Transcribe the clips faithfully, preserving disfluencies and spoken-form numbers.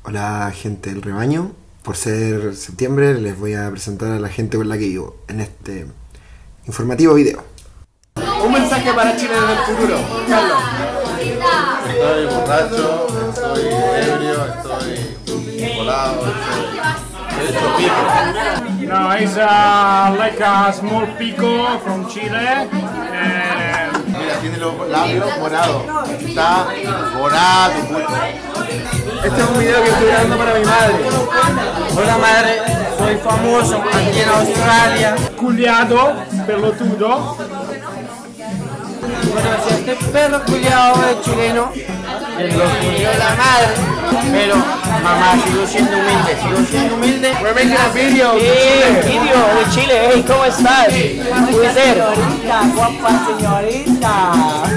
Hola gente del rebaño, por ser septiembre les voy a presentar a la gente con la que vivo en este informativo video. Un mensaje para Chile desde el futuro, Carlos. Estoy borracho, estoy ebrio, estoy volado, estoy hecho pico. No, it's uh, like a small pico from Chile. Uh, Mira, tiene los labios morados, está morado. Este es un video que estoy grabando para mi madre. Hola madre, soy famoso aquí en Australia. culiado, pelotudo. Bueno, si este perro culiado es chileno, lo culió la madre. Pero mamá, sigo siendo humilde, sigo siendo humilde. We're making a video. Sí, video de Chile, hey, ¿cómo estás? Puede ser. Guapa señorita.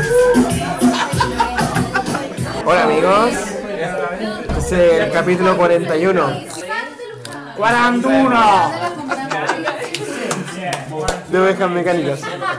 Hola amigos. Este es el capítulo cuarenta y uno. cuarenta y uno. De ovejas mecánicas.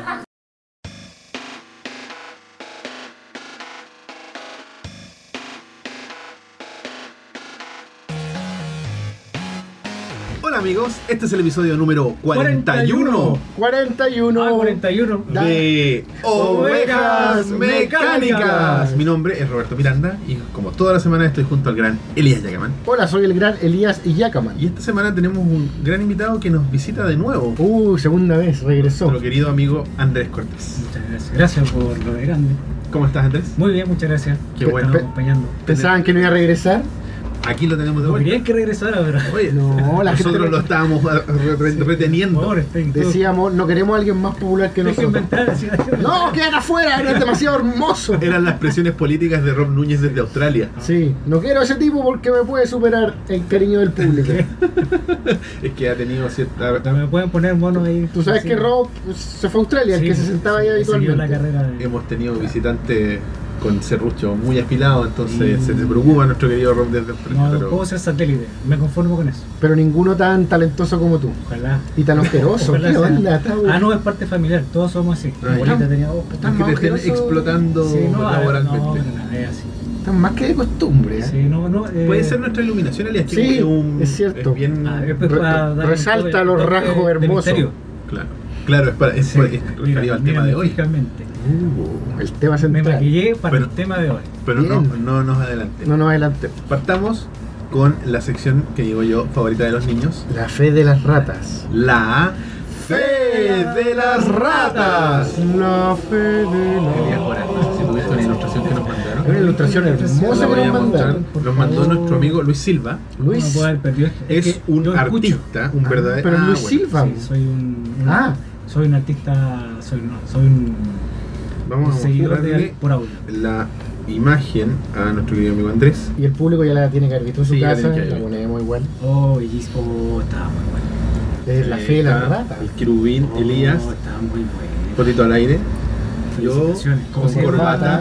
Hola amigos, este es el episodio número cuarenta y uno cuarenta y uno. Ah, cuarenta y uno. de Ovejas Mecánicas. Mi nombre es Roberto Miranda y como toda la semana estoy junto al gran Elías Yacaman. Hola, soy el gran Elías Yacaman. Y esta semana tenemos un gran invitado que nos visita de nuevo, Uh, segunda vez, regresó. nuestro querido amigo Andrés Cortés. Muchas gracias. Gracias por lo de grande. ¿Cómo estás, Andrés? Muy bien, muchas gracias. Qué por bueno. estarnos acompañando. ¿Pensaban que no iba a regresar? Aquí lo tenemos de No vuelta. querían que regresara, pero... Oye, No, la nosotros gente- lo estábamos re- re- reteniendo. Por favor, estén todos- Decíamos, no queremos a alguien más popular que Dejen nosotros. inventar, decía- No, quedan afuera, eres demasiado hermoso. Eran las presiones políticas de Rob Núñez desde Australia. Sí, no quiero a ese tipo porque me puede superar el cariño del público. Es que ha tenido cierta... Me pueden poner monos ahí. Tú sabes Sí. que Rob se fue a Australia, el Sí, que se sentaba ahí sí, siguió habitualmente. la carrera de... Hemos tenido visitantes con serrucho muy afilado, entonces Mm. se te preocupa nuestro querido Rob desde Australia. No, pero- puedo ser satélite, me conformo con eso. Pero ninguno tan talentoso como tú. Ojalá. Y tan ojeroso. Ojalá ¿Qué sea. onda? Está bueno. Ah, no, es parte familiar, todos somos así. Mi Ah, abuelita ya. tenía dos. Es Estás que más te estén ojeroso. explotando Sí, no, a ver, laboralmente. no, pero nada, es así. Están más que de costumbre, ¿eh? Sí, no, no, eh, Puede ser nuestra iluminación, Elias, que Sí, es un- es cierto. Es bien... ah, es pues Re- para dar un resalta toque- los toque rasgos de hermosos. misterio. Claro, claro, es, para, es, Sí, porque es referido mira, al tema mira, de hoy. físicamente. Uh, el tema Me central. maquillé para Pero- el tema de hoy. Pero no, Bien. no nos adelantemos. No nos adelante. Partamos con la sección que digo yo, favorita de los niños. La fe de las ratas. La Fe de las Ratas. La fe de Elías, las ahora, no sé si tuviste una ilustración que nos mandaron. Una ilustración La hermosa voy que a nos mostrar. mandaron. Nos mandó nuestro amigo Luis Silva. Luis. No puedo haber perdido esto. Es que un yo escucho. artista, un Ah, verdadero. pero ah, Luis bueno. Silva. Sí, soy un, un- Ah. soy un artista, soy, no, soy un Vamos a seguidor de, mostrarle por audio. la imagen a nuestro querido amigo Andrés. Y el público ya la tiene que haber visto en su Sí, ya casa. tiene que haber La visto. ponemos igual. Oh, y oh, estaba muy bueno. Es la fe de las ratas. El querubín Oh, Elías, estaba muy bueno. potito al aire. Yo Felicitaciones. ¿Cómo con se llama? corbata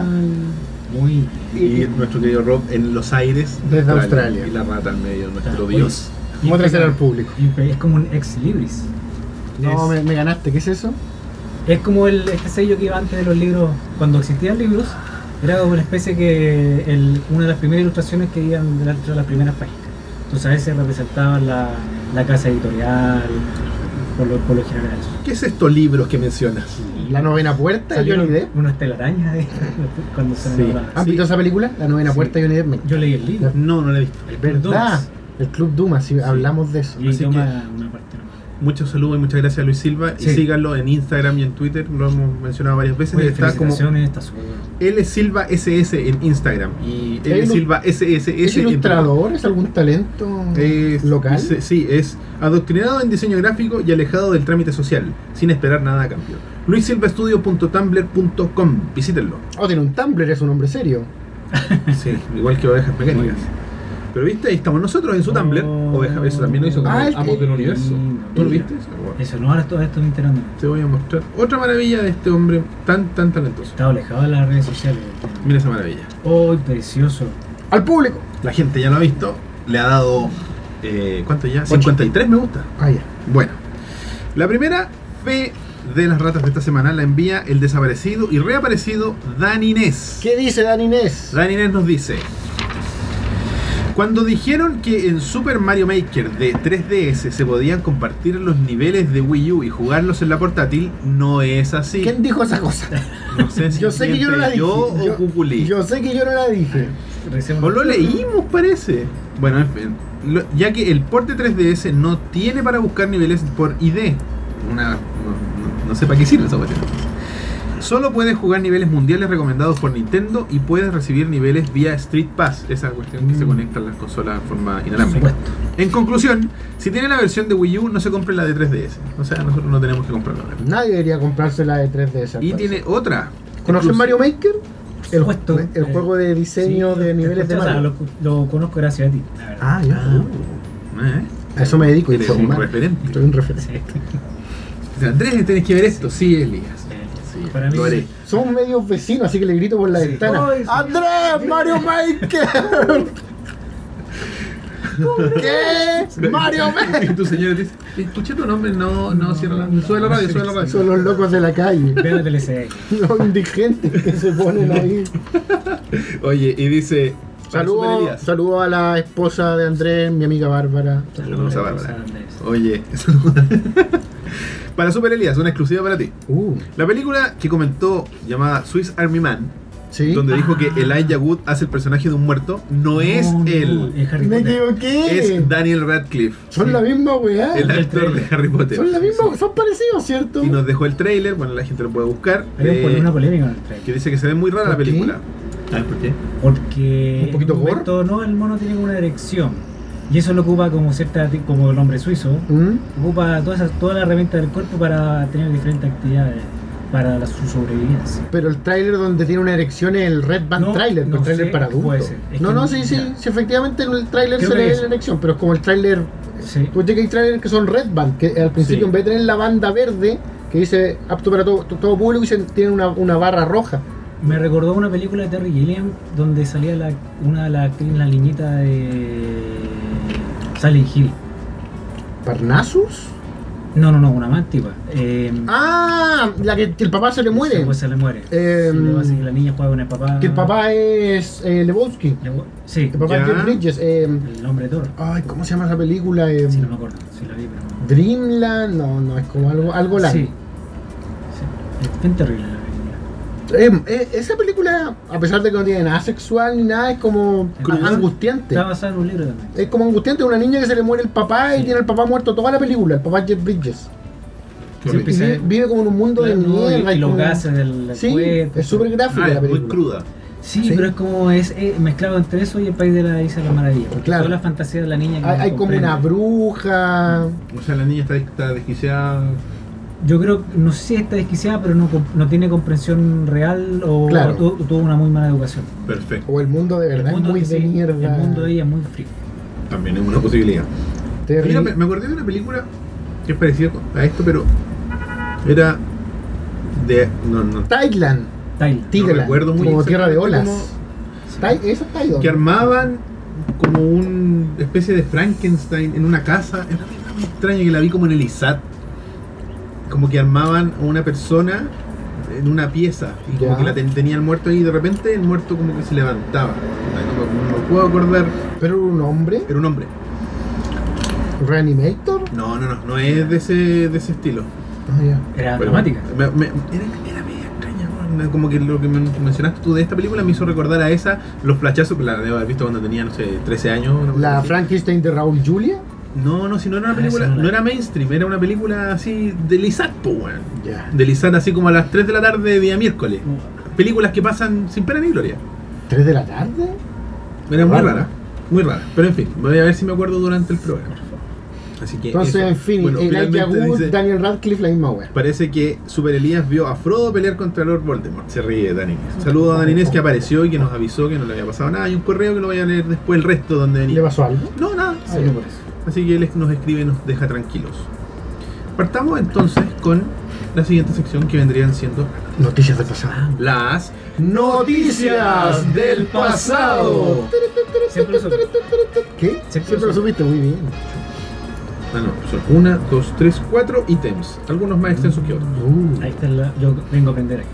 Muy y nuestro querido Rob en los aires Desde Australia. y la rata al medio, nuestro Está dios. ¿Cómo traer al público? impe- Es como un ex libris. No, Es- me, me ganaste. ¿Qué es eso? Es como el, este sello que iba antes de los libros, cuando existían libros, era como una especie que el, una de las primeras ilustraciones que iban dentro de las primeras páginas. Entonces a veces representaban la, la casa editorial, por lo, por lo general. ¿Qué es estos libros que mencionas? La novena puerta de Johnny Salieron Depp. unas telarañas de, cuando se Sí. nombraba. ¿Has visto esa película? La novena Sí. puerta de Johnny Depp. Me- Yo leí el libro. No, no lo he visto. El ¿Verdad? Dumas. El Club Duma, sí, hablamos de eso. Y Así toma que- una parte nomás. Muchos saludos y muchas gracias a Luis Silva. Y Sí. síganlo en Instagram y en Twitter, lo hemos mencionado varias veces. Oye, Está como felicitaciones, está súper bueno. L Silva S S en Instagram y ¿Es L ilu- Silva S S ¿Es S en ilustrador? ¿Es algún talento Es- local? dice- sí, es adoctrinado en diseño gráfico y alejado del trámite social, sin esperar nada a cambio. luis silva estudio punto tumblr punto com, visítenlo. Oh, tiene un Tumblr, es un hombre serio. Sí, igual que Ovejas Mecánicas. Pero viste, ahí estamos nosotros en su Tumblr. Oh. Ovejas, eso también lo hizo como Ah, el Amos que- del Universo. ¿Tú lo viste? Eso no, ahora todo esto me enterando. Te voy a mostrar otra maravilla de este hombre tan, tan talentoso. Estaba alejado de las redes sociales. Mira esa maravilla. Oh, precioso. Al público. La gente ya lo ha visto, le ha dado, eh, ¿cuánto ya? cincuenta y tres me gusta. Ah, ya. Bueno, la primera fe de las ratas de esta semana la envía el desaparecido y reaparecido Dan Inés. ¿Qué dice Dan Inés? Dan Inés nos dice: Cuando dijeron que en Super Mario Maker de tres D S se podían compartir los niveles de Wii U y jugarlos en la portátil, no es así. ¿Quién dijo esa cosa? No sé si Yo sé que yo no la dije. yo o Yo- Cuculí. Yo sé que yo no la dije. Recién- O lo leímos, parece. Bueno, en fin. Lo- ya que el port de tres D S no tiene para buscar niveles por I D. Una, no, no- no sé para qué sirve esa cuestión. Solo puedes jugar niveles mundiales recomendados por Nintendo y puedes recibir niveles vía Street Pass, esa cuestión que se conecta a las consolas de forma inalámbrica. En conclusión, si tiene la versión de Wii U, no se compre la de tres D S. O sea, nosotros no tenemos que comprarla. Nadie debería comprarse la de tres D S. al Y parecer. tiene otra. ¿Conocen Exclusiva. Mario Maker? El, Supuesto. el juego de diseño Sí, de niveles de o sea, Mario. lo, lo conozco gracias a ti, la verdad. Ah, ya. ¿Eh? A eso me dedico, Eres un informar. referente. Soy un referente. Sí. Andrés, tenés que ver esto. Sí, Elías. Sí, Para mí lo haré. sí. Somos medios vecinos, así que le grito por la Sí. ventana. Ay, sí. ¡Andrés! ¡Mario Maker! ¿Qué? ¡Mario Y Maker! tu señora te dice, escuché tu nombre, no, no, cierra la, sube la radio, sube la radio. Son los locos de la calle. Veo la T L C. Los indigentes que se ponen ahí. Oye, y dice, para Super Saludo, Elías. saludo a la esposa de Andrés, mi amiga Bárbara. Saludos a Bárbara. Oye, para Super Elías, una exclusiva para ti. Uh, La película que comentó, llamada Swiss Army Man, sí. donde dijo que Elijah Wood hace el personaje de un muerto, no es él, Es Harry Me Potter. equivoqué. es Daniel Radcliffe, Son la misma weá. el actor de Harry Potter. Son la misma, son parecidos, ¿cierto? Y nos dejó el trailer, bueno, la gente lo puede buscar, Había eh, una polémica en el trailer. que dice que se ve muy rara la ¿Por qué? película. ¿Sabes por qué? Porque ¿Un poquito en gore? momento, no, el mono tiene como una erección. Y eso lo ocupa como cierta, como el hombre suizo. ¿Mm? Ocupa toda, esa, toda la herramienta del cuerpo para tener diferentes actividades para la, su sobrevivencia. Pero el tráiler donde tiene una erección es el Red Band No, trailer, no el tráiler sé, para adultos. puede ser. Es No, que no, no- sí, sí, ya. sí, efectivamente en el tráiler Creo se que le ve es. la erección, pero es como el tráiler. Sí. Tú ves que hay trailers que son Red Band, que al principio Sí. en vez de tener la banda verde, que dice apto para todo, todo público, dicen, tiene una, una barra roja. Me recordó una película de Terry Gilliam donde salía la, una de las actrices, la niñita de Silent Hill. ¿Parnassus? No, no, no, una más tipa. Eh, Ah, la que, que el papá se le muere. Después se le muere. Eh, Sí, le pasa que la niña juega con el papá. Que el papá es eh, Lebowski. Le- Sí, El papá Ya. es Jeff Bridges. Eh, el nombre de Thor. ay, ¿cómo se llama esa película? Eh, Sí, no me acuerdo. Sí, la vi, pero no. Dreamland, no, no, es como algo, algo largo. Sí. Sí. Es bien terrible la película. Eh, eh, esa película, a pesar de que no tiene nada sexual ni nada, es como Cruda. angustiante. Está basada en un libro también. Es como angustiante, una niña que se le muere el papá y tiene el papá muerto toda la película, el papá es Jeff Bridges. Qué Sí, Y horrible. vive, vive como en un mundo de No, y- mierda. y los como- gases del Sí, cuerpo. es súper gráfica Ah, la es muy película. cruda. Sí, Sí. pero es como es eh, mezclado entre eso y el país de la Isla de la Maravilla. Porque Claro. toda la fantasía de la niña que Hay, no hay como comprende. una bruja. O sea, la niña está, está desquiciada. Yo creo, no sé si está desquiciada, pero no, comp- no tiene comprensión real o, Claro. o tu- tuvo una muy mala educación. Perfecto. O el mundo de verdad El mundo, es muy sí, de mierda. El mundo de ella es muy frío. También es una posibilidad. Terry- Mira, me, me acordé de una película que es parecida a esto, pero era de. No, no. Thailand, Tyler. Tigland, recuerdo muy como tierra de exactamente olas. Tai- Eso es Thailand. Que armaban como una especie de Frankenstein en una casa. Era una película muy extraña que la vi como en el I S A T. Como que armaban a una persona en una pieza y como Ya. que la ten- tenía el muerto ahí y de repente el muerto como que se levantaba. No, me- no me puedo acordar. Pero un hombre, Era un hombre. Reanimator. No, no, no, no es de ese, de ese estilo. Ah, ya. Era Pero dramática. me- me- era, era media extraña, ¿no? Como que lo que men- mencionaste tú de esta película me hizo recordar a esa, los flashazos, la debo haber visto cuando tenía, no sé, trece años. una cosa La así. Frankenstein de Raúl Julia. No, no, si no era una Ah, película, esa no la no vi. era mainstream, era una película así de Lizat, po, weón. Ya. De Lizat así como a las tres de la tarde día miércoles. Películas que pasan sin pena ni gloria. ¿Tres de la tarde? Era muy Raro. rara, muy rara. Pero en fin, voy a ver si me acuerdo durante el programa. Así que Entonces, eso. en fin, Bueno, Elijah finalmente Wood, dice- Daniel Radcliffe, la misma wea. Parece que Super Elías vio a Frodo pelear contra Lord Voldemort. Se ríe Dani Inés. Saludo a Dani Inés que apareció y que nos avisó que no le había pasado nada. Hay un correo que lo voy a leer después el resto donde ¿Le venía. pasó algo? No, nada. Ah, Solo ya. por eso. Así que él nos escribe y nos deja tranquilos. Partamos entonces con la siguiente sección que vendrían siendo Noticias del pasado. las Noticias del pasado. Siempre lo supe. ¿Qué? Siempre Siempre lo lo supiste muy bien. Ah, no, son una, dos, tres, cuatro ítems. Algunos más extensos que otros. Uh, Ahí está la, yo vengo a aprender aquí.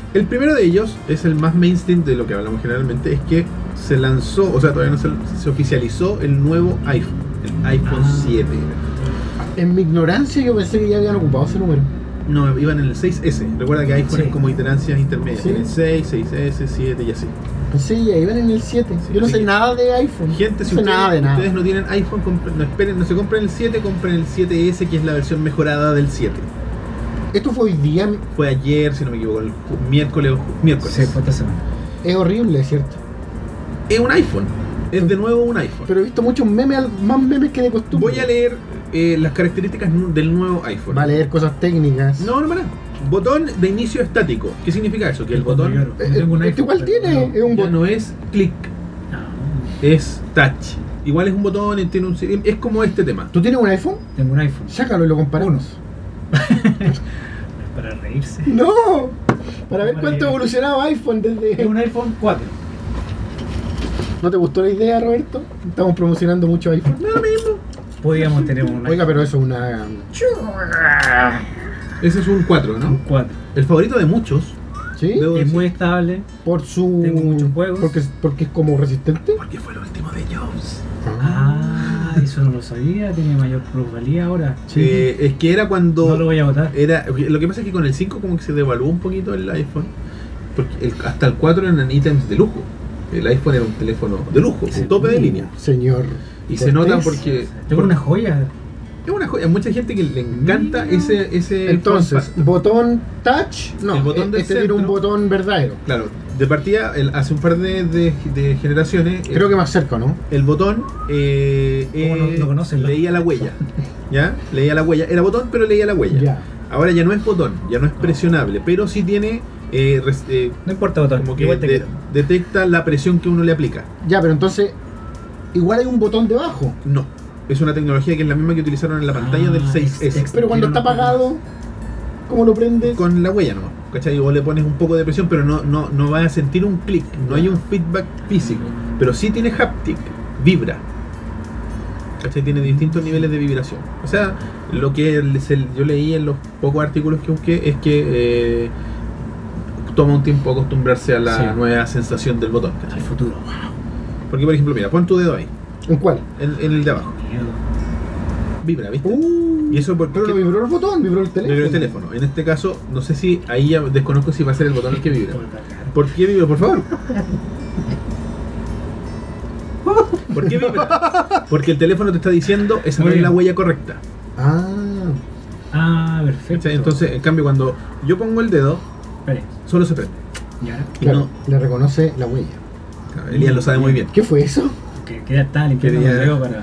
El primero de ellos es el más mainstream de lo que hablamos generalmente, es que se lanzó, o sea, todavía no se, se oficializó el nuevo iPhone, el iPhone Ah. siete. En mi ignorancia yo pensé que ya habían ocupado ese número. No, iban en el seis ese. Recuerda que iPhone Sí. es como iterancias intermedias. Sí. En el seis, seis ese, siete y así. Pensé que ya iban en el siete. Yo no así sé que- nada de iPhone. Gente, si no sé ustedes, nada de nada. ustedes no tienen iPhone, compren- no, esperen, no se compren el siete, compren el siete ese, que es la versión mejorada del siete. Esto fue hoy día. Fue ayer, si no me equivoco, el ju- miércoles o ju- miércoles. Sí, fue esta semana. Es horrible, ¿cierto? Es un iPhone. Es de nuevo un iPhone. Pero he visto muchos memes, al- más memes que de costumbre. Voy a leer eh, las características nu- del nuevo iPhone. Va a leer cosas técnicas. No, no, para. Botón de inicio estático. ¿Qué significa eso? Que el botón Yo no Eh, tengo un este iPhone, igual pero tiene, no. es un ya botón. no es clic, No, es touch. Igual es un botón, tiene un, es como este tema. ¿Tú tienes un iPhone? tengo un iPhone. Sácalo y lo comparamos. Para reírse. ¡No! Para ver Vale. cuánto ha evolucionado iPhone Es desde... un iPhone cuatro. ¿No te gustó la idea, Roberto? Estamos promocionando mucho iPhone. Podríamos tener un Oiga, pero eso es una... Ese es un cuatro, un ¿no? cuatro. El favorito de muchos. ¿Sí? Debo Es decir, muy estable. Por su... Tengo muchos juegos. Porque, porque es como resistente. porque fue el último de Jobs. Ah, eso no lo sabía. Tiene mayor plusvalía ahora. Eh, es que era cuando No lo voy a votar. era, lo que pasa es que con el cinco como que se devaluó un poquito el iPhone, porque el- hasta el cuatro eran ítems de lujo. El iPhone era un teléfono de lujo, Sí. un tope de línea. Señor. Y se Cortés. nota porque Tengo por- una joya. es una joya. Hay mucha gente que le encanta ese ese Entonces, form factor. botón touch. No, El botón del este tiene un centro. botón verdadero. Claro, de partida el- hace un par de, de- de generaciones Creo el, que más cerca, ¿no? el botón eh, ¿Cómo no- eh, no conocen, no? leía la huella. ¿Ya? Leía la huella. Era botón pero leía la huella. Ya. Ahora ya no es botón, ya no es presionable, pero sí tiene eh, res- eh, No importa botón. como que Igual te de- quiero. detecta la presión que uno le aplica. Ya, pero entonces... Igual hay un botón debajo. No, es una tecnología que es la misma que utilizaron en la pantalla Ah, del seis ese. ex- Pero cuando Quiero está no apagado... ¿Cómo lo prendes? Con la huella nomás, ¿cachai? O le pones un poco de presión, pero no, no, no vas a sentir un clic, no hay un feedback físico. Pero sí tiene haptic, vibra. ¿Cachai? Tiene distintos niveles de vibración. O sea, lo que les- el- yo leí en los pocos artículos que busqué es que eh, toma un tiempo acostumbrarse a la Sí. nueva sensación del botón, ¿cachai? Al futuro. Porque, por ejemplo, mira, pon tu dedo ahí, ¿En cuál? en, en el de abajo. Miedo. Vibra, ¿viste? Uh, Y eso por- pero porque no vibró el botón, vibró el teléfono. vibra el teléfono. En este caso, no sé si ahí ya desconozco si va a ser el botón el que vibra. Por cagar. ¿Por qué vibra, por favor? ¿Por qué vibra? Porque el teléfono te está diciendo esa no Muy es la bien. huella correcta. Ah, Ah, perfecto. ¿Cachai? Entonces, en cambio, cuando yo pongo el dedo, Espere. solo se prende. Ya. Y claro, no- le reconoce la huella. claro, Elías lo sabe muy bien. ¿Qué fue eso? Que queda tan limpiando Quería- el dedo para,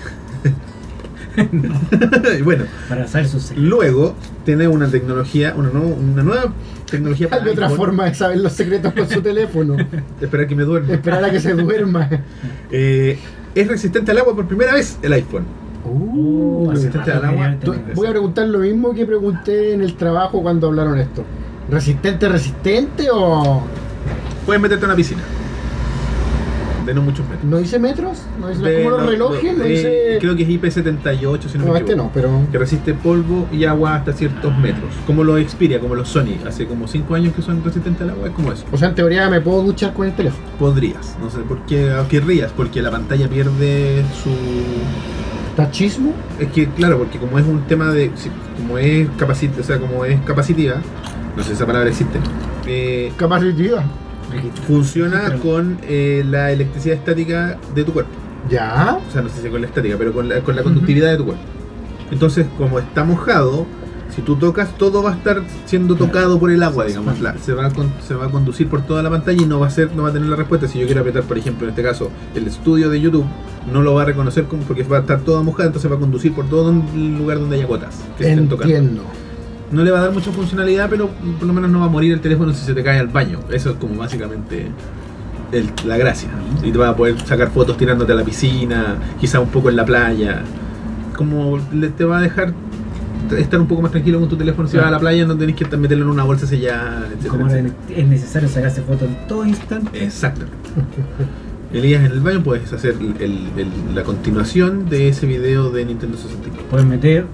Y bueno, para saber sus secretos. luego tiene una tecnología, una, nueva- una nueva tecnología para Hay otra iPhone. forma de saber los secretos con su teléfono. Esperar que me duerma. Esperar a que se duerma. Eh, es resistente al agua por primera vez el iPhone. Uh, hace resistente rato al agua. quería tú- tener voy a eso. preguntar lo mismo que pregunté en el trabajo cuando hablaron esto. ¿Resistente, resistente o Puedes meterte en una piscina. De no muchos metros. no dice metros? ¿No dice De- como los no, relojes? no, ¿No eh, dice...? Creo que es I P setenta y ocho, si no, No, me este equivoco. no, pero... Que resiste polvo y agua hasta ciertos metros. Como los Xperia, como los Sony. Hace como cinco años que son resistentes al agua, es como eso. O sea, en teoría me puedo duchar con el teléfono. Podrías. No sé por qué querrías, porque la pantalla pierde su... ¿Tachismo? Es que, claro, porque como es un tema de... si- Como es capacit o sea, como es capacitiva, no sé si esa palabra existe, eh, Capacitiva. funciona Pero- con eh, la electricidad estática de tu cuerpo. ¿Ya? O sea, no sé si con la estática, pero con la, con la conductividad de tu cuerpo. Entonces, como está mojado, si tú tocas, todo va a estar siendo tocado por el agua, digamos. La- se, va a con- se va a conducir por toda la pantalla y no va a ser, no va a tener la respuesta. Si yo quiero apretar, por ejemplo, en este caso, el estudio de YouTube, no lo va a reconocer como- porque va a estar todo mojado, entonces va a conducir por todo el lugar donde haya gotas que estén tocando. Entiendo. No le va a dar mucha funcionalidad, pero por lo menos no va a morir el teléfono si se te cae al baño. Eso es como básicamente el- la gracia. Y te vas a poder sacar fotos tirándote a la piscina, quizá un poco en la playa. Como le- te va a dejar estar un poco más tranquilo con tu teléfono si Claro. vas a la playa, no tenés que meterlo en una bolsa sellada, etcétera, Como etcétera. es necesario sacarse fotos en todo instante. Exactamente. Elías, en el baño puedes hacer el- el- el- la continuación de ese video de Nintendo sesenta y cuatro. Puedes meter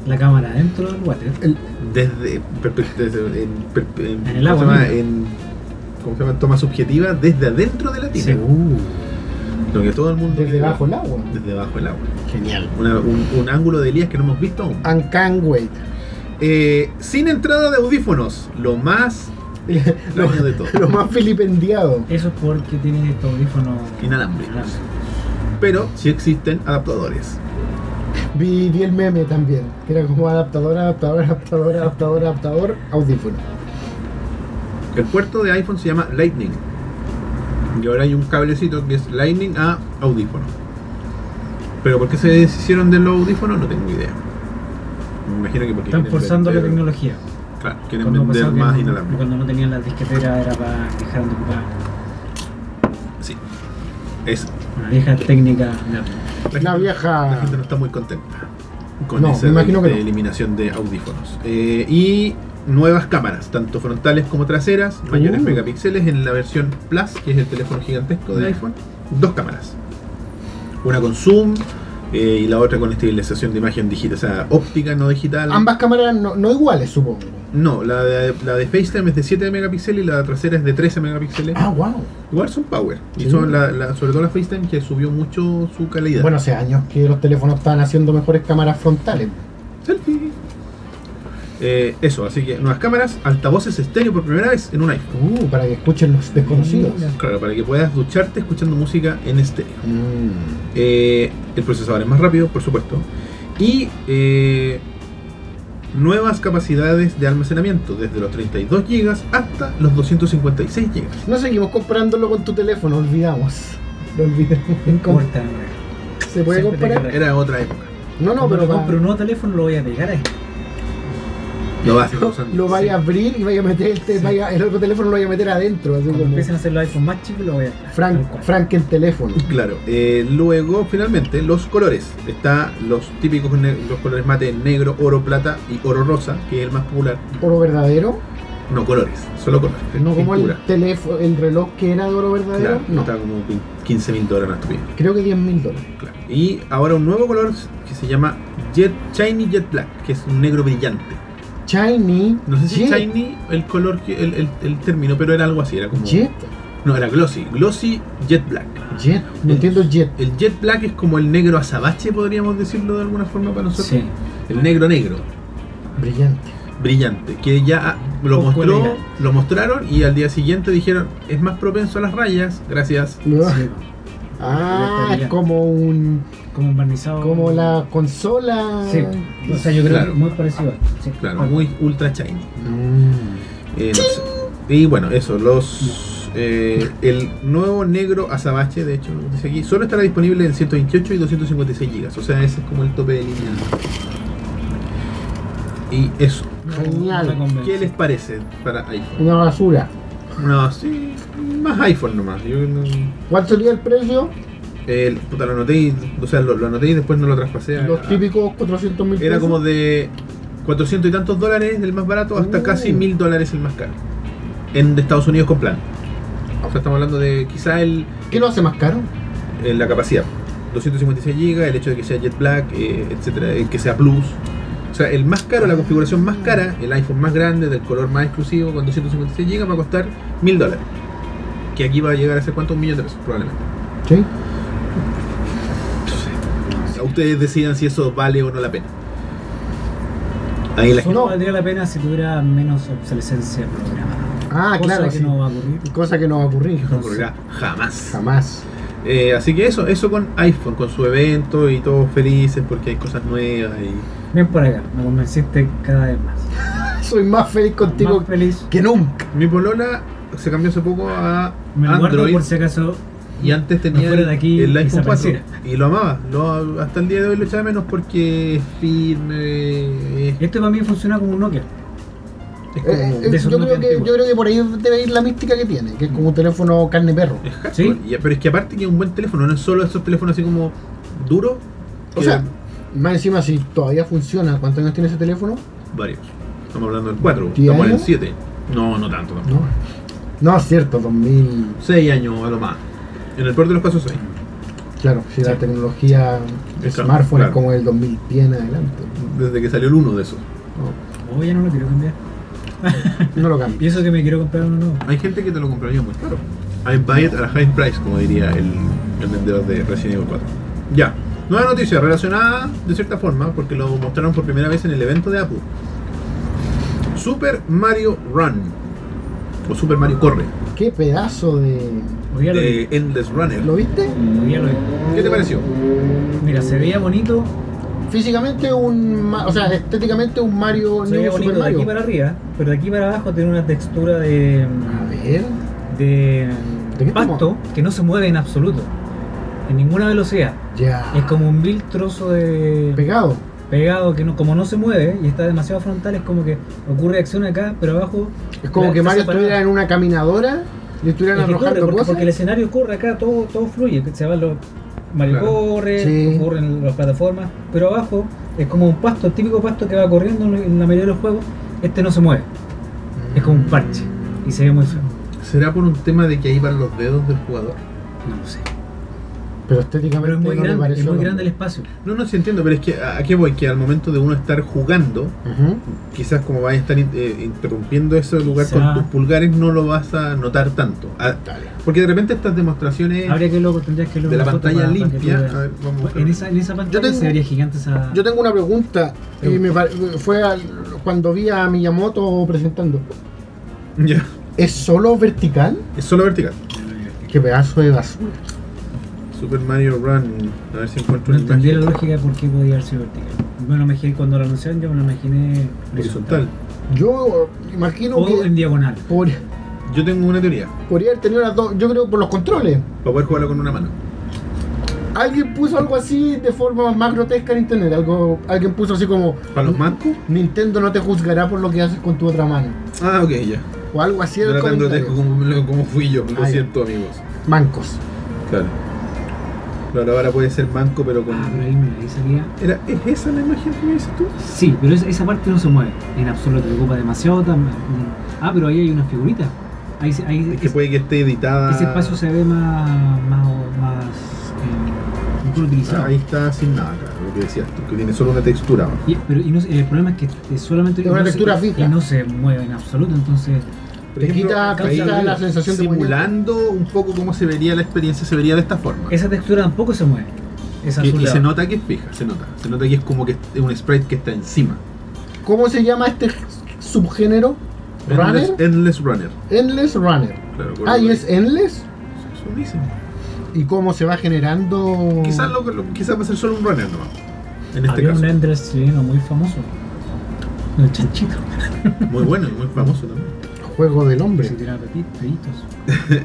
La cámara dentro del water. El- Desde, perpe- desde- en, perpe- en- En el ¿cómo agua se llama? mismo. En, ¿cómo se llama? Toma subjetiva desde adentro de la tina. Sí. Lo que todo el mundo Desde quiere bajo ver. el agua. Desde bajo el agua. Genial. Una- un, un ángulo de Elías que no hemos visto aún. And can't wait. Eh, sin entrada de audífonos, lo más lo, extraño de todo. lo más filipendiado. Eso es porque tiene estos audífonos Inalámbricos. Pero sí existen adaptadores. Vi, vi el meme también, que era como adaptador, adaptador, adaptador, adaptador, adaptador, audífono. El puerto de iPhone se llama Lightning. Y ahora hay un cablecito que es Lightning a audífono. Pero ¿por qué se deshicieron de los audífonos? No tengo idea. Me imagino que porque están quieren forzando la vender- tecnología. Claro, quieren Cuando vender pasó que más no- inalámbricos. Cuando no tenían las disqueteras era para que dejaran de ocupar. Es, Una vieja técnica de la, Una gente, la vieja. gente no está muy contenta con No, esa me imagino que de no. eliminación de audífonos. Eh, y nuevas cámaras, tanto frontales como traseras, mayores Uh. megapíxeles en la versión Plus, que es el teléfono gigantesco de Mm. iPhone. Dos cámaras. Una con zoom eh, y la otra con estabilización de imagen digital, o sea, óptica, no digital. Ambas cámaras no, no iguales, supongo. No, la de, la de FaceTime es de siete megapíxeles y la trasera es de trece megapíxeles. Ah, wow. Igual son power. Y Sí. son la, la- sobre todo la FaceTime que subió mucho su calidad. Bueno, hace años que los teléfonos estaban haciendo mejores cámaras frontales. Selfie. Eh, eso, así que nuevas cámaras, altavoces estéreo por primera vez en un iPhone. Uh, para que escuchen los desconocidos. Claro, para que puedas ducharte escuchando música en estéreo. Mm. Eh, el procesador es más rápido, por supuesto. Y eh, nuevas capacidades de almacenamiento, desde los treinta y dos gigas hasta los doscientos cincuenta y seis gigas. No seguimos comparándolo con tu teléfono, olvidamos. Lo olvidamos. No importa. ¿Se puede Siempre te comparar? queda- Era otra época. No, no, Cuando pero me va- compre un nuevo teléfono lo voy a pegar ahí. Lo vas a seguir usando. lo vaya a abrir y vaya a meter este, vaya, el otro teléfono lo vaya a meter adentro. Así Cuando como empiecen a hacer los iPhones más chicos lo voy a pegar. Frank, Tal cual. Franken teléfono. Claro, eh, luego finalmente los colores. Está los típicos, ne- los colores mate negro, oro, plata y oro rosa, que es el más popular. Oro verdadero. No, colores, solo colores. No como el pintura. teléfono, el reloj que era de oro verdadero. Claro, no. está como quince mil dólares más tuyo. Creo que diez mil dólares. Claro. Y ahora un nuevo color que se llama Jet Shiny Jet Black, que es un negro brillante. Shiny. No sé si Jet. shiny el color, que, el, el, el término, pero era algo así, era como... Jet. No, era glossy, glossy Jet Black. Jet. No entiendo Jet. El Jet Black es como el negro azabache, podríamos decirlo de alguna forma para nosotros. Sí. El negro negro, Brillante. brillante, que ya lo Poco mostró, elegante. lo mostraron y al día siguiente dijeron, es más propenso a las rayas, gracias. No. Sí. Ah, es Brillante. como un. Como un barnizado. Como la consola. Sí. O sea, yo creo Claro. que muy parecido. Sí. Claro, muy ultra shiny. Mm. Eh, no sé. Y bueno, eso, los eh, el nuevo negro azabache, de hecho, dice aquí, solo estará disponible en ciento veintiocho y doscientos cincuenta y seis gigas. O sea, ese es como el tope de línea. Y eso. Genial. No me convence. ¿Qué les parece para iPhone? Una basura. No, sí, más iPhone nomás. Yo no, ¿Cuál sería el precio? el, puta, lo anoté y, o sea, lo, lo anoté y después no lo traspasé. a- Los a- típicos cuatrocientos mil pesos. Era como de cuatrocientos y tantos dólares el más barato hasta Uh. casi mil dólares el más caro. En de Estados Unidos con plan. O sea, estamos hablando de quizá el, ¿Qué lo hace más caro? en la capacidad. doscientos cincuenta y seis gigas, el hecho de que sea Jet Black, eh, etcétera, el que sea Plus. O sea, el más caro, la configuración más cara, el iPhone más grande, del color más exclusivo, con doscientos cincuenta y seis gigas, va a costar mil dólares. Que aquí va a llegar a ser cuánto, un millón de pesos, probablemente. Sí. A ustedes decidan si eso vale o no la pena. Ahí la Solo No. valdría la pena si tuviera menos obsolescencia programada. Ah, Cosa claro. que sí. no va a ocurrir. Cosa que no va a ocurrir. no ocurrirá jamás. Jamás. Eh, así que eso, eso con iPhone, con su evento y todos felices porque hay cosas nuevas y Ven por acá, me convenciste cada vez más. Soy más feliz contigo Más feliz. que nunca. mi polola se cambió hace poco a Me lo guardo Android por si acaso. y antes tenía fuera de el, aquí el iPhone cuatro desapareciera. y lo amaba, lo, hasta el día de hoy lo echaba menos porque es firme, es, Esto para mí funciona como un Nokia. es como Eh, eh, de esos yo, creo Nokia que, antiguos. yo creo que por ahí debe ir la mística que tiene, que es como un teléfono carne perro. es hardcore. ¿Sí? Y- pero es que aparte que es un buen teléfono, no es solo esos teléfonos así como duros, O sea, más encima si todavía funciona, ¿cuántos años tiene ese teléfono? varios. Estamos hablando del cuatro, ¿diez estamos en el años? siete. No, no tanto, tampoco. No. No, es cierto, dos mil. seis años a lo más. En el peor de los casos seis. Claro, si la tecnología de Claro, smartphone claro. es como el dos mil diez en adelante. Desde que salió el uno de esos. No, Oh, ya no lo quiero cambiar. no lo Y cambio. eso que me quiero comprar uno nuevo. Hay gente que te lo compraría muy caro. I buy it at a high price, como diría el, el vendedor de Resident Evil cuatro. Ya, nueva noticia relacionada de cierta forma, porque lo mostraron por primera vez en el evento de Apple. Super Mario Run, o Super Mario Corre, Qué pedazo de... Hoy ya lo vi. de Endless Runner. ¿Lo viste? Hoy ya lo vi. ¿Qué te pareció? Mira, se veía bonito. Físicamente un... ma- O sea, estéticamente un Mario... Se New veía bonito Super de aquí Mario. para arriba. Pero de aquí para abajo tiene una textura de. A ver... de. ¿De qué pasto que no se mueve en absoluto. En ninguna velocidad. Ya. Es como un vil trozo de. Pegado. pegado que no, como no se mueve y está demasiado frontal, es como que ocurre acción acá, pero abajo. Es como la- que está Mario separado. estuviera en una caminadora y estuvieran Es que corre, arrojando porque, cosas. porque el escenario corre acá, todo, todo fluye, que se van los Mario Claro. corre, Sí. ocurren las plataformas, pero abajo es como un pasto, el típico pasto que va corriendo en en la mayoría de los juegos, este no se mueve, es como un parche y se ve muy feo. ¿Será por un tema de que ahí van los dedos del jugador? No lo sé. Pero estéticamente Pero es muy no le grande, pareció es muy lo- grande el espacio. No, no, sí entiendo, pero es que a a qué voy, que al momento de uno estar jugando, Ujú. quizás como vayas a estar in- eh, interrumpiendo ese lugar Quizá. con tus pulgares, no lo vas a notar tanto. Ah, porque de repente estas demostraciones Habría que luego tendrías que de la pantalla limpia, a ver, vamos a buscar. en esa, en esa pantalla tengo- se vería gigante esa. Yo tengo una pregunta y me pare- fue al- cuando vi a Miyamoto presentando. Ya, ¿Es solo vertical? es solo vertical. Qué pedazo de basura. Super Mario Run, a ver si encuentro No una entendí la imagen lógica de por qué podía haber sido vertical. Bueno, me imaginé cuando lo anunciaron, yo me lo imaginé horizontal. Yo imagino o en que diagonal. por- Yo tengo una teoría, podría haber tenido las dos. Yo creo por los controles. para poder jugarlo con una mano. Alguien puso algo así de forma más grotesca en internet. Algo, alguien puso así como: ¿Para los mancos? Nintendo no te juzgará por lo que haces con tu otra mano. Ah, ok, ya. O algo así No del era tan comentario. grotesco como, como fui yo, lo Ah, ya. siento, amigos. Mancos. Claro. Claro, ahora puede ser manco, pero con. Ah, pero ahí, mira, ahí salía. Era, ¿Es esa la imagen que me dices tú? Sí, pero esa, esa parte no se mueve en absoluto, te ocupa demasiado. Tam- Ah, pero ahí hay una figurita. Ahí, se- ahí Es que es- puede que esté editada. ese espacio se ve más. más, más eh, mejor utilizado. Ahí está sin nada, claro, lo que decías tú, que tiene solo una textura. Y, pero y no, se- el problema es que es solamente. Es una no se- textura fija. Y no se mueve en absoluto, entonces. Por Te quita- te ahí, quita la sensación de simulando un poco cómo se vería la experiencia, se vería de esta forma. Esa textura tampoco se mueve. Esa Que- azul y de se abajo. nota que es fija, se nota. Se nota que es como que es un sprite que está encima. ¿Cómo se llama este subgénero? ¿Runner? Endless, Endless Runner. Endless Runner. Claro, Ah, ¿y es endless? Eso dicen. ¿Y cómo se va generando? Quizás, lo, lo- quizás va a ser solo un runner nomás. En este Había caso. un Endless chileno muy famoso. El chanchito. Muy bueno y muy famoso también. Juego del Se hombre. tiraba pepi- peditos.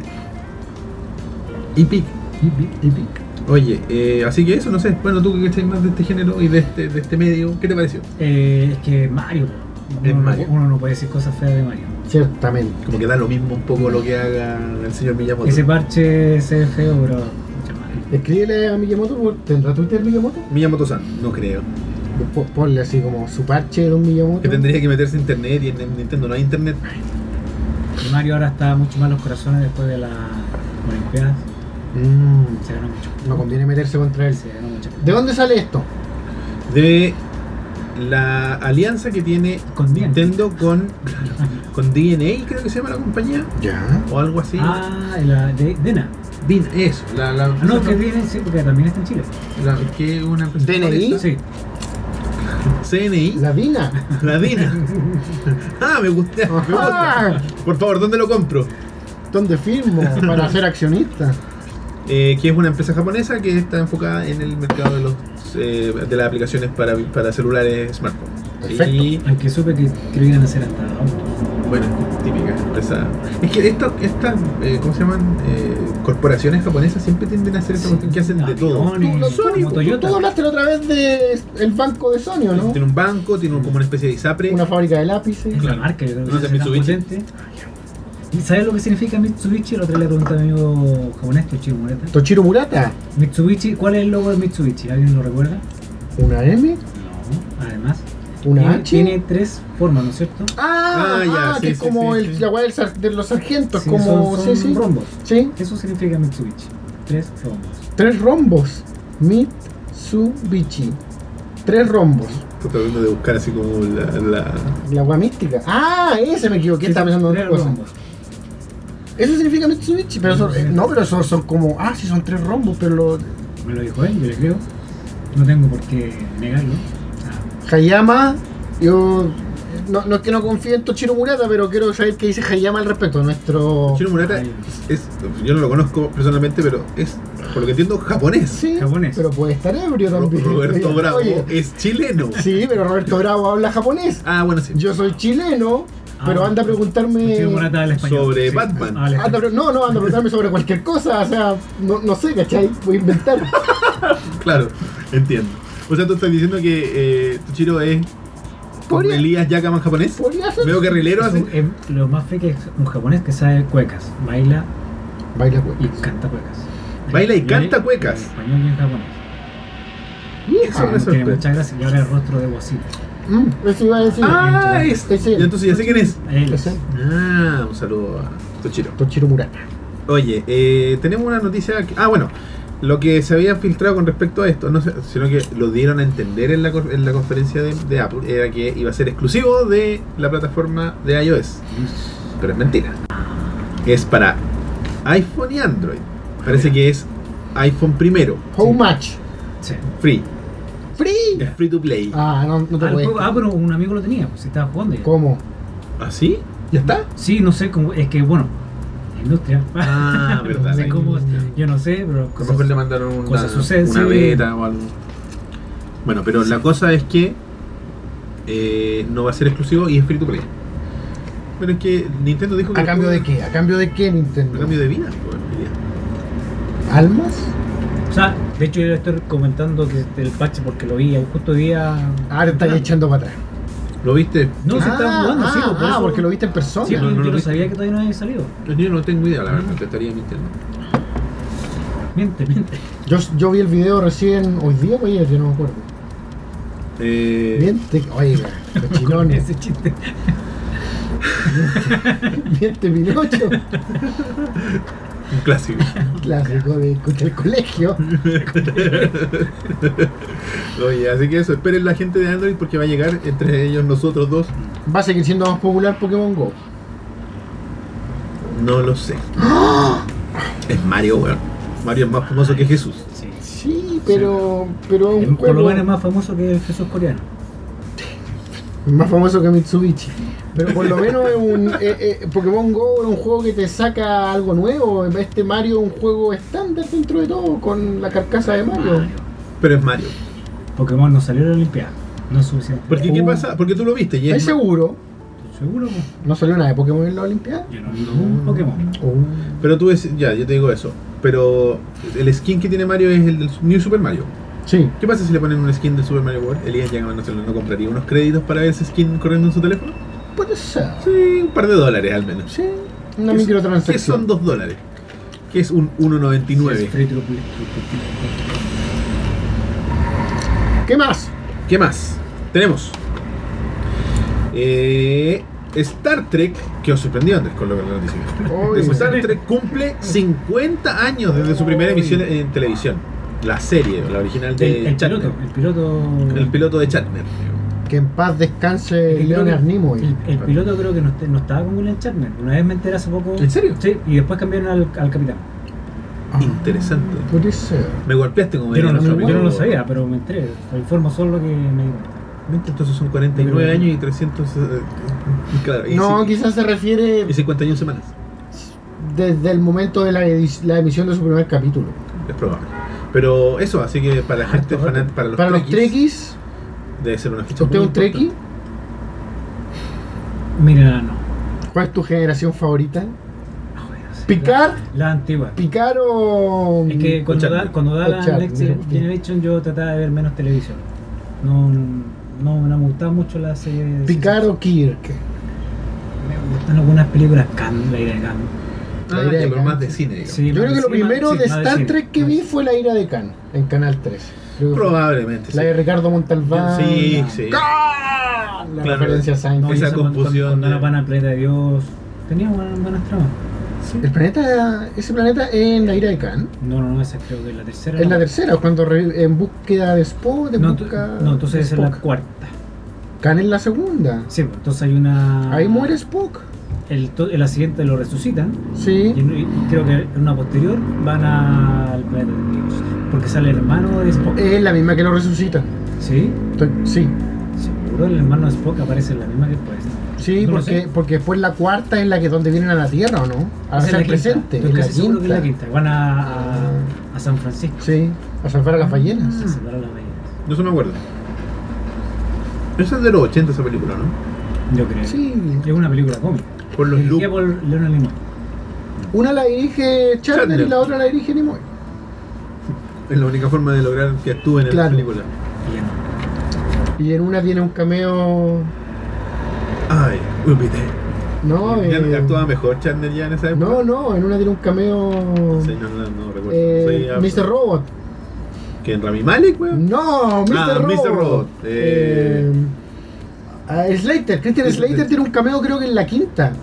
Epic. Epic. Epic. Oye, eh, así que eso, no sé. Bueno, tú que cachai más de este género y de este, de este medio, ¿qué te pareció? Eh, es que Mario. Es Uno, no- Mario. uno no puede decir cosas feas de Mario. Ciertamente. Como que da lo mismo un poco lo que haga el señor Miyamoto. Ese parche se ve feo, pero. Mucha Mario. Escríbele a Miyamoto. por- ¿Tendrá Twitter Miyamoto? Miyamoto-san, no creo. Po- Ponle así como su parche de un Miyamoto. Que tendría que meterse a internet y en en Nintendo no hay internet. Y Mario ahora está mucho más en los corazones después de las Olimpiadas. Mm, Se ganó mucho. no conviene meterse contra él. Se ganó mucho. ¿De dónde sale esto? De la alianza que tiene Con D N A. Nintendo con, con D N A, creo que se llama la compañía, Ya. o algo así. Ah, la de Dena. D N A, eso. La, la, Ah, no, que viene, sí, porque también está en Chile. la- que es una empresa ¿D N I? japonesa. Sí. C N I. La Dina. La D N A. Ah, me gusta. Me gusta. Ajá. Por favor, ¿dónde lo compro? ¿Dónde firmo para ser accionista? Eh, que es una empresa japonesa que está enfocada en el mercado de los eh, de las aplicaciones para, para celulares smartphones. Perfecto. Y Aunque supe que, que lo iban a hacer hasta autos. bueno, típica empresa. Es que estas, estas eh, ¿cómo se llaman? Eh, corporaciones japonesas siempre tienden a hacer esta Sí, cuestión que hacen de todo. aviones, Tú, lo- Sony, tú- como Toyota. tú hablaste la otra vez del banco de Sony, ¿o ¿no? Tiene un banco, tiene un- como una especie de ISAPRE. Una fábrica de lápices. Es Claro. la marca, yo creo que No es es de tan Mitsubishi. potente. ¿Y sabes lo que significa Mitsubishi? El otro día le pregunté a mi amigo japonés, Toshiro Murata. Toshiro Murata. Mitsubishi, ¿cuál es el logo de Mitsubishi? ¿Alguien lo recuerda? Una M. No. Además, Una tiene, H. tiene tres formas, ¿no es cierto? Ah, Ah, ya, ah, sí, que es sí, como sí, el, sí. la weá del sar- de los sargentos. Sí, como. son, son sí, sí. rombos. Sí. Eso significa Mitsubishi. tres rombos. Tres rombos. Mitsubishi. Tres rombos. Estoy tratando de buscar así como la... la... La agua mística. Ah, ese me equivoqué. Sí, Estaba pensando en tres otra cosa. rombos. Eso significa Mitsubishi. Pero son, eh, no, pero son, son como. Ah, sí, son tres rombos. Pero lo, Me lo dijo él, yo le creo. No tengo por qué negarlo. Ah, Hayama. Yo. No, no es que no confíe en Toshiro Murata, pero quiero saber qué dice Hayama al respecto. Nuestro. Shiro Murata es... Yo no lo conozco personalmente, pero es, por lo que entiendo, japonés. Sí, japonés. pero puede estar ebrio Ro- también. Roberto Oye, Bravo oye, es chileno. sí, pero Roberto Bravo habla japonés. Ah, bueno, sí. Yo soy chileno, pero Ah, anda a preguntarme. Chino Morata habla español. Sobre Sí. Batman. Habla Anda a español. pre- no, no, anda a preguntarme sobre cualquier cosa. O sea, no, no sé, ¿cachai? Voy a inventar. Claro, entiendo. O sea, tú estás diciendo que eh, Toshiro es como Podría- Elías Yacaman japonés. Podría ser. Veo guerrilero Es así. un- es lo más fe que es un japonés que sabe cuecas, baila Baila y cuecas. canta cuecas. Baila y En canta español- cuecas. En español y en japonés. Eso me Tiene sorprende. muchas gracias y ahora el rostro de Bocito. Mm, eso iba a decir. Ah, es. Ese. Y entonces ya sé quién es. Él. Ese. Ah, un saludo a Toshiro. Toshiro Murata. Oye, eh, tenemos una noticia. Que, ah, bueno, lo que se había filtrado con respecto a esto, no sé, sino que lo dieron a entender en la, cor- en la conferencia de, de Apple, era que iba a ser exclusivo de la plataforma de iOS. Pero es mentira. Es para iPhone y Android. Parece que es iPhone primero, How much? Sí. free. Free. Es free to play. Ah, no, no te Ah, el puedes. juego- ah, pero un amigo lo tenía, pues estaba jugando ya. ¿Cómo? ¿Ah, sí? ¿Ya está? Sí, no sé cómo, es que bueno, la industria. Ah, verdad. No sé cómo, yo no sé, pero A lo cosas- mejor le mandaron una, cosas suceden, una sí. beta o algo. Bueno, pero la cosa es que eh, no va a ser exclusivo y es free to play. Pero es que Nintendo dijo que... ¿A el cambio juego- de qué? ¿A cambio de qué, A Nintendo? cambio de vida. Bueno, diría. ¿Almas? O sea, de hecho yo le estoy comentando que el parche porque lo vi justo hoy día. Ahora estás echando para atrás. ¿Lo viste? No, se estaba jugando, ah, sí, por ah, eso- porque lo viste en persona. Sí, no, pero no yo lo no vi. sabía que todavía no había salido. Yo no tengo idea, la verdad, te estaría mintiendo. Miente, miente. Yo, yo vi el video recién hoy día o ayer, yo no me acuerdo. Eh, Miente, oiga, cochinones. Ese chiste. Miente Pinocho. un clásico. Clásico de del colegio. Oye, así que eso, esperen la gente de Android porque va a llegar entre ellos nosotros dos. Va a seguir siendo más popular Pokémon Go. No lo sé. Es Mario, weón. Mario es más famoso que Jesús. Sí. Sí, pero. Pero es un Por lo juego menos es más famoso que el Jesús coreano. más famoso que Mitsubishi. Pero por lo menos es un, eh, eh, Pokémon Go es un juego que te saca algo nuevo. Este Mario es un juego estándar dentro de todo, con la carcasa de Mario. Mario. Pero es Mario. Pokémon no salió en la Olimpiada. No es suficiente. Porque ¿qué Uh. pasa? Porque tú lo viste y ¿Estás es seguro? ¿Seguro? po? ¿No salió nada de Pokémon en la Olimpiada? Yo no vi ningún Pokémon. Oh. Pero tú ves, ya, yo te digo eso. Pero el skin que tiene Mario es el del New Super Mario. Sí. ¿Qué pasa si le ponen un skin de Super Mario World? Elías Yacaman no, se lo- no compraría unos créditos para ver ese skin corriendo en su teléfono. Puede ser. Sí, un par de dólares al menos. Sí. Una ¿Qué- microtransacción. ¿Qué son dos dólares? ¿Qué es un uno noventa y nueve? Es free to play. ¿Qué más? ¿Qué más? Tenemos eh, Star Trek, que os sorprendió Andrés con lo que la noticia. Oye. Star Trek cumple cincuenta años desde su primera emisión en televisión. La serie, la original de El, el Shatner. piloto, el piloto. El piloto de Shatner. Que en paz descanse el piloto- Leonard Nimoy. El, el piloto creo que no, est- no estaba con William Shatner. Una vez me enteré hace poco. ¿En serio? Sí, y después cambiaron al, al capitán. Ah, Interesante. Puede ser. Me golpeaste como Yo no, diría lo, nuestro yo no amigo. lo sabía, pero me enteré. Te informo solo lo que me di cuenta. Veinte, entonces son cuarenta y nueve años y trescientos. eh, claro, y, No, ci- quizás se refiere y cincuenta y una semanas. desde el momento de la, edi- la emisión de su primer capítulo. Es probable. Pero eso, así que para la gente Harto, fanat, para los Para los trekkies, trekkies, debe ser una ficha ¿usted muy es un trekkie? importante. Mira, no. ¿Cuál es tu generación favorita? Joder, no sé. ¿Picar? La, la antigua. ¿Picar o...? Es que cuando Chatner. da, cuando da O la Chatner, Next sí. Generation yo trataba de ver menos televisión. No, no, no me gustaba mucho la serie de ¿Picar o Kirk? Me gustan algunas películas, Khan, la ira de Khan. Ah, La idea ya, de pero Khan, más de sí. cine, digamos. Sí, Yo creo que lo sí, primero más- de sí, más Star cine, Trek que más vi cine. fue La ira de Khan, en Canal tres. Creo que fue Probablemente. la sí. de Ricardo Montalbán. Sí, sí. La Claro. referencia a Seinfeld. No, y Esa esa cuando- confusión Cuando de- van al planeta de Dios. Tenía buenas, buenas tramas. El planeta, ese planeta es en la ira de Khan. No, no, no, esa creo que es la tercera. Es la tercera, cuando re- en búsqueda de Spock, de No, tú- busca no, entonces de esa es la Spock. cuarta. Khan es la segunda. Sí, pues, entonces hay una. Ahí muere Spock. El, to- en la siguiente lo resucitan. Sí. Y, en- y creo que en una posterior van a- al planeta de Dios. Porque sale el hermano de Spock. Es la misma que lo resucita. ¿Sí? Estoy- Sí. Seguro el hermano de Spock aparece en la misma que después. Sí, No lo porque, sé. porque después la cuarta es la que donde vienen a la Tierra, ¿o no? A Esa es hacer la quinta. presente. Estoy Es la casi seguro que es la quinta. quinta. Van a, a, a San Francisco. Sí, a salvar a las ballenas. A salvar a las ballenas. No se me acuerdo. Esa es de los ochenta esa película, ¿no? Yo creo. Sí. Es una película cómica. Por los Dirigida looks. por Leonard Nimoy. Una la dirige Charter Charter. y la otra la dirige Nimoy. Es la única forma de lograr que actúen en Claro. la película. Y ya no. Y en una tiene un cameo. Ay, we'll be there. No, Ya eh, actuaba mejor Chandler ya en esa época. no, no, en una tiene un cameo. Sí, no, no, no recuerdo. eh, Soy, ah, mister Robot. ¿Que en Rami Malek, weón? No, mister Ah, Robot. mister Robot, eh. Eh, ah, Slater, Christian Sí, Slater sí. tiene un cameo creo que en la quinta.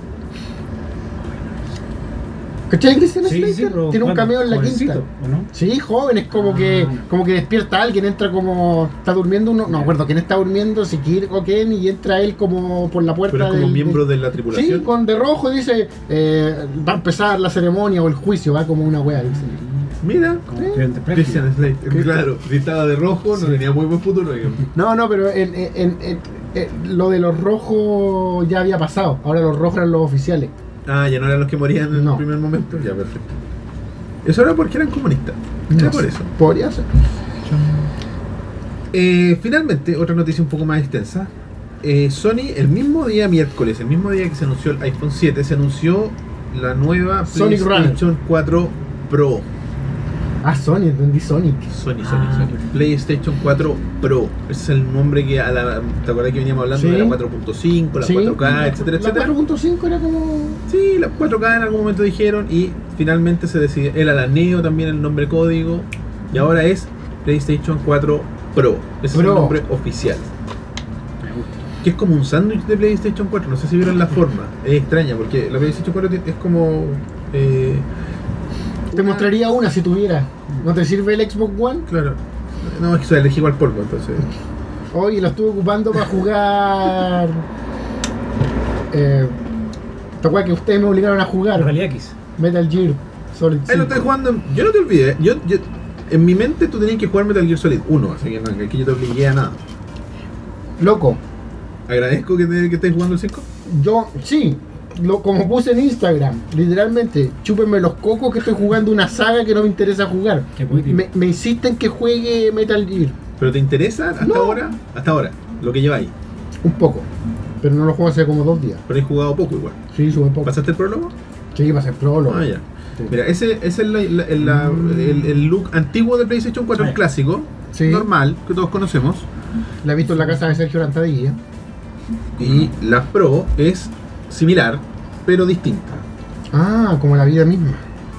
¿Cachai Christian Sí, Slater? sí, pero tiene un ¿cuándo? cameo en la Jovencito, quinta. ¿o no? Sí, joven, es como Ah, que no. como que despierta a alguien, entra como está durmiendo uno, no me acuerdo quién está durmiendo, si Kirk o Ken, y entra él como por la puerta Pero es como del- miembro del- de la tripulación. Sí, con de rojo dice eh, va a empezar la ceremonia o el juicio, va como una wea, dice. Mira, Como estudiante práctico. Christian Slater. Claro, si estaba de rojo, no tenía muy buen futuro, digamos. No, no, pero en, en- en- en- en- lo de los rojos ya había pasado, ahora los rojos eran los oficiales. Ah, ya no eran los que morían en No. el primer momento. Ya, perfecto. Eso era porque eran comunistas. Era No por sé, eso. Podría ser. Eh, finalmente, otra noticia un poco más extensa. Eh, Sony, el mismo día miércoles, el mismo día que se anunció el iPhone siete, se anunció la nueva Sonic PlayStation cuatro Pro. Ah, Sony, entendí Sonic. Sony, Sony, Ah, Sony. perfecto. PlayStation cuatro Pro. Ese es el nombre que a la, ¿te acuerdas que veníamos hablando Sí. de la cuatro punto cinco, la Sí. cuatro K, etcétera, La etcétera? cuatro punto cinco era como. Sí, la cuatro K en algún momento dijeron y finalmente se decidió. Era la Neo también el nombre código y ahora es PlayStation cuatro Pro. Ese es Pro. el nombre oficial. Me gusta. Que es como un sándwich de PlayStation cuatro. No sé si vieron la forma. Es extraña porque la PlayStation cuatro es como. Eh, Te una- mostraría una si tuviera. ¿No te sirve el Xbox One? Claro. No, es que soy alérgico al polvo, entonces. Hoy lo estuve ocupando para jugar. Eh, esta weá que ustedes me obligaron a jugar. Realidad X. Metal Gear Solid Ahí lo cinco. estoy jugando. en- Yo no te olvidé. Yo, yo- en mi mente tú tenías que jugar Metal Gear Solid uno, así que no, que aquí yo te obligué a nada. Loco, Agradezco que, te, que estés jugando el cinco. yo, sí, lo, como puse en Instagram, literalmente, chúpenme los cocos que estoy jugando una saga que no me interesa jugar. Qué poético. Me, me insisten que juegue Metal Gear, ¿Pero te interesa hasta No. ahora? Hasta ahora, lo que lleva ahí. un poco, pero no lo juego hace como dos días. Pero he jugado poco igual. Sí, sube poco. ¿Pasaste el prólogo? Sí, va a ser prólogo. Ah, ya. Sí. Mira, ese, ese es la- la- el, la- el- el look antiguo de PlayStation cuatro, el Sí. clásico, Sí. normal, que todos conocemos. La he visto en la casa de Sergio Arantadilla. Y la Pro es similar, pero distinta. Ah, como la vida misma.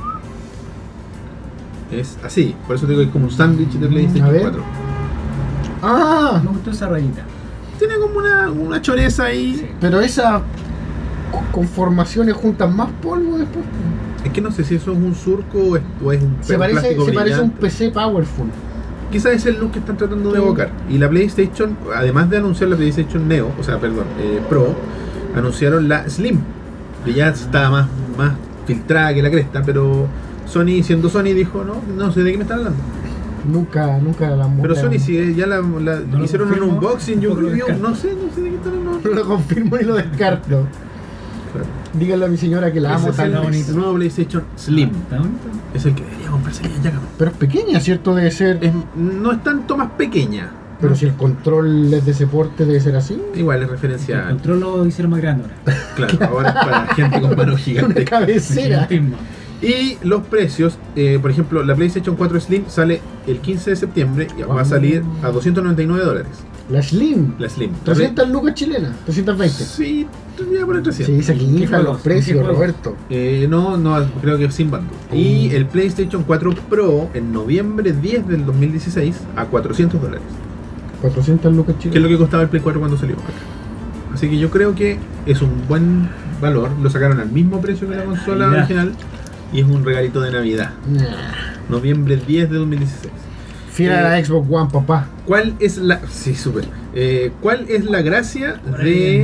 Es así, por eso te digo que es como un sándwich de A PlayStation ver. cuatro. Ah, Me gustó esa rayita. Tiene como una, una choreza ahí. Sí. pero esas co- conformaciones juntan más polvo después. Es que no sé si eso es un surco o es, o es un Se un parece, plástico se parece a un brillante. P C Powerful. Quizás es el look que están tratando de Sí. evocar. Y la PlayStation, además de anunciar la PlayStation Neo, o sea, perdón, eh, Pro, anunciaron la Slim, que ya está más, más filtrada que la cresta, pero Sony, siendo Sony, dijo, no, no sé de qué me están hablando. Nunca, nunca la Pero la- Sony, si ya la, la- No lo hicieron un confirmo, unboxing y un tampoco lo review, descarto. no sé, no sé de qué están hablando. No lo confirmo ni lo descarto. Claro. Díganle a mi señora que la Ese amo es tan el bonito. nuevo PlayStation Slim. ¿Está bonito? Es el que debería comprarse ya, cabrón. Pero es pequeña, ¿cierto? Debe ser. Es- no es tanto más pequeña. Pero si el control es de ese porte, debe ser así. Igual es El referencia. control lo hicieron más grande ahora. Claro, ahora es para gente con manos Una gigantes. cabecera. Gigantismo. Y los precios, eh, por ejemplo, la PlayStation cuatro Slim sale el quince de septiembre y va a salir a doscientos noventa y nueve dólares. La Slim. La Slim. trescientas lucas chilenas. trescientos veinte. Sí, voy a poner trescientos. Sí, se ¿Qué inflan juegos? los precios, ¿Qué juegos? Roberto. Eh, no, no, creo que sin bundle. Y el PlayStation cuatro Pro en noviembre diez del dos mil dieciséis a cuatrocientos dólares. cuatrocientas lucas Que es lo chilenas. que costaba el Play cuatro cuando salió acá. Así que yo creo que es un buen valor, lo sacaron al mismo precio que la consola Navidad. original y es un regalito de Navidad. Nah. Noviembre diez de dos mil dieciséis. Fiel a la Xbox One, papá. ¿Cuál es la... Sí, súper. Eh, ¿Cuál es la gracia Por de ahí.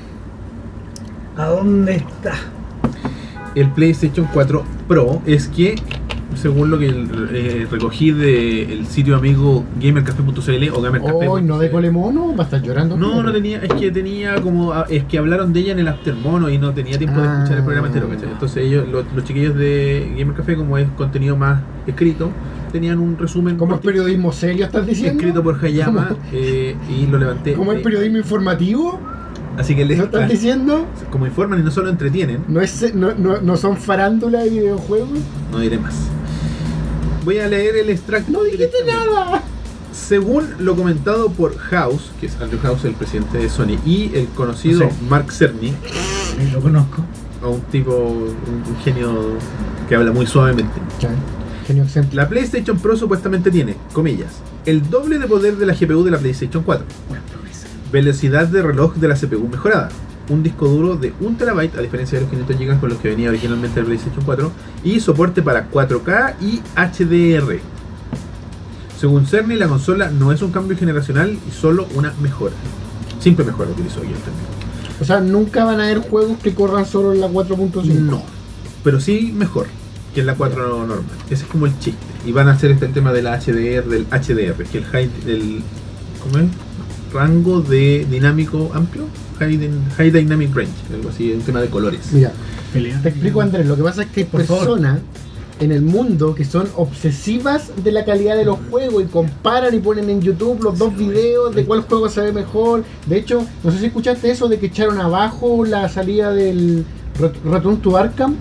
¿A dónde está? el PlayStation cuatro Pro? Es que, según lo que eh, recogí del sitio amigo gamercafé punto c l o gamercafé. Hoy no de colemono, va a estar llorando. No, no tenía, es que tenía como, es que hablaron de ella en el After Mono y no tenía tiempo de Ah. escuchar el programa entero, ¿cachai? Entonces ellos, los, los chiquillos de Gamer Café, como es contenido más escrito, tenían un resumen ¿Cómo es cortito, periodismo serio, estás diciendo? escrito por Hayama ¿Cómo? eh, y lo levanté. ¿Cómo es eh, periodismo informativo? Así que les, ¿No estás diciendo? como informan y no solo entretienen, ¿No, es, no, no, no son farándula de videojuegos? no diré más. Voy a leer el extracto. ¡No dijiste directamente. nada! Según lo comentado por House, que es Andrew House, el presidente de Sony, y el conocido No sé. Mark Cerny, Sí, lo conozco. a un tipo, un, un genio que habla muy suavemente. Genio excéntrico. La PlayStation Pro supuestamente tiene, comillas, el doble de poder de la G P U de la PlayStation cuatro, velocidad de reloj de la C P U mejorada, un disco duro de un terabyte a diferencia de los quinientos gigas con los que venía originalmente el PlayStation cuatro, y soporte para cuatro K y H D R. Según Cerny, la consola no es un cambio generacional y solo una mejora. Simple mejora utilizó yo el término. O sea, nunca van a haber juegos que corran solo en la cuatro punto cinco. No, pero sí mejor que en la cuatro normal. Ese es como el chiste. Y van a hacer este el tema de la H D R, del H D R, que el high, el ¿cómo es? Rango de dinámico amplio, high, din- high dynamic range, algo así, un tema de colores. Mira, Pelea. te explico, Andrés. Lo que pasa es que hay Por favor. personas en el mundo que son obsesivas de la calidad de los juegos y comparan y ponen en YouTube los dos videos de cuál juego se ve mejor. De hecho, no sé si escuchaste eso de que echaron abajo la salida del Ret- Return to Arkham.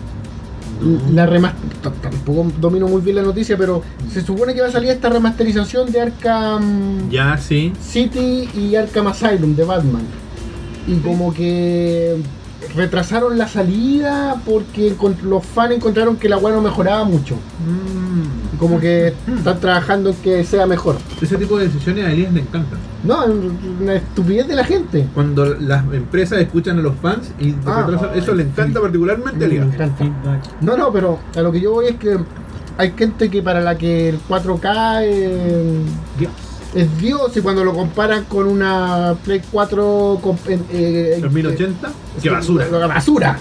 La remaster... Tampoco domino muy bien la noticia, pero se supone que va a salir esta remasterización de Arkham Ya, sí. City y Arkham Asylum de Batman. Y como que retrasaron la salida porque encont- los fans encontraron que la weá no mejoraba mucho. Mm. Y como que están trabajando en que sea mejor. Ese tipo de decisiones a Elias le encantan. No, es una estupidez de la gente. Cuando las empresas escuchan a los fans y Ah, retrasan, eso le encanta particularmente a Me Elias. encanta. Feedback. No, no, pero a lo que yo voy es que hay gente que para la que el cuatro K eh, Dios. es Dios, y cuando lo comparan con una Play cuatro con, eh, eh, ¿En mil ochenta? ¡Qué basura! ¡Qué basura!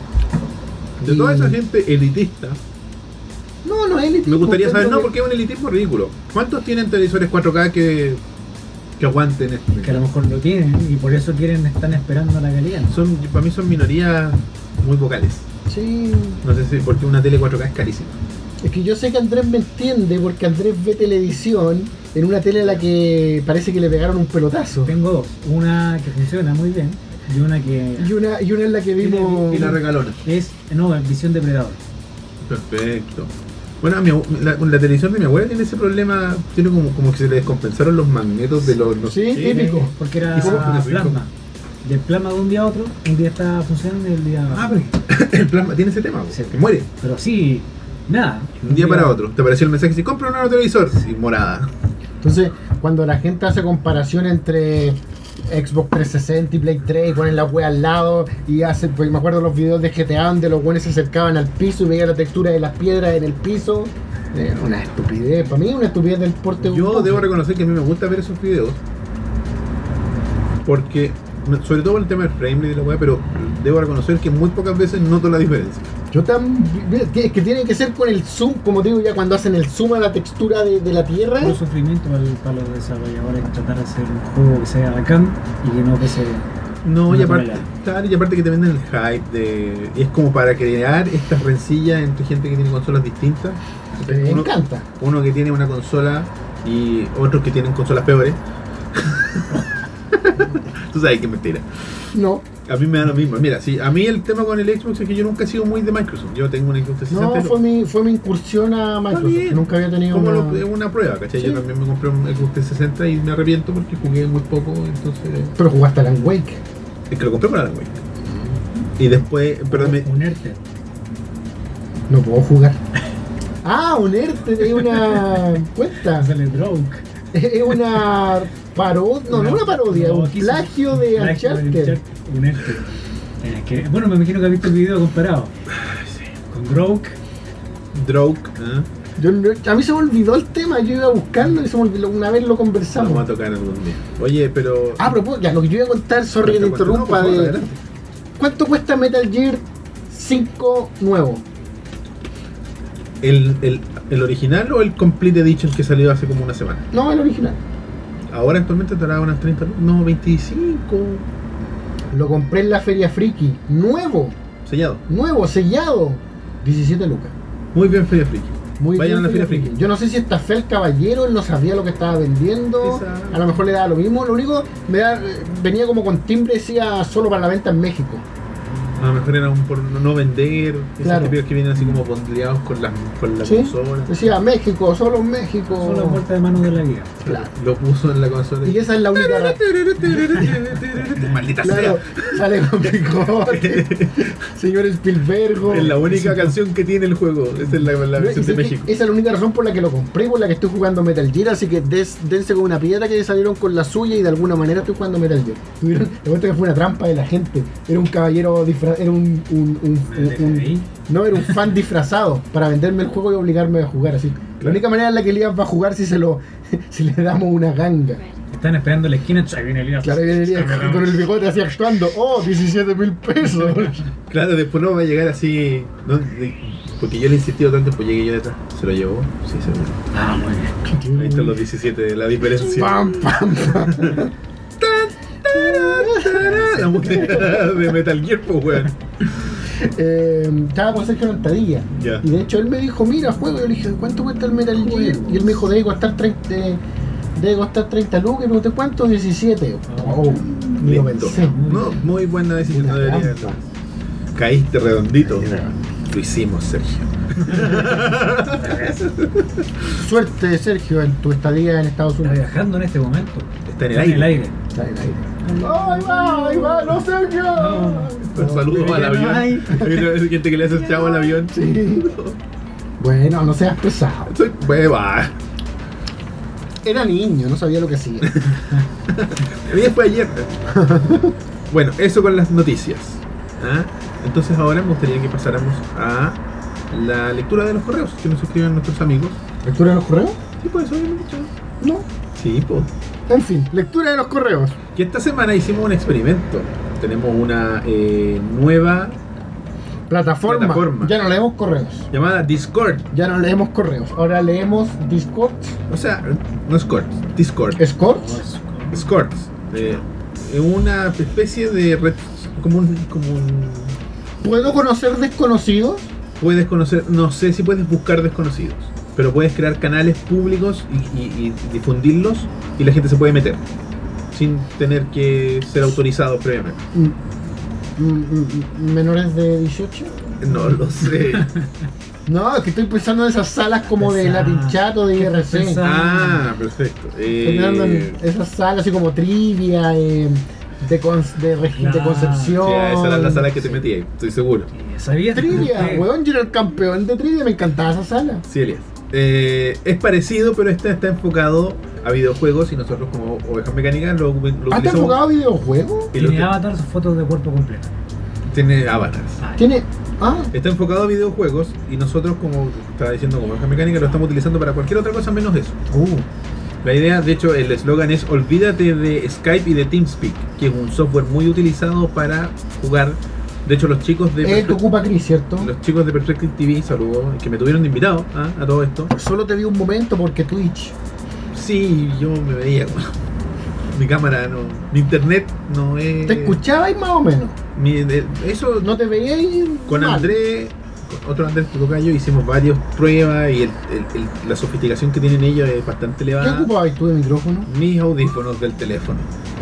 De toda Y- esa gente elitista, No, no es elitismo. me gustaría saber, encuentro no, que- porque es un elitismo ridículo. ¿Cuántos tienen televisores cuatro K que, que aguanten esto? Que a lo mejor lo tienen y por eso quieren, están esperando la calidad. Son, para mí son minorías muy vocales. Sí, No sé si porque una tele cuatro K es carísima. es que yo sé que Andrés me entiende porque Andrés ve televisión en una tele a la que parece que le pegaron un pelotazo. Tengo dos. Una que funciona muy bien y una que Y una, y una en la que vimos... Y la regalona. es, no, es visión depredador. Perfecto. Bueno, mi abu- la, la televisión de mi abuela tiene ese problema, tiene como, como que se le descompensaron los magnetos de los... No Sí, sé qué. típico. Porque era ¿Y cómo fue eso? plasma. Del plasma de un día a otro, un día está funcionando y el día... Ah, pero el plasma tiene ese tema, po, Sí. que muere. Pero sí, nada. De un día para otro. Te apareció el mensaje, si compra un nuevo televisor, y morada. Entonces, cuando la gente hace comparación entre Xbox trescientos sesenta y Play tres y ponen la wea al lado y hacen, pues me acuerdo los videos de G T A donde los buenos se acercaban al piso y veían la textura de las piedras en el piso. Eh, una estupidez, para mí una estupidez del porte. de un Yo poco. debo reconocer que a mí me gusta ver esos videos. Porque, sobre todo por el tema del frame rate y de la weá, pero debo reconocer que muy pocas veces noto la diferencia. Yo también, es que tiene que ser con el zoom, como digo ya, cuando hacen el zoom a la textura de, de la tierra. Un sufrimiento para, el- para los desarrolladores tratar de hacer un juego que sea bacán y que no pese. No, No y aparte, tonelada. claro, y aparte que te venden el hype de. Es como para crear estas rencillas entre gente que tiene consolas distintas. Me Uno- encanta. Uno que tiene una consola y otros que tienen consolas peores. Tú sabes que es mentira. No, A mí me da lo mismo. Mira, sí, a mí el tema con el Xbox es que yo nunca he sido muy de Microsoft. Yo tengo un Xbox trescientos sesenta. no, fue mi, fue mi incursión a Microsoft. bien. Nunca había tenido como una... lo- es una prueba, ¿cachai? Sí. Yo también me compré un Xbox trescientos sesenta y me arrepiento porque jugué muy poco, entonces Pero jugaste a Alan Wake. es que lo compré para la Wii. Y después, perdón, me- Unerte. No puedo jugar. Ah, Unerte es una cuenta. Sale Broke. Es una parodia, no, no una parodia, un aquí sí. plagio de Plagio de Uncharted. Unerte. Eh, que, bueno, me imagino que has visto el video comparado con Groke. Droke, ¿eh? Yo, no- a mí se me olvidó el tema, yo iba a buscarlo y se me olvidó, una vez lo Lo conversamos. vamos a tocar algún día. Oye, pero. Ah, pero ya, lo que yo iba a contar, sorry que te No, por interrumpa, favor, de adelante. ¿cuánto cuesta Metal Gear cinco nuevo? ¿El, el, ¿El original o el Complete Edition que salió hace como una semana? No, el original. Ahora actualmente estará unas treinta lucas. No, veinticinco. Lo compré en la Feria Friki, nuevo, Sellado. nuevo, sellado, diecisiete lucas. Muy bien, Feria Friki. Muy Vayan bien, a la Feria Friki. Yo no sé si está fe el caballero, él no sabía lo que estaba vendiendo, Quizá. a lo mejor le daba lo mismo, lo único, me da, venía como con timbre, decía solo para la venta en México. A lo mejor era un por no vender. Esos Claro. típicos que vienen así como bondleados con la, con la ¿Sí? consola. Decía México, solo en México. Son las vueltas de mano de la vida. Claro. Lo puso en la consola. Y esa es la única razón. Maldita Claro, sea. sale con bigote, señor Spielberg. Es la única canción que tiene el juego. Esa es la, la versión de México. Esa es la única razón por la que lo compré y por la que estoy jugando Metal Gear, así que des, dense con una piedra que salieron con la suya y de alguna manera estoy jugando Metal Gear. Tuvieron, de cuenta que fue una trampa de la gente. Era un caballero disfrazado, era un, un, un, un- un- no, era un fan disfrazado para venderme el juego y obligarme a jugar así. La única manera en la que Elías va a jugar si se lo si le damos una ganga. Están esperando en la esquina, ahí viene Elías. Claro, viene Elías con el bigote así actuando. Oh, diecisiete mil pesos. Claro, después no va a llegar así. ¿no? De- Porque yo le he insistido tanto, pues llegué yo detrás. ¿Se lo llevó? Sí, se lo llevó. Ah, muy bien. Ahí están los diecisiete, la diferencia. Pam, pam, pam. La música de Metal Gear, pues, weón. Eh, estaba con Sergio Lantadilla. Ya. Y de hecho él me dijo, mira, juego. Y yo le dije, ¿cuánto cuesta el Metal Gear? Y él me dijo, debe costar treinta, debe costar treinta lucas. Y me pregunté, ¿cuánto? diecisiete. Oh, ni lo Listo. pensé. No, muy buena decisión. Una No debería. trampa. Caíste redondito. Lo hicimos, Sergio. Suerte, Sergio, en tu estadía en Estados Está Unidos. viajando en este momento. Está en el Está en el aire. aire. Está en el aire. ¡Ahí va! ¡Ahí va! ¡No, Sergio! Un saludo al avión. Hay gente que le hace chavo al avión. Sí. Bueno, no seas pesado. Soy hueva. Era niño, no sabía lo que hacía. El día fue ayer. Bueno, eso con las noticias. ¿Ah? Entonces ahora me gustaría que pasáramos a la lectura de los correos que nos escriben nuestros amigos. ¿Lectura de los correos? Sí, pues eso habíamos dicho. No. Sí, pues. En fin, lectura de los correos. Que esta semana hicimos un experimento. Tenemos una eh, nueva Plataforma. Plataforma. Ya no leemos correos. llamada Discord. Ya no leemos correos. Ahora leemos Discord. O sea, no Discord, Discord. Escorts. Discord. Eh, es una especie de red, como un, como un... ¿Puedo conocer desconocidos? Puedes conocer, no sé si puedes buscar desconocidos, pero puedes crear canales públicos y, y- y difundirlos y la gente se puede meter sin tener que ser autorizado previamente. Mm, mm, mm, ¿Menores de dieciocho? No lo sé. No, es que estoy pensando en esas salas como de Esa- Latin Chat o de ¿qué I R C. pensás? Ah, perfecto. Estoy pensando en Eh, esas salas así como trivia, eh, de, cons- de, regi- de Claro. Concepción. sí, esa era la sala que te metí ahí, estoy seguro. ¿Sabías? Trivia, que- weón, yo era el campeón de trivia, me encantaba esa sala. Sí, Elías. Eh, es parecido, pero este está enfocado a videojuegos y nosotros como Ovejas Mecánicas lo, lo ¿Ah, está utilizamos- enfocado a videojuegos? y lo Tiene que- avatar, sus fotos de cuerpo completo. tiene avatars. Ah, Tiene. Ah, Está enfocado a videojuegos y nosotros, como estaba diciendo, como Ovejas Mecánicas, lo estamos utilizando para cualquier otra cosa menos eso. uh, La idea, de hecho, el eslogan es olvídate de Skype y de TeamSpeak, que es un software muy utilizado para jugar. De hecho, los chicos de él te Perfect- ocupa Chris, ¿cierto? los chicos de Perspective T V, saludos, que me tuvieron de invitado ¿ah? a todo esto. Solo te vi un momento porque Twitch. Sí, yo me veía, bueno, mi cámara no, mi internet no es... Te escuchabais más o menos. mi- de- eso No te veíais. con mal. Andrés, con otro Andrés Tocayo, hicimos varias pruebas y el- el- el- la sofisticación que tienen ellos es bastante ¿Qué elevada. ocupabais tú de micrófono? Mis audífonos del teléfono.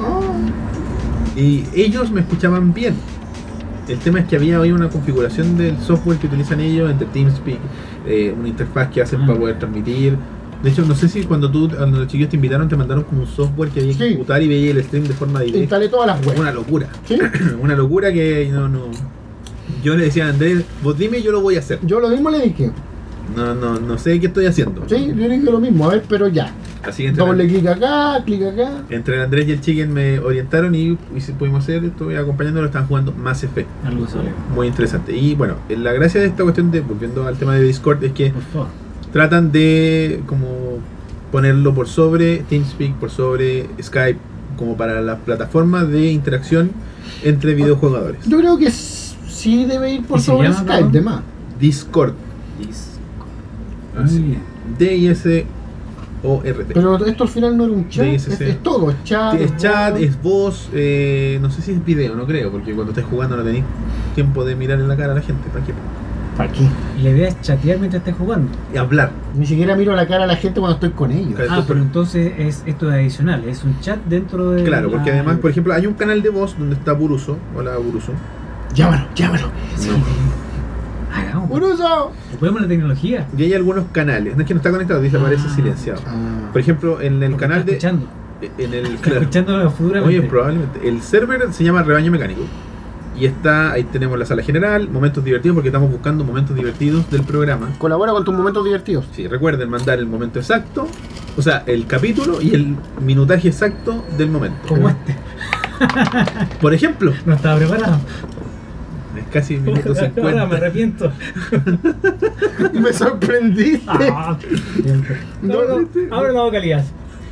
Ah, Y ellos me escuchaban bien. El tema es que había hoy una configuración del software que utilizan ellos entre TeamSpeak, eh, una interfaz que hacen Ah. para poder transmitir. De hecho, no sé si cuando tú, cuando los chiquillos te invitaron, te mandaron como un software que había que Sí. ejecutar y veía el stream de forma directa. instalé todas las webs. Una locura. ¿Sí? Una locura que no, no. Yo le decía a Andrés, vos dime, yo lo voy a hacer. Yo lo mismo le dije. No, no, no sé qué estoy haciendo. Sí, yo dije lo mismo, a ver, pero ya. Así que entre, Doble clic acá, clic acá. entre el Andrés y el Chicken me orientaron y, y si pudimos hacer, estoy acompañándolo, están jugando Mass Effect. Algo sale. Muy interesante. Y bueno, la gracia de esta cuestión de, volviendo al tema de Discord, es que Por favor. tratan de como ponerlo por sobre TeamSpeak, por sobre Skype, como para la plataforma de interacción entre videojugadores. Yo creo que s- sí debe ir por ¿Y se sobre llama, Skype, perdón? de más. Discord. Muy Así. bien. D I S O R T. Pero esto al final no era un chat, D es, S C. es todo, es chat. Es chat, voz. es voz, eh, no sé si es video, no creo, porque cuando estés jugando no tenéis tiempo de mirar en la cara a la gente, ¿para qué? ¿Para qué? Y la idea es chatear mientras estés jugando. Y hablar. Ni siquiera miro la cara a la gente cuando estoy con ellos. Claro. Ah, pero entonces es, esto es adicional, es un chat dentro de. Claro, porque la- además, por ejemplo, hay un canal de voz donde está Buruso. Hola, Buruso. Llámalo, llámalo. Hagamos. ¡Buruso! Ocupemos la tecnología. Y hay algunos canales, no es que no está conectado, dice aparece Ah. silenciado. Ah. Por ejemplo, en el Porque canal está de. escuchando. En el. Está Claro. escuchando futuramente. Oye, probablemente. El server se llama Rebaño Mecánico. Y está, ahí tenemos la sala general, momentos divertidos, porque estamos buscando momentos divertidos del programa. Colabora con tus momentos divertidos. Sí, recuerden mandar el momento exacto, o sea, el capítulo y el minutaje exacto del momento. Como este. Por ejemplo, No estaba preparado. es casi minuto Ahora me cincuenta. arrepiento. Me sorprendiste. Ah, no, no, ahora la vocalidad.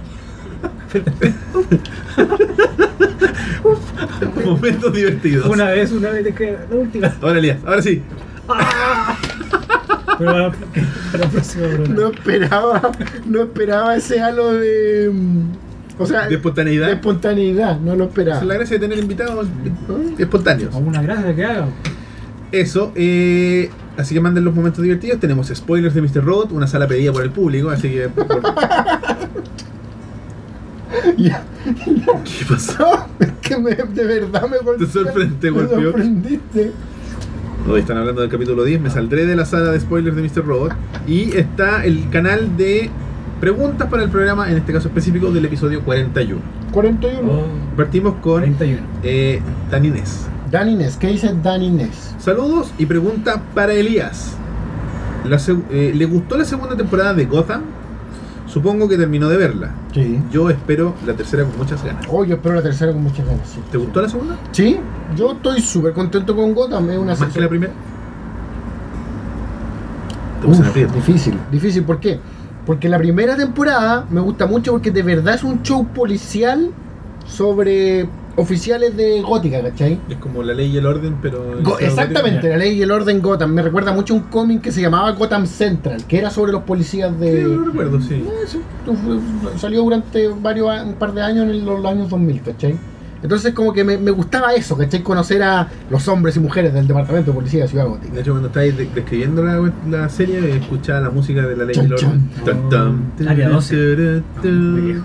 Momentos divertidos. Una vez, una vez, que la última. Ahora, Elías, ahora sí. Pero para, para el próximo programa. No esperaba, no esperaba ese halo de. mm, O sea, De espontaneidad. de espontaneidad, no lo Esa esperaba. es la gracia de tener invitados espontáneos. Alguna gracia que haga. Eso, eh, así que manden los momentos divertidos. Tenemos spoilers de mister Robot, una sala pedida por el público, así que. por- Ya. ¿Qué pasó? No, es que me, de verdad me golpeó. sorprende- te me golpeó. sorprendiste. Hoy están hablando del capítulo diez, me saldré de la sala de spoilers de mister Robot. Y está el canal de preguntas para el programa, en este caso específico del episodio cuarenta y uno. cuarenta y uno. Oh, Partimos con cuarenta y uno. eh, Dan Inés. Dan Inés, ¿qué dice Dan Inés? Saludos y pregunta para Elías. La seg- eh, ¿Le gustó la segunda temporada de Gotham? Supongo que terminó de verla. Sí. Yo espero la tercera con muchas ganas. Oh, yo espero la tercera con muchas ganas. Sí. ¿Te gustó la segunda? Sí, yo estoy súper contento con Gotham. Es una ¿Más que sección- la primera? Te Uf, puse en aprieto. difícil, difícil, ¿por qué? Porque la primera temporada me gusta mucho porque de verdad es un show policial sobre oficiales de Gótica, ¿cachai? Es como La Ley y el Orden, pero... Go- exactamente, la ley y el orden Gotham. Me recuerda mucho a un cómic que se llamaba Gotham Central, que era sobre los policías Sí, de... lo recuerdo, sí. Eh, sí, fue- salió durante varios a- un par de años en los años dos mil, ¿cachai? Entonces como que me, me gustaba eso, ¿cachai? Conocer a los hombres y mujeres del departamento de policía de Ciudad Gótica. De hecho, cuando estáis de- describiendo la, la serie, escuchaba la música de La Ley y el Chan, Orden. chan. Tan, tan, Área doce. tarara, tan,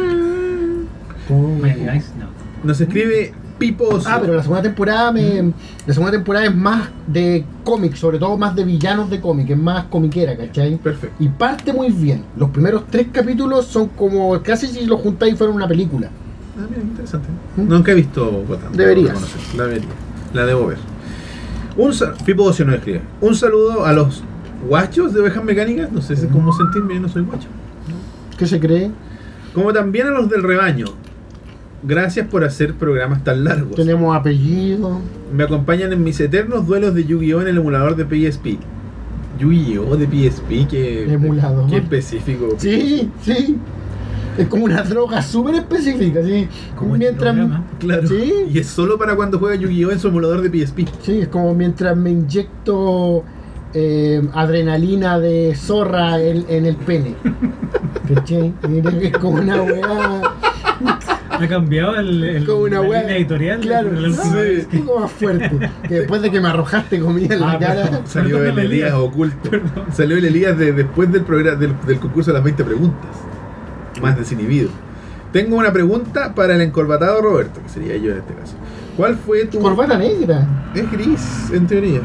tan. Miami Vice, no. Nos escribe Pipo. Ah, pero la segunda temporada me, la segunda temporada es más de cómics, sobre todo más de villanos de cómic, es más comiquera, ¿cachai? Perfecto. Y parte muy bien. Los primeros tres capítulos son como casi si los juntáis fueran una película. Ah, mira, interesante. ¿Mm? Nunca he visto Gotham. Deberías. debo reconocer. La vería. La debo ver. Un sal- Pipo Ocio nos escribe. Un saludo a los guachos de ovejas mecánicas. No sé si cómo sentirme, yo no soy guacho. ¿Qué se cree? Como también a los del rebaño. Gracias por hacer programas tan largos. Tenemos apellido. Me acompañan en mis eternos duelos de Yu-Gi-Oh en el emulador de P S P. Yu-Gi-Oh de P S P, que Emulador. Qué específico. Sí, sí. Es como una droga súper específica, sí. Como este mientras, programa. Claro. Sí. Y es solo para cuando juega Yu-Gi-Oh en su emulador de P S P. Sí, es como mientras me inyecto eh, adrenalina de zorra en, en el pene. ¿Cachai? Mira que es como una weá. Ha cambiado el, el Como una la weá. línea editorial. Claro, de la última sí, vez. un poco más fuerte. Que después de que me arrojaste comida en la Ah, cara. perdón. Salió el Perdóname, Elías Elías. oculto. Salió el Elías de- después del, programa, del, del concurso de las veinte preguntas. Más desinhibido. Tengo una pregunta para el encorbatado Roberto, que sería yo en este caso. ¿Cuál fue tu... Corbata negra. Es gris, en teoría.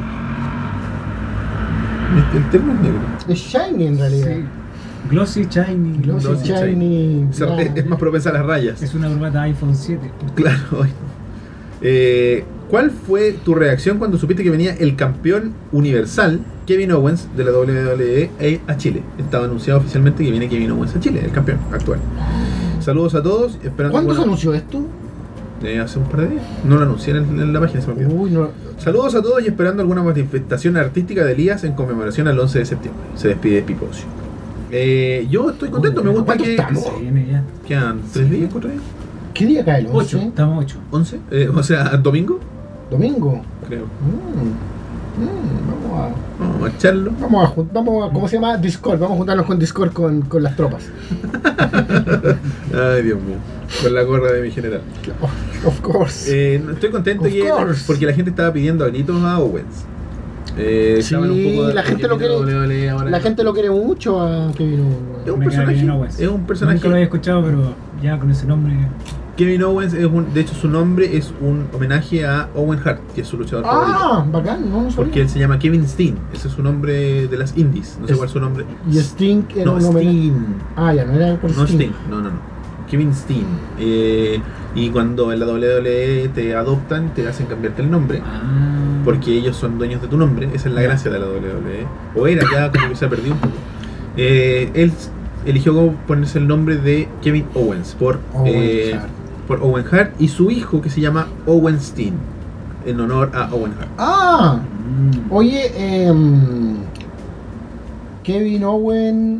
El, el termo es negro. Es shiny en realidad. Sí. Glossy Shiny. Glossy Glossy shiny. O sea, ya. es, es más propensa a las rayas. Es una corbata iPhone siete. Claro. Eh, ¿Cuál fue tu reacción cuando supiste que venía el campeón universal Kevin Owens de la W W E a Chile? Estaba anunciado oficialmente que viene Kevin Owens a Chile, el campeón actual. Saludos a todos. Esperando ¿Cuándo se buena- anunció esto? Eh, hace un par de días. No lo anuncié en, en la página, se me olvidó. Uy, no. Saludos a todos y esperando alguna manifestación artística de Elías en conmemoración al once de septiembre. Se despide Pipocio. Eh, yo estoy contento, me gusta ¿Cuánto que... estamos? Se viene ya. ¿Quedan tres días, cuatro días? ¿Qué día cae el ocho, once? estamos ocho. ¿once? Eh, o sea, ¿domingo? Domingo. Creo. Mm. Mm, vamos a. Vamos a echarlo. Vamos a, jun- vamos a, ¿cómo se llama? Discord, vamos a juntarnos con Discord con, con las tropas. Ay, Dios mío. Con la gorra de mi general. Of, of course. Eh, no, estoy contento Of que, course. porque la gente estaba pidiendo a gritos a Owens. Eh, Sí, estaban un poco de- la gente lo porque quiere- viene W W E ahora. La gente lo quiere mucho a Kevin Es Owens. un Me cae personaje. bien Owens. Es un Nunca lo personaje. había escuchado, pero ya con ese nombre. Kevin Owens es un, de hecho su nombre es un homenaje a Owen Hart, que es su luchador favorito. Ah, bacán, no, no sabía. Porque él se llama Kevin Steen, ese es su nombre de las indies, no sé Es- cuál es su nombre. Y Sting era No, un homenaje. Steen. Ah, ya, no era por No Sting. Steen, no, no, no. Kevin Steen. Eh, y cuando en la W W E te adoptan, te hacen cambiarte el nombre. Ah. Porque ellos son dueños de tu nombre, esa es la gracia de la W W E. O era ya, como que se ha perdido un poco. Eh, él eligió ponerse el nombre de Kevin Owens por Owen eh, Hart. por Owen Hart y su hijo que se llama Owen Steen, en honor a Owen Hart. Ah, Mm. oye, em, Kevin Owen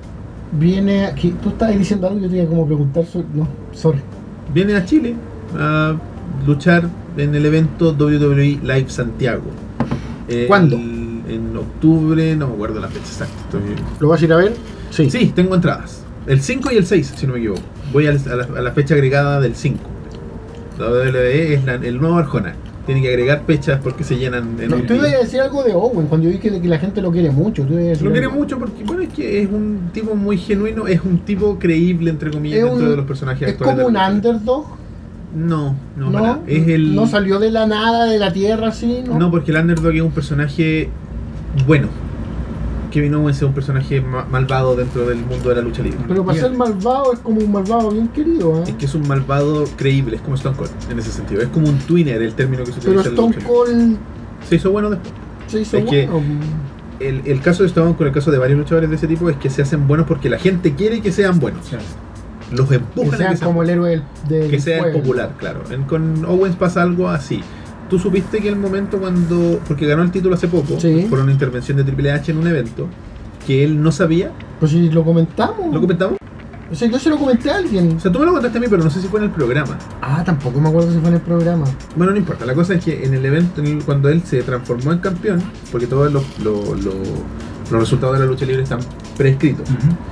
viene aquí. Tú estabas diciendo algo, yo tenía como preguntar. so- No, sorry. Viene a Chile a luchar en el evento W W E Live Santiago. Eh, ¿Cuándo? el- en octubre, no me acuerdo la fecha exacta. estoy- ¿Lo vas a ir a ver? Sí. Sí, tengo entradas. El cinco y el seis, si no me equivoco. Voy al- a la, a la fecha agregada del cinco. La W W E es la- el nuevo Arjona. Tiene que agregar fechas porque se llenan en No, un tú ibas día. a decir algo de Owen cuando yo dije que la gente lo quiere mucho. Tú ibas a decir Lo quiere algo. mucho porque, bueno, es que es un tipo muy genuino, es un tipo creíble, entre comillas, Es dentro un- de los personajes Es actuales. como un de la lucha. underdog. No, no, No, para nada. Es el... no salió de la nada, de la tierra así, ¿no? No, porque el underdog es un personaje bueno. Kevin Owens es un personaje ma- malvado dentro del mundo de la lucha libre. Pero para ser malvado es como un malvado bien querido, Es ¿eh? que es un malvado creíble, es como Stone Cold en ese sentido. Es como un twinner, el término que se Pero utiliza en la Stone lucha libre. Cold Se hizo bueno después. se hizo Es que- bueno. El, el caso de Stone Cold, el caso de varios luchadores de ese tipo, es que se hacen buenos porque la gente quiere que sean buenos. Claro. Los Que empujan a sean que sean como el héroe del, del que sea el pueblo. popular, claro. En- con Owens pasa algo así. Tú supiste que el momento cuando, porque ganó el título hace poco, Sí. por una intervención de Triple H en un evento, que él no sabía, Pues si lo comentamos. ¿lo comentamos? O sea, yo se lo comenté a alguien. O sea, tú me lo contaste a mí, pero no sé si fue en el programa. Ah, tampoco me acuerdo si fue en el programa. Bueno, no importa, la cosa es que en el evento, en el- cuando él se transformó en campeón, porque todos los, los, los, los resultados de la lucha libre están prescritos.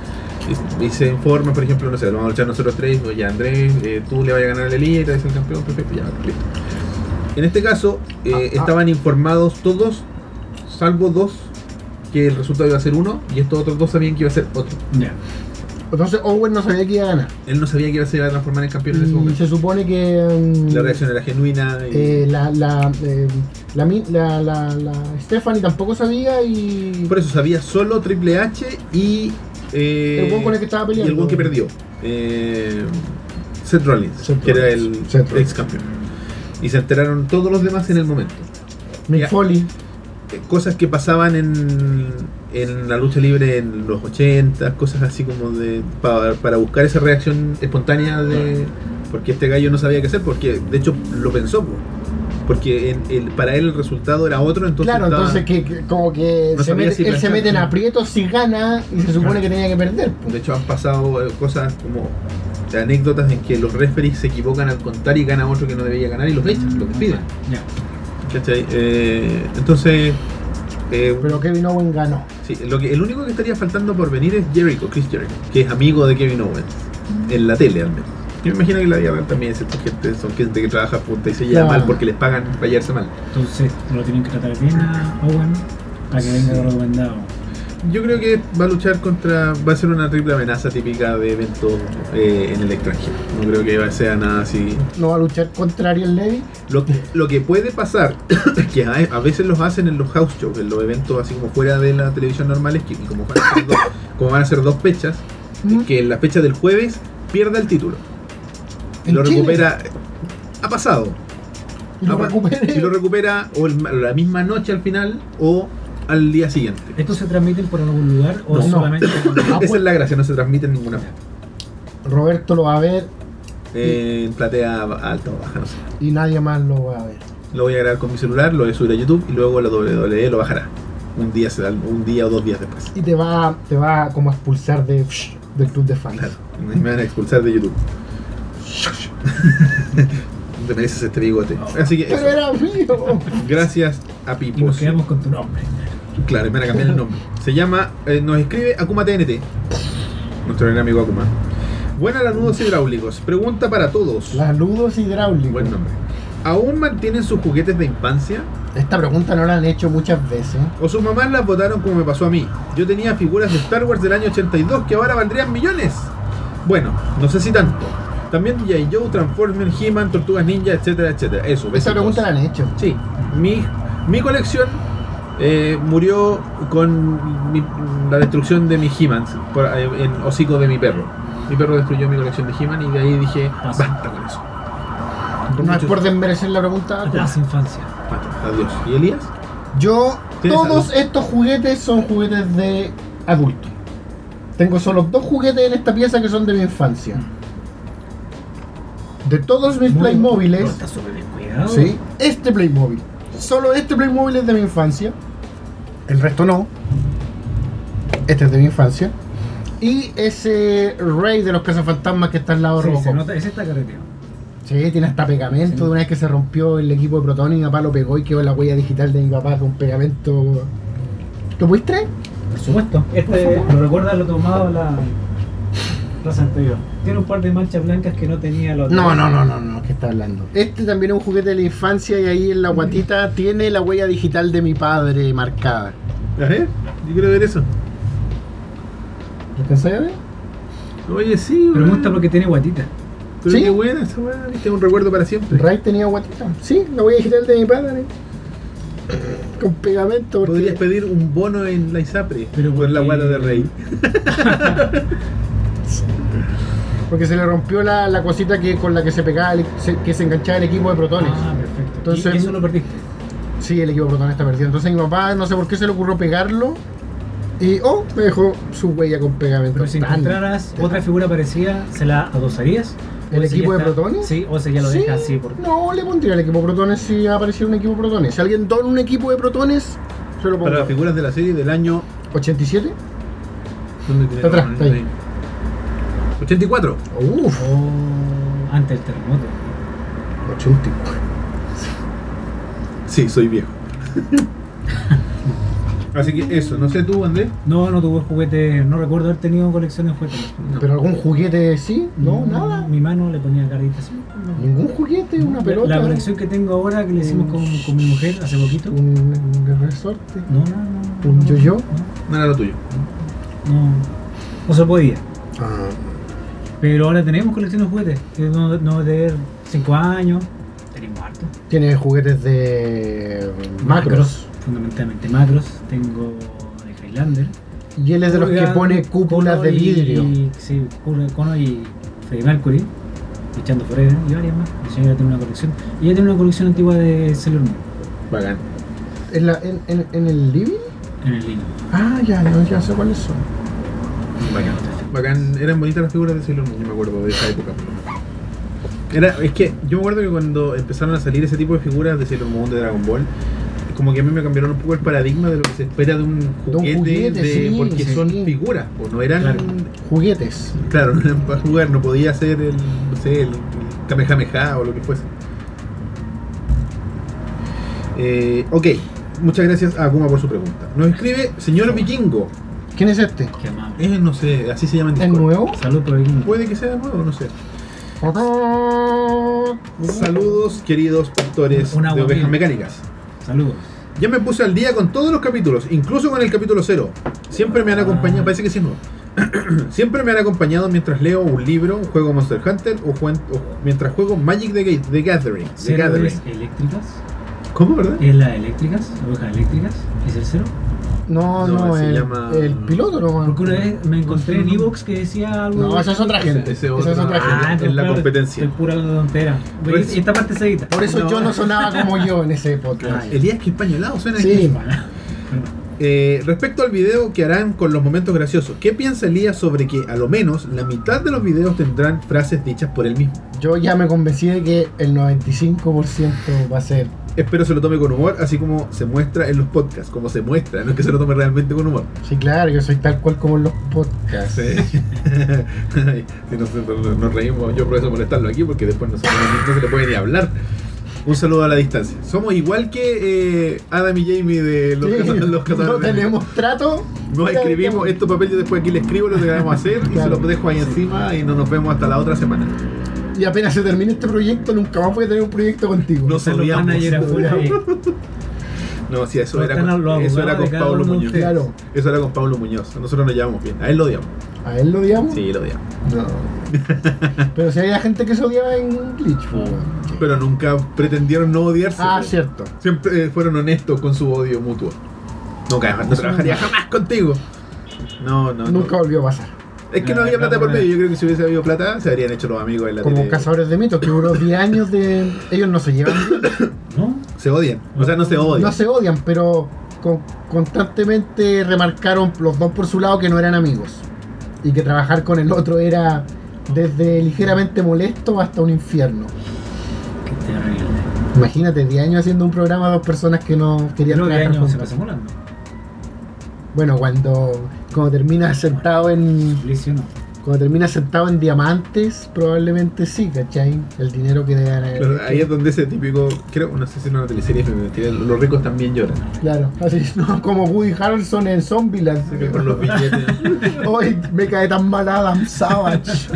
Y, y se informa, por ejemplo, no sé, lo vamos a luchar nosotros tres, oye Andrés, eh, tú le vas a ganar al Elías y te vas a ser el campeón, perfecto, ya, listo. En este caso, eh, Ah, ah. estaban informados todos, salvo dos, que el resultado iba a ser uno, y estos otros dos sabían que iba a ser otro. Ya. Entonces Owen no sabía que iba a ganar. Él no sabía que iba a se iba a transformar en campeón en ese Y momento. se supone que mm, La reacción era genuina. Y... eh, la, la, eh, la, mi- la, la, la Stephanie tampoco sabía y Por eso sabía solo Triple H y. eh, El buen con el que estaba Y peleando. el buen que perdió. Eh, Seth Rollins, Seth que era el Rollins. Seth Rollins. ex campeón. Y se enteraron todos los demás en el momento. Mick ya. Foley. Eh, Cosas que pasaban en, en la lucha libre en los ochenta, cosas así como de. Para, para buscar esa reacción espontánea de. Porque este gallo no sabía qué hacer, porque de hecho lo pensó. po. Porque en, el, para él el resultado era otro, entonces. Claro, estaba- entonces que, que como que No se sabía mete- si él se planchar, mete en ¿no? aprietos si gana y se supone que tenía que perder. pues. De hecho han pasado eh, cosas como anécdotas en que los referees se equivocan al contar y gana otro que no debía ganar y los echan, los despiden. Ya. ¿Cachai? Eh, entonces, eh, Pero Kevin Owen ganó. sí, lo que, el único que estaría faltando por venir es Jericho, Chris Jericho, que es amigo de Kevin Owens, en la tele al menos. Yo me imagino que la vida real también es esta gente, son gente que trabaja junta y se lleva Claro. mal porque les pagan para llevarse mal. Entonces lo tienen que tratar bien a Owen para que venga recomendado. Yo creo que va a luchar contra, va a ser una triple amenaza típica de eventos eh, en el extranjero. No creo que sea nada así. No va a luchar contra Ariel Levy. Lo que, lo que puede pasar es que a, a veces los hacen en los house shows, en los eventos así como fuera de la televisión normales, que y como van a ser dos, como van a ser dos fechas, ¿Mm? que en la fecha del jueves pierda el título y ¿En lo Chile? recupera. Ha pasado. Lo apa- recupere. si lo recupera o el- la misma noche al final o al día siguiente. ¿Estos se transmiten por algún lugar o No. solamente cuando- Ah, Esa es la gracia, no se transmite en ninguna Roberto lo va a ver eh, en platea alta o baja, no sé. y nadie más lo va a ver. Lo voy a grabar con mi celular, lo voy a subir a YouTube y luego la doble u doble u E lo bajará. Un día, se da- un día o dos días después. Y te va, te va como a expulsar de, del club de fans. Claro, me van a expulsar de YouTube. Te mereces este bigote. Así que Pero eso. era mío. Gracias a y nos Pipos. quedamos con tu nombre? Claro, me van a cambiar el nombre. Se llama, eh, nos escribe Akuma T N T. Nuestro gran amigo Akuma. Buenas las nudos hidráulicos. Pregunta para todos. Las ludos hidráulicos. Buen nombre. ¿Aún mantienen sus juguetes de infancia? Esta pregunta no la han hecho muchas veces. ¿O sus mamás las votaron como me pasó a mí? Yo tenía figuras de Star Wars del año ochenta y dos que ahora valdrían millones. Bueno, no sé si tanto. También G I. Joe, Transformers, He-Man, Tortugas Ninja, etcétera, etcétera. Eso, Esa besitos. pregunta la han hecho. Sí, mi, mi colección eh, murió con mi- la destrucción de mis He-Mans por- eh, en hocico de mi perro. Mi perro destruyó mi colección de He-Man y de ahí dije, Pasa. basta con eso. No es por desmerecer la pregunta. Las infancias. Basta, adiós. ¿Y Elías? Yo, ¿Tienes todos algo? estos juguetes son juguetes de adulto. Tengo solo dos juguetes en esta pieza que son de mi infancia. De todos mis Muy- Playmobiles, No, está súper descuidado. sí, este Playmobil. Solo este Playmobil es de mi infancia. El resto no. Este es de mi infancia. Y ese Rey de los cazafantasmas que está al lado Sí, rojo. se nota, ese está carreteado. Sí, tiene hasta pegamento. Sí. De una vez que se rompió el equipo de Proton y mi papá lo pegó y quedó la huella digital de mi papá con pegamento. ¿Lo pudiste traer? Por supuesto. Este, lo recuerda, lo tomado la raza anterior. Tiene un par de manchas blancas que no tenía los No, no, no, no, no, ¿qué está hablando? Este también es un juguete de la infancia y ahí en la guatita tiene la huella digital de mi padre marcada. A ver, yo quiero ver eso. ¿Lo alcanzáis a ver? Oye, sí, Pero me weón. gusta porque tiene guatita. Pero ¿Sí? qué buena esa weá, viste, un recuerdo para siempre. Ray tenía guatita. Sí, la huella digital de mi padre. Con pegamento. Porque... Podrías pedir un bono en la ISAPRE Pero por la porque- guata de Rey. porque se le rompió la, la cosita que con la que se pegaba, el- se- que se enganchaba el equipo de protones. Ah, perfecto. Entonces- ¿Y eso lo perdiste? Sí, el equipo de protones está perdido. Entonces mi papá, no sé por qué se le ocurrió pegarlo. Y, oh, me dejó su huella con pegamento. Pero si Tan- encontraras otra figura parecida, ¿se la adosarías? ¿El ¿O ese equipo ya de está- protones? Sí, o se ya lo Sí, deja así. Por... No, le pondría el equipo protones si apareciera un equipo protones. Si alguien dona un equipo de protones, se lo pongo. Para las figuras de la serie del año. ¿ochenta y siete? ¿Dónde tiene? Está atrás, está ahí. ochenta y cuatro. Uff, O antes del terremoto. ochenta y cuatro. Sí, soy viejo. Así que eso, no sé tú, Andrés. No, no tuve juguete, no recuerdo haber tenido colección de juguetes. No. ¿Pero algún juguete sí? No, nada. Mi mano le ponía caritas así. no. ¿Ningún juguete? ¿Una pelota? La colección que tengo ahora, que le hicimos con, con mi mujer hace poquito. ¿Un, un resorte? No, no, no. ¿Un no, yo-yo? No, No era lo tuyo. no, no se podía. Ah, Pero ahora tenemos colección de juguetes. Que no, no de tener cinco años. Tenemos harto. tiene juguetes de macros. Fundamentalmente macros. Tengo de Highlander. Y él es de los que Hogan, pone cúpulas Cono de y- vidrio. Y, sí, Cono- Cono y Freddie Mercury. Echando Forever y varias más. Mi señora tiene una colección. Y ella tiene una colección antigua de Sailor Moon. Bacán. ¿En, la, en, en, en el living? En el lino. Ah, ya, no, ya sé cuáles son. Bacán. Bacán. Eran bonitas las figuras de Sailor Moon, yo me acuerdo de esa época. Era, es que yo me acuerdo que cuando empezaron a salir ese tipo de figuras de Sailor Moon, de Dragon Ball, como que a mí me cambiaron un poco el paradigma de lo que se espera de un juguete, juguete, de- sí, porque sí. son figuras, o no eran, Claro. Juguetes. claro, no eran para jugar, no podía ser el, no sé, el, el Kamehameha o lo que fuese. Eh, ok, muchas gracias a Akuma por su pregunta. Nos escribe señor Vikingo. ¿Quién es este? Qué amable. Es, no sé, así se llama en ¿Es Discord. nuevo? Salud por el Puede que sea nuevo, no sé. Saludos, queridos pastores Un de agua ovejas bien. mecánicas. Saludos. Ya me puse al día con todos los capítulos, incluso con el capítulo cero. Siempre me han acompañado, parece que sí es nuevo. Siempre me han acompañado mientras leo un libro, juego Monster Hunter o, juen- o mientras juego Magic the, Ga- the Gathering. The ¿Cero Gathering. es eléctricas? ¿Cómo, verdad? ¿Es las eléctricas? ¿Ovejas eléctricas? ¿Es el cero? No, No, no, se el, llama- el piloto nomás. Porque una vez me encontré en Evox que decía algo. No, esa es otra gente. Ese Esa otro- es otra ah, gente. en la claro, competencia. Es pura tontera. Pues- Y esta parte se edita. Por eso No. yo no sonaba como yo en ese podcast. Ah, Elías que españolado suena Sí. aquí. Eh, respecto al video que harán con los momentos graciosos, ¿qué piensa Elías sobre que a lo menos la mitad de los videos tendrán frases dichas por él mismo? Yo ya me convencí de que el noventa y cinco por ciento va a ser. Espero se lo tome con humor, así como se muestra en los podcasts, como se muestra, no es que se lo tome realmente con humor. Sí, claro, yo soy tal cual como en los podcasts. Sí. Ay, si nos, nos- nos reímos, yo por eso molestarlo aquí, porque después no se, no se le puede ni hablar. Un saludo a la distancia. Somos igual que eh, Adam y Jamie de los, Sí, cazadores- los cazadores no de- tenemos trato. Nos escribimos estos papeles, yo después aquí le escribo lo que debemos hacer y se Claro. los dejo ahí encima y no nos vemos hasta la otra semana. Y apenas se termine este proyecto, nunca más voy a tener un proyecto contigo. No Están los odiamos. managers afuera ahí. No, sí, eso No era están con, los eso era abogados con de cada Pablo uno de Muñoz. ustedes. Claro. Eso era con Pablo Muñoz. Nosotros nos llevamos bien. A él lo odiamos. ¿A él lo odiamos? Sí, lo odiamos. No. Pero si había gente que se odiaba en Glitch. pues, bueno. Pero nunca pretendieron no odiarse. Ah, pues. cierto. Siempre eh, fueron honestos con su odio mutuo. Nunca, no trabajaría jamás contigo. No, no, Nunca no. volvió a pasar. Es que no No, había plata no, por no. medio. Yo creo que si hubiese habido plata, se habrían hecho los amigos en la Como tele. cazadores de mitos, que duró diez años de. Ellos no se llevan bien. ¿No? Se odian. O sea, no se odian. No se odian, pero con- constantemente remarcaron los dos por su lado que no eran amigos. Y que trabajar con el otro era desde ligeramente molesto hasta un infierno. Qué terrible. Imagínate, diez años haciendo un programa a dos personas que no querían Creo que trabajar años se juntos. pasó volando. Bueno, cuando, cuando terminas sentado en Suplicio no. cuando terminas sentado en diamantes, probablemente sí, ¿cachai? El dinero que deben haber Claro, hecho. ahí es donde ese típico, creo, no sé si es una teleserie, pero mentira, los ricos también lloran. Claro, así no, como Woody Harrelson en Zombieland. Así que con los billetes. Hoy me cae tan mal Adam Savage.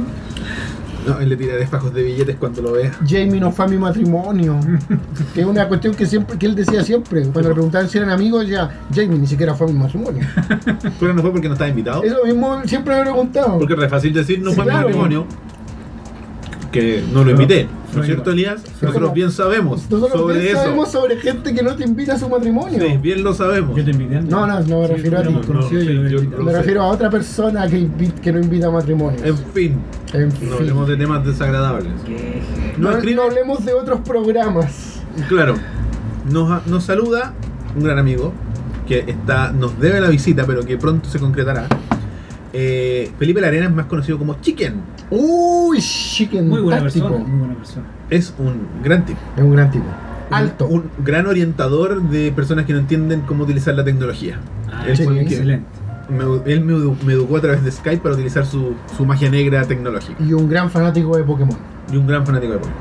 No, él le tira de fajos de billetes cuando lo vea. Jamie no fue a mi matrimonio. Que es una cuestión que siempre que él decía siempre. Cuando le preguntaban si eran amigos, ya, Jamie ni siquiera fue a mi matrimonio. Pero no fue porque no estaba invitado. Eso mismo siempre me he preguntado. Porque es re fácil decir no Sí, fue a mi claro. matrimonio. Que no lo invité. ¿No no es cierto, iba. Elías? Nosotros bien sabemos Nosotros sobre bien eso. sabemos sobre gente que no te invita a su matrimonio. Sí, bien lo sabemos. Yo te invité antes. No, no, no me refiero a ti. no, conocido, sí, yo lo yo- invité. lo Me sé. refiero a otra persona que, invi- que no invita a matrimonio. En fin, En no fin. hablemos de temas desagradables. ¿Qué? No, Nos escribe- no hablemos de otros programas. Claro, nos, nos saluda un gran amigo que está, nos debe la visita, pero que pronto se concretará. Eh, Felipe Larena es más conocido como Chicken. Uy, chicken Muy buena táctico. persona, muy buena persona. Es un gran tipo. Es un gran tipo. Alto. Un, un gran orientador de personas que no entienden cómo utilizar la tecnología. Ah, Él sí, fue el que- excelente. me- él me, edu- me educó a través de Skype para utilizar su, su magia negra tecnológica. Y un gran fanático de Pokémon. Y un gran fanático de Pokémon.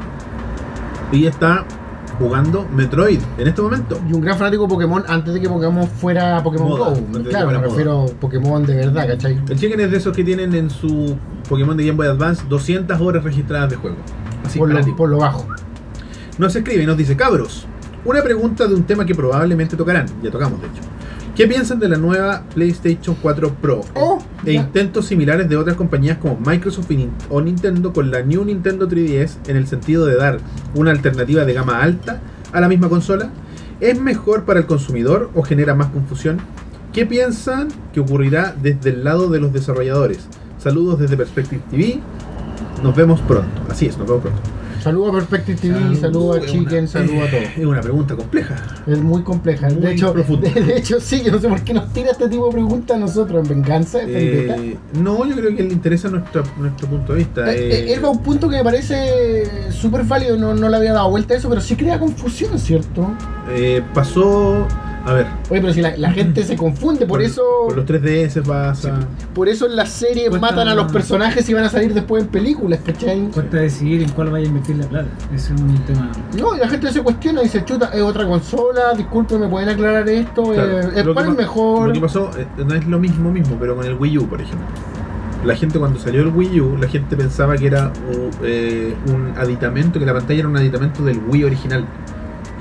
Y está jugando Metroid en este momento. Y un gran fanático de Pokémon antes de que Pokémon fuera Pokémon Moda, Go. antes de que Claro, fuera me moda. refiero a Pokémon de verdad, ¿cachai? El Chicken es de esos que tienen en su Pokémon de Game Boy Advance doscientas horas registradas de juego. Así Por lo, fanático. por lo bajo. Nos escribe y nos dice: cabros, una pregunta de un tema que probablemente tocarán. Ya tocamos, de hecho. ¿Qué piensan de la nueva PlayStation cuatro Pro? Oh, E ya. intentos similares de otras compañías como Microsoft y Nin- o Nintendo con la New Nintendo tres D S en el sentido de dar una alternativa de gama alta a la misma consola? ¿Es mejor para el consumidor o genera más confusión? ¿Qué piensan que ocurrirá desde el lado de los desarrolladores? Saludos desde Perspective T V. Nos vemos pronto. Así es, nos vemos pronto. Saludos a Perspective T V, saludos a Es Chicken, una- saludos a todos. Es una pregunta compleja. Es muy compleja. Muy de, hecho, profunda. de, de hecho, sí, yo no sé por qué nos tira este tipo de preguntas a nosotros en venganza, en vendetta. Eh, no, yo creo que le interesa nuestro, nuestro punto de vista. Eh, eh, Eh, Él va a un punto que me parece súper válido, no, no le había dado vuelta a eso, pero sí crea confusión, ¿cierto? eh, pasó. A ver. Oye, pero si la, la gente se confunde, por con- eso Con los tres D S pasa. por eso en las series Cuesta- matan a los personajes y van a salir después en películas, ¿cachai? Cuesta decidir en cuál vaya a invertir la plata. Ese es un tema. No, y la gente se cuestiona y dice, chuta, es otra consola, disculpe, ¿me pueden aclarar esto? Claro, Eh, eh, lo ¿Cuál que es pa- mejor? Lo que pasó eh, no es lo mismo mismo, pero con el Wii U, por ejemplo. La gente cuando salió el Wii U, la gente pensaba que era uh, eh, un aditamento, que la pantalla era un aditamento del Wii original.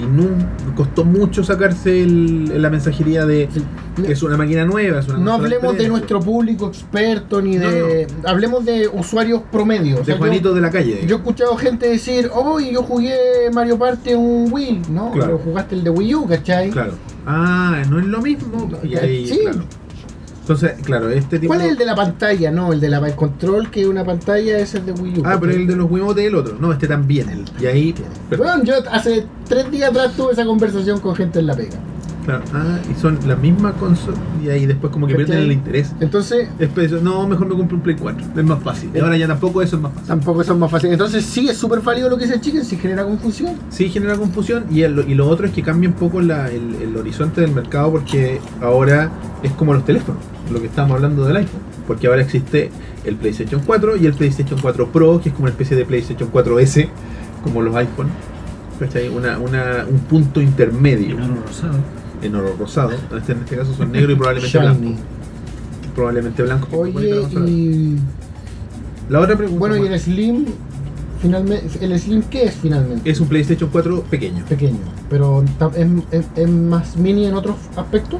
y no costó mucho sacarse el, la mensajería de Sí. que es una máquina nueva, es una No consola hablemos de diferente. nuestro público experto ni de. Hablemos de usuarios promedio. O De sea, Juanito yo, de la calle. yo he escuchado gente decir, oh, yo jugué Mario Party en un Wii, ¿no? Claro. Pero jugaste el de Wii U, ¿cachai? Claro. Ah, no es lo mismo. Y ahí, Sí. claro. Entonces, claro, este tipo. ¿Cuál es el de la pantalla? No, el de la el control, que una pantalla es el de Wii U. Ah, pero el de los Wiimote es el otro. No, este también. El... Y ahí. Bueno, yo hace tres días atrás tuve esa conversación con gente en la pega. Claro. Ah, y son la misma consola. Y ahí después como que ¿Cachai? pierden el interés. Entonces, Después, no, mejor me compro un Play cuatro. Es más fácil. Y ahora ya tampoco eso es más fácil. tampoco son más fáciles. Entonces, sí, es súper válido lo que dice el Chicken, si genera confusión. Sí genera confusión y, el- y lo otro es que cambia un poco la- el, el horizonte del mercado porque ahora es como los teléfonos, lo que estamos hablando del iPhone, porque ahora existe el PlayStation cuatro y el PlayStation cuatro Pro, que es como una especie de PlayStation cuatro ese, como los iPhone, ¿cachai? Una, una, un punto intermedio En oro rosado. en oro rosado, en este, en este caso son negro y probablemente Shiny. blanco, probablemente blanco. porque bonita Oye, la consola. y. La otra pregunta Bueno, y Juan, el Slim, finalmente. ¿El Slim qué es finalmente? es un PlayStation cuatro pequeño. Pequeño, pero ta- ¿es, es- es más mini en otros aspectos?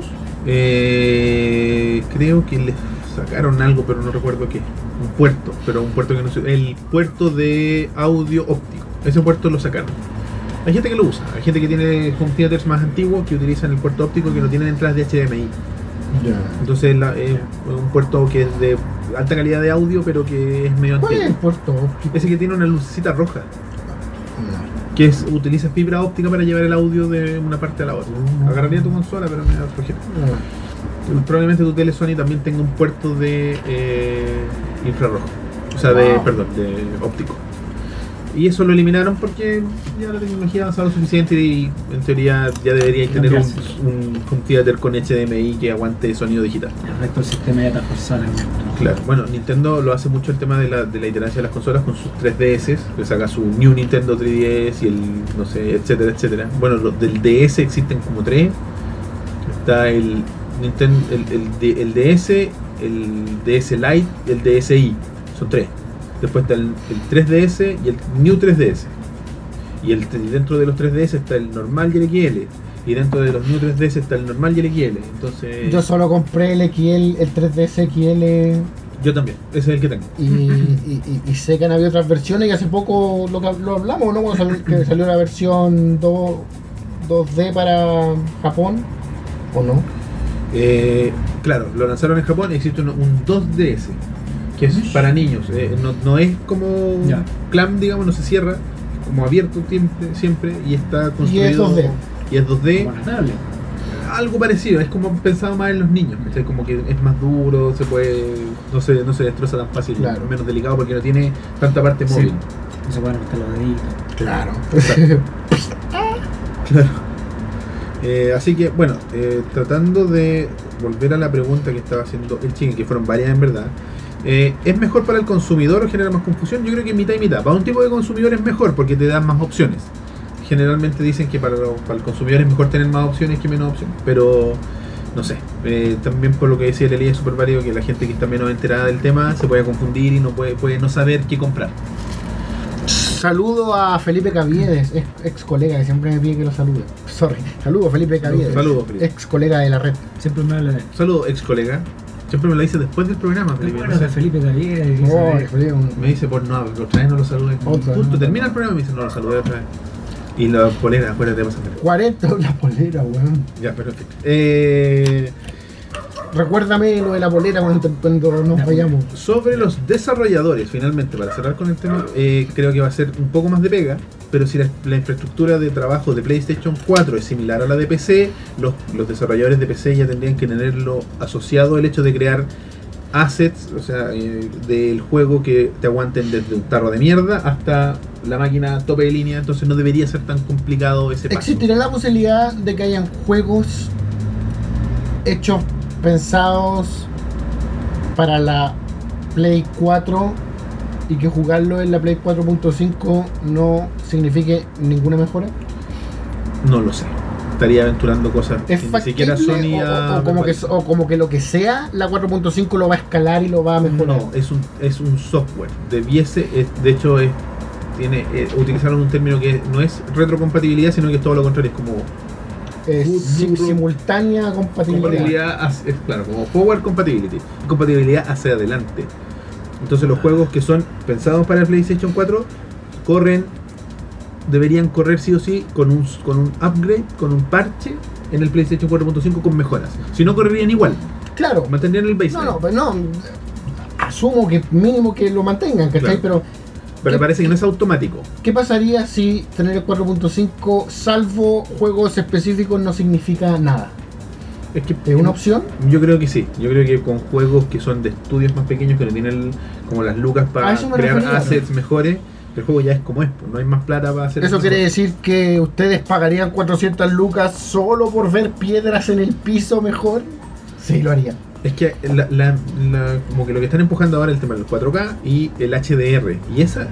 Eh, creo que le sacaron algo, pero no recuerdo qué. Un puerto, pero un puerto que no sé. El puerto de audio óptico. Ese puerto lo sacaron. Hay gente que lo usa. Hay gente que tiene home theaters más antiguos que utilizan el puerto óptico que no tienen entradas de H D M I. Ya. Entonces la- es un puerto que es de alta calidad de audio, pero que es medio ¿Cuál es el antiguo. puerto óptico? Ese que tiene una lucecita roja. No. Que es, utiliza fibra óptica para llevar el audio de una parte a la otra. Mm. Agarraría tu consola, pero me da flojera. Ah. Probablemente tu tele Sony también tenga un puerto de eh, infrarrojo. O sea, de, Wow. perdón, de óptico. Y eso lo eliminaron porque ya la tecnología ha avanzado lo suficiente y en teoría ya debería tener un, Cambiarse. un home theater con H D M I que aguante sonido digital. El resto del sistema ya está forzado en el mundo. Claro, bueno, Nintendo lo hace mucho el tema de la, de la iterancia de las consolas con sus tres D S, que saca su New Nintendo tres D S y el, no sé, etcétera, etcétera. Bueno, los del D S existen como tres. Está el Nintendo, el, el, D- el D S, el D S Lite y el D S i. Son tres. Después está el, el tres D S y el New tres D S. Y, el, y dentro de los tres D S está el normal y el X L. Y dentro de los New tres D S está el normal y el X L. Entononces, Yo solo compré el X L, el tres D S X L yo también. Ese es el que tengo. y, y, y- y sé que han habido otras versiones y hace poco lo, que- lo hablamos, ¿no? Cuando salió, que salió la versión dos D para Japón, ¿o no? Eh, claro, lo lanzaron en Japón y existe un, un dos D S que es para niños. eh, no, no es como Ya. Clam, digamos, no se cierra, es como abierto siempre, siempre y está construido. Y es dos D. Y es dos D, Como una tablet. algo parecido, es como pensado más en los niños, ¿cachai? Como que es más duro, se puede, no se, no se destroza tan fácil, Claro. es menos delicado porque no tiene tanta parte Sí. móvil. No se pueden meter los deditos. Claro. Claro. Eh, así que, bueno, eh, tratando de volver a la pregunta que estaba haciendo el Chicken, que fueron varias en verdad, eh, ¿es mejor para el consumidor o genera más confusión? Yo creo que mitad y mitad. Para un tipo de consumidor es mejor porque te dan más opciones. Generalmente dicen que para, lo- para el consumidor es mejor tener más opciones que menos opciones, pero no sé. Eh, también por lo que decía Lely es súper válido que la gente que está menos enterada del tema se puede confundir y no puede, puede no saber qué comprar. Saludo a Felipe Caviedes, ex, ex colega que siempre me pide que lo salude. Sorry. Saludo a Felipe Caviedes. Saludos, Felipe. Ex colega de la red. Siempre me habla de. Saludos, ex colega. Siempre me lo dice después del programa, ¿Te Felipe. acuerdas no de sé. Felipe Gaviria? Y Oh, dice, Felipe, un- Me dice, por no, otra vez no lo saludé. Otra, Justo ¿no? termina el programa y me dice, no lo saludé otra vez. Y la polera, acuérdate de pasar. cuarenta la polera, weón. Ya, perfecto. Eh, Recuérdame lo de la polera cuando, cuando nos vayamos. sobre los desarrolladores, finalmente, para cerrar con el tema, eh, creo que va a ser un poco más de pega, pero si la, la infraestructura de trabajo de PlayStation cuatro es similar a la de P C, los, los desarrolladores de P C ya tendrían que tenerlo asociado el hecho de crear assets, o sea, eh, del juego que te aguanten desde un tarro de mierda hasta la máquina tope de línea, entonces no debería ser tan complicado ese paso. ¿Existirá la posibilidad de que hayan juegos hechos, pensados para la Play cuatro y que jugarlo en la Play cuatro punto cinco no signifique ninguna mejora? No lo sé. Estaría aventurando cosas que ¿Es ni factible siquiera Sony o, ha o- o como que, verbalizado. o como que lo que sea, la cuatro punto cinco lo va a escalar y lo va a mejorar? No, es un, es un software. Debiese, es- de hecho, es tiene eh, utilizaron un término que no es retrocompatibilidad, sino que es todo lo contrario, es como Es Good sim- Google. simultánea compatibilidad. compatibilidad, hacia- es, claro, como forward compatibility, compatibilidad hacia adelante. Entonces los juegos que son pensados para el PlayStation cuatro corren, deberían correr sí o sí con un, con un upgrade, con un parche en el PlayStation cuatro punto cinco con mejoras. Si no, correrían igual, Claro. mantendrían el baseline. No, no, pues no. Asumo que mínimo que lo mantengan, ¿cachai? Claro. Pero Pero ¿qué- parece que no es automático. ¿qué pasaría si tener el cuatro punto cinco, salvo juegos específicos, no significa nada? Es que ¿Es una opción? Yo creo que sí. Yo creo que con juegos que son de estudios más pequeños, que no tienen como las lucas A para eso me crear refería. assets mejores, el juego ya es como es, pues, no hay más plata para hacer ¿Eso mejor. quiere decir que ustedes pagarían cuatrocientas lucas solo por ver piedras en el piso mejor? Sí, lo harían. Es que la, la- la- como que lo que están empujando ahora es el tema del cuatro K y el H D R. Y esa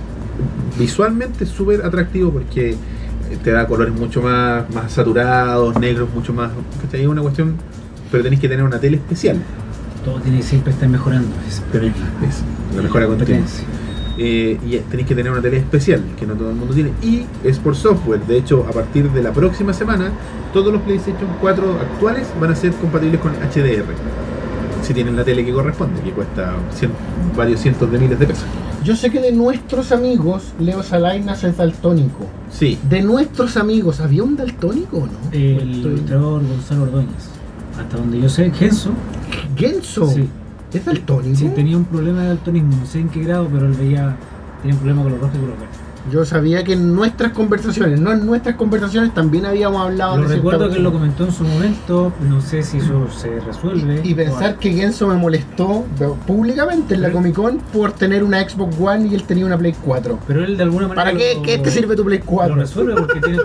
visualmente es súper atractivo porque te da colores mucho más, más saturados, negros, mucho más. ¿Cachai? Es una cuestión. Pero tenéis que tener una tele especial. Todo tiene que siempre estar mejorando. Es, pero es la Es la mejora continua. competencia. Eh, y tenéis que tener una tele especial que no todo el mundo tiene, y es por software. De hecho, a partir de la próxima semana todos los PlayStation cuatro actuales van a ser compatibles con H D R si tienen la tele que corresponde, que cuesta cien, varios cientos de miles de pesos. Yo sé que de nuestros amigos, Leo Salainas es daltónico. Sí, De nuestros amigos, ¿había un daltónico o no? El Estoy- ilustrador Gonzalo Ordóñez. Hasta donde yo sé, Genso. Genso. Sí. ¿Es daltónico? Sí, tenía un problema de daltonismo, no sé en qué grado, pero él veía, tenía un problema con los rojos y con los verdes. Yo sabía que en nuestras conversaciones, no en nuestras conversaciones, también habíamos hablado Lo de cierta recuerdo que él lo cuestión. comentó en su momento, no sé si eso se resuelve. Y pensar que Genso me molestó pero públicamente en la Comic Con por tener una Xbox One y él tenía una Play cuatro. Pero él de alguna manera. ¿Para qué, lo- qué te sirve tu Play Lo cuatro? resuelve porque tiene.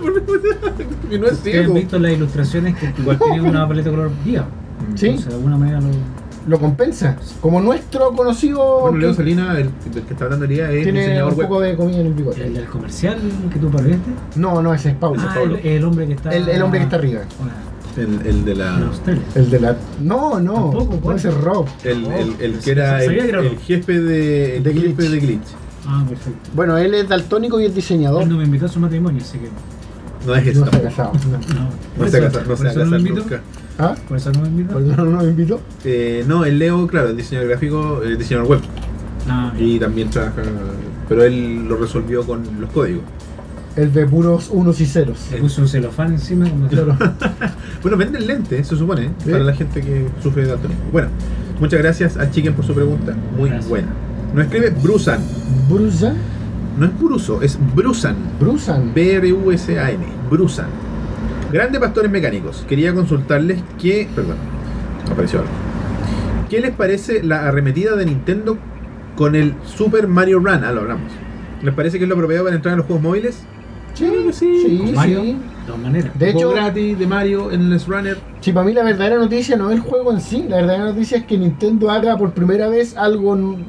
y no es Ustedes han ciego. visto las ilustraciones que igual tiene una paleta de color viva. Sí. Entonces, de alguna manera lo. Lo compensa. Como nuestro conocido Bueno, Leo que Salina, el, el que está hablando el día, es tiene diseñador un web. poco de comida en el bigote. El del comercial que tú perdiste. No, no, ese es Paulo. Ah, Paulo. el, el hombre que está. El, el hombre que está arriba. El, el de la. En Australia. El de la. No, no. Tampoco, no, ¿cuál? ese es Rob. El, el, el que era el, Sabía que era el Rob. jefe de, el De jefe Glitch. de Glitch. Ah, perfecto. Bueno, él es daltónico y es diseñador. Él no me invitó a su matrimonio, así que. No es No eso. se ha casado. No. No, No se va a casar, no se va a por eso casar me invitó. nunca. ¿Ah? Por eso no me invitó. ¿Por eso no nos invitó? Eh, no, el Leo, claro, el diseñador gráfico, el diseñador web. Ah, Y también trabaja. Pero él lo resolvió con los códigos. El de puros unos y ceros. se puso un celofán encima. Como Claro. Bueno, venden lentes, se supone, ¿Sí? para la gente que sufre de daltonismo. Bueno, muchas gracias a Chicken por su pregunta. Muy Gracias. buena. Nos escribe Brusan. Brusan. No es Bruso, es Brusan. Brusan. B R U S A N. Brusan. Grandes pastores mecánicos. Quería consultarles qué. Perdón, apareció algo. ¿Qué les parece la arremetida de Nintendo con el Super Mario Run? Ah, lo hablamos. ¿Les parece que es lo apropiado para entrar en los juegos móviles? Sí, sí, sí, con Mario, sí. de todas maneras. De Juego hecho, gratis de Mario en el Runner. sí, para mí la verdadera noticia no es el juego en sí. La verdadera noticia es que Nintendo haga por primera vez algo n-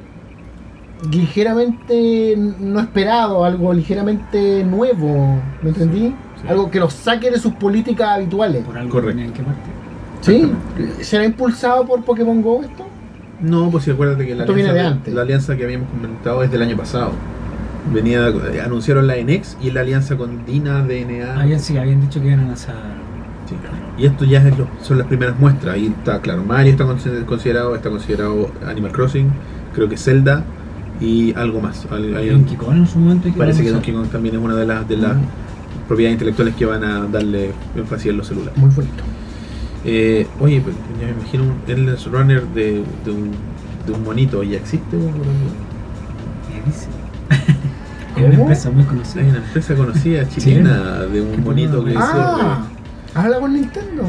ligeramente no esperado, algo ligeramente nuevo. ¿Me entendí? Sí. Algo que los saque de sus políticas habituales. Por algo Correcto. tenían que partir. ¿Sí? ¿Será impulsado por Pokémon Go esto? No, pues sí, acuérdate que la Esto viene alianza, de antes. la alianza que habíamos comentado es del año pasado. Venía, eh, anunciaron la N X y la alianza con Dina, D N A. Habían, sí, habían dicho que iban a lanzar. Sí. Y esto ya es lo- son las primeras muestras. Ahí está, claro, Mario está consi- considerado, está considerado Animal Crossing, creo que Zelda y algo más. Hay- hay- Donkey Kong en su momento. hay parece que lanzar. Donkey Kong también es una de las de las Mm. propiedades intelectuales que van a darle énfasis en los celulares. Muy bonito. Eh, oye, pues, ya me imagino un Endless Runner de, de, un, de un monito. ¿Ya existe? un- ¿Qué dice? Es una ¿Cómo? empresa muy conocida. Hay una empresa conocida chilena de un monito que Ah, habla con Nintendo.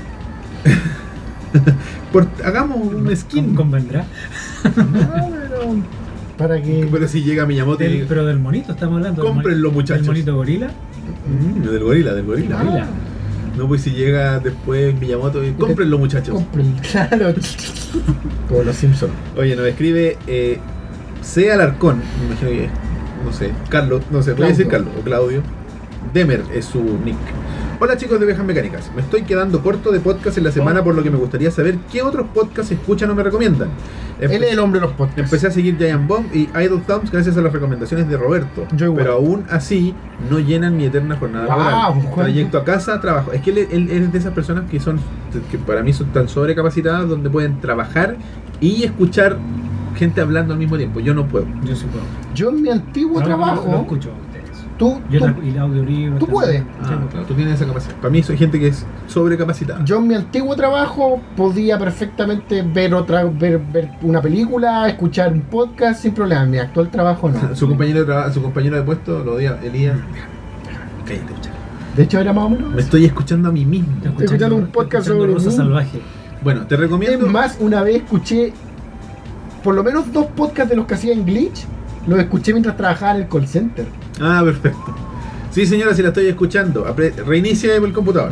sirve. Por- hagamos un ¿Con- skin. ¿Convendrá? Ah, pero para que Pero si llega Miyamoto y Del- dice, pero del monito estamos hablando. del Cómprenlo, moni- muchachos. ¿Del monito gorila? "Mm, del gorila, del gorila. Ah. Gorila. No, pues si llega después Miyamoto y cómprenlo, muchachos. compren, claro. Como los Simpsons. Oye, nos escribe eh, C. Alarcón, me imagino que, no sé, Carlos, no sé, voy a decir Claudio. Carlos o Claudio. Demer es su nick. Hola chicos de Ovejas Mecánicas, me estoy quedando corto de podcast en la semana, por lo que me gustaría saber qué otros podcasts escuchan o me recomiendan. Empe Él es el hombre de los podcasts. Empecé a seguir Giant Bomb y Idle Thumbs gracias a las recomendaciones de Roberto. Yo igual. Pero aún así no llenan mi eterna jornada Wow, laboral. ¿cuánto? Trayecto a casa, trabajo. Es que él, él- él es de esas personas que son, que para mí son tan sobrecapacitadas, donde pueden trabajar y escuchar gente hablando al mismo tiempo. Yo no puedo. Yo sí puedo. Yo en mi antiguo No, no, trabajo, No, no escucho a ustedes. tú, Yo tú- tra- y el audiolibro. tú también. puedes. Ah, claro, tú tienes esa capacidad. Para mí soy gente que es sobrecapacitada. yo en mi antiguo trabajo podía perfectamente ver otra, ver, ver una película, escuchar un podcast sin problema. En mi actual trabajo no. Su compañero de trabajo, su compañero de puesto lo odia, Elías. Cállate, muchacho. De hecho era más o menos. Me estoy escuchando a mí mismo. Estoy escuchando un podcast escuchando sobre Rosa mí. Salvaje. Bueno, te Es recomiendo. más, una vez escuché por lo menos dos podcasts de los que hacían Glitch. Los escuché mientras trabajaba en el call center. Ah, perfecto. Sí, señora, si la estoy escuchando. Apre- Reinicia el computador.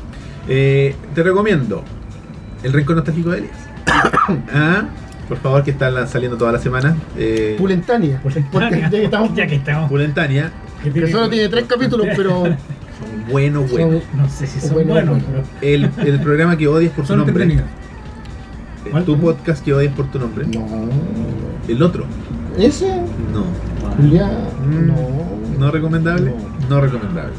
Eh, te recomiendo El Rincón Nostálgico de Elías. Ah, por favor, que está la- saliendo toda la semana. Eh, Pulentania. El podcast ya que estamos. Ya que estamos. Pulentania. que Que tiene- solo tiene tres capítulos, pero Son buenos, buenos. No sé si son Bueno, buenos, bueno. pero El, el programa que odias por tu son nombre. entretenidos. Eh, ¿Cuál? Tu podcast que odias por tu nombre. no. El otro. Ese, No. Julia, Mm, no. ¿No recomendable? No, recomendable.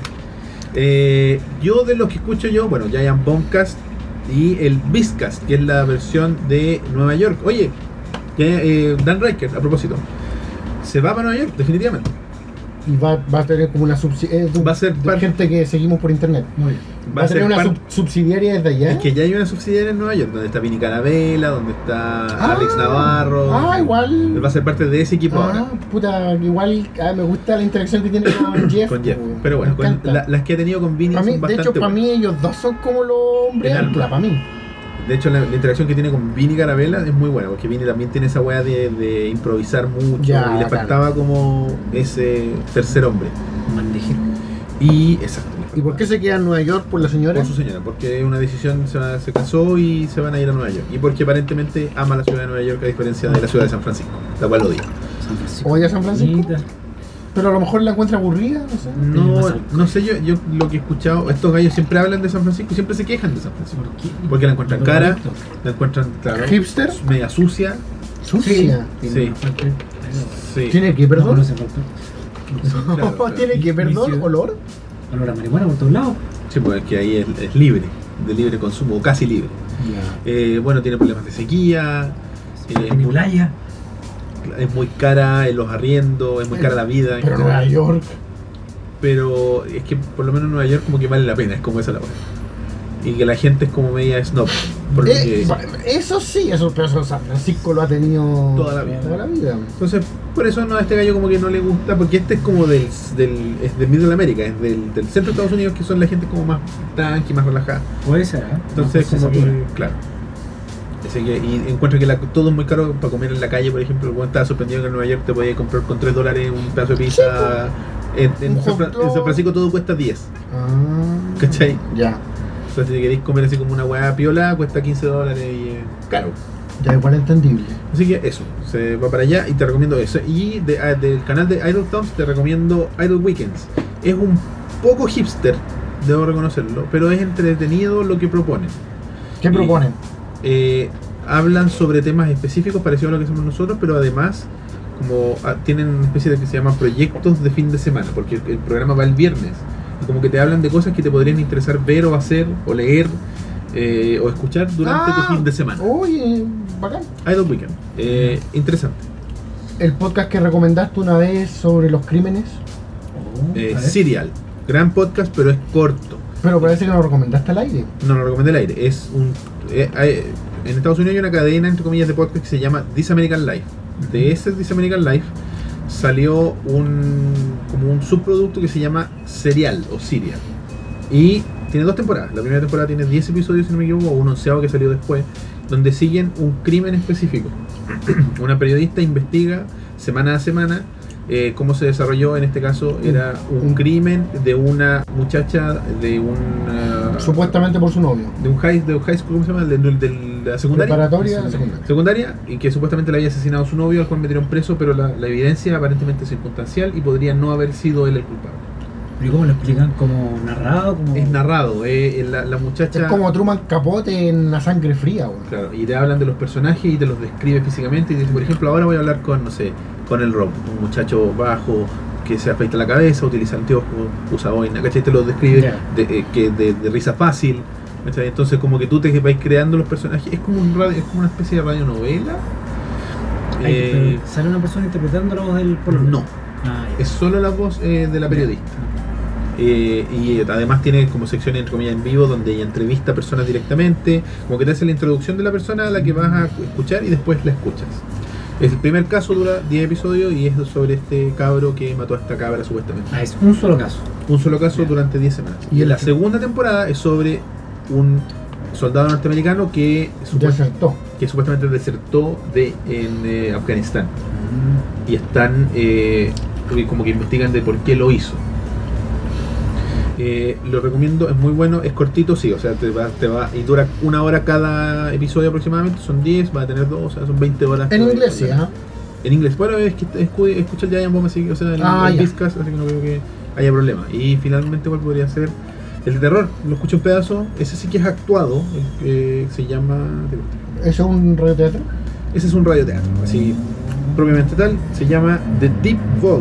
Eh, yo de los que escucho yo, bueno, Giant Bombcast y el Beastcast, que es la versión de Nueva York. Oye, ya, eh, Dan Riker, a propósito, se va para Nueva York, definitivamente. Y va, va a tener como una subsidiaria. Va a ser de parte- gente que seguimos por internet. Muy bien. Va, a tener una par- sub- subsidiaria desde allá. Es que ya hay una subsidiaria en Nueva York, donde está Vini Carabela, donde está Ah, Alex Navarro. Ah, igual. Va a ser parte de ese equipo Ah, ahora. puta, igual ah, me gusta la interacción que tiene con Jeff. Con Jeff. weón. Pero bueno, Me con encanta. la- las que ha tenido con Vini Pa' mí, son de bastante hecho, para mí buenas. ellos dos son como los hombres El ancla, alma. para mí. De hecho, la, la interacción que tiene con Vini Carabela es muy buena, porque Vini también tiene esa weá de, de improvisar mucho Ya, y le claro. faltaba como ese tercer hombre. Mandejero. Y exacto. le ¿Y por qué faltaba. se queda en Nueva York por la señora? Por su señora, porque es una decisión, se, va- se casó y se van a ir a Nueva York. Y porque aparentemente ama la ciudad de Nueva York a diferencia de la ciudad de San Francisco, la cual odia. San Francisco. ¿Odia San Francisco? Bonita. Pero a lo mejor la encuentra aburrida, no sé. No, no sé, yo, yo lo que he escuchado, estos gallos siempre hablan de San Francisco y siempre se quejan de San Francisco. ¿Por qué? Porque la encuentran Pero cara, bonito. la encuentran, claro, ¿Hipster? media sucia. Sucia. Tiene Sí. una falta de- Sí. ¿Tiene que, No, perdón? no se faltó. Claro, claro. ¿Tiene que, perdón? Vicio. ¿Olor? Olor a marihuana por todos lados. Sí, pues es que ahí es, es libre, de libre consumo, o casi libre. Eh, bueno, tiene problemas de sequía, eh, es, En muy, playa. es muy cara en los arriendos, es muy cara la vida. en Pero general. Nueva York. Pero es que por lo menos en Nueva York como que vale la pena, es como esa la cosa. Y que la gente es como media snob. Porque Eh, eso sí, eso, pero eso San Francisco lo ha tenido Toda la vida. Toda la vida. Entonces, por eso no, a este gallo como que no le gusta, porque este es como del, del, es de Middle America, es del, del centro de Estados Unidos, que son la gente como más tranqui, más relajada. Puede ser, ¿eh? Entonces, No, como pues, que, claro. Así que, y encuentro que la- todo es muy caro para comer en la calle, por ejemplo. El weón estaba sorprendido que en Nueva York te podías comprar con tres dólares un pedazo de pizza. En, en Un San, hot Fra- dog. en San Francisco todo cuesta diez. Ah, ¿Cachai? Ya. O sea, si queréis comer así como una hueá piola, cuesta quince dólares y es caro. Ya, igual entendible. Así que eso, se va para allá y te recomiendo eso. Y de- ah, del canal de Idle Thumbs te recomiendo Idle Weekends. Es un poco hipster, debo reconocerlo, pero es entretenido lo que proponen. ¿Qué Y- proponen? Eh, hablan sobre temas específicos parecidos a lo que hacemos nosotros, pero además como ah, tienen una especie de que se llama proyectos de fin de semana, porque el, el programa va el viernes. Y como que te hablan de cosas que te podrían interesar ver o hacer o leer eh, o escuchar durante Ah, tu fin de semana. Oye, bacán. Idle Weekend. Eh, interesante. El podcast que recomendaste una vez sobre los crímenes, Oh, Eh, a ver. Serial. Gran podcast, pero es corto. pero parece que lo recomendaste al aire. No lo recomendé al aire. Es un. eh, hay- en Estados Unidos hay una cadena, entre comillas, de podcast que se llama This American Life. De ese This American Life salió un como un subproducto que se llama Serial o Serial. Y tiene dos temporadas. La primera temporada tiene diez episodios, si no me equivoco, o un onceavo que salió después, donde siguen un crimen específico. Una periodista investiga semana a semana eh, cómo se desarrolló. En este caso era un Un- crimen de una muchacha de un uh, Supuestamente por su novio. de un high, de un high school, ¿cómo se llama? De, de- de la secundaria. Preparatoria, Sí. secundaria. Secundaria, y que supuestamente le había asesinado a su novio, al cual metieron preso, pero la, la evidencia aparentemente circunstancial y podría no haber sido él el culpable. ¿Pero cómo lo explican? ¿Como narrado? Como... Es narrado, eh, la, la muchacha... Es como Truman Capote en La Sangre Fría, weón. Claro, y te hablan de los personajes y te los describe físicamente y dice, por ejemplo, ahora voy a hablar con, no sé, con el Rob, un muchacho bajo que se afeita la cabeza, utiliza anteojos, usa boina, ¿cachai? Te los describe Yeah. de, eh, que de, de risa fácil, ¿cachai? Entonces como que tú te vas creando los personajes, es como, un radio, es como una especie de radionovela. Ay, Eh, pero ¿sale una persona interpretando la voz del pololo? no, Ah, ya. es solo la voz eh, de la periodista. Eh, y además tiene como secciones entre comillas en vivo donde ella entrevista a personas directamente, como que te hace la introducción de la persona a la que vas a escuchar y después la escuchas. El primer caso dura diez episodios y es sobre este cabro que mató a esta cabra supuestamente. Ah, es un solo caso. Un solo caso durante diez semanas. Y en la segunda temporada es sobre un soldado norteamericano que, supuest- Desertó. que supuestamente desertó de en eh, Afganistán. Y están eh, como que investigan de por qué lo hizo. Eh, lo recomiendo, es muy bueno, es cortito, sí, o sea, te va, te va y dura una hora cada episodio aproximadamente, son diez, va a tener dos, o sea, son veinte horas. En cada inglés, sí, episodio. ¿ah? En inglés, bueno, es que escu- escucha el Giant Bomb, así que, o sea, el, Ah, el ya. Discas, así que no creo que haya problema. Y finalmente, ¿cuál podría ser? El de terror, lo escucho un pedazo, ese sí que es actuado, el que se llama... ¿Eso es un radioteatro? Ese es un radioteatro, así propiamente tal, se llama The Deep Vault.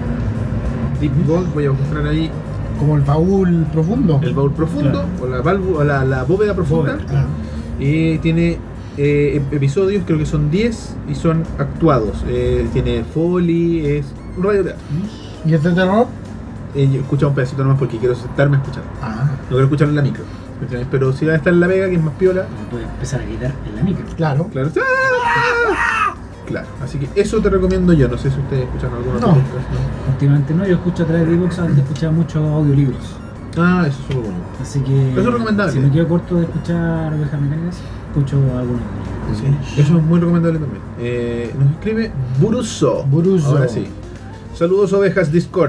Deep Vault, voy a mostrar ahí Como el baúl profundo. el baúl profundo, o la, válvula, o la, la bóveda profunda. Ah. Y tiene eh, episodios, creo que son diez y son actuados. Eh, tiene Foley, es un radioteatro. ¿Y es de terror? Eh, yo he escuchado un pedacito nomás porque quiero sentarme a escuchar. Ah, No quiero escucharlo en la micro. ¿Cachai? Pero si va a estar en la Vega, que es más piola, Puedes empezar a gritar en la micro. claro. claro. ¡Ah! Claro, así que eso te recomiendo yo. No sé si ustedes escuchan alguna No. podcast, ¿no? Últimamente no, yo escucho a través de iVoox, antes escuchaba muchos audiolibros. Ah, eso es súper bueno. Así que Eso es recomendable. si me quedo corto de escuchar ovejas mecánicas, escucho algunos. Sí, eso es muy recomendable también. Eh, nos escribe Buruso. Buruso. Ahora sí. Saludos ovejas Discord.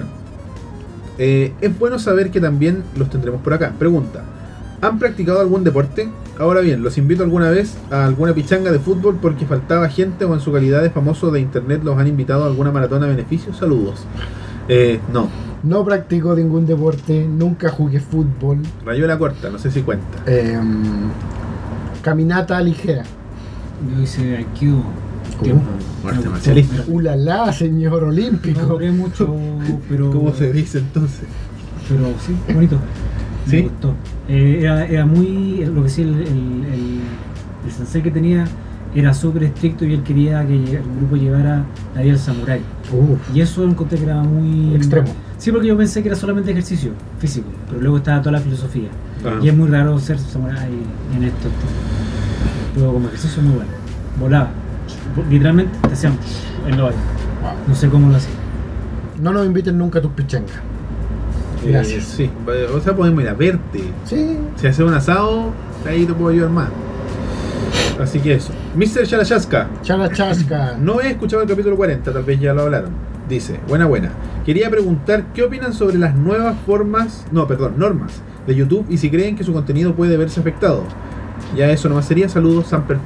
Eh, es bueno saber que también los tendremos por acá. Pregunta: ¿han practicado algún deporte? Ahora bien, los invito alguna vez a alguna pichanga de fútbol porque faltaba gente o en su calidad de famoso de internet los han invitado a alguna maratón a beneficio. Saludos. Eh, no, No practico ningún deporte, nunca jugué fútbol. rayuela corta, no sé si cuenta. Em, caminata ligera. Yo hice aikido. ¿Cómo? tiempo. Arte Me gustó, marcialista. pero- Ulala, señor No olímpico. duré mucho, pero. ¿Cómo se dice entonces? Pero sí, bonito. Me ¿Sí? gustó. Eh, era, era muy. Lo que sí, el, el, el, el sensei que tenía era súper estricto y él quería que el grupo llevara la vida del samurái. Uf, Y eso encontré que era muy. extremo. Sí, porque yo pensé que era solamente ejercicio físico, pero luego estaba toda la filosofía. Ah. Y es muy raro ser samurái en esto. Pero como ejercicio muy bueno. Volaba. Literalmente te hacían en lo aire. No sé cómo lo hacía. No nos inviten nunca a tus pichangas. Eh, Gracias. sí, o sea, podemos ir a verte. Sí. Si haces un asado, ahí te puedo ayudar más. Así que eso. mister Charachasca. Chala chasca. No he escuchado el capítulo cuarenta, tal vez ya lo hablaron. Dice, buena buena. Quería preguntar qué opinan sobre las nuevas formas, no, perdón, normas de YouTube y si creen que su contenido puede verse afectado. Ya eso nomás sería. Saludos, Samperfy.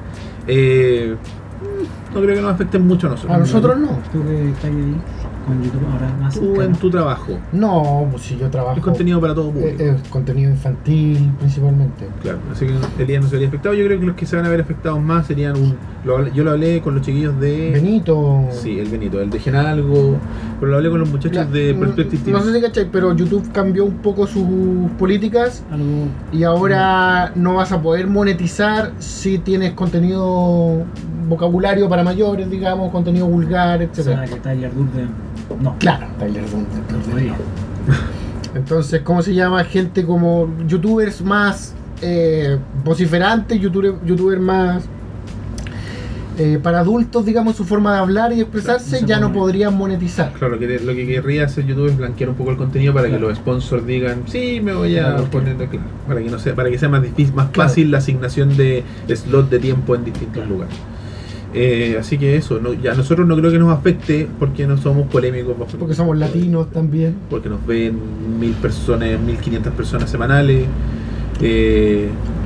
Eh, no creo que nos afecten mucho a nosotros. A nosotros no. Tú que estás ahí con YouTube ahora más Tú en cercano. tu trabajo. No, pues si yo trabajo. Es contenido para todo público. eh, Es contenido infantil principalmente. Claro, así que Elías no se vería afectado. Yo creo que los que se van a ver afectados más serían un. Lo hablé- yo lo hablé con los chiquillos de. Benito. Sí, el Benito, el de Genalgo. Pero lo hablé con los muchachos Ya, de mm, Perspective. No sé si cachai, pero YouTube cambió un poco sus políticas Algo. y ahora no vas a poder monetizar si tienes contenido vocabulario para mayores, digamos, contenido vulgar, O etcétera. sea, que Tyler Durden. No. Claro, Tyler Durden. No podría. Entonces, ¿cómo se llama? Gente como youtubers más eh, vociferantes, youtuber, youtubers más eh, para adultos, digamos, su forma de hablar y expresarse, Claro, no se ya no puede. podrían monetizar. Claro, que lo que querría hacer YouTube es blanquear un poco el contenido para Claro. que los sponsors digan, sí, me voy a Claro, poner, claro, para que no sea, para que sea más difícil, más Claro. fácil la asignación de slot de tiempo en distintos lugares. Eh, así que eso, no, ya nosotros no creo que nos afecte porque no somos polémicos, bajo Porque somos latinos también. porque nos ven mil personas, mil quinientas personas semanales. Eh,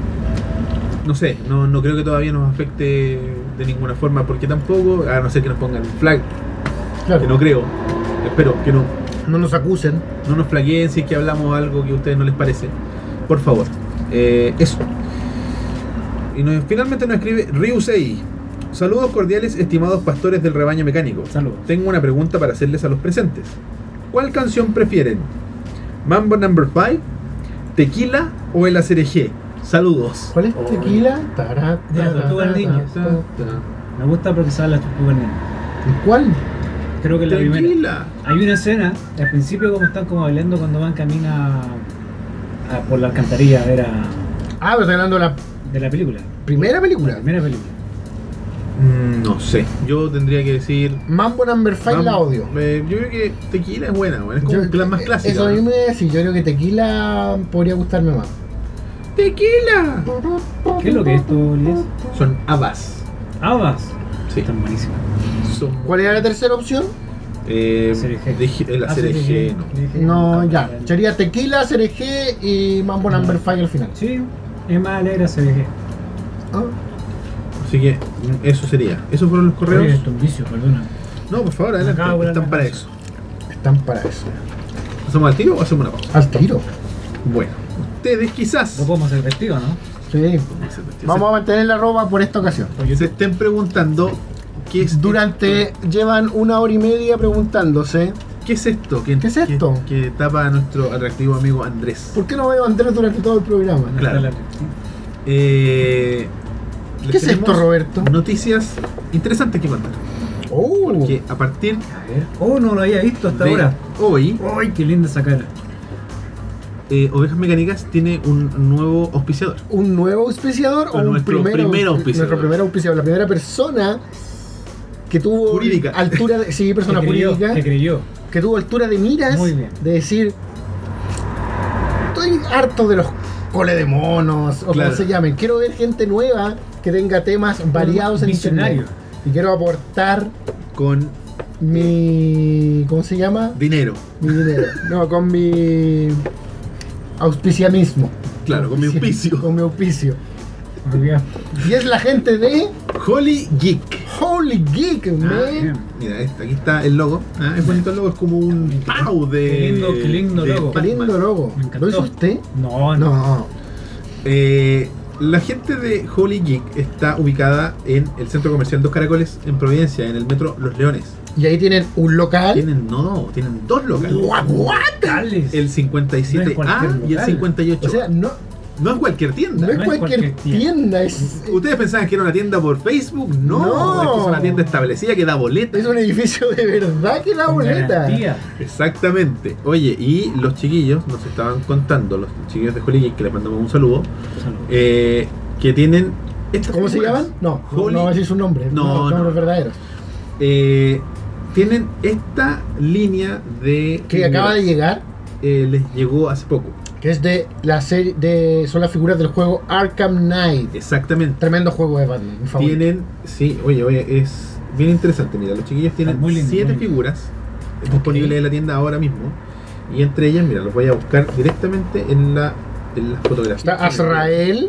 no sé, no, no creo que todavía nos afecte de ninguna forma, porque tampoco, a no ser que nos pongan un flag, Claro. que no creo, espero que no, No nos acusen. No nos flaqueen si es que hablamos algo que a ustedes no les parece. Por favor. Eh, eso. Y nos- finalmente nos escribe Ryusei. Saludos cordiales, estimados pastores del rebaño mecánico. Saludos. Tengo una pregunta para hacerles a los presentes. ¿Cuál canción prefieren? ¿Mambo number five? ¿Tequila o el Acerejé? Saludos. ¿Cuál es tequila? Tará, De la tará, tortuga tará, ninja. tará. Me gusta porque sale la tortuga ninja. ¿Cuál? Creo que es la primera. Tequila. Hay una escena, al principio como están como bailando cuando van camino a, a- por la alcantarilla a ver a, Ah, pero estoy hablando de la de la película. primera La película. primera película. Mm, no sé. Yo tendría que decir. Mambo Number five la Mam- odio. eh, yo creo que Tequila es buena, bueno, es como Yo- un plan más clásico. Eso a mí ¿no? me decía, yo creo que tequila podría gustarme más. ¡Tequila! ¿Qué es lo que es esto, Elías? Son habas. Habas. Sí. Están buenísimas. Son. ¿Cuál era la tercera opción? Eh, Acerejé. dije- el Acerejé, no. No, ya. Sería tequila, cereje y Mambo Number five al final. Sí, es más alegre C D G. Ah, Así que mm, eso sería. ¿Esos fueron los correos? Oye, esto es un vicio, perdona. No, por favor, adelante. Acabo de Están la para casa. eso. están para eso. ¿Hacemos al tiro o hacemos una pausa? Al tiro. Bueno, ustedes quizás No podemos hacer vestido, ¿no? Sí. Vamos a mantener la ropa por esta ocasión. se estén preguntando qué es Durante, llevan una hora y media preguntándose, ¿Qué es esto? ¿Qué, ¿Qué es esto? Que, que tapa a nuestro atractivo amigo Andrés. ¿por qué no veo a Andrés durante todo el programa? Claro. Eh, les ¿Qué es esto, tenemos Roberto? Noticias interesantes que contar. Oh, Que a partir A ver. Oh, no lo había visto hasta de ahora. hoy, ¡Ay, qué linda esa cara! eh, Ovejas Mecánicas tiene un nuevo auspiciador. ¿un nuevo auspiciador o un Nuestro primer, primer aus- auspiciador. Nuestro primer auspiciador, la primera persona que tuvo Jurídica. altura de, sí, persona que creyó, jurídica, que creyó. que tuvo altura de miras, Muy bien. de decir, estoy harto de los cole de monos, o Claro. como se llamen, quiero ver gente nueva que tenga temas variados en visionario. internet. Y quiero aportar Con mi, ¿cómo se llama? dinero. Mi dinero. No, con mi auspiciamismo. Claro, con mi auspicio. Con mi auspicio. Muy bien. Y es la gente de Holy Geek. Holy Geek, man. Ah, bien. Mira, este- aquí está el logo. Ah, es bonito el logo, es como un pau de. Qué lindo- qué lindo de logo. Qué lindo Batman. logo. Me encantó. ¿Lo hizo usted? No, no. No. Eh, la gente de Holy Geek está ubicada en el centro comercial Dos Caracoles en Providencia, en el metro Los Leones. Y ahí tienen un local. Tienen, no, no, tienen dos locales. What, what? Tales. El cincuenta y siete No es A cualquier y el local. cincuenta y ocho. O sea, no, no es cualquier tienda. no es no es cualquier cualquier tienda, es, ¿Ustedes pensaban que era una tienda por Facebook? No, No. esto es una tienda establecida que da boletas. es un edificio de verdad que da Con boleta. garantía. Exactamente. Oye, y los chiquillos nos estaban contando, los chiquillos de Holy Geek, que les mandamos un saludo, Saludos. eh, que tienen estas ¿Cómo se figuras. llaman? No, no, Holy- no voy a decir su nombre. No, No, no. nombres verdaderos. Eh, tienen esta línea de Que figuras. acaba de llegar, Eh, les llegó hace poco. que es de la serie de. Son las figuras del juego Arkham Knight. Exactamente. Tremendo juego de Batman, mi favorito. Tienen, sí, oye, oye, es bien interesante. Mira, los chiquillos tienen muy lindo, siete muy lindo. figuras disponibles en la tienda ahora mismo. Y entre ellas, mira, los voy a buscar directamente en la en las fotografías. Está Azrael,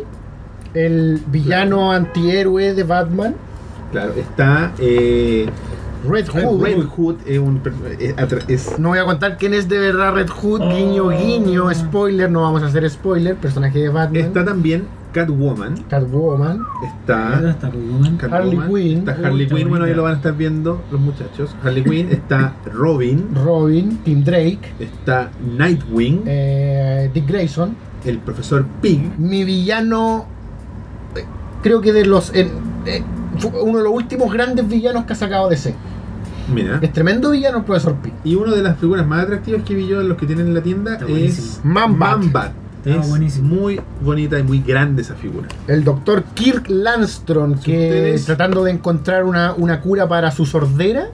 el villano antihéroe de Batman. Claro, está eh, Red Hood. Red Hood, es un per- es atra- es- No voy a contar quién es de verdad Red Hood. Guiño, guiño, spoiler. No vamos a hacer spoiler. Personaje de Batman. está también Catwoman, Catwoman. está Ahí está Catwoman. Catwoman, Harley Quinn. está Harley Uy, Quinn, bueno, ahí bonita. lo van a estar viendo los muchachos. Harley Quinn, está Robin, Robin. Tim Drake. está Nightwing, eh, Dick Grayson. el profesor Pig, Mi villano. eh, Creo que de los. en- eh, fue uno de los últimos grandes villanos que ha sacado D C. mira. Es tremendo villano el profesor Pig. Y una de las figuras más atractivas que vi yo en los que tienen en la tienda Está es buenísimo. Man-Bat. Man-Bat. Está Es buenísimo. muy bonita y muy grande esa figura. El doctor Kirk Landstrom, Si que ustedes- tratando de encontrar una, una cura para su sordera,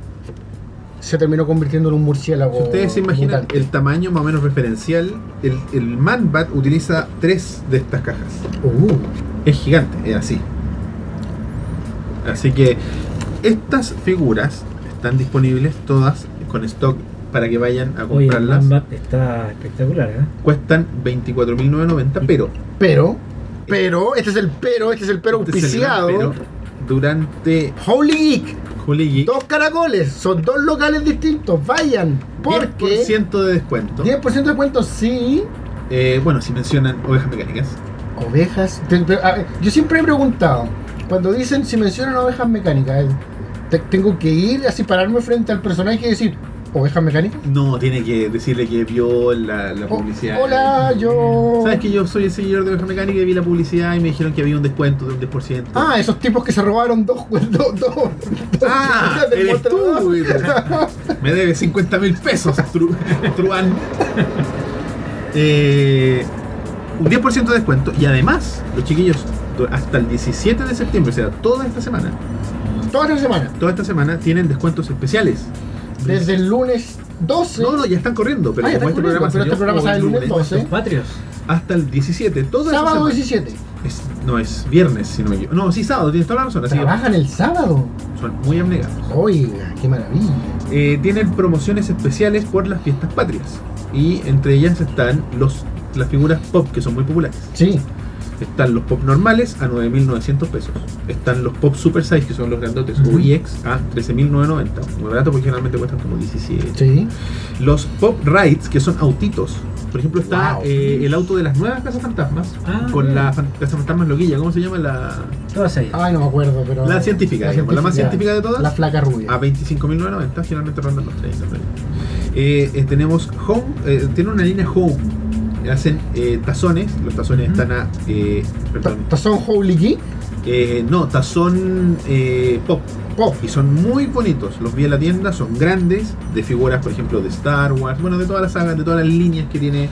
se terminó convirtiendo en un murciélago. Si ustedes se imaginan mutante. el tamaño más o menos referencial, el, el Man-Bat utiliza tres de estas cajas. Uh, Es gigante, es así. Así que estas figuras están disponibles todas con stock para que vayan a Oye, el comprarlas. Man-Bat está espectacular, ¿eh? Cuestan veinticuatro mil novecientos noventa, pero pero, pero, este es el pero, este es el pero este es el gran auspiciado. pero, durante Holy Geek. Holy Geek, Dos caracoles, son dos locales distintos, vayan, diez por porque ciento de descuento. diez por ciento de cuento, sí. Eh, bueno, si mencionan ovejas mecánicas. Ovejas, te- te- a ver, yo siempre he preguntado, cuando dicen si mencionan ovejas mecánicas, eh, te- tengo que ir así, pararme frente al personaje y decir, ¿ovejas mecánicas? No, tiene que decirle que vio la, la O- publicidad. hola, yo... Sabes que yo soy el seguidor de ovejas mecánicas y vi la publicidad y me dijeron que había un descuento de un diez por ciento. Ah, esos tipos que se robaron dos... dos, dos, dos Ah, del eres tú, mostrador. güey. Me debe cincuenta mil pesos, Tru- Truán. Eh, un diez por ciento de descuento y además, los chiquillos, hasta el diecisiete de septiembre, o sea, toda esta semana, Toda la semana, toda esta semana tienen descuentos especiales. desde el lunes doce... No, no, ya están corriendo, pero Ah, ya como están este programa corriendo, pero este salió programa como sale el lunes doce. Los patrios. hasta el diecisiete, toda esa Sábado semana. diecisiete. Es- no, es viernes, si no me equivoco. No, sí, sábado, tienes toda la razón. Así que ¿Trabajan el sábado? son muy abnegados. Oiga, qué maravilla. Eh, tienen promociones especiales por las fiestas patrias. Y entre ellas están los, las figuras pop, que son muy populares. Sí. Están los pop normales a nueve mil novecientos pesos. Están los pop super size, que son los grandotes, Ujú. U I X, a trece mil novecientos noventa. Muy barato porque generalmente cuestan como diecisiete. Sí. Los pop rides, que son autitos. Por ejemplo, está Wow. eh, el auto de las nuevas Casas Fantasmas, Ah, con bien. la fan- Casa Fantasmas Loquilla. ¿Cómo se llama la...? Todas ellas. Ay, no me acuerdo, pero... La científica, digamos, la más científica de todas. La flaca rubia. A veinticinco mil novecientos noventa, generalmente rondan los treinta. por ahí. Eh, eh, tenemos Home, eh, tiene una línea Home. Hacen eh, tazones, los tazones Ujú. están a. Eh, perdón, Ta- ¿Tazón Holy Geek? eh, no, tazón eh, pop. Pop. Y son muy bonitos. Los vi en la tienda, son grandes, de figuras, por ejemplo, de Star Wars, bueno, de todas las sagas, de todas las líneas que tiene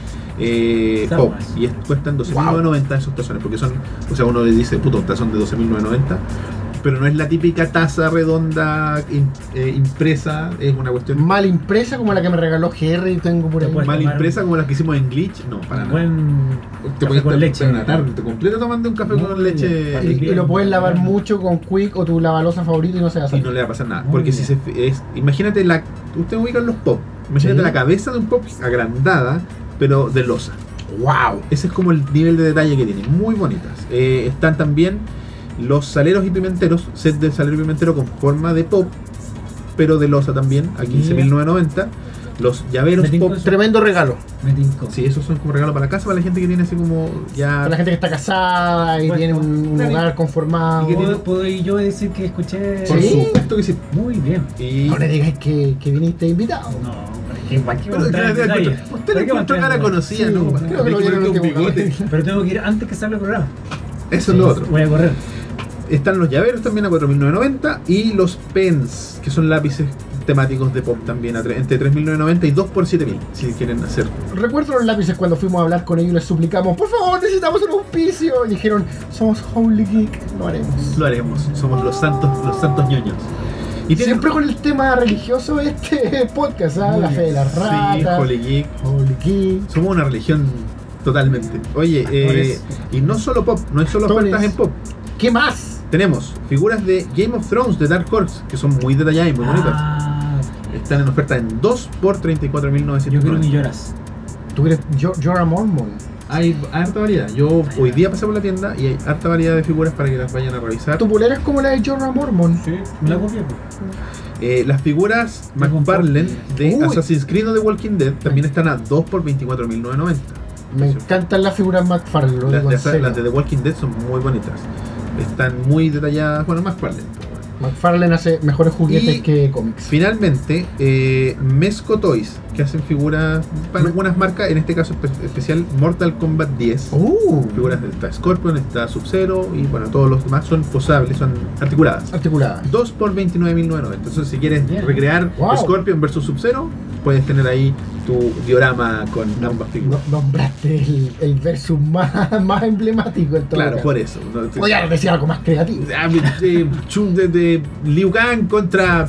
eh, Star Pop. Wars. Y es- cuestan doce mil Wow. novecientos noventa esos tazones, porque son, o sea, uno les dice, puto, un tazón de doce mil novecientos noventa, pero no es la típica taza redonda im- eh, impresa, es una cuestión Mal impresa como la que me regaló G R y tengo por Te ahí. puedes mal tomar impresa como las que hicimos en Glitch, no, para nada. Buen Te café puedes con estar leche. una tarde, te completo tomando un café Muy con bien. leche Y, y lo puedes lavar mucho con Quick o tu lavalosa favorita y no se va a y salir. no le va a pasar nada. Muy Porque bien. si se es, imagínate la, ustedes ubican los pop, imagínate Sí. la cabeza de un pop agrandada, pero de losa. ¡Wow! Ese es como el nivel de detalle que tiene, muy bonitas. Eh, están también los saleros y pimenteros, set de salero y pimentero con forma de pop, pero de losa también, a quince mil novecientos noventa. Los llaveros Me tinco pop, eso. Tremendo regalo. Me tinco. sí, esos son como regalo para la casa, para la gente que tiene así como ya... Para la gente que está casada y Bueno, tiene un, un claro. hogar conformado. Y que tiene- ¿Puedo, puedo ir yo a decir que escuché? Por Sí. supuesto que sí. Muy bien. Y... No le digáis que, que viniste invitado. No, ¿para qué, para qué Pero, entrar en usted detalle? le ¿Para encuentro qué cara entrar en conocida, Sí, ¿no? creo que Hay lo vieron ponerte en un el último bigote. capítulo. Pero tengo que ir antes que salga el programa. Eso es lo otro. Voy a correr. Están los llaveros también a cuatro mil novecientos noventa y los pens, que son lápices temáticos de pop también, a tre- entre tres mil novecientos noventa y dos por siete mil, si quieren hacer. Recuerdo los lápices cuando fuimos a hablar con ellos y les suplicamos, por favor, necesitamos un auspicio. Y dijeron, somos Holy Geek, lo haremos. Lo haremos, somos los santos, los santos ñoños. Y tienen- Siempre con el tema religioso este podcast, ¿ah? Muy La fe de las Sí, ratas, Holy Geek. Holy Geek. Somos una religión totalmente. Oye, eh, y no solo pop, no hay solo Actores. ofertas en pop. ¿Qué más? Tenemos figuras de Game of Thrones de Dark Horse, que son muy detalladas y muy bonitas. Ah, Están en oferta en dos por treinta y cuatro mil yo novecientos quiero noventa. mi lloras. Tú eres Jo- Jorah Mormon. Hay harta variedad. Yo hoy día pasé por la tienda y hay harta variedad de figuras para que las vayan a revisar. Tu polera es como la de Jorah Mormon. Sí, me la copié. pues. Eh, las figuras Tengo un McFarlane de Uy. Assassin's Creed o The Walking Dead también están a dos por veinticuatro mil novecientos noventa. Me encantan las figuras McFarlane, lo Las digo de, en asa- serio. las de The Walking Dead son muy bonitas. Están muy detalladas. Bueno, McFarlane. McFarlane hace mejores juguetes Y- que cómics. Finalmente, eh, Mezco Toys, que hacen figuras para Me- algunas marcas, en este caso espe- especial Mortal Kombat diez. Uh, Figuras de está Scorpion, está Sub-Zero y bueno, todos los demás son posables, son articuladas. articulada. dos por veintinueve mil novecientos noventa. Entonces, si quieres Bien. recrear Wow. Scorpion versus Sub-Zero, puedes tener ahí tu diorama con ambas No- figuras. nombraste el, el versus más, más emblemático en todo Claro, caso. por eso. ¿no? Oye, ahora decía algo más creativo. Ah, de, Chun- de, de Liu Kang contra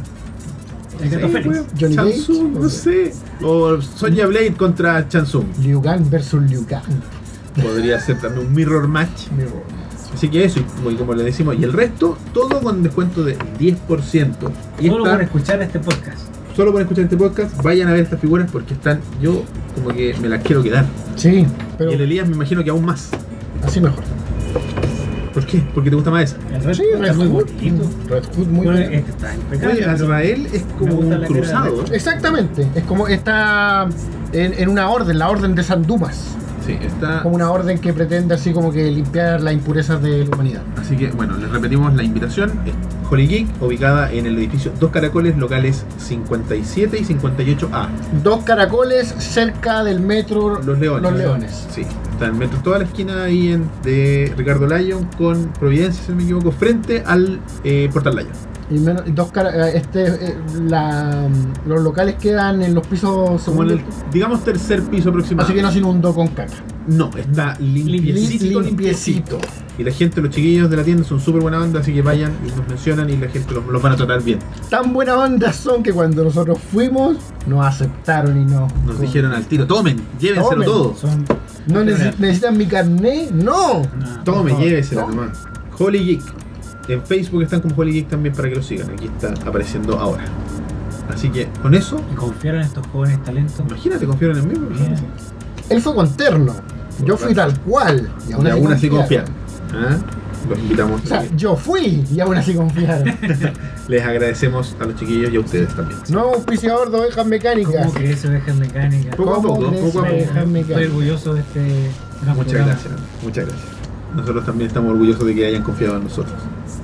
El gato Sí, Fénix. weón, Johnny Cage. Chansung, no sé. O Sonya Blade contra Chansung. Liu Kang versus Liu Kang. Podría ser también un mirror match. Mirror. Así que eso, y como le decimos, y el resto, todo con descuento de diez por ciento. Y Solo está- por escuchar este podcast. solo por escuchar este podcast, vayan a ver estas figuras porque están, yo como que me las quiero quedar. Sí, pero Y el Elías me imagino que aún más. así mejor. ¿Por qué? Porque te gusta más ese. El Red Sí, Hood Red está muy Hood. bonito. Red Hood muy Bueno, bueno. este está impecable. Oye, Azrael es Me como gusta un la cara de cruzado. Red. Exactamente, es como está en, en una orden, la orden de San Dumas. Sí, está. Como una orden que pretende así como que limpiar las impurezas de la humanidad. Así que, bueno, les repetimos la invitación. Es Holy Geek, ubicada en el edificio Dos Caracoles, locales cincuenta y siete y cincuenta y ocho A. Dos caracoles cerca del metro Los Leones. Los Leones. Sí, está en el metro, toda la esquina ahí en, de Ricardo Lyon con Providencia, si no me equivoco, frente al eh, Portal Lyon. Y menos, dos cara- este, eh, la, los locales quedan en los pisos Como en el, segundos, digamos, tercer piso aproximado. así que no se inundó con caca. No, está limpiecito, Lim- limpiecito. Y la gente, los chiquillos de la tienda son súper buena onda, así que vayan y nos mencionan y la gente los, los van a tratar bien. Tan buena onda son que cuando nosotros fuimos nos aceptaron y no. Nos dijeron al tiro, tomen, llévenselo Tomen. todo. Son. ¿No necesi- necesitan mi carnet? No. No. Tome, No, llévesela no. nomás. Holy Geek. En Facebook están como Holy Geek también para que lo sigan. Aquí está apareciendo ahora. Así que con eso, Y confiaron en estos jóvenes talentos. imagínate, confiaron en mí. Bien. Él fue con terno. Yo fui tal cual. Y aún así confiaron. confiaron. ¿Ah? Los invitamos. O sea, yo fui y aún así confiaron. Les agradecemos a los chiquillos y a ustedes también. Nuevo auspiciador de ovejas mecánicas. ¿Cómo que eso deja mecánica? Poco a ¿Cómo poco, crees poco a que poco. ovejas Estoy mecánicas? orgulloso de este gran Muchas programa. gracias, muchas gracias. Nosotros también estamos orgullosos de que hayan confiado en nosotros.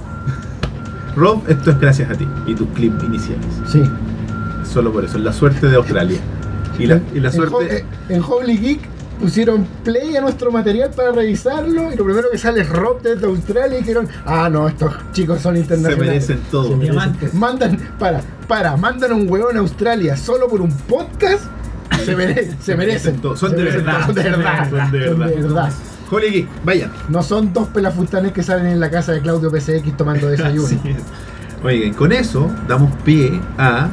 Rob, esto es gracias a ti y tus clips iniciales. Sí. Solo por eso, es la suerte de Australia. Y la, y la En Ho- suerte. eh, en Holy Geek pusieron play a nuestro material para revisarlo y lo primero que sale es Rob desde Australia y dijeron, ah no, estos chicos son Se internacionales. merecen todo. Se merecen. Diamantes. Mandan, para, para, mandan a un huevón a Australia solo por un podcast. Se, mere- se merecen. todo. Son Se de merecen verdad. todo, Son de verdad. Son de Son de verdad. verdad. Holy Geek, vayan. No son dos pelafustanes que salen en la casa de Claudio P C X tomando desayuno. Así es. Oigan, con eso damos pie a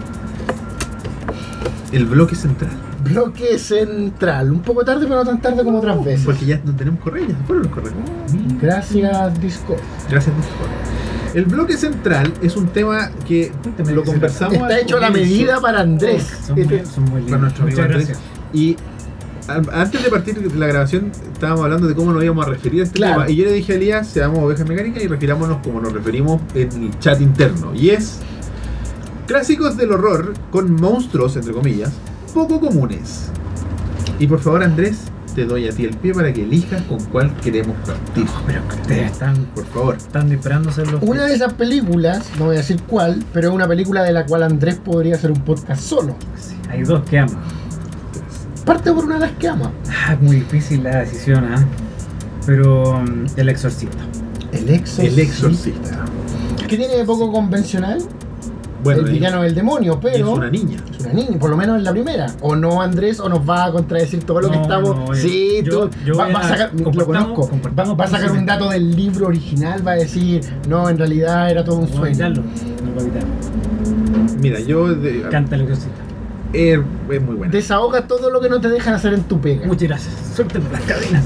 el bloque central. Bloque central. Un poco tarde, pero no tan tarde como otras veces. Porque ya no tenemos correo, ya se fueron los correos. Gracias, Discord. Gracias, Discord. El bloque central es un tema que Cuéntame lo de qué se conversamos Está al hecho a la comienzo medida para Andrés. Son muy, Este- son muy lindos. para nuestro amigo Muchas Andrés. gracias. Y al- antes de partir de la grabación estábamos hablando de cómo nos íbamos a referir a este Claro. tema. Y yo le dije a Elías, seamos ovejas mecánicas y refirámonos como nos referimos en el chat interno. Y es clásicos del horror con monstruos, entre comillas, poco comunes. Y por favor, Andrés, te doy a ti el pie para que elijas con cuál queremos partir. Pero que ustedes están, Por favor. están esperando ser los. Una de esas películas, no voy a decir cuál, pero es una película de la cual Andrés podría hacer un podcast solo. Sí, hay dos que amo. Parte por una de las que ama. Ah, es muy difícil la decisión, ¿ah? Pero mm, El Exorcista. El Exorcista. El exorcista. Que tiene de poco convencional. Bueno, el villano del demonio, y pero es una niña. es una niña, por lo menos en la primera. O no, Andrés, o nos va a contradecir todo lo que No, estamos. no, oye, sí, yo- tú. yo va, voy va a a- sacar, lo compartamos- conozco. Va, compartamos va a sacar un posiciones. dato del libro original, va a decir, no, en realidad era todo un No puedo sueño. evitarlo. No puedo evitarlo. Mira, yo. de- Canta El Exorcista. es, es muy buena. Desahoga todo lo que no te dejan hacer en tu pega. Muchas gracias. Suéltenme las cadenas.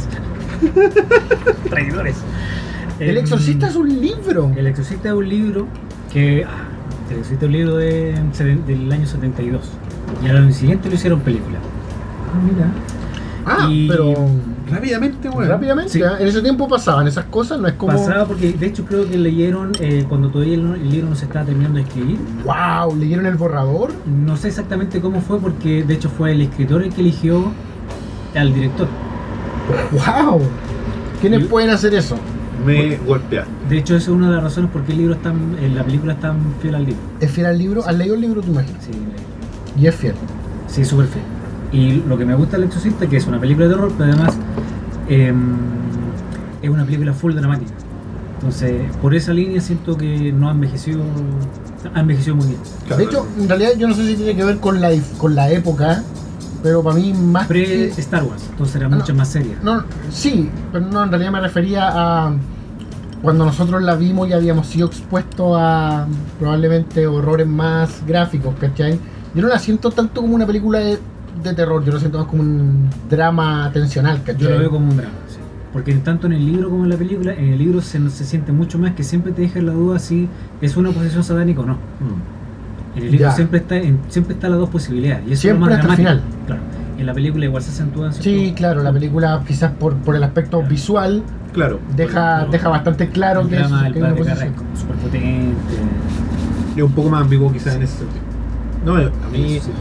Traidores. El Em, Exorcista es un libro. El Exorcista es un libro que. ah, El Exorcista es un libro de, del año setenta y dos. Y al año siguiente lo hicieron película. Mira. Ah, Y- pero Rápidamente, bueno. rápidamente, Sí. ¿eh? En ese tiempo pasaban esas cosas, no es como. Pasaba porque, de hecho, creo que leyeron eh, cuando todavía el, el libro no se estaba terminando de escribir. ¡Wow! ¿Leyeron el borrador? No sé exactamente cómo fue, porque de hecho fue el escritor el que eligió al director. ¡Wow! ¿Quiénes Y- pueden hacer eso? Me golpeaste. De hecho, esa es una de las razones por qué el libro es tan, eh, la película es tan fiel al libro. ¿Es fiel al libro? ¿Has leído el libro, te imaginas? Sí, Y es fiel. sí, súper fiel. Y lo que me gusta del Exorcista es que es una película de terror, pero además eh, es una película full dramática. Entonces, por esa línea siento que no ha envejecido, ha envejecido muy bien. De hecho, en realidad yo no sé si tiene que ver con la, con la época, pero para mí más Pre que... Star Wars, entonces era Ah, mucho no. más seria. No, sí, pero no, en realidad me refería a cuando nosotros la vimos y habíamos sido expuestos a probablemente horrores más gráficos, ¿cachai? Yo no la siento tanto como una película de, de terror, yo lo siento más como un drama tensional, ¿cachai? Yo lo veo como un drama, sí. Porque tanto en el libro como en la película, en el libro se, se siente mucho más que siempre te deja la duda si es una posesión satánica o no. Mm. En el libro Ya. siempre está en, siempre está las dos posibilidades. Y eso Siempre es lo más hasta el dramático. Claro. En la película igual se acentúa. Sí, claro, la película quizás por, por el aspecto visual Claro. deja, no, deja bastante claro el que es, drama del que es una padre posesión. Carrasco, súper potente. es un poco más ambiguo quizás en ese sentido. No, a mí Eso sí,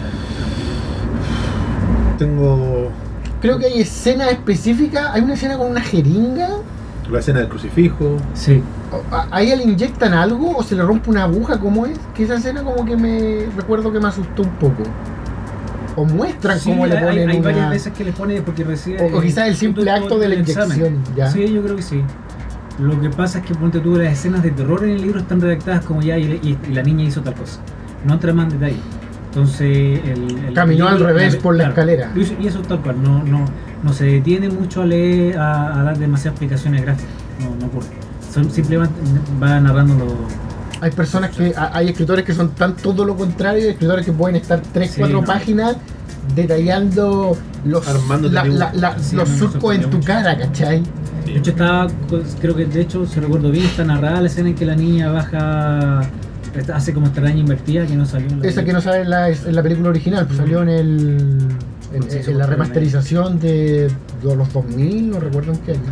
tengo Creo que hay escenas específicas, hay una escena con una jeringa. la escena del crucifijo. sí. o- a- ¿A ella le inyectan algo o se le rompe una aguja? ¿Cómo es? Que esa escena como que me recuerdo que me asustó un poco. O muestran Sí, cómo le hay, ponen hay una... varias veces que le pone porque recibe. O- o quizás el eh, simple todo- acto todo de la el examen. inyección, ¿ya? Sí, yo creo que sí. Lo que pasa es que ponte tú, las escenas de terror en el libro están redactadas como ya y, y- y la niña hizo tal cosa. No entra más en detalle. Entonces el, el Caminó el al revés la- por la claro, escalera. Y eso, y eso tal cual, no, no, no se detiene mucho a leer, a, a dar demasiadas explicaciones gráficas. No, no ocurre. Son, simplemente va narrando los. Hay personas que... a- Hay escritores que son tan todo lo contrario, hay escritores que pueden estar tres, Sí, cuatro no. páginas detallando los, Armándote la- un- la- la- Sí, los me surcos en sorprendió tu mucho. cara, ¿cachai? De hecho estaba, pues, creo que de hecho, si recuerdo bien, está narrada la escena en que la niña baja, esta- hace como esta araña invertida que no salió en la Esa que no sale en la, en la película original, pues salió en el... En, Sí, en la sí, remasterización de, de los dos mil, no recuerdo en qué año.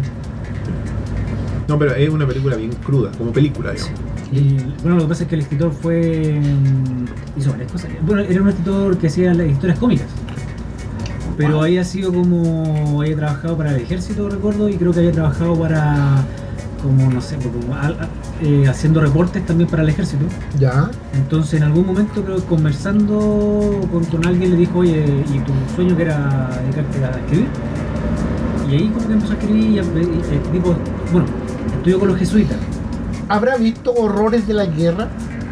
No, pero es una película bien cruda, como película, digamos. Y bueno, lo que pasa es que el escritor fue. mm, hizo varias cosas. Bueno, era un escritor que hacía las historias cómicas. Pero había sido como. Había trabajado para el ejército, recuerdo, y creo que había trabajado para. Como, no sé, como, al- a- eh, haciendo reportes también para el ejército. Ya. Entonces, en algún momento, creo que conversando con, con alguien, le dijo, oye, ¿y tu sueño que era dedicarte a escribir? Y ahí, como que empezó a escribir, y, y el tipo, bueno, estudió con los jesuitas, ¿Habrá visto horrores de la guerra?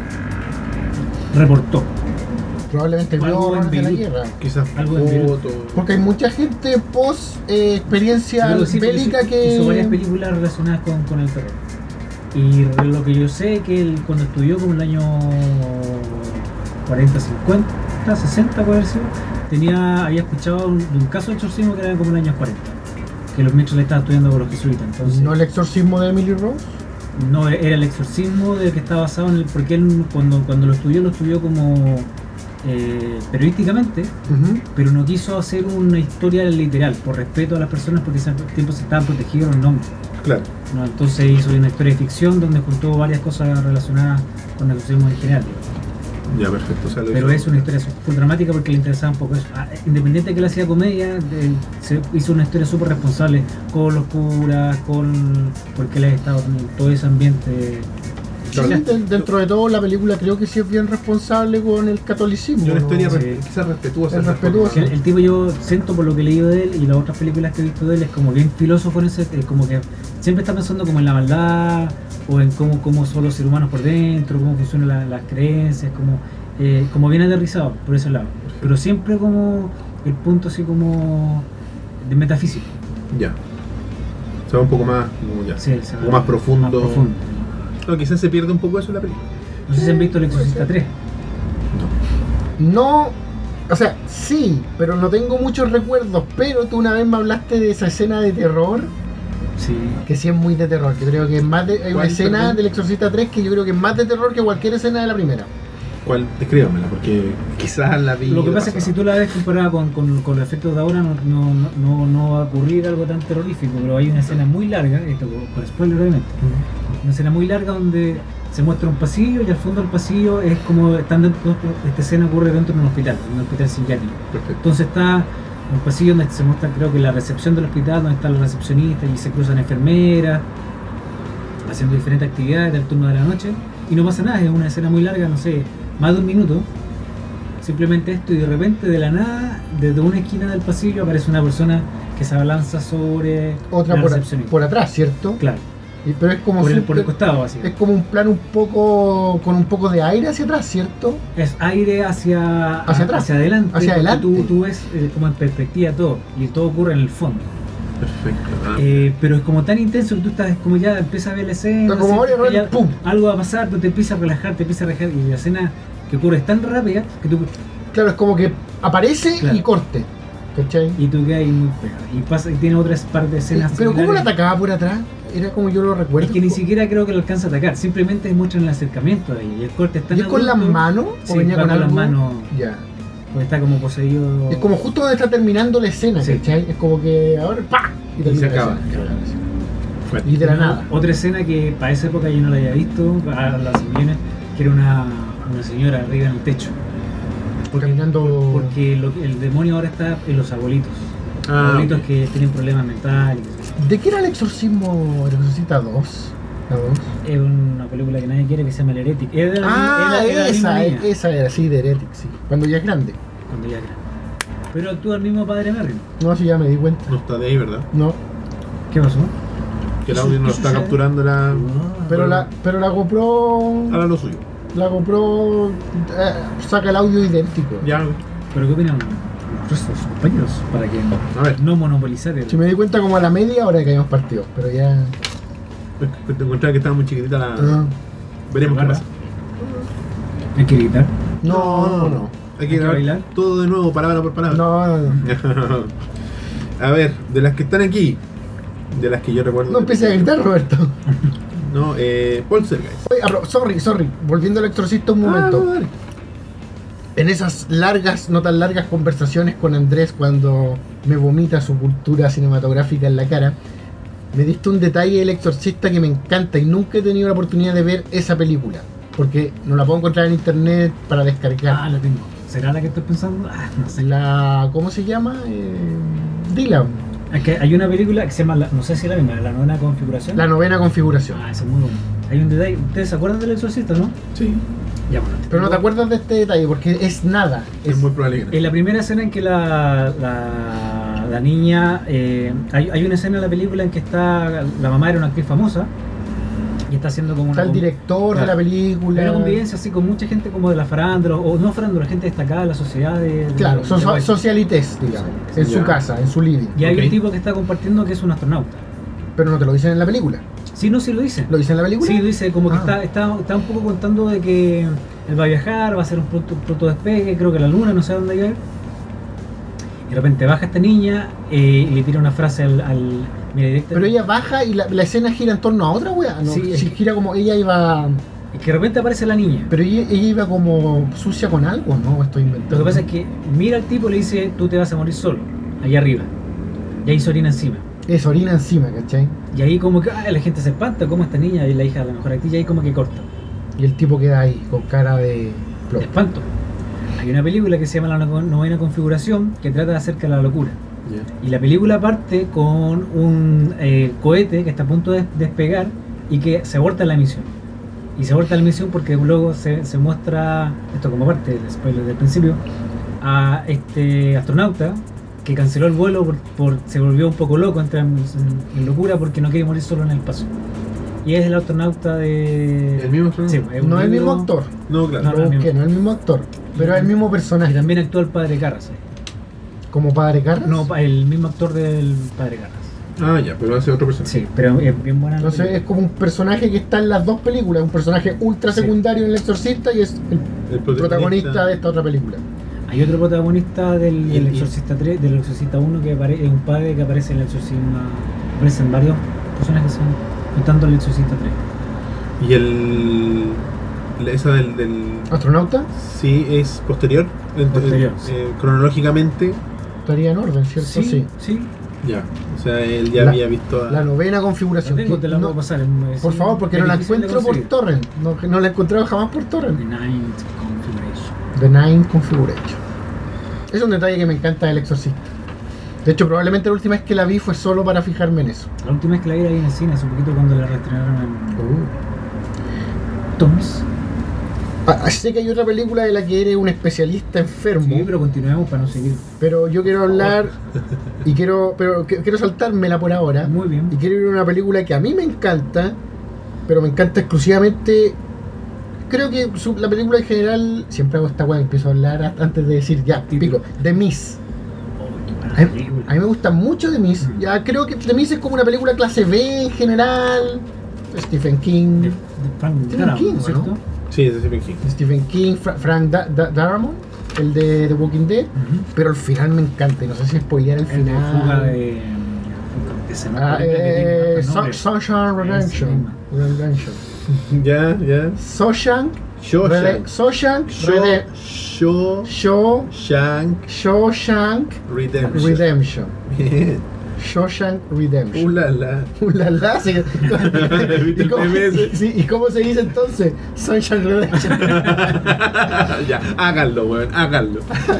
reportó. Probablemente vio Algo en horrores de la Beirut. guerra. Quizás Algo en Beirut. fotos. Porque hay mucha gente post eh, experiencia Yo creo que sí, porque bélica hizo, que... hizo varias películas relacionadas con, con el terror. Y re- lo que yo sé que él cuando estudió como en el año cuarenta, cincuenta, sesenta puede haber sido, tenía, había escuchado un, de un caso de exorcismo que era como en el año cuarenta. Que los mientras le estaba estudiando con los jesuitas. Entonces, ¿No el exorcismo de Emily Rose? no, era el exorcismo de que está basado en el. Porque él cuando, cuando lo estudió, lo estudió como eh, periodísticamente, Ujú. pero no quiso hacer una historia literal, por respeto a las personas, porque en ese tiempo se estaban protegidos los nombres. Claro. ¿No? Entonces hizo una historia de ficción donde juntó varias cosas relacionadas con el exorcismo en general. Ya, perfecto. O sea, lo Pero hizo- es una historia súper dramática porque le interesaba un poco eso. Ah, independiente de que él hacía comedia, de- se hizo una historia súper responsable con los curas, con porque él ha estado en todo ese ambiente. Sí, de- dentro de todo la película creo que sí es bien responsable con el catolicismo. Y una ¿no? historia Sí. re- quizás respetuosa. Es en la respetuosa. Que forma. el, el tipo, yo siento por lo que he leído de él y las otras películas que he visto de él, es como bien filósofo en ese, es como que siempre está pensando como en la maldad o en cómo, cómo son los seres humanos por dentro, cómo funcionan la- las creencias, como, eh, como bien aterrizado por ese lado. Pero siempre como el punto así como de metafísico. Ya. Se va un poco más, como ya, Sí, un se poco va más profundo. más profundo. No, quizás se pierde un poco eso en la película. No sé si han visto El Exorcista tres. No, o sea, sí, pero no tengo muchos recuerdos. Pero tú una vez me hablaste de esa escena de terror, Sí. que sí es muy de terror. Que creo que es más de, hay una ¿Cuál, escena perdón? del Exorcista tres que yo creo que es más de terror que cualquier escena de la primera. ¿Cuál? Descríbamela, porque quizás la vi. Lo que de pasa es que si pasada. tú la ves comparada con, con, con los efectos de ahora, no, no, no, no, no va a ocurrir algo tan terrorífico, pero hay una escena muy larga, esto con, con spoiler obviamente, una escena muy larga donde se muestra un pasillo y al fondo del pasillo es como están dentro, esta escena ocurre dentro de un hospital, un hospital psiquiátrico. Perfecto. Entonces está un pasillo donde se muestra, creo que la recepción del hospital, donde están los recepcionistas y se cruzan enfermeras haciendo diferentes actividades del turno de la noche y no pasa nada, es una escena muy larga, no sé, más de un minuto, simplemente esto y de repente de la nada, desde una esquina del pasillo aparece una persona que se abalanza sobre Otra la por, recepcionista. por atrás, ¿cierto? Claro, Y- pero es como por el, siempre- por el costado así. es como un plan un poco con un poco de aire hacia atrás, ¿cierto? Es aire hacia, Hacia atrás, hacia adelante, hacia porque adelante. Tú, tú ves eh, como en perspectiva todo y todo ocurre en el fondo. Perfecto. Ah, Eh, pero es como tan intenso que tú estás como ya empiezas a ver la escena, Pero como sientes varias que ya veces, ¡pum! algo va a pasar, pero te empieza a relajar, te empieza a relajar y la escena que ocurre es tan rápida que tú Claro, es como que aparece Claro. y corte, ¿cachai? y tú quedas ahí muy pegado. Y pasa y tiene otras partes de escenas. Pero ¿cómo la similares. atacaba por atrás? Era como yo lo recuerdo. Es que ni siquiera creo que lo alcanza a atacar, simplemente muestran el acercamiento de ahí. Y el corte es tan ¿Y es con las abrupto. manos? Sí, ¿O venía va con con algo? las manos. Ya. Porque está como poseído. Es como justo donde está terminando la escena, Sí. ¿cachai? Es como que ahora ¡pah! Y termina se la acaba. escena. Fuerte. Y de la nada. Otra escena que para esa época yo no la había visto, a las viene, que era una, una señora arriba en el techo. Caminando. Porque lo que- el demonio ahora está en los abuelitos. Ah, abuelitos ok. que tienen problemas mentales. ¿De qué era el exorcismo? ¿El exorcista dos? ¿La dos? Es una película que nadie quiere que se llama El Heretic. Es de la- Ah, es la- es la misma esa, niña, esa era, sí, de Heretic, sí. Cuando ya es grande. cuando ya era. Pero actúa el mismo padre Merrin. No, sí, ya me di cuenta. No está de ahí, ¿verdad? No. ¿Qué pasó? Que el audio no está capturando la. Pero la, pero la GoPro. Ahora lo suyo. La GoPro eh, saca el audio idéntico. Ya, ¿Pero qué opinan nuestros compañeros? Para que a ver. no monopolizar el... Si me di cuenta como a la media hora que habíamos partido, pero ya. Te encontraba que estaba muy chiquitita la. Ah. Veremos qué Claro. pasa. Hay que gritar. No, no, no. Hay ¿Hay que que grabar bailar? todo de nuevo, palabra por palabra. No, no, no. A ver, de las que están aquí, de las que yo recuerdo. No empieces a gritar, Roberto. No, eh, Poltergeist. Oye, abro- sorry, sorry. Volviendo al exorcista un Ah, momento. no, dale. En esas largas, no tan largas conversaciones con Andrés cuando me vomita su cultura cinematográfica en la cara, me diste un detalle del exorcista que me encanta y nunca he tenido la oportunidad de ver esa película. Porque no la puedo encontrar en internet para descargar. Ah, la tengo. ¿Será la que estoy pensando? Ah, no sé. La. ¿Cómo se llama? Eh, Dylan. Es que hay una película que se llama, la- no sé si la misma, La Novena Configuración. La novena configuración. Ah, esa es muy buena. Hay un detalle. ¿Ustedes se acuerdan del exorcista, no? Sí, Ya, bueno. Pero no te acuerdas de este detalle porque es nada. es Es, muy probable que no. En la primera escena en que la, la, la niña. eh, hay, hay una escena en la película en que está. La mamá era una actriz famosa. Y está haciendo como una. está el con- director de Claro. la película. Hay una convivencia así con mucha gente como de la farándula, o no farándula, gente destacada de la sociedad de. de- Claro, de- so- de- socialites, digamos. En su Ya. casa, en su living. Y hay Ok. un tipo que está compartiendo que es un astronauta. Pero no te lo dicen en la película. Sí, no, sí lo dice. ¿Lo dicen en la película? Sí, dice como que Ah. está, está, está un poco contando de que él va a viajar, va a hacer un pronto, pronto despegue, creo que la luna, no sé a dónde va a ir. Y de repente baja esta niña eh, y le tira una frase al. al mira, directa- Pero ella baja y la, la escena gira en torno a otra wea. ¿No? Sí, es Sí, que- gira como ella iba. y que de repente aparece la niña. Pero ella, ella iba como sucia con algo, ¿no? Estoy inventando. Lo que pasa es que mira al tipo y le dice, tú te vas a morir solo, allá arriba. Y ahí se orina encima. Es orina encima, ¿cachai? Y ahí como que ay, la gente se espanta, como esta niña es la hija de la mejor actriz, y ahí como que corta. Y el tipo queda ahí, con cara de. De espanto. Hay una película que se llama La No- Novena Configuración que trata acerca de la locura. Ya. Y la película parte con un eh, cohete que está a punto de despegar y que se aborta la misión. Y se aborta la misión porque luego se, se muestra, esto como parte del spoiler del principio, a este astronauta que canceló el vuelo por, por- se volvió un poco loco, entra en, en- en locura porque no quiere morir solo en el paso. Y es el astronauta de... ¿El mismo astronauta? Sí, es un No es el mismo libro- actor. No, claro. No, Lo no es el busqué, mismo. no es el mismo actor. Pero es el mismo Y personaje. también actúa el padre Carras. ¿eh? Como padre Carras. No, pa- el mismo actor del padre Carras. Ah, ya, pero hace otro personaje. Sí, pero es bien buena. la Entonces es película. como un personaje que está en las dos películas. Un personaje ultra Sí. secundario en El Exorcista y es el El protagonista de esta otra película. Hay otro protagonista del, del Y- y- Exorcista tres, del Exorcista uno que apare- es un padre que aparece en el Exorcismo. Aparecen varios personajes que son contando el Exorcista tres. Y el. la- Esa del, del. ¿Astronauta? Sí, es posterior. Ent- Posterior, eh, sí. eh, cronológicamente. Estaría en orden, ¿cierto? Sí. sí. Ya. O sea, él ya La- había visto a. La novena La configuración. tengo, que te la no- puedo pasar. es- por es- favor, porque es no la difícil de encuentro por conseguir. torrent. No, no la he encontrado jamás por torrent. The Ninth Configuration. The Nine Configuration. Es un detalle que me encanta del Exorcista. De hecho, probablemente la última vez que la vi fue solo para fijarme en eso. La última vez que la vi la vi en el cine, hace un poquito cuando la reestrenaron en Uh. Toms. Ah, sé que hay otra película de la que eres un especialista enfermo. Sí, pero continuemos para no seguir. Pero yo quiero hablar y quiero pero que- quiero saltármela por ahora. Muy bien. Y quiero ir a una película que a mí me encanta, pero me encanta exclusivamente. Creo que su- la película en general, siempre hago esta weá, empiezo a hablar a- antes de decir ya, Título. pico, The Miss. Oh, qué buena A mí, película. a mí me gusta mucho The Miss. Mm. Ya creo que The Miss es como una película clase B en general. Stephen King. De, de Frank Stephen Darabont, King, ¿no es cierto? ¿no? Sí, es de Stephen King. Stephen King, Fra- Frank Da- Da- Darabont, el de The Walking Dead. Ujú. Pero el final me encanta y no sé si spoilear el El de final. fuga de. Ese no, Ah, película que tiene eh, tantos Sun- nombres. Sunshine Ese Redemption. mismo. Redemption. Ya, ya. Shawshank Shawshank. Shawshank Shaw- Shaw- Shaw- Shank Shawshank Redemption. Redemption. Bien. Shawshank Redemption. Ulala. Ulala, sí. ¿Viste ¿Y el cómo, meme ese? sí, ¿Y cómo se dice entonces? Sunshine Redemption. Ya, háganlo, weón, háganlo.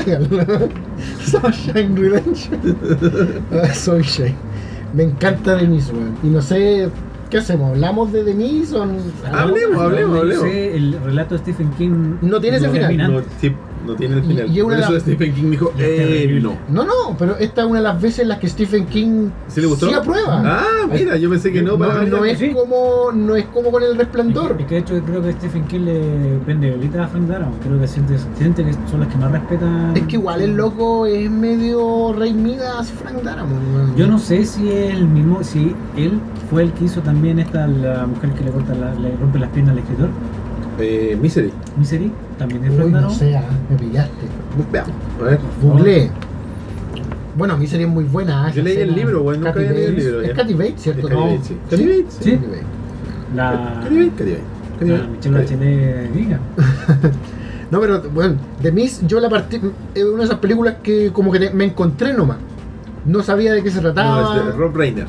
Sunshine Redemption. Ah, Sunshine. Me encanta The Mist, weón. Y no sé, ¿qué hacemos? ¿Hablamos de The Mist o no? Hablemos, hablemos, No hablemos. sé, el relato de Stephen King No tiene ese final. termina No, antes. sí, no tiene el Y- final. y Por una- eso Stephen King dijo, Y es eh, terrible. no. No, no, pero esta es una de las veces en las que Stephen King ¿Sí le gustó? sí aprueba. Ah, mira, yo pensé que no. no, para no variar. es Sí. como no es como con El Resplandor. Es que de hecho creo que Stephen King le vende velita a Frank Darabont. Creo que siente, siente que son las que más respetan. Es que igual el loco es medio Rey Midas, Frank Darabont. weón. Yo no sé si es el mismo, si él fue el que hizo también esta, la mujer que le corta la- le rompe las piernas al escritor. Eh, Misery. Misery, también de Uy, Frank no Darabont. sé, ah, me pillaste. Veamos. A ver. Googleé. Bueno, mi serie es muy buena. Yo leí el libro, güey, nunca había leído el libro, Es ya. Kathy Bates, ¿cierto? Kathy No. Bates, sí. Kathy Bates, Sí. Kathy Bates. La, Kathy Bates, Kathy Bates. Kathy la Bates. Michelle Bachelet gringa. No, pero bueno, The Mist, yo la partí. Es una de esas películas que como que te- me encontré nomás. No sabía de qué se trataba. No, es de Rob Reiner.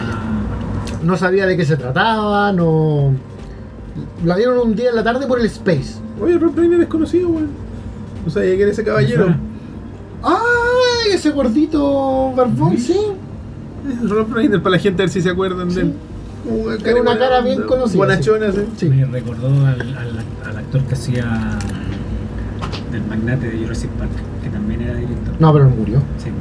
No sabía de qué se trataba, no. La dieron un día en la tarde por el Space. Oye, Rob Reiner es conocido, güey. No sabía que era ese caballero. ¡Ay! Ese gordito barbón, sí. Es Rob Reiner, para la gente a ver si se acuerdan Sí. de él. Como Es una cara bien conocida, Bonachona, sí. Sí. Me recordó al, al, al actor que hacía del magnate de Jurassic Park, que también era director. No, pero no murió. Sí.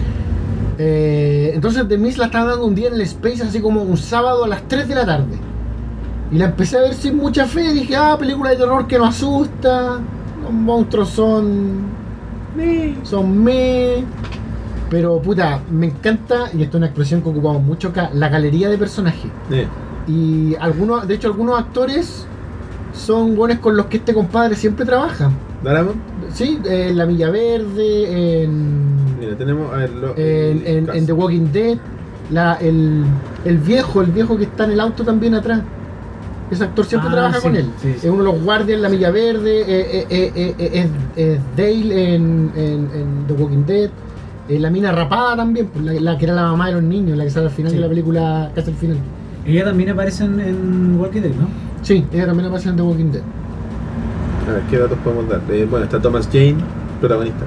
Eh, entonces The Mist la estaba dando un día en el Space, así como un sábado a las tres de la tarde. Y la empecé a ver sin mucha fe. Dije, ah, película de terror que no asusta. Los monstruos son. Son me. Pero puta, me encanta, y esto es una expresión que ocupamos mucho acá, la galería de personajes. Eh, Y algunos, de hecho, algunos actores son buenos con los que este compadre siempre trabaja. Darabont. Sí, en La Milla Verde, en. Mira, tenemos a ver, lo, En, en- en The Walking Dead, la, el, el viejo, el viejo que está en el auto también atrás. Ese actor siempre Ah, trabaja sí, con él. sí, sí. Es uno de los guardias en La Milla Verde, eh, eh, eh, eh, eh, es, es Dale en, en- en The Walking Dead. Eh, la mina rapada también, pues, la, la que era la mamá de los niños, la que sale al final Sí. de la película, casi al final. Ella también aparece en, en Walking Dead, ¿no? Sí, ella también aparece en The Walking Dead. A ver, ¿qué datos podemos dar? Eh, bueno, está Thomas Jane, protagonista.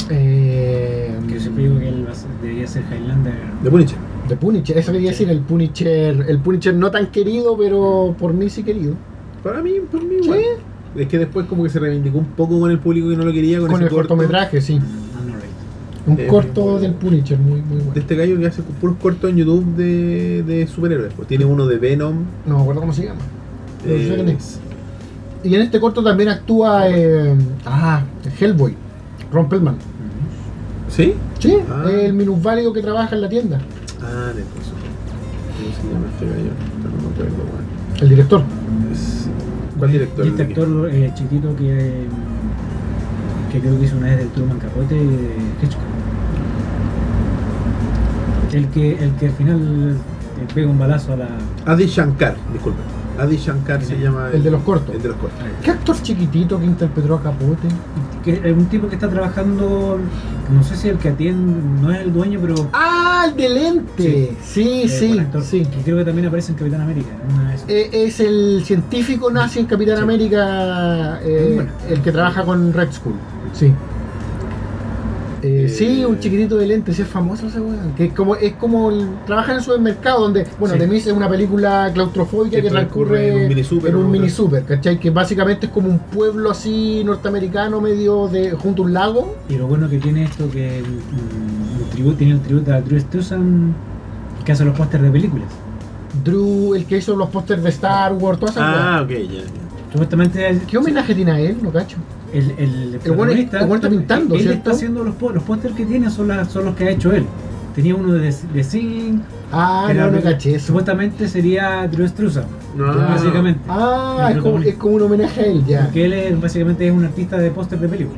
Eh, Que yo siempre digo que él va a ser- debería ser Highlander. De Punisher. The Punisher, eso quería decir, el Punisher, el Punisher no tan querido, pero por mí sí querido. Para mí, por mí, Sí. igual. Es que después como que se reivindicó un poco con el público que no lo quería, con, Con ese el corto cortometraje, sí. Honorate. Un Eh, corto bueno. del Punisher, muy, muy de bueno. este gallo que hace puros cortos en YouTube de, de superhéroes. Pues tiene uno de Venom. No me acuerdo cómo se llama. Pero sé quién eh, es. Y en este corto también actúa eh, ah, Hellboy, Ron Perlman. ¿Sí? Sí, Ah. el minusválido que trabaja en la tienda. Ah, de eso. ¿Cómo se llama este gallo? Pero no me acuerdo, weón. El director. Es- ¿Cuál director? Y este ¿De qué? actor eh, chiquito que, que creo que hizo una vez del Truman Capote y de Hitchcock. El que, el que al final le pega un balazo a la. Adi Shankar, disculpe. Adi Shankar se llama. El de los cortos. El de los cortos. ¿Qué actor chiquitito que interpretó a Capote? Que es un tipo que está trabajando, no sé si el que atiende, no es el dueño, pero. ¡Ah, el de lente! Sí, eh, sí, buen actor, sí. que creo que también aparece en Capitán América. Una vez. Eh, es el científico nazi en Capitán Sí. América, eh, Muy bueno. el que trabaja con Red Skull. Sí. Eh, Eh, sí, un chiquitito de lentes, es famoso ese weón. Que es como, es como el, trabaja en el supermercado donde, bueno, Sí. The Mist es una película claustrofóbica Que que transcurre transcurre en un mini super, en un ¿no? mini super, ¿cachai? Que básicamente es como un pueblo así norteamericano medio de junto a un lago. Y lo bueno que tiene esto que mm, el tributo, tiene el tributo a Drew Struzan que hace los pósters de películas. Drew, el que hizo los pósters de Star Wars, todas esas Ah, weas. ok, ya. ya. Supuestamente el, ¿Qué homenaje tiene a él? No cacho. el, el, bueno- protagonista- el bueno está pintando, él ¿cierto? está haciendo los, po- los pósters que tiene son, las- son los que ha hecho él. Tenía uno de, de Sing, Ah, que no, era- no caché eso. supuestamente sería Drew Struzan, No, básicamente. Ah, El es como, protagonista. es como un homenaje a él, ya. Porque él es, básicamente es un artista de póster de películas.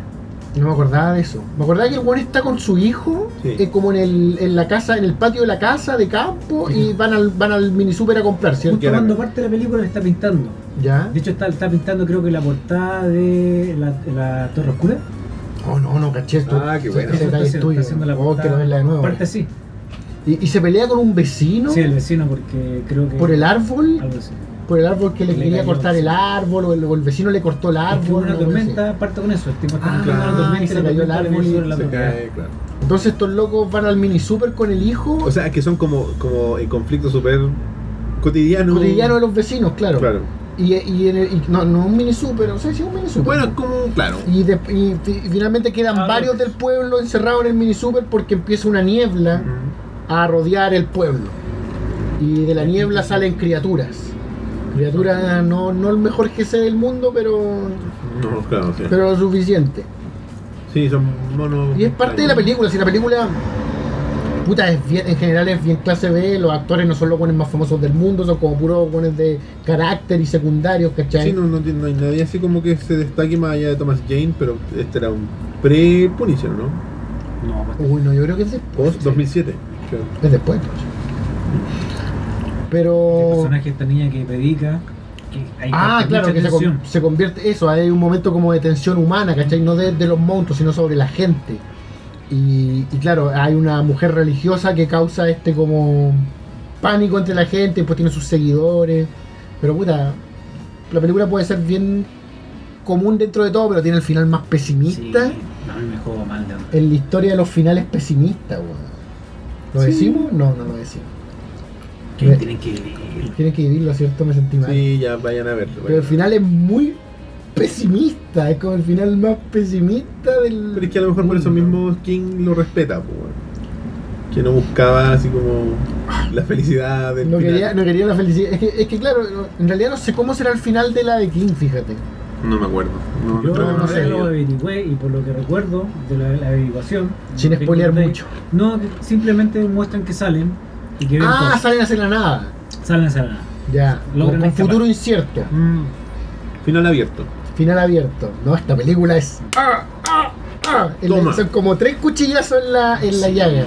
No me acordaba de eso. Me acordaba que el weón está con su hijo, Sí. eh, como en el en la casa, en el patio de la casa de campo, y van al van al mini super a comprar, ¿cierto? Justo cuando parte de la película le está pintando. Ya. De hecho está, está pintando creo que la portada de la, la Torre Oscura. Oh, no, no caché esto. Ah, qué bueno. Ese Eso está detalle es haciendo- tuyo. está haciendo la Oh, portada. quiero verla de nuevo. Parte así. Y, y se pelea con un vecino Sí, el vecino porque creo que... por el árbol, Algo así. por el árbol que le, Le quería cayó, cortar sí. el árbol, o el, o el vecino le cortó el Es que árbol. hubo una no sé. tormenta, parte con eso. El tipo está Ah, enfrentando una tormenta y se la cayó el tormenta le árbol dio y sobre la Se propiedad. cae, claro. Entonces estos locos van al mini super con el hijo, O sea, que son como, como en conflictos súper cotidianos. cotidiano de los vecinos, claro. Claro. Y, y, en el- y no, no un mini super, o sea, sí un mini super. Bueno, es como, claro. Y, de- y fi- finalmente quedan Ah, varios no. del pueblo encerrados en el mini super porque empieza una niebla a rodear el pueblo. Y de la niebla salen criaturas. Criaturas no, no el mejor G C del mundo, pero, No, claro, sí. pero lo suficiente. Sí, son monos. Y es parte de la película. Si la película, puta, es bien, en general es bien clase B, los actores no son los buenos más famosos del mundo, son como puros buenos de carácter y secundarios, ¿cachai? Sí, no, no, tiene- no hay nadie así como que se destaque más allá de Thomas Jane, pero este era un pre-Punisher, ¿no? No, pues, Uy, no, yo creo que es después. Post dos mil siete. Claro. Es después, entonces. el Pero... personaje de esta niña que predica. Que hay Ah, mucha claro, que se, con- tensión. se convierte eso, hay un momento como de tensión humana, ¿cachai? No de, de los monstruos, sino sobre la gente. Y, y claro, hay una mujer religiosa que causa este como pánico entre la gente, pues tiene sus seguidores. Pero puta, la película puede ser bien común dentro de todo, pero tiene el final más Sí, pesimista. no, a mí me juego mal de onda. En la historia de los finales pesimistas, weón. ¿Lo Sí. decimos? No, no lo decimos. Que Ve- tienen que vivir. Tienen que vivirlo, ¿cierto? Me sentí mal. Sí, ya vayan a verlo. Pero vayan el a final es muy pesimista, es como el final más pesimista del. verlo. Pero es que a lo mejor por eso mundo. mismo King lo respeta, pues, weón. Que no buscaba así como la felicidad del No final. quería, no quería la felicidad. Es que, es que claro, no- en realidad no sé cómo será el final de la de King, fíjate. No me acuerdo. No, Yo no, no no sé, sé, yo- lo averigüé y por lo que recuerdo de la, la averiguación. Sin no tengo spoilear detalle. mucho. No, que simplemente muestran que salen y que ven Ah, cosas. salen a hacer la nada. Salen a hacer nada. Ya, Logran con, con escapar. futuro incierto. Mm. Final abierto. Final abierto. No, esta película es. ¡Ah! ¡Ah! ¡Ah! En la- Toma. son como tres cuchillazos en la, en la llaga.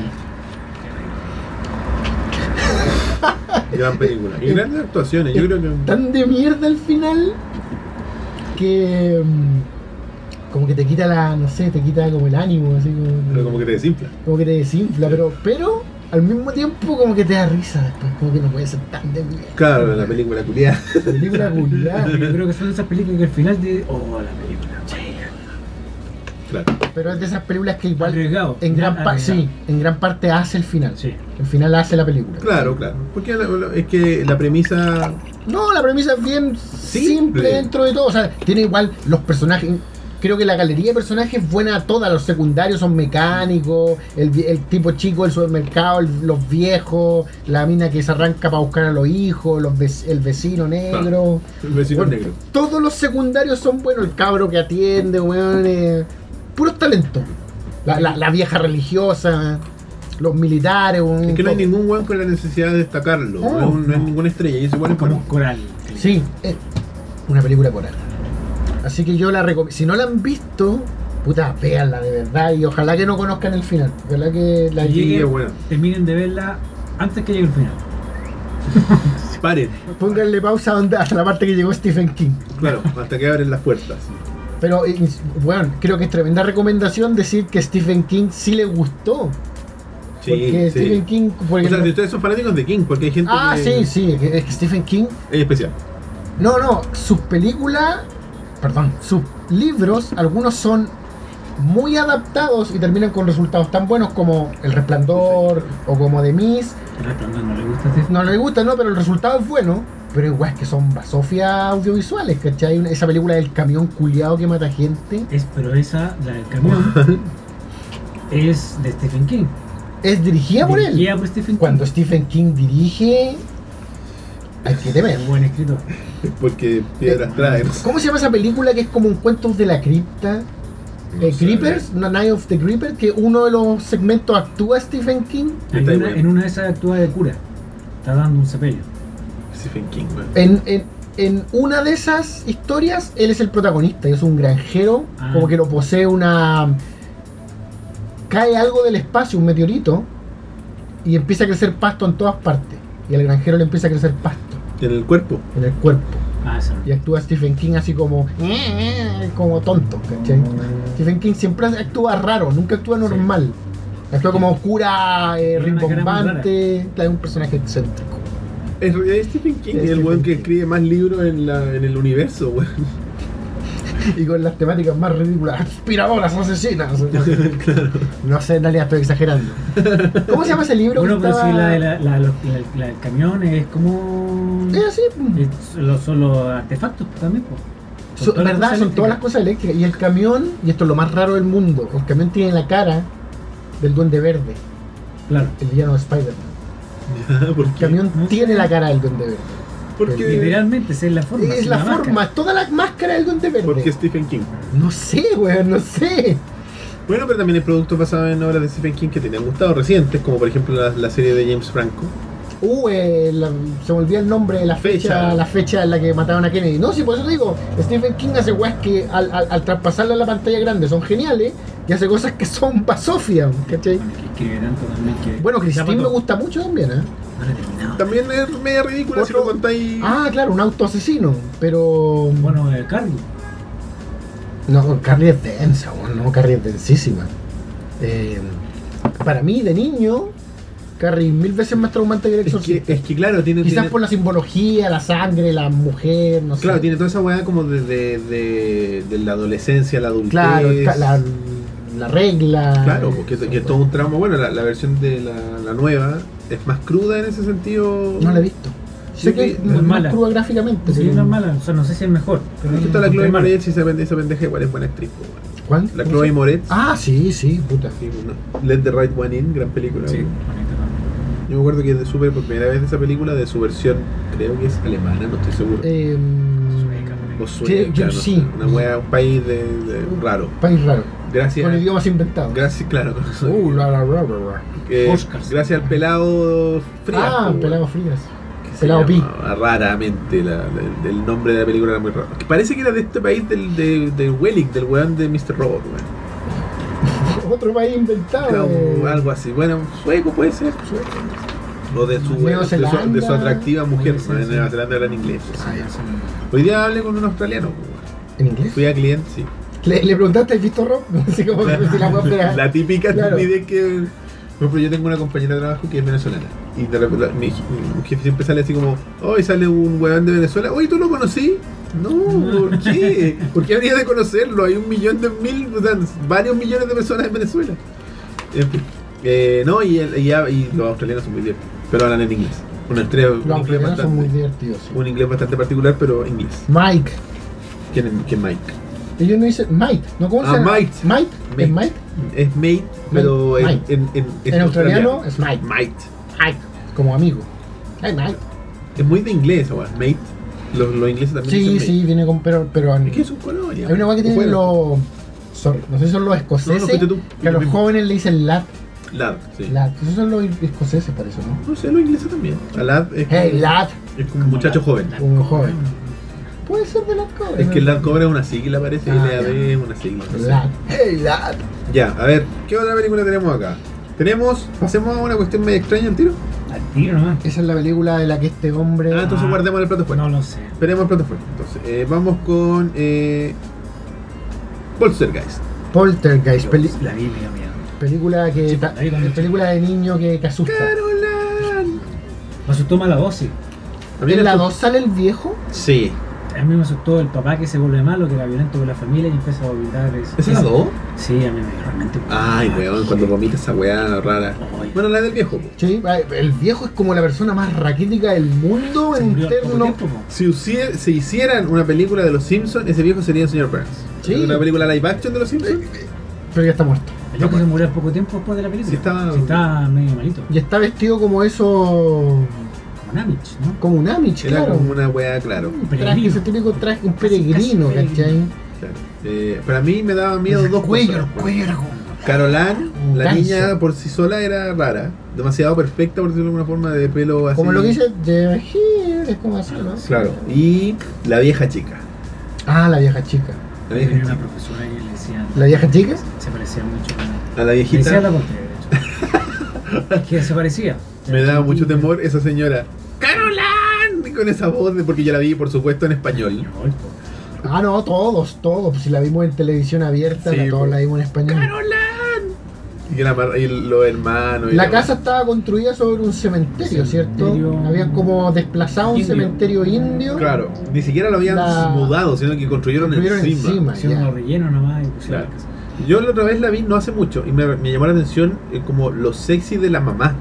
Gran película. Y grandes actuaciones. Yo creo que. Tan de mierda al final que. mm, Como que te quita la. No sé, te quita como el ánimo, así como. Pero como que te desinfla. como que te desinfla, pero, pero al mismo tiempo como que te da risa después, como que no puede ser tan de mierda. Claro, la película culiada. Película culiada. Yo creo que son esas películas que al final de. Oh, la película. Claro. Pero es de esas películas que igual Arriesgado. en gran Ya, parte sí, arriesgado. en gran parte hace el final. Sí. El final hace la película. Claro, claro. Porque la- la- es que la premisa. No, la premisa es bien simple, Simple. dentro de todo. O sea, tiene igual los personajes. Creo que la galería de personajes es buena toda. Los secundarios son mecánicos. El, vie- el tipo chico del supermercado, el- los viejos, la mina que se arranca para buscar a los hijos, los vec- el vecino negro. El vecino Bueno, negro. Todos los secundarios son buenos. El cabro que atiende, weón. Eh, puros talentos. La, la, la vieja religiosa, los militares, weón. Es que no hay todo. ningún weón con la necesidad de destacarlo. Oh, no, es un- no es no. ninguna estrella. Y eso igual es Como bueno. coral. Sí, es una película coral. Así que yo la recomiendo. Si no la han visto, puta, véanla de verdad. Y ojalá que no conozcan el final. Ojalá que la Que Sí, lleguen, es bueno. terminen de verla antes que llegue el final. Paren. pónganle pausa a donde- hasta la parte que llegó Stephen King. Claro, hasta que abren las puertas. Pero, eh, bueno, creo que es tremenda recomendación decir que Stephen King sí le gustó. Sí, porque sí. Stephen King. Porque O sea, no- si ustedes son fanáticos de King, porque hay gente ah, que sí, sí. que- Es que Stephen King. es especial. No, no. Sus películas. Perdón. Sus libros, algunos son muy adaptados y terminan con resultados tan buenos como El Resplandor o como The Mist. El Resplandor no le gusta a Stephen. No le gusta, no, pero el resultado es bueno. Pero igual es que son basofias audiovisuales, ¿cachai? Una- Esa película del camión culiado que mata gente Es, pero esa, la del camión, es de Stephen King. es dirigida por él. Dirigida por Stephen King. Cuando Stephen King dirige, hay que temer. Un buen escritor. Porque piedras traen. ¿Cómo se llama esa película que es como un Cuentos de la Cripta? No Eh, sé. Creepers, no, Night of the Creeper, que uno de los segmentos actúa Stephen King. En Está una, bueno. en una de esas actúa de cura. Está dando un sepelio. Stephen King, weón. En, en- en una de esas historias él es el protagonista y es un granjero, Ah. como que lo posee una... Cae algo del espacio, un meteorito, y empieza a crecer pasto en todas partes. Y al granjero le empieza a crecer pasto En el cuerpo. en el cuerpo. Ah, eso. Y actúa Stephen King así como... como tonto, ¿cachai? Stephen King siempre actúa raro, nunca actúa normal. Actúa como oscura, eh, Tiene una cara muy rimbombante, claro, un personaje excéntrico. En realidad es Stephen King, Es el Stephen weón que King. escribe más libros en, la, en el universo, weón. Y con las temáticas más ridículas, aspiradoras asesinas. No sé, en realidad estoy exagerando. ¿Cómo se llama ese libro? Bueno, que pero estaba- si la, de la, la, los- la- la del camión es como. Es así. es- lo- son los artefactos también, pues. So- ¿Verdad? Son todas las cosas eléctricas. Y el camión, y esto es lo más raro del mundo, el camión tiene la cara del Duende Verde, Claro. el villano de Spider-Man. Ya, ¿por El qué? camión No sé. tiene la cara del Duende Verde. Porque, Literalmente, esa es la forma. Es es la una forma, máscara. toda la máscara del Duende Verde. porque Stephen King. No sé, weón, no sé. Bueno, pero también hay productos basados en obras de Stephen King que te han gustado recientes, como por ejemplo la, la serie de James Franco. Uh, eh, la- se me olvidó el nombre, la fecha, Fecha. la fecha en la que mataron a Kennedy. No, sí, por eso te digo, Stephen King hace weas que al, al, al traspasarla a la pantalla grande son geniales y hace cosas que son basofia, ¿cachai? Que escribe tanto también que. Bueno, Ya Christine me mató. gusta mucho también, ¿eh? No lo he terminado. También es media ridícula si Otro- lo contáis. Ah, claro, un auto asesino, pero... Bueno, eh, Carly. No, Carrie es densa, weón, no, Carrie es densísima. Eh, para mí, de niño, Carrie mil veces más traumante que el es, que, exorcista. es que claro, tiene. Quizás tiene- por la simbología, la sangre, la mujer, no sé. Claro, tiene toda esa weá como de, de, de, de la adolescencia, la adultez. Claro, ca- la, la regla. Claro, porque que es todo un trauma. Bueno, la, la versión de la, la nueva es más cruda en ese sentido. No la he visto. Sí, Sé que sí, es no es más mala. cruda gráficamente. Sí, pero- no es mala. O sea, no sé si es mejor. Pero Es que está la no Chloe es mala. Moretz y esa, pende- esa pendeja igual es buena actriz. po, weón. ¿Cuál? La ¿Cómo Chloe se llama? Moretz. Ah, sí, sí, puta. Sí, bueno, Let the Right One In, gran película. Sí, weón. bonita también. Yo me acuerdo que de super por primera vez de esa película, de su versión, creo que es alemana, no estoy seguro. Eh, Sueca, o sí, sueca, yo no sí. sé, una wea, un país de, de- raro. país raro. Gracias. Con idiomas inventados. Gracias, claro. Uh, la, la, la, la, la. Eh, Oscars. gracias al pelado Frías. Ah, po, pelado weón, frías. que se Pelado Pi. llamaba Raramente, la- la- el nombre de la película era muy raro. Que parece que era de este país del, de, de Welling, del weón de mister Robot, weón. Otro país inventado. Era un- eh. algo así. Bueno, sueco puede ser. O de su, Nueva de su, de su Zelanda. atractiva mujer. Sí, ¿no? En sí. Nueva Zelanda era en inglés. Ah, ya. Hoy día hablé con un australiano. po, weón. ¿En inglés? Fui a cliente, sí. ¿Le, le preguntaste, ¿has visto Rob? Así como si la wea fuera- La típica Claro. estupidez que. Por ejemplo, yo tengo una compañera de trabajo que es venezolana. Y de repente mi, mi jefe siempre sale así como: hoy sale un weón de Venezuela. Oye, ¿tú lo conocí? No, ¿por qué? ¿Por qué habría de conocerlo? Hay un millón de mil, o sea, varios millones de personas en Venezuela. En fin. Eh, no, y, el- y, ya- y los australianos son muy divertidos. Pero hablan en inglés. Una estrella, un Los inglés australianos son muy bastante. divertidos. sí. Un inglés bastante particular, pero inglés. Mike. ¿Quién es, quién es Mike? Ellos no dicen Mike, ¿no? ¿Cómo se Ah, llama? Mike. Mike. ¿Es Mike? Es mate, pero en, Mike. en, en, En australiano es Mike. Mate. Mike. Como amigo. Hey, Mike. Es muy de inglés, o mate. Los, los ingleses también Sí, dicen sí, viene con. Pero. pero mate. Es que es un colonia. hay una weá que tienen los. Sorry, no sé si son los escoceses. No, no, fuiste tú. que a los Yo mismo. jóvenes le dicen lad. Lad, sí. Lad. Esos son los escoceses, parece, ¿no? No sé, los ingleses también. A lad es, Hey, lad. es como un muchacho joven. Un joven. Puede ser de lad cover. Es que el lad cobra es una sigla, parece. Ah, L A D ya. es una sigla. no sé. Lad. Hey, lad. Ya, a ver, ¿qué otra película tenemos acá? Tenemos, pasemos a una cuestión medio extraña al tiro. Al tiro nomás. Esa es la película de la que este hombre. Ah, entonces Ah. guardemos el plato fuerte. No lo sé. Esperemos el plato fuerte. Entonces, eh, vamos con eh, Poltergeist. Poltergeist. peli- La vi, me dio miedo. película que. Sí, ta- ahí también. película de niño que, que asusta. Carolan. Me asustó más la voz, sí. A mí ¿En me la asustó- dos sale el viejo? Sí. A mí me asustó el papá que se vuelve malo, que era violento con la familia y empieza a vomitar. Es- ¿Esa es la dos? Sí, a mí me realmente. Ay, weón, cuando vomita esa weá rara. Ay. Bueno, la del viejo. po. Sí, el viejo es como la persona más raquítica del mundo Se en murió al poco términos. tiempo, po. Si husie- se hicieran una película de los Simpsons, ese viejo sería el señor Burns. Sí. ¿Una película live action de los Simpsons? Pero ya está muerto. El viejo se murió al poco tiempo después de la película. Sí, estaba- Sí, estaba medio malito. Y está vestido como eso. Como Namich, ¿no? Como un Amish, Era claro. como una weá, claro. Un peregrino. traje, ese típico traje, un Casi- peregrino, casi ¿cachai? Claro. Eh, para mí me daba miedo El dos cuello, cosas. el cuello era como. Caroline, Un la ganso. niña por sí sola era rara, demasiado perfecta por decirlo de alguna forma, de pelo así. Como lo que dice de here, es como así, ¿no? Claro. Y la vieja chica. Ah, la vieja chica. La Tenía vieja una chica. profesora que le decían. ¿La vieja chica? Se parecía mucho a A la Le decía viejita la contraria, de hecho. Es que se parecía. me daba mucho temor esa señora. ¡Caroline! Y con esa voz, de, porque yo la vi por supuesto en español. Ah, no, todos, todos. Pues si la vimos en televisión abierta, Sí, la, todos pues. la vimos en español. ¡Caroline! Y, la mar- y los hermanos. y La casa estaba construida sobre un cementerio, ¿cierto? Cementerio Habían como desplazado un indio. cementerio indio. Claro, ni siquiera lo habían La- mudado, sino que construyeron, Construyeron encima. encima. Hicieron ya. unos rellenos nomás y pusieron Claro. la casa. Yo la otra vez la vi no hace mucho y me, me llamó la atención eh, como lo sexy de la mamá.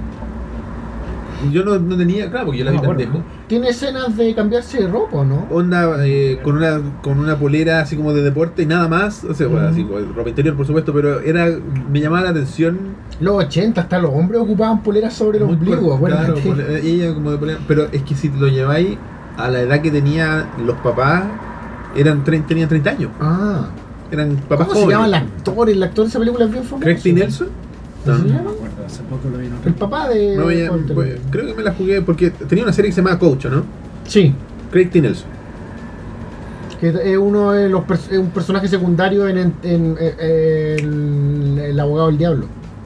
Yo no, no tenía, claro, porque yo la No vi me acuerdo, pendejo. Tiene escenas de cambiarse de ropa, ¿no? Onda eh, con una con una polera así como de deporte y nada más, o sea, bueno, Ujú. así como ropa interior por supuesto, pero era me llamaba la atención Los ochenta, hasta los hombres ocupaban poleras sobre el muy ombligo, cor- claro, acuérdate. pole- ella como de polera, pero es que si lo lleváis a la edad que tenía los papás eran tre- tenían treinta años, Ah, eran papás ¿cómo se llama el jóvenes. actor? El actor de esa película es bien famoso. Craig T. Nelson. ¿Cómo se No. No llama? me acuerdo, hace poco lo vi en otra. El papá de... No, ya- Walter pues, White. creo que me la jugué porque tenía una serie que se llamaba Coach, ¿no? Sí, Craig T. Nelson. que es uno de los pers- es un personaje secundario en, en- en- en el abogado del diablo.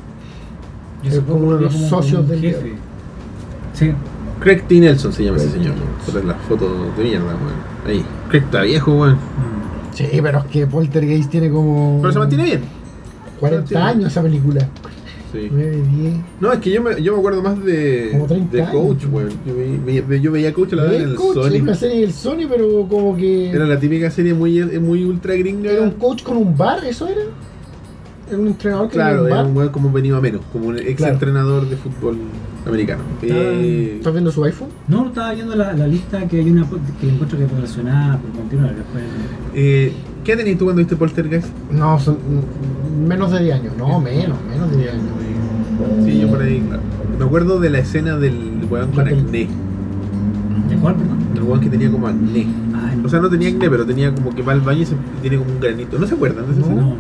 Yo hace Es poco como uno de lo los vi como socios un del jefe. diablo. Sí. Craig T. Nelson se llama ese Craig T. señor. Nelson. Puta, la foto de mierda, weón. Ahí. Craig está viejo, weón. Mm. Sí, pero es que Poltergeist tiene como... Pero se mantiene bien. cuarenta años esa película. Sí. nueve, diez. No, es que yo me, yo me acuerdo más de, Como treinta de años. Coach, weón. Yo, ve- ve- yo veía Coach a la vez en el Coach, es una Sony. serie del Sony, pero como que... Era la típica serie muy, muy ultra gringa. ¿Era un coach con un bar? ¿Eso era? ¿Era un entrenador que Claro, tenía era un un bar? weón como venido a menos, como un ex Claro. entrenador de fútbol americano. Eh, ¿Estás viendo su iPhone? No, estaba viendo la, la lista que hay una po- que encuentro que es relacionada por continuar después. eh, ¿Qué tenías tú cuando viste Poltergeist? No, son mm, menos de diez años. No, menos, menos de diez años. Sí, yo por ahí, claro. Me acuerdo de la escena del weón con La del- acné. ¿De cuál, perdón? El weón que tenía como acné. Ay, O sea, no tenía acné, pero tenía como que va al baño y, se- y tiene como un granito. ¿No se acuerdan de esa No. escena? no, no.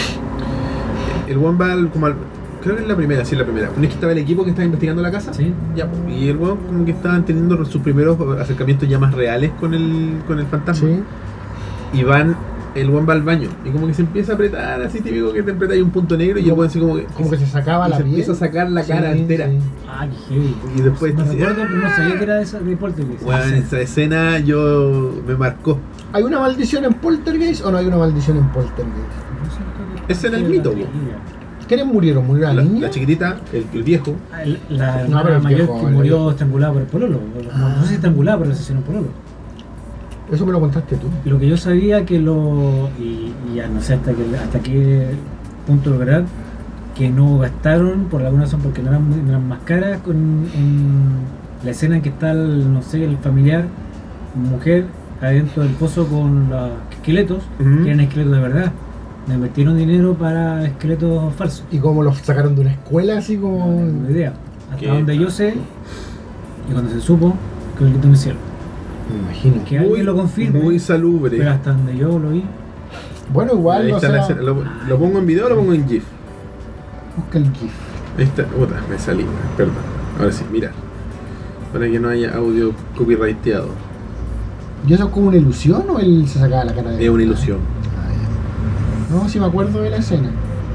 El weón va al, como al... Creo que es la primera, sí, la primera. ¿No es que estaba el equipo que estaba investigando la casa? Sí. Ya, y el weón como que estaban teniendo sus primeros acercamientos ya más reales con el, con el fantasma. Sí. Y van... El weón va al baño y como que se empieza a apretar, así típico que te apretas ahí un punto negro y el weón así como que... Como que se sacaba y la se piel. empieza a sacar la cara Sí, entera. sí. Ah, qué heavy. Y después Me dice, recuerdo, pero no sabía que era de esa de Poltergeist. Weón, Sí. esa escena yo me marcó. ¿Hay una maldición en Poltergeist o no hay una maldición en Poltergeist? No sé, creo que- Ese era el que mito, la po. película. ¿Quiénes murieron? ¿Murió la, La, niña? la chiquitita, el, el viejo. Ah, el- La No, pero hermana el mayor viejo, que el murió viejo. estrangulada por el pololo. No, no sé si estrangulada, pero asesinó por pololo. Eso me lo contaste tú. Lo que yo sabía que lo. Y, y ya no sé hasta, que, hasta qué punto lograr que no gastaron por alguna razón porque no eran, muy- no eran más caras con en la escena en que está el, no sé, el familiar, mujer, adentro del pozo con los esqueletos, Ujú. que eran esqueletos de verdad. Me invirtieron dinero para esqueletos falsos. ¿Y cómo los sacaron de una escuela así No como...? tengo idea. Hasta ¿Qué? donde yo sé, y cuando se supo, que el grito en el cielo. Me imagino. Que alguien lo confirme. Muy salubre. Pero hasta donde yo lo vi, Bueno, igual, Ahí o está sea, la escena. ¿Lo, lo pongo en video o lo pongo en GIF? busca el GIF. Ahí está. Otra, me salí. Perdón. Ahora sí, mira. Para que no haya audio copyrighteado. ¿Y eso es como una ilusión o él se sacaba la cara de Es una ilusión. Ah, ya. No, sí me acuerdo de la escena.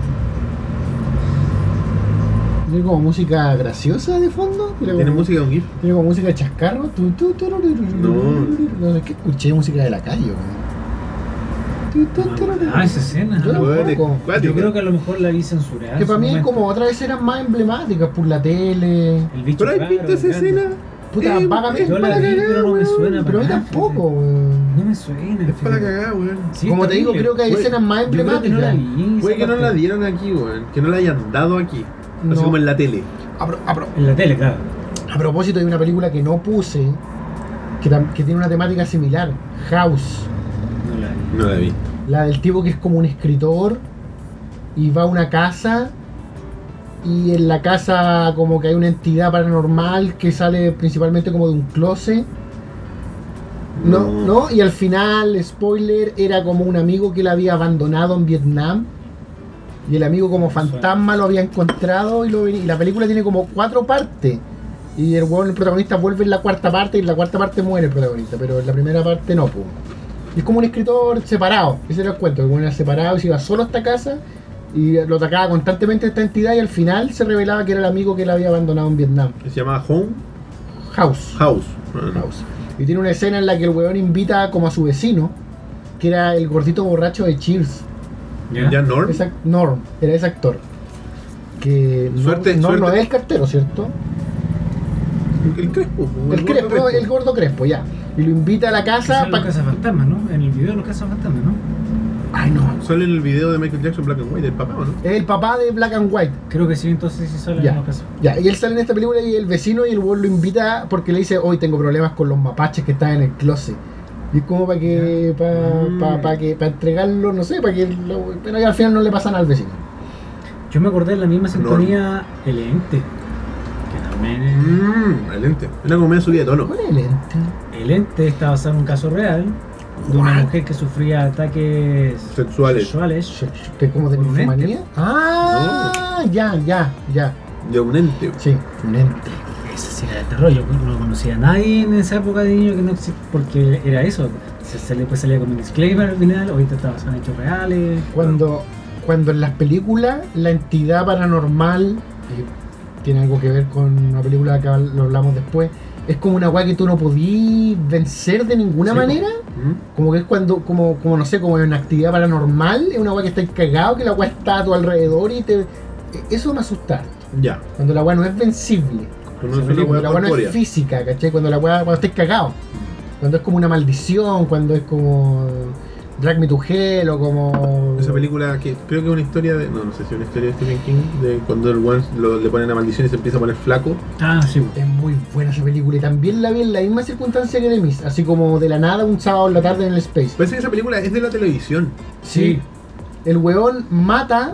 Tiene como música graciosa de fondo. Tiene ¿Tiene como, música con GIF? tiene como música de chascarro. Tu, tu, tu, ru, ru, ru, No. No, es que escuché música de la calle, weón. Tu, tu, tu, ru, ru. ah, esa escena. Yo ¿no? tampoco. Weón, es cuática. Yo creo que a lo mejor la vi censurada. Que en para su mí es momento. como otras escenas más emblemáticas por la tele. El bicho ¿Pero has raro, visto esa grande. escena? Puta, Eh, vagamente yo la para vi, cagar, pero no me weón. suena Pero a mí para nada, tampoco, weón. No me suena. Es para fíjate. cagar, weón. Sí, Como te digo, terrible. creo que hay Güey, escenas más Yo creo que no la emblemáticas. vi. Fue esa que no la parte. dieron aquí, weón. Que no la hayan dado aquí. Así No. como en la tele. A, pro- a pro- En la tele, claro. a propósito, hay una película que no puse que, tam- que tiene una temática similar: House. No la vi. No la vi. La del tipo que es como un escritor y va a una casa y en la casa como que hay una entidad paranormal que sale principalmente como de un closet. No, No. no, y al final, spoiler, era como un amigo que la había abandonado en Vietnam y el amigo como fantasma lo había encontrado y, lo, y la película tiene como cuatro partes. Y el, el protagonista vuelve en la cuarta parte y en la cuarta parte muere el protagonista, pero en la primera parte no, pues. Es como un escritor separado, ese era el cuento, el bueno era separado y se iba solo a esta casa y lo atacaba constantemente esta entidad y al final se revelaba que era el amigo que él había abandonado en Vietnam. Se llama Home House. House. House. Y tiene una escena en la que el weón invita como a su vecino, que era el gordito borracho de Cheers. ¿Ya? ¿Ya Norm? Esa, Norm, era ese actor. Que Suerte, Norm, Norm suerte. no es el cartero, ¿cierto? El Crespo. El, Crespo, Crespo. el gordo Crespo, ya. Y lo invita a la casa Para para... los cazafantasmas, ¿no? En el video de los cazafantasmas, ¿no? Ay, no. Sale en el video de Michael Jackson Black and White, el papá, ¿o no? Es el papá de Black and White. Creo que sí, entonces sí sale Ya, en los casos. ya, y él sale en esta película y el vecino y el weón lo invita porque le dice, hoy tengo problemas con los mapaches que están en el closet. Y es como para que, para Mm. pa, pa que, para entregarlo, no sé, para que, lo, pero que al final no le pasan al vecino. Yo me acordé de la misma sintonía El Ente. Que también es... Mmm, el lente. Era como medio subida de tono. ¿Cuál es el ente? El Ente está basado en un caso real de una mujer que sufría ataques Sexuales. sexuales. ¿Que como de ¿Por un ninfomanía? Ah, ya, ya, ya. De un ente. Sí, un ente. Ese sí era de terror. Yo no conocía a nadie en esa época de niño que no existía, porque era eso. Se salía, pues salía con un disclaimer al final. Ahorita está basado en hechos reales. Cuando, cuando en las películas la entidad paranormal, y tiene algo que ver con una película que lo hablamos después, es como una weá que tú no podías vencer de ninguna Sí, manera. ¿Mm? Como que es cuando, como, como no sé, como en una actividad paranormal, es una weá que está cagado, que la weá está a tu alrededor y te. Eso me asusta. Ya. Cuando la weá no es vencible. Cuando es Cuando una hueá la weá no es corpórea. física, ¿cachai? Cuando la weá, cuando estés cagado. Cuando es como una maldición, cuando es como Drag Me to Hell o como. Esa película que creo que es una historia de. No, no sé si es una historia de Stephen King. De cuando el one lo, le ponen la maldición y se empieza a poner flaco. Ah, sí. Es muy buena esa película y también la vi en la misma circunstancia que Demis, así como de la nada un sábado en la tarde en el Space. Parece que esa película es de la televisión. Sí. El weón mata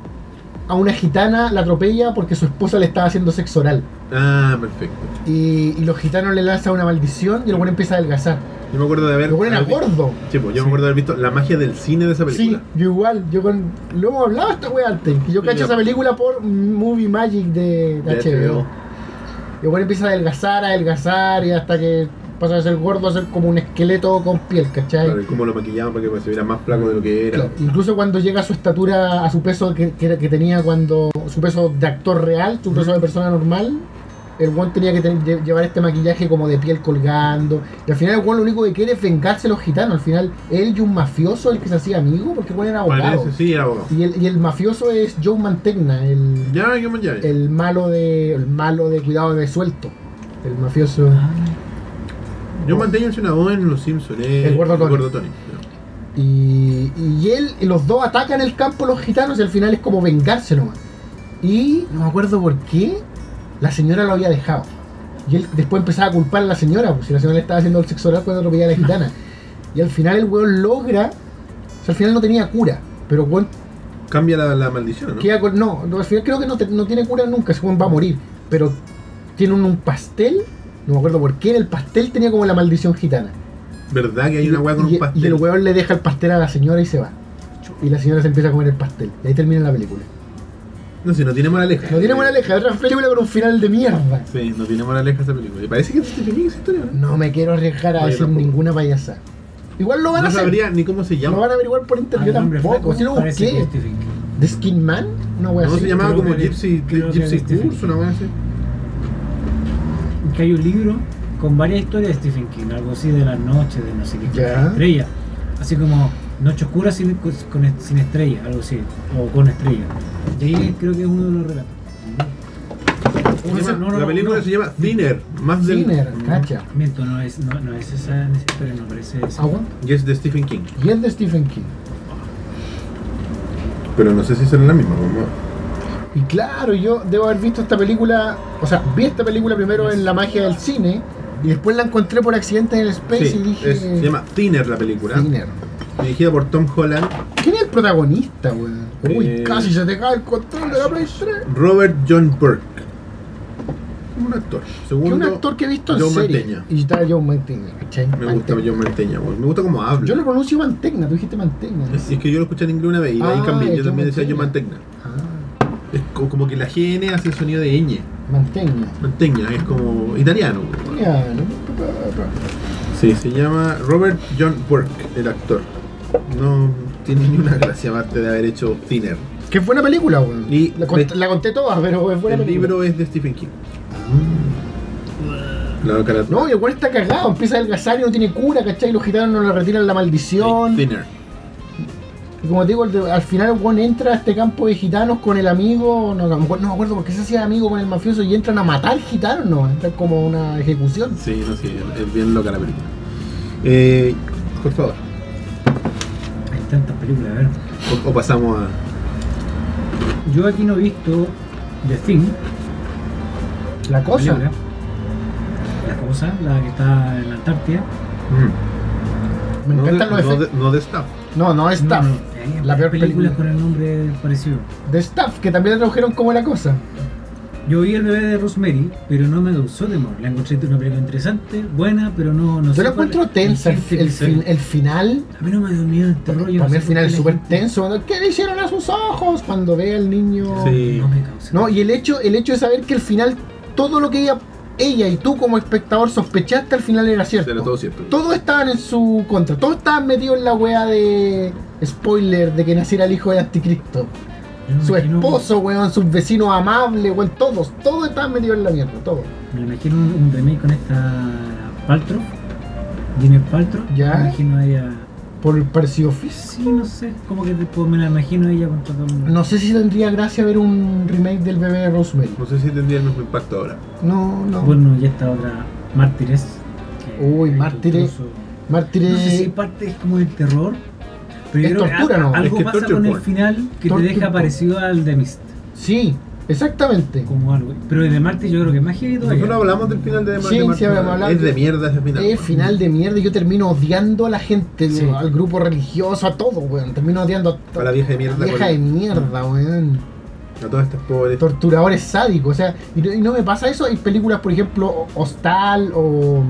a una gitana, la atropella porque su esposa le estaba haciendo sexo oral. Ah, perfecto. Y, y los gitanos le lanzan una maldición y el weón empieza a adelgazar. Yo me acuerdo de haber. El weón era haber visto- gordo. Sí, pues, yo me acuerdo de haber visto la magia del cine de esa Sí, película. yo igual, yo con. Lo hemos hablado esta wea antes, que yo Sí, cacho yo- esa película por Movie Magic de, de De H B O. H B O. Y el weón empieza a adelgazar, a adelgazar y hasta que pasa de ser gordo a ser como un esqueleto con piel, ¿cachai? Claro, y cómo lo maquillaban para que se viera más flaco de lo que era. Claro, incluso cuando llega a su estatura, a su peso que, que, que tenía cuando. Su peso de actor real, su peso de persona normal, el weón tenía que ten- lle- llevar este maquillaje como de piel colgando. Y al final el weón lo único que quiere es vengarse de los gitanos. Al final, él y un mafioso, el que se hacía amigo, porque el weón era abogado. Parece, sí, era abogado. Y el, y el mafioso es Joe Mantegna, el, Ya, yo me ya. el malo de. el malo de cuidado de suelto. El mafioso. Yo mantengo una voz en Los Simpsons. Eh, El gordo Tony. Tony. Y, y él, y los dos atacan el campo los gitanos y al final es como vengarse nomás. Y no me acuerdo por qué la señora lo había dejado. Y él después empezaba a culpar a la señora, pues si la señora le estaba haciendo el sexo oral cuando atropellaba a la gitana. Y al final el weón logra. O sea, al final no tenía cura. Pero el weón Cambia la, la maldición, ¿no? queda con. No, no, al final creo que no, te- no tiene cura nunca, ese weón va a morir. Pero tiene un, un pastel. No me acuerdo por qué en el pastel tenía como la maldición gitana. ¿Verdad que hay una weá con y, un pastel? y el weón le deja el pastel a la señora y se va. Y la señora se empieza a comer el pastel. Y ahí termina la película. No sé, no tiene moraleja. No tiene moraleja, es otra película con un final de mierda. Sí, no tiene moraleja esa película. Y parece que es Stephen King esa historia, ¿no? No me quiero arriesgar a No, yo decir tampoco. ninguna payasa. Igual lo van No a hacer. sabría ni cómo se Lo llama. van a averiguar por internet, yo Ah, el nombre tampoco. flaco, Si lo parece que busqué. es Stephen King. The Skin Man, una wea No, así. se llamaba creo como que- Gypsy, creo que Gypsy es Stephen Curse, una weá así. Que hay un libro con varias historias de Stephen King, algo así de las noches, de no sé qué, Ya. estrella, así como Noche Oscura sin, con, sin estrella, algo así, o con estrella. Y ahí creo que es uno de los relatos. Esa- No, no, la no, película no. se llama Thinner, más del... Thinner, cacha. Miento, no es, no, no es esa, esa historia, no parece esa. Agua. Y es de Stephen King. Y es de Stephen King. Pero no sé si será la misma. como- Y claro, yo debo haber visto esta película. O sea, vi esta película primero en la magia del cine. Y después la encontré por accidente en el Space Sí, y dije. es- se llama Thinner la película. Thinner. Dirigida por Tom Holland, ¿Quién es el protagonista, weón? Uy, Eh, casi se te cae el control de la Play tres. Robert John Burke. Un un actor. Que Segundo, un actor que he visto en Joe serie. Mantegna. Y está Joe Mantegna, ¿cachai? Me gusta Mantegna. Joe Mantegna, weón. Me gusta cómo habla. Yo lo pronuncio Mantegna, tú dijiste Mantegna. ¿no? Es, es que yo lo escuché en inglés una vez y de ahí Ah, cambié. Yo Joe también decía Joe Mantegna. Mantegna. Ah, Es co- como que la G N hace el sonido de ñ. Mantegna. Mantegna, es como italiano. weón. Ya, ¿no? Sí, se llama Robert John Burke, el actor. No tiene ni una gracia aparte de haber hecho Thinner. Qué buena película, weón. Y La, cont- de- la conté toda, pero es buena El película. libro es de Stephen King. La cara- No, y el weón está cagado, empieza a adelgazar y no tiene cura, ¿cachai? Y los gitanos no le retiran la maldición. Thinner. Y como te digo, el de- al final el weón entra a este campo de gitanos con el amigo, no, no, me acuerdo- no me acuerdo por qué se hacía amigo con el mafioso y entran a matar gitanos, no, entran como una ejecución. Sí, no, sí, es bien loca la película. Eh, por favor, Hay tantas películas, a ver. o, o pasamos a. Yo aquí no he visto The Thing. La cosa. película. La cosa, la que está en la Antártida. Me no, encantan de, los no, efectos. de, no de Staff. No, no, Staff. No, no, hay La peor películas película. con el nombre parecido. De Staff, que también la tradujeron como La cosa. Yo vi El bebé de Rosemary, pero no me causó temor. La encontré una película interesante, buena, pero no, no Yo sé la cuál- encuentro tensa, el, gente el, que se- fin- el final. A mí no me dio miedo el terror. yo Para no mí sé el final por es qué súper la gente- tenso. cuando, ¿qué le hicieron a sus ojos? Cuando ve al niño. Sí. No me causa. No, y el hecho, el hecho de saber que al final todo lo que ella, ella y tú como espectador sospechaste al final era cierto. Era todo cierto. Todos estaban en su contra, todos estaban metidos en la wea de spoiler de que naciera el hijo de Anticristo. Yo me Su imagino- esposo, weón, sus vecinos amables, weón, todos, todos estaban metidos en la mierda, todos. Me imagino un, un remake con esta Paltrow, Gwyneth Paltrow. Ya. Me imagino a ella. Por el parecido físico. Sí, no sé, como que tipo, me la imagino a ella contra todo el mundo. No sé si tendría gracia ver un remake del bebé de Rosemary. No sé si tendría el mismo impacto ahora. No, no. Bueno, y esta otra, Mártires. que Uy, hay Mártires. incluso- Mártires. No sé si parte es como el terror, pero Es yo creo que tortura, a- ¿no? algo Es que pasa torture con el porn. final que Torture te deja porn. parecido al de Mist, Sí, exactamente. como algo. Pero el de Mártires yo creo que es más heavy todavía. Nosotros hablamos del final de Sí, de sí, hablamos, hablamos. Es de mierda ese final. Es final de mierda y yo termino odiando a la gente, Sí. al grupo religioso, a todo, weón. Termino odiando a, A la vieja de mierda. vieja con- de mierda, weón. A todas estas pobres. Torturadores sádicos, o sea, y no, y no me pasa eso. Hay películas, por ejemplo, Hostal o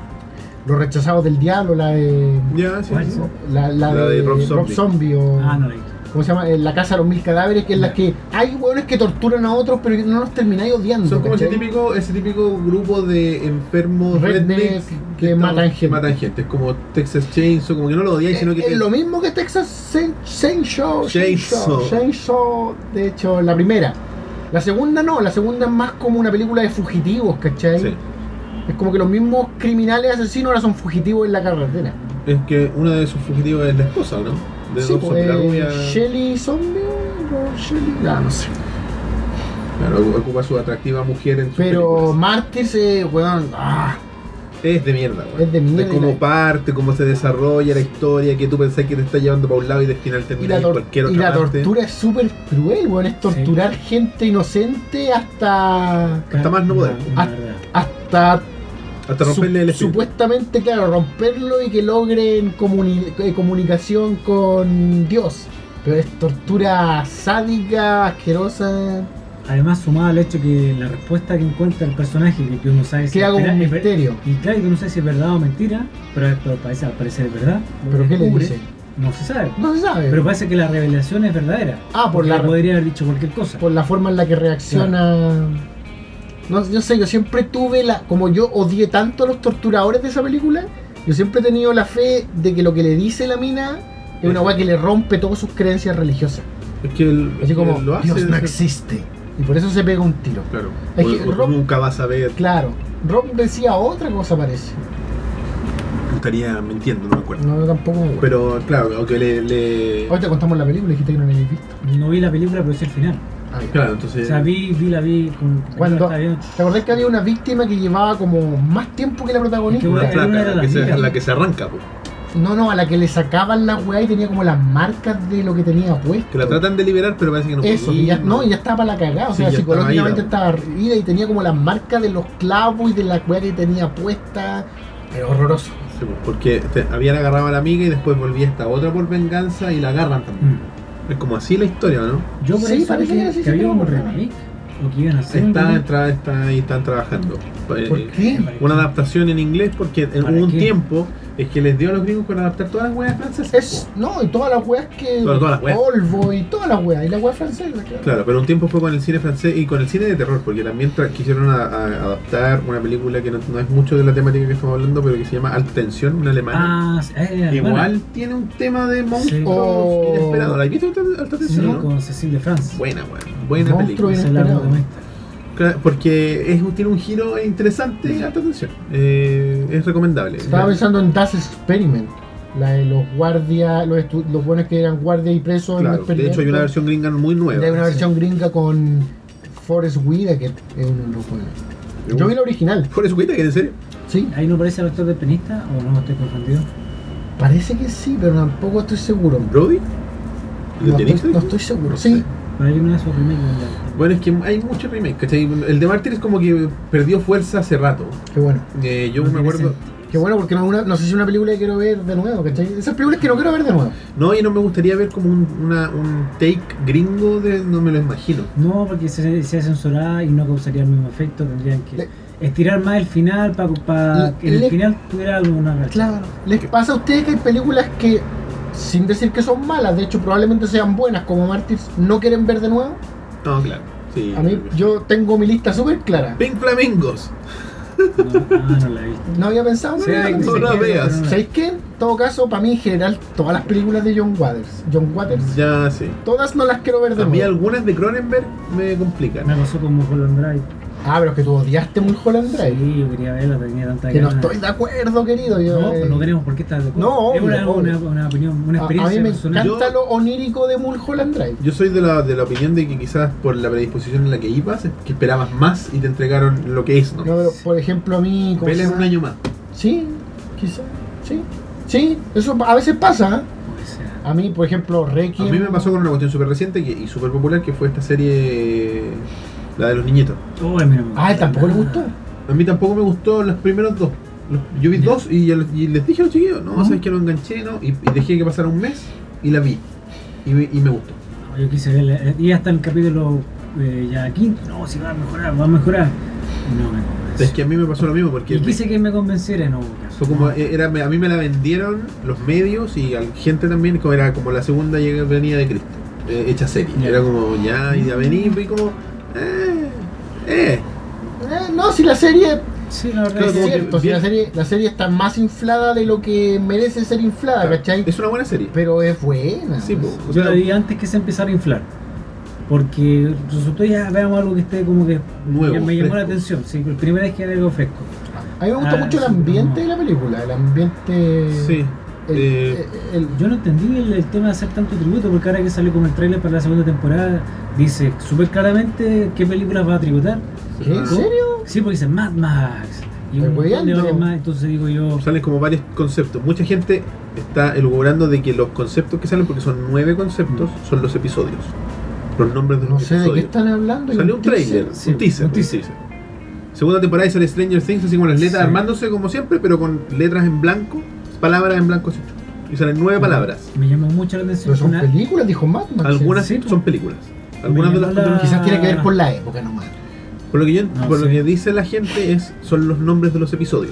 Los Rechazados del Diablo, la de. Ya, sí, ¿Cuál? sí. La, la La de, de Rob Rob Zombie. Zombie o. Ah, no la he visto. ¿Cómo se llama? Eh, La Casa de los Mil Cadáveres, que es la que hay hueones que torturan a otros, pero que no los termináis odiando. Son como ese ¿cachai? típico, ese típico grupo de enfermos Redneck redneck que están- matan gente. Matan gente. Es como Texas Chainsaw, como que no lo odiáis, sino que Es te- lo mismo que Texas Chain- Chainsaw. Chainsaw. Chainsaw. Chainsaw, de hecho, la primera. La segunda no, la segunda es más como una película de fugitivos, ¿cachai? Sí. Es como que los mismos criminales asesinos ahora son fugitivos en la carretera. Es que una de sus fugitivos es la esposa, ¿no? De Sí, Rob pues, Zombie, la rubia. Shelly Zombie o Shelly. Ah, no sé. Claro, ocupa su atractiva mujer en su Pero Mártires, eh, weón, ah, es de mierda, güey. Es de mierda De y cómo la- parte, cómo se desarrolla la historia, que tú pensás que te está llevando para un lado y al final y termina la, en tor- cualquier y otra la parte. tortura es súper cruel, weón. Es torturar gente inocente hasta. Hasta más no poder. La Ah, verdad. hasta. Hasta romperle el Su- espíritu. supuestamente, claro, romperlo y que logren comuni- eh, comunicación con Dios. Pero es tortura sádica, asquerosa. Además, sumado al hecho que la respuesta que encuentra el personaje, que tú no sabes Queda como espera- un es ver- misterio. Y claro, tú no sabes si es verdad o mentira, pero, pero parece, al parecer es verdad. Lo ¿Pero qué le descubre, dice? No se sabe. No se sabe. Pero parece que la revelación es verdadera. Ah, por Porque la- podría haber dicho cualquier cosa. por la forma en la que reacciona. No, yo sé, yo siempre tuve la. Como yo odié tanto a los torturadores de esa película, yo siempre he tenido la fe de que lo que le dice la mina es una weá que le rompe todas sus creencias religiosas. Es que él, Así es como, que lo hace. Dios no de- existe. Y por eso se pega un tiro. Claro. Es O- que o tú Rob- nunca vas a ver. Claro. Rob decía otra cosa, parece. Estaría mintiendo, no me acuerdo. No, tampoco me acuerdo. Pero claro, aunque le. le... Hoy te contamos la película y dijiste que no la habéis visto. No vi la película, pero sí el final. Ah, ya. Claro, entonces. O sea, vi, vi la vi con. con- Cuando- estaba viendo- ¿Te acordás que había una víctima que llevaba como más tiempo que la protagonista? Es que Una Era una de flaca, la las que, se, amigas. la que se arranca, po. No, no, a la que le sacaban la weá y tenía como las marcas de lo que tenía puesto. Que la tratan de liberar, pero parece que no Eso, podía. y ya, no, y ya estaba para la cagada, o Sí, sea, ya estaba psicológicamente ida. estaba ida y tenía como las marcas de los clavos y de la weá que tenía puesta. Pero horroroso. Sí, po, porque te- habían agarrado a la amiga y después volvía esta otra por venganza y la agarran también. Mm. Es como así la historia, ¿no? Yo por Sí, eso parece dije que así que se había llama, un ¿verdad? remake. O que iban a hacer. Está, un está, está ahí están trabajando. ¿Por Eh, qué? Una adaptación en inglés porque en ¿Para hubo un qué? tiempo es que les dio a los gringos con adaptar todas las weas francesas. Es, no, y todas las weas que. Todas- todas las weas. Volvo y todas las weas. Y la wea francesa, claro. Claro, pero un tiempo fue con el cine francés y con el cine de terror, porque también tra- quisieron a- a- adaptar una película que no, no es mucho de la temática que estamos hablando, pero que se llama Alta Tensión, una alemana. Ah, sí, eh, Igual bueno. tiene un tema de monstruos Oh. inesperados. ¿La has visto Alta, Alta Sí, Tensión? no? con Cecil de France. Buena, buena, buena Monstruo película. Esa es la inesperado. protagonista. Claro, porque es, tiene un giro interesante, Alta Tensión. Eh, es recomendable. Estaba pensando en Das Experiment. La de los guardias, los, estu- los buenos que eran guardias y presos en Claro, un de experimento. hecho hay una versión gringa muy nueva. Hay una versión gringa con Forrest Whitaker. Es uno de los buenos. Yo vi la original, ¿Por eso cuenta que en serio? sí. ¿Ahí no parece el actor del pianista o no estoy confundido? Parece que sí, pero tampoco estoy seguro. ¿Brody? ¿El No de estoy, Nixon? no estoy seguro. Sí, Pero hay una de esos remakes. ¿verdad? Bueno, es que hay muchos remakes, ¿cachai? El de Mártires como que perdió fuerza hace rato. qué bueno. Eh, yo No me tiene acuerdo... sentido. Qué bueno porque no, es una, no sé si es una película que quiero ver de nuevo, ¿cachai? Esas películas que no quiero ver de nuevo. No, y no me gustaría ver como un, una, un take gringo de... No me lo imagino. No, porque se, se censurada y no causaría el mismo efecto. Tendrían que Le- estirar más el final para Le- que en el le- final tuviera alguna reacción. Claro. ¿Les pasa a ustedes que hay películas que, sin decir que son malas, de hecho probablemente sean buenas como Mártires, no quieren ver de nuevo? No, claro. Sí. A mí, yo tengo mi lista súper clara. Pink Flamingos. No, ah, no la he visto. No había pensado en Sí, verla. que no se la quede, veas. pero no la- ¿Sabéis qué? En todo caso, para mí en general, todas las películas de John Waters, John Waters, Ya, sí. todas no las quiero ver de A mí nuevo. algunas de Cronenberg me complican. Me pasó con Mulholland Drive. Ah, pero es que tú odiaste Mulholland Drive. Sí, yo quería verla, tenía tanta Que no ganas. estoy de acuerdo, querido. Yo, No, eh, pues no queremos por qué estás de acuerdo. No, es una, obvio, una, obvio. una opinión, una a, a experiencia mí me personal. encanta Yo- lo onírico de Mulholland Drive. Yo soy de la, de la opinión de que quizás por la predisposición en la que ibas, es que esperabas más y te entregaron lo que es, ¿no? No, pero, por ejemplo, a mí... ¿cómo Pele se es un llama? año más. Sí, quizás, sí. Sí, eso a veces pasa. ¿eh? Puede ser. A mí, por ejemplo, A Requiem... mí me pasó con una cuestión súper reciente que- y súper popular que fue esta serie, la de los niñitos. Oh, a mí no me Ah, ¿él gusta tampoco le nada. gustó? A mí tampoco me gustó los primeros dos. Los- Yo vi Ya. dos y, ya les- y les dije a los chiquillos, no, ¿Mm? sabes que no enganché, ¿no? Y, y dejé que pasara un mes y la vi. Y, me- y me gustó. No, yo quise verla. eh, Y hasta el capítulo eh, ya quinto. No, si va a mejorar, va a mejorar. No me convenció. Es que a mí me pasó lo mismo porque Y me- quise que me convenciera y no hubo caso. fue como, No. era, a mí me la vendieron los medios y a la gente también, como era como la segunda llega- venida de Cristo, eh, hecha serie. Ya. Era como, ya, y ya vení, y como, eh, eh. Eh, no, si la serie... Sí, la verdad Claro, Es es como que- que cierto, si bien- la serie, la serie está más inflada de lo que merece ser inflada, Claro, ¿cachai? es una buena serie. Pero es buena. Sí, pues. po, o Yo sea, la vi antes que se empezara a inflar. Porque resultó ya veamos algo que esté como que Nuevo, que me llamó la fresco. atención. Sí, por primera vez que era algo fresco. A mí me gusta Ah, mucho el sí, ambiente no. de la película, el ambiente... sí. el- eh, el- Yo no entendí el, el tema de hacer tanto tributo, porque ahora que sale como el trailer para la segunda temporada, dice súper claramente qué películas va a tributar. ¿Qué? ¿En Ah. serio? Sí, porque dice Mad Max. Y Estoy un montón de hueveando. varias más, entonces digo yo. Salen como varios conceptos. Mucha gente está elaborando de que los conceptos que salen, porque son nueve conceptos, son los episodios. Los nombres de los No sé de episodios. qué están hablando. ¿Hay Salió un teaser? trailer, Sí, un teaser. un teaser. un teaser. Segunda temporada y sale Stranger Things, así con las letras Sí. armándose como siempre, pero con letras en blanco, palabras en blanco así. Y salen nueve palabras. Me llamó mucho la atención. Pero son una- películas, dijo Mad Max. Algunas Sí, son po. películas. Algunas de las llamó la- Quizás tiene que ver por la época nomás. Por lo que, yo, No por lo sé. que dice la gente es son los nombres de los episodios.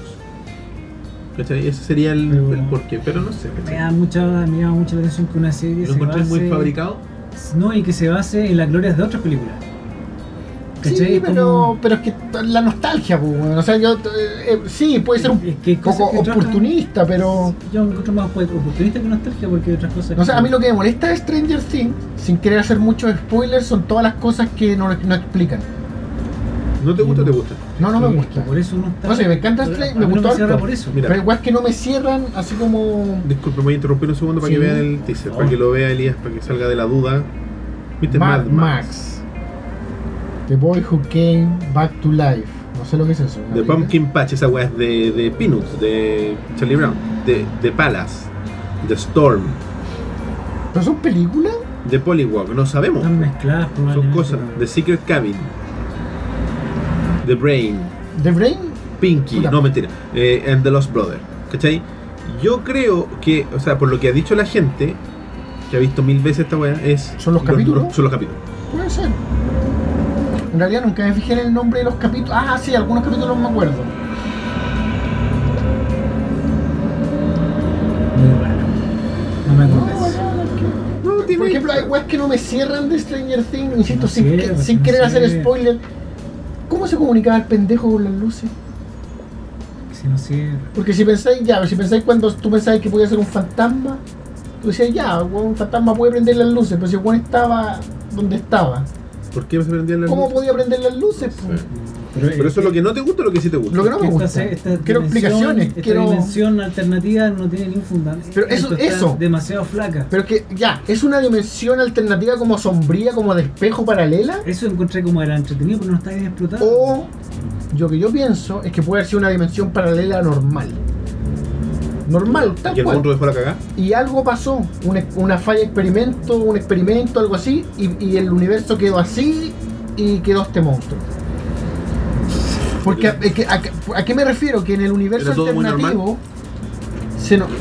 ¿Cachai? Ese sería el, Pero- el porqué, pero no sé. Me ¿cachai? da mucha, me llama mucho la atención que una serie ¿Lo se encontré muy base- fabricado? No, y que se base en las glorias de otras películas. ¿Cachai? Sí, Es pero, como- pero es que la nostalgia, pues, bueno, o sea, yo, eh, eh, sí, puede ser un Es que hay cosas poco que otras- oportunista, pero... Yo me encuentro más pues, oportunista que nostalgia porque hay otras cosas. No sé, que- a mí lo que me molesta de Stranger Things, sin querer hacer muchos spoilers, son todas las cosas que no, no explican. ¿No te gusta o te gusta? No, no me que- gusta. que Por eso no está. No sé, me encanta A Stranger, mí me no gustó cierra harto. por eso. Mira. Pero igual que no me cierran así como... Disculpe, voy a interrumpir un segundo para Sí. que vean el teaser, Oh. para que lo vea Elías, para que salga de la duda. ¿Viste? Mad Max. The Boy Who Came Back to Life. No sé lo que es eso. ¿una The película? Pumpkin Patch, esa weá es de, de Peanuts, de Charlie Brown, de, de Palace, The Storm, ¿Pero son películas? de Polywalk, no sabemos. Están mezcladas Son probablemente. cosas. pero- The Secret Cabin, The Brain, ¿The Brain? Pinky, Puta. no mentira, eh, and The Lost Brother. ¿Cachai? Yo creo que, o sea, por lo que ha dicho la gente, que ha visto mil veces esta weá, es. ¿Son los capítulos? son los capítulos. Puede ser. En realidad nunca me fijé en el nombre de los capítulos. Ah, sí, algunos capítulos me acuerdo. Muy raro. No me convence. No, tiene. Por ejemplo, hay weas que no me cierran de Stranger Things, insisto, No sin, cierra, que- sin no querer hacer cierra. spoiler. ¿Cómo se comunicaba el pendejo con las luces? Si no cierra. Porque si pensáis, ya, si pensáis cuando tú pensáis que podía ser un fantasma, tú decías, ya, weón, un fantasma puede prender las luces, pero si el weón estaba donde estaba, ¿Por qué se prendían las ¿cómo luces? podía prender las luces? po? Sí. Pero eso es lo que no te gusta o lo que sí te gusta. Lo que no me Esta- gusta. esta Quiero dimensión- explicaciones, Esta quiero... dimensión alternativa no tiene ni un fundamento. Pero eso- Está eso. demasiado flaca. Pero que, ya, es una dimensión alternativa como sombría, como de espejo paralela, Eso encontré como era entretenido, pero no está bien explotado. o yo que yo pienso es que puede ser una dimensión paralela normal. Normal, ¿Y tal el cual. monstruo dejó la cagada? Y algo pasó, un ex- una falla experimento, un experimento, algo así, y, y el universo quedó así y quedó este monstruo. Porque a, es que a- ¿a qué me refiero? Que en el universo ¿Era todo muy alternativo se no,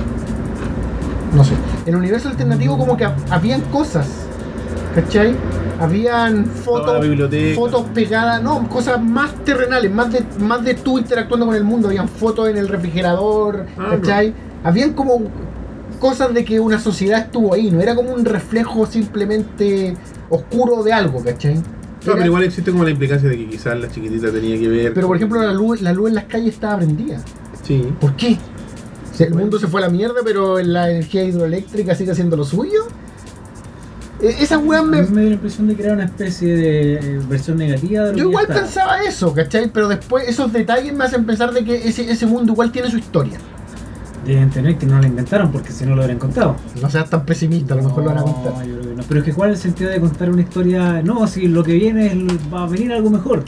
no sé, en el universo alternativo como que ha- habían cosas, ¿cachai? Habían Estaba fotos, la biblioteca. fotos pegadas, no, cosas más terrenales, más de, más de tú interactuando con el mundo. Habían fotos en el refrigerador, Ah, ¿cachai? Habían como cosas de que una sociedad estuvo ahí, no era como un reflejo simplemente oscuro de algo, ¿cachai? No, Era- pero igual existe como la implicancia de que quizás la chiquitita tenía que ver. pero, por ejemplo, la luz, la luz en las calles estaba prendida. Sí. ¿Por qué? O sea, el mundo se fue a la mierda, pero la energía hidroeléctrica sigue haciendo lo suyo. Eh, Esas weas A me... mí me dio la impresión de que era una especie de eh, versión negativa de lo Yo que igual ya estaba. pensaba eso, ¿cachai? Pero después esos detalles me hacen pensar de que ese, ese mundo igual tiene su historia. Deben tener que no la inventaron porque si no lo hubieran contado. No seas tan pesimista, a lo mejor lo van a contar. No, yo creo que no. Pero es que cuál es el sentido de contar una historia. No, si lo que viene es, va a venir algo mejor.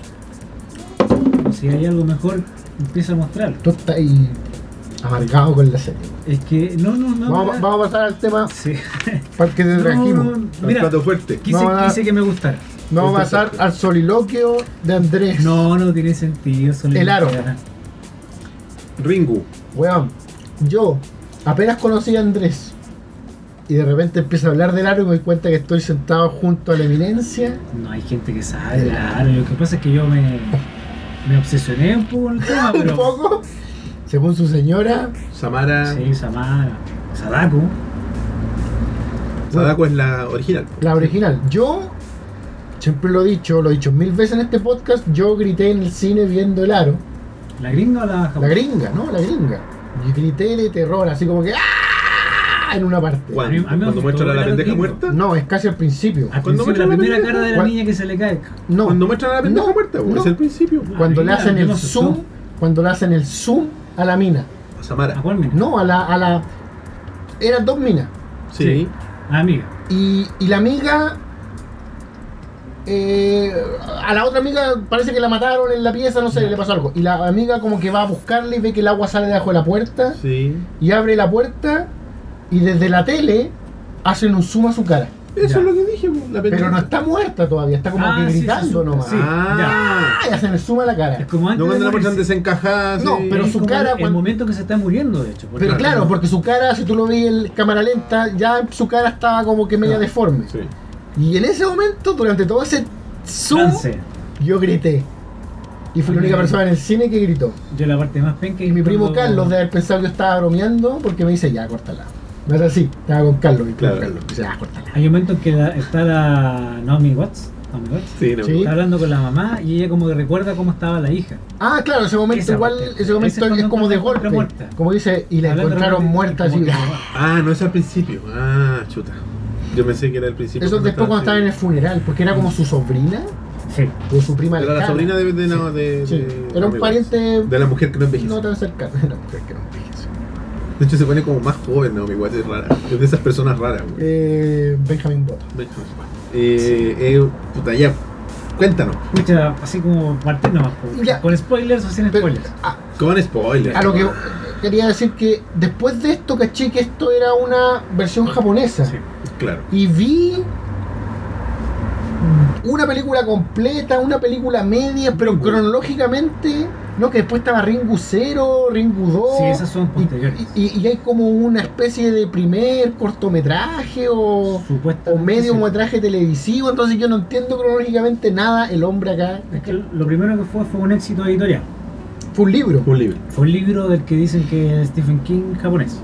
Si hay algo mejor, empieza a mostrarlo. Tú estás ahí amargado con la serie. Es que no, no, no. Vamos, no, vamos a pasar al tema Sí. para el que te No, trajimos. no, El mira, plato fuerte. quise, Vamos a- quise que me gustara. Vamos a pasar al soliloquio de Andrés. No, no tiene sentido. Solo El aro. Ringu. Weón, yo apenas conocí a Andrés y de repente empiezo a hablar del aro y me doy cuenta que estoy sentado junto a la eminencia. No hay gente que sabe del aro. Lo que pasa es que yo me, me obsesioné un poco con el tema, Un pero. poco, según su señora. Samara. Sí, Samara. Sadako. Sadako es la original. La original. Yo, siempre lo he dicho, lo he dicho mil veces en este podcast, yo grité en el cine viendo el aro. ¿La gringa o la japonesa? La gringa, ¿no? La gringa. Y grité de terror, así como que ¡ah! En una parte. ¿Cuándo? A mí- a mí me ¿Cuando gustó muestran a la ver a pendeja los muerta? No, es casi al principio. Al ¿Cuándo principio, la muestran la primera pendeja? cara de la ¿Cuál? niña que se le cae. No. Cuando muestran a la pendeja No, muerta, pues, no. es el principio. Cuando Ah, le mira, hacen yo el me asustó. zoom, cuando le hacen el zoom a la mina. A Samara. ¿A cuál mina? No, a la, a la. Eran dos minas. Sí. Ah, amiga. Y, y la amiga. eh, a la otra amiga parece que la mataron en la pieza, no sé, le pasó algo. Y la amiga como que va a buscarle y ve que el agua sale debajo de la puerta. Sí. Y abre la puerta y desde la tele hacen un zoom a su cara. Eso Ya. es lo que dije, pues, la pendeja. Pero no está muerta todavía, está como Ah, que sí, gritando sí, nomás. sí. Ah. Y hacen el zoom a la cara. Es como antes No cuando de la muestran morirse. desencajada. No, sí. pero Es su como cara el, el cuando- momento que se está muriendo, de hecho. porque- Pero claro, porque su cara, si tú lo ves en cámara lenta, ya su cara estaba como que media Claro. deforme. Sí. Y en ese momento, durante todo ese zoom, Trance. yo grité. Y fui la única Ah. persona en el cine que gritó. Yo la parte más penca Y mi primo cuando- Carlos de haber pensado que yo estaba bromeando porque me dice, ya, córtala. No era así, estaba con Carlos, mi primo Claro. Carlos. Me dice, ya, córtala. Hay un momento en que la- está la Naomi Watts. Naomi Watts. Sí, no. Sí. Está hablando con la mamá y ella como que recuerda cómo estaba la hija. Ah, claro, ese momento Esa igual, parte. ese momento Ese es cuando es como de encuentra golpe. muerta. Como dice, y la Hablando encontraron realmente muerta como así. que- Ah, no es al principio. Ah, chuta. Yo pensé que era el principio. Eso después cuando estaba en el funeral, porque era como su sobrina Sí. o su prima Era la lejana. sobrina de, de, no, de, Sí, de- era un Naomi pariente Watts. De la mujer que no envejece. no tan cercano. Era mujer que no envejece. De hecho, se pone como más joven, Naomi Watts, es rara. Es de esas personas raras, güey. Eh, Benjamin Button. Eh, eh, puta, ya. Cuéntanos. Escucha, así como partir nomás. con- Ya. Con spoilers o sin Pero, spoilers. a, Con spoilers. a lo que quería decir que después de esto caché que esto era una versión japonesa. Sí. Claro. Y vi una película completa, una película media, pero cronológicamente No, que después estaba Ringu cero, Ringu dos. Sí, esas son y- posteriores. Y, y- y hay como una especie de primer cortometraje o, o Supuestamente, medio sí. metraje televisivo. Entonces yo no entiendo cronológicamente nada. El hombre acá Es que lo primero que fue fue un éxito editorial. fue un libro. Un libro. Fue un libro del que dicen que es Stephen King japonés.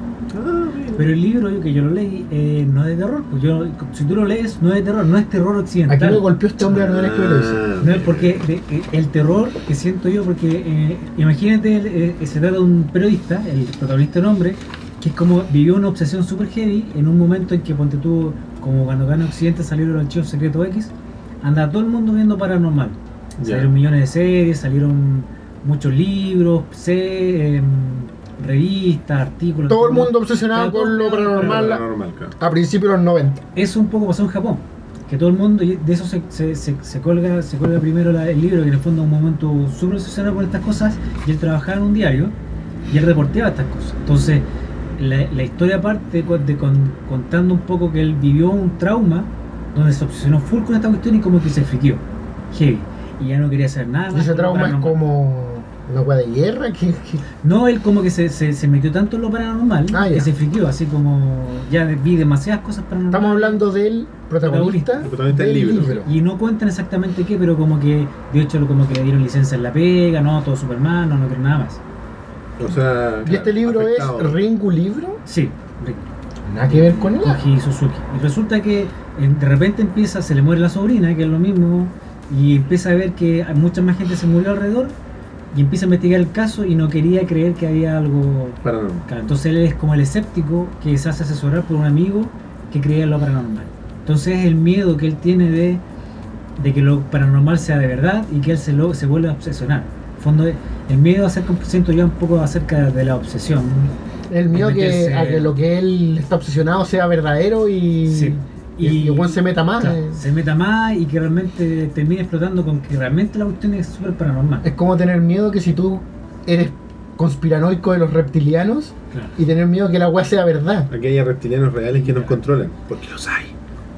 Pero el libro yo, que yo lo leí eh, no es de terror. Pues yo, si tú lo lees, no es de terror, no es terror occidental. Aquí me golpeó este hombre la primera vez que me lo hizo. No es porque de- eh, el terror que siento yo, porque eh, imagínate, eh, eh, se trata de un periodista, el protagonista, un hombre, que es como vivió una obsesión super heavy en un momento en que, ponte tú, como cuando gana Occidente salieron los archivos secretos X, anda todo el mundo viendo paranormal. Ya. Salieron millones de series, salieron muchos libros, se, em, revistas, artículos. Todo el mundo obsesionado Pero con lo todo- paranormal Normal, claro. a principios de los noventa. Eso un poco pasó en Japón, que todo el mundo, y de eso se, se, se, se colga se colga primero la- el libro, que en el fondo es un momento súper obsesionado con estas cosas, y él trabajaba en un diario y él reporteaba estas cosas. Entonces la, la historia parte con- de con- contando un poco que él vivió un trauma donde se obsesionó full con esta cuestión y como que se friquió heavy y ya no quería hacer nada Y más ese con lo trauma es paranormal. como una hueá de guerra. Que, que- No, él como que se, se, se metió tanto en lo paranormal Ah, que ya. se friquió, así como ya vi demasiadas cosas paranormales. Estamos hablando del protagonista, El protagonista del del libro. libro. Y no cuentan exactamente qué, pero como que de hecho como que le dieron licencia en la pega, no, todo Superman, no, no quiero nada más. O sea, Y este claro, libro afectado. es Ringu Libro. Sí, rico. Nada que ver con él. Koji Suzuki. Y resulta que eh, de repente empieza, se le muere la sobrina, que es lo mismo, y empieza a ver que hay mucha más gente se murió alrededor, y empieza a investigar el caso y no quería creer que había algo. Paranormal. Claro, entonces él es como el escéptico que se hace asesorar por un amigo que creía en lo paranormal. Entonces es el miedo que él tiene de, de que lo paranormal sea de verdad y que él se, lo, se vuelva a obsesionar. En fondo, el miedo acerca, siento yo, un poco acerca de la obsesión. El miedo de que, meterse- a que lo que él está obsesionado sea verdadero y, Sí. y, y el weón se meta más. Claro, eh. se meta más y que realmente termine explotando con que realmente la cuestión es súper paranormal. Es como tener miedo que si tú eres conspiranoico de los reptilianos Claro. y tener miedo que la weá sea verdad. Aquí hay reptilianos reales que nos controlan, porque los hay.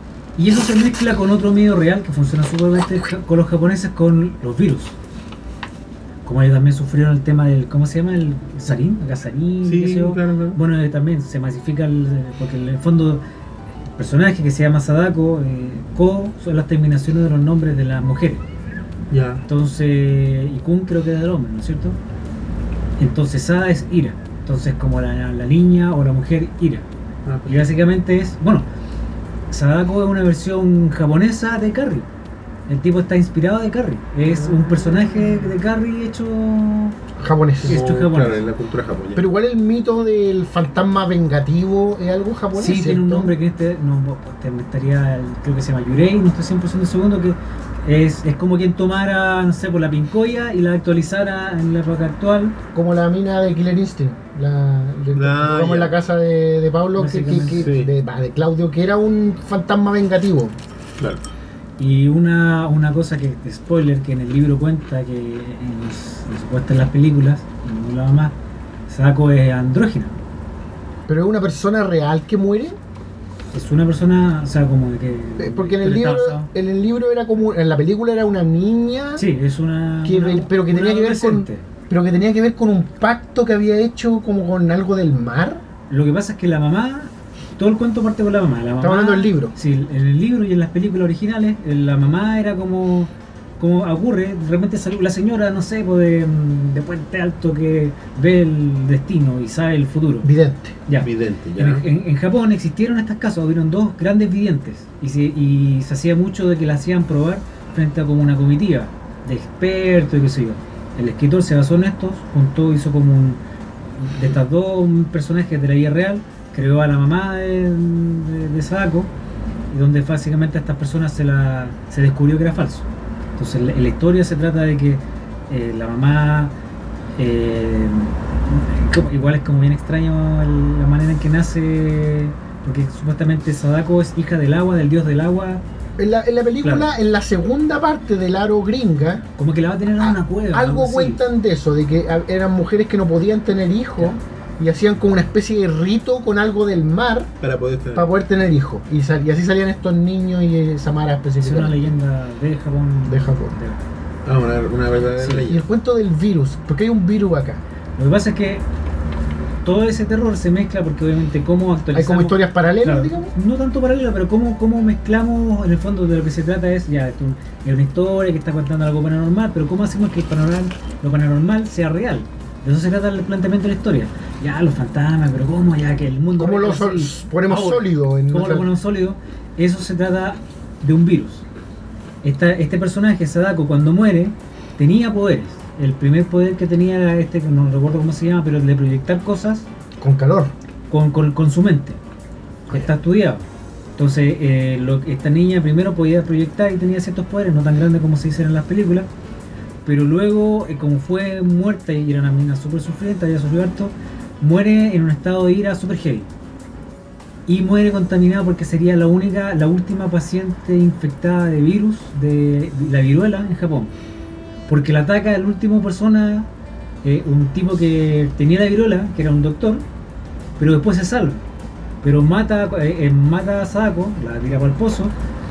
Y eso se mezcla con otro miedo real que funciona súper bien ja- con los japoneses, con los virus. Como ellos también sufrieron el tema del, ¿cómo se llama? El sarín, gasarín, Sí, qué sé yo. claro, claro. Bueno, eh, también se masifica, el, porque en el fondo el personaje que se llama Sadako, eh, Ko, son las terminaciones de los nombres de las mujeres. Ya. Entonces, y Kun creo que es del hombre, ¿no es cierto? Entonces Sada es ira. Entonces como la, la niña o la mujer ira. Ah, Y básicamente es, bueno, Sadako es una versión japonesa de Carrie. El tipo está inspirado de Carrie. Es un personaje de Carrie hecho... Japonés. Sí. Esto es como, japonés. claro, en la cultura japonesa. Pero igual el mito del fantasma vengativo es algo japonés. Sí, tiene un ¿cierto? nombre que este, no, te me estaría, creo que se llama Yurei, no estoy cien por ciento segundo, que es, es como quien tomara, no sé, por la pincoya y la actualizara en la época actual. Como la mina de Killer Instinct. La, de, Ah, como ya. en la casa de, de Pablo, que, que- que- Sí. de, va, de Claudio, que era un fantasma vengativo. Claro. Y una, una cosa que, spoiler, que en el libro cuenta, que en los, en supuesto en las películas, y en ningún lado más, Sadako es andrógina. Pero es una persona real que muere. Es una persona, o sea, como de que... Eh, Porque en el que libro, está basado- en el libro era como, en la película era una niña, Sí, es una... que, una- pero que una tenía que ver con, adolescente. pero que tenía que ver con un pacto que había hecho como con algo del mar. Lo que pasa es que la mamá, todo el cuento parte con la mamá. La mamá Estamos hablando del libro. Sí, en el libro y en las películas originales, eh, la mamá era como, como ocurre, de repente salió la señora, no sé, pues de, de Puente Alto que ve el destino y sabe el futuro. Vidente. Ya. Evidente, ya. En, en- en Japón existieron estas casos, hubieron dos grandes videntes y se, y se hacía mucho de que la hacían probar frente a como una comitiva de expertos y qué sé yo. El escritor se basó en estos, juntó, hizo como un, de estas dos personajes de la vida real, creó a la mamá de, de, de Sadako, y donde básicamente a estas personas se, la, se descubrió que era falso. Entonces la, la historia se trata de que eh, la mamá, eh, como- igual es como bien extraño el- la manera en que nace, porque supuestamente Sadako es hija del agua, del dios del agua, En la, en la película, Claro. en la segunda parte del aro gringa, como que la va a tener en una cueva. algo así. cuentan de eso, de que a- eran mujeres que no podían tener hijos y hacían como una especie de rito con algo del mar Para poder tener. para poder tener hijos. Y, sal- y así salían estos niños y eh, Samara Es una específicamente. leyenda de Japón. De Japón. De- Ah, una, una verdadera Sí. Y leyenda. el cuento del virus, porque hay un virus acá. Lo que pasa es que todo ese terror se mezcla porque obviamente cómo actualizamos... Hay como historias paralelas, Claro, digamos. no tanto paralelo, pero cómo, cómo mezclamos, en el fondo de lo que se trata es, ya, esto es una historia que está contando algo paranormal, pero cómo hacemos que el paranormal, lo paranormal sea real. De eso se trata el planteamiento de la historia. Ya, los fantasmas, pero cómo, ya que el mundo... ¿Cómo lo es sol- así. ponemos Ahora, sólido en ¿Cómo nuestra- lo ponemos sólido? Eso se trata de un virus. Esta, este personaje, Sadako, cuando muere, tenía poderes. El primer poder que tenía era este, que no recuerdo cómo se llama, pero el de proyectar cosas Con calor. con, con, con su mente. Está estudiado. Entonces, eh, lo, esta niña primero podía proyectar y tenía ciertos poderes, no tan grandes como se dicen en las películas, pero luego, eh, como fue muerta y era una mina súper sufriente, había sufrido harto, muere en un estado de ira súper heavy. Y muere contaminada porque sería la única, la última paciente infectada de virus de la viruela en Japón. Porque la ataca el último persona, eh, un tipo que tenía la viruela, que era un doctor, pero después se salva. Pero mata, eh, eh, mata a Sadako, la tira para el pozo,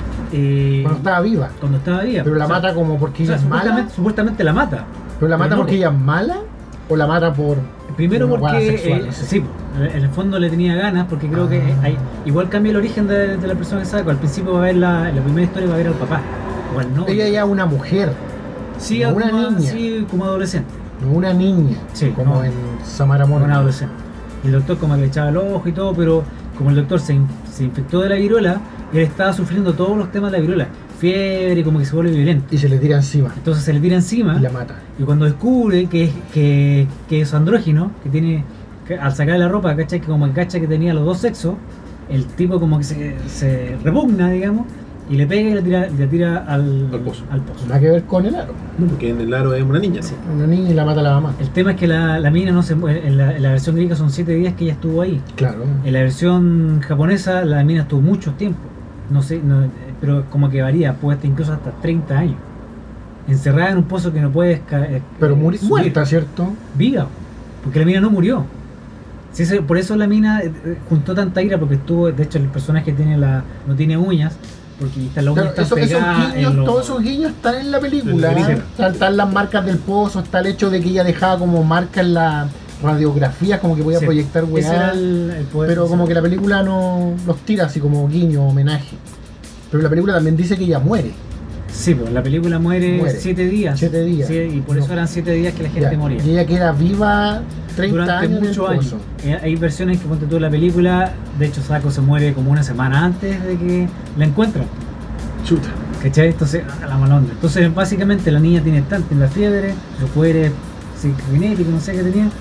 eh, Cuando estaba viva. cuando estaba viva. Pero la O sea, mata como porque o sea, ella es mala. supuestamente, supuestamente la mata. Pero la mata pero no, porque ella es mala o la mata por. Primero una hueá porque, sexual, eh, no sé. sí, en el fondo le tenía ganas, porque creo Ah. que hay, igual cambia el origen de, de la persona que Sadako. Al principio va a ver la, en la primera historia va a ver al papá, o al novio. Ella ya es una mujer, sí, no una como, niña. sí, como adolescente. no una niña. Sí, como no. en Samara Como un Mona. adolescente. Y el doctor como que le echaba el ojo y todo, pero como el doctor se, in- se infectó de la viruela, él estaba sufriendo todos los temas de la viruela. Fiebre, como que se vuelve violento. Y se le tira encima Entonces se le tira encima y la mata. y cuando descubre que es, que, que es andrógino, que tiene, que al sacar la ropa, ¿cachai? Que como que cacha que tenía los dos sexos, el tipo como que se, se repugna, digamos, y le pega y le tira, le tira al, Al pozo. al pozo. Nada que ver con el aro. No, porque en el aro es una niña, ¿no? Sí. Una niña y la mata la mamá. El tema es que la, la mina no se muere, en la, en la versión griega son siete días que ella estuvo ahí. Claro. En la versión japonesa la mina estuvo mucho tiempo, no sé, no, eh, pero como que varía, puede estar incluso hasta treinta años. Encerrada en un pozo que no puedes ca- eh, Pero eh, muri- subir. muerta, ¿cierto? Viva, porque la mina no murió. Sí, ese- por eso la mina eh, eh, juntó tanta ira, porque estuvo, de hecho el personaje tiene la, no tiene uñas, porque está la uña Claro, está eso- esos pegada guiños, en los- todos esos guiños están en la película. En la ¿eh? película. Están, están las marcas del pozo, está el hecho de que ella dejaba como marcas en la radiografía, como que podía Sí, proyectar ese weá. era el, el poder Pero que como se- que la película no los tira así como guiño, homenaje. Pero la película también dice que ella muere. Sí, pues la película muere, Muere. siete días. Siete días. Sí, y por eso No. eran siete días que la gente Ya, moría. y ella queda viva treinta Durante años muchos en el años. pozo. Eh, Hay versiones que ponte tú en la película, de hecho Sadako se muere como una semana antes de que la encuentran. Chuta. ¿Cachai? Entonces, a la mala onda. Entonces, básicamente la niña tiene tanto en la fiebre, su poder genético, no sé qué tenía.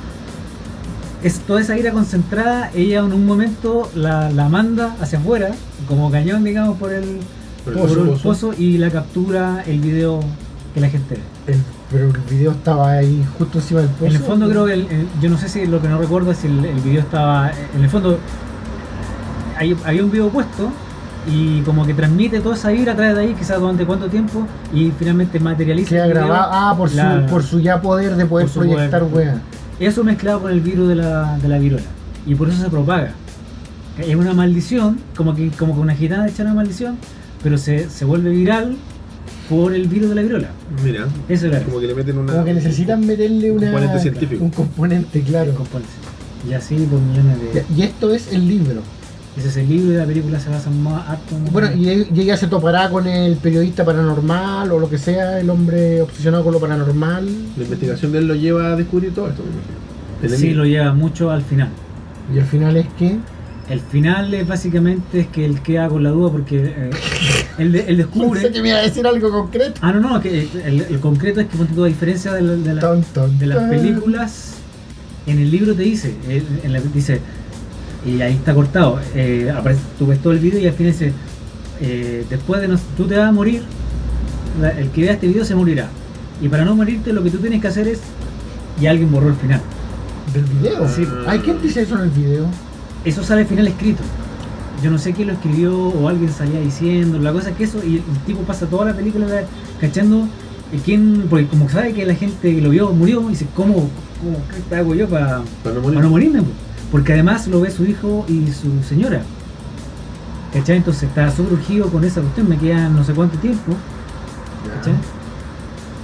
Es toda esa ira concentrada, ella en un momento la, la manda hacia afuera, como cañón, digamos, por el Por el por el pozo. pozo y la captura el video que la gente ve. El- pero el video estaba ahí justo encima del pozo. En el fondo creo que, el- el- yo no sé si lo que no recuerdo es si el, el video estaba, en el fondo hay, había un video puesto y como que transmite toda esa ira a través de ahí, quizás durante cuánto tiempo, y finalmente materializa queda el video. grabado. Ah, por, La- su, por su ya poder de poder por su proyectar poder. weá. Eso mezclado con el virus de la, de la viruela. Y por eso se propaga. Es una maldición, como que, como que una gitana echa una maldición, pero se, se vuelve viral por el virus de la viruela. Mira, Eso era. como que le meten una. Como que necesitan meterle un una, componente científico. un componente, claro. Y así por millones de... Ya, y esto es el libro. Ese es el libro y la película se basa más harto en- Bueno, y, y ella se topará con el periodista paranormal o lo que sea, el hombre obsesionado con lo paranormal. La investigación de él lo lleva a descubrir todo esto, me imagino. El sí, enigma. lo lleva mucho al final. Y al final es que. El final es básicamente es que él queda con la duda porque eh, él, de- él Pensé descubre... que me iba a decir algo concreto. Ah, no, no, que el, el concreto es que ponte tú, a diferencia de, la- de, la- Ton, ton, de las ton. películas, en el libro te dice, él- en la- dice, y ahí está cortado, eh, aparece, tú ves todo el video y al final dice, eh, después de, no, tú te vas a morir, la- el que vea este video se morirá. Y para no morirte lo que tú tienes que hacer es, y alguien borró el final. Del video. Sí. Ay, ¿quién dice eso en el video? Eso sale al final escrito. Yo no sé quién lo escribió o alguien salía diciendo. La cosa es que eso, y el tipo pasa toda la película cachando eh, quién, porque como sabe que la gente que lo vio murió, y dice, ¿cómo, cómo qué hago yo para Para no morir. para no morirme? po? Porque además lo ve su hijo y su señora. ¿Cachai? Entonces está súper urgido con esa cuestión, me quedan no sé cuánto tiempo. ¿Cachai?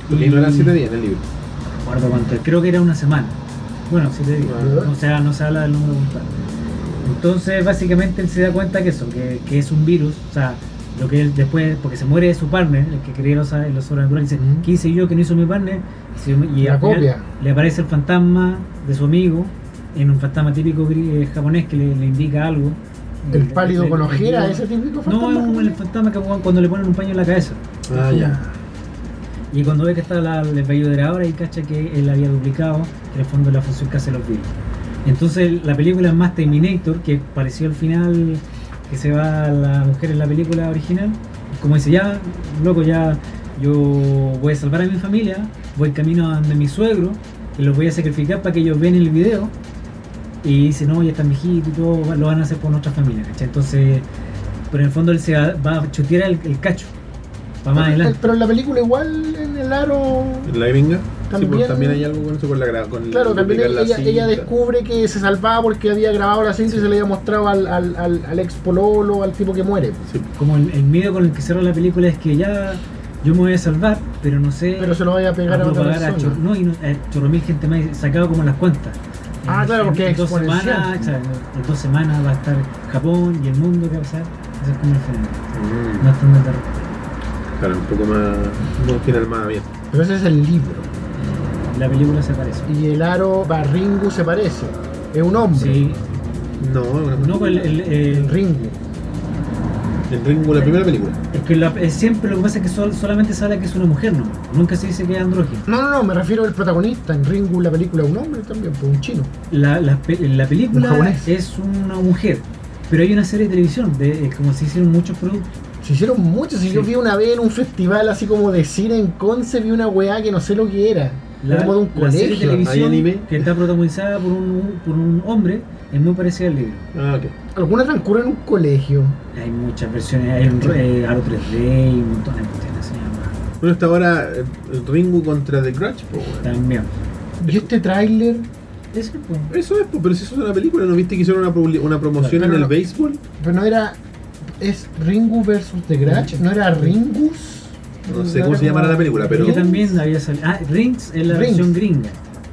Porque no eran siete días en el libro. No recuerdo cuánto, creo que era una semana. Bueno, siete días. Ah. O sea, no se habla del número puntual. Entonces, básicamente él se da cuenta que eso, que, que es un virus. O sea, lo que él después, porque se muere su partner, el que creía los, los sobrenaturales, dice, Ujú. ¿qué hice yo que no hizo mi partner? Y, y La al final copia. le aparece el fantasma de su amigo, en un fantasma típico gri- eh, japonés que le, le indica algo. El Le- pálido le- con le- ojera, le- ese típico No, fantasma. es un, el fantasma que cuando le ponen un paño en la cabeza. Ah, ya. Y cuando ve que está la, el vello de la hora y cacha que él había duplicado, en el fondo la función que hace los virus. Entonces la película es más Terminator, que pareció al final que se va la mujer en la película original. Como dice, ya, loco, ya yo voy a salvar a mi familia, voy camino a donde mi suegro, y los voy a sacrificar para que ellos vean el video. Y dice, no, ya están viejitos y todo, lo van a hacer por nuestra familia, ¿cachai? Entonces, pero en el fondo él se va, va a chutear el, el cacho, para más adelante. Pero en la película igual, en el aro... ¿En la gringa? También- Sí, pues también hay algo con eso con la gra- con Claro, el también duplicar la ella, ella cinta. descubre que se salvaba porque había grabado la cinta y se le había mostrado al, al, al, al ex pololo, al tipo que muere. Sí. Como el, el miedo con el que cierra la película es que ya yo me voy a salvar, pero no sé Pero se lo vaya a pegar a, otra propagar a persona. chor- no, y no, eh, chorro mil gente más sacado como las cuentas. Ah, En- claro, porque en es dos semanas, exponencial. o sea, en dos semanas va a estar Japón y el mundo que va a pasar. Eso es como el fenómeno. Mm. No es tan de terror. Claro, un poco más. Un final más bien. Pero ese es el libro. La película se parece. Y el aro, va, Ringu se parece. Es un hombre. Sí, No, una no, pues el, el- el- Ringu. En Ringo, la primera película. es que la- es siempre lo que pasa es que sol- solamente sale que es una mujer, no. Nunca se dice que es andrógino. No, no, no, me refiero al protagonista. En Ringu la película es un hombre también, pues un chino. La, la, pe- la Un película japonés. es una mujer, pero hay una serie de televisión, de, eh, como se hicieron muchos productos. Se hicieron muchos. Si Sí. yo vi una vez en un festival así como de cine en Conce, vi una weá que no sé lo que era. La, Era como de un la serie de colegio. ¿Hay televisión anime? que está protagonizada por un, por un hombre es muy parecida al libro. Ah, ok. Alguna transcurre en un colegio. Hay muchas versiones, hay un eh, Halo tres D y un montón de cuestiones se llama. Bueno, está ahora eh, el Ringo contra The Grudge, po, weón. También. Y este tráiler, Eso, pues. Eso es, po, pero si eso es una película, ¿no viste que hicieron una, publi- una promoción Claro, en el no. béisbol? pero no era. Es Ringu versus The Grudge, no era Ringus. No sé cómo se llamará la película, pero. Que también había salido. Ah, Rings es la Rings. versión gringa.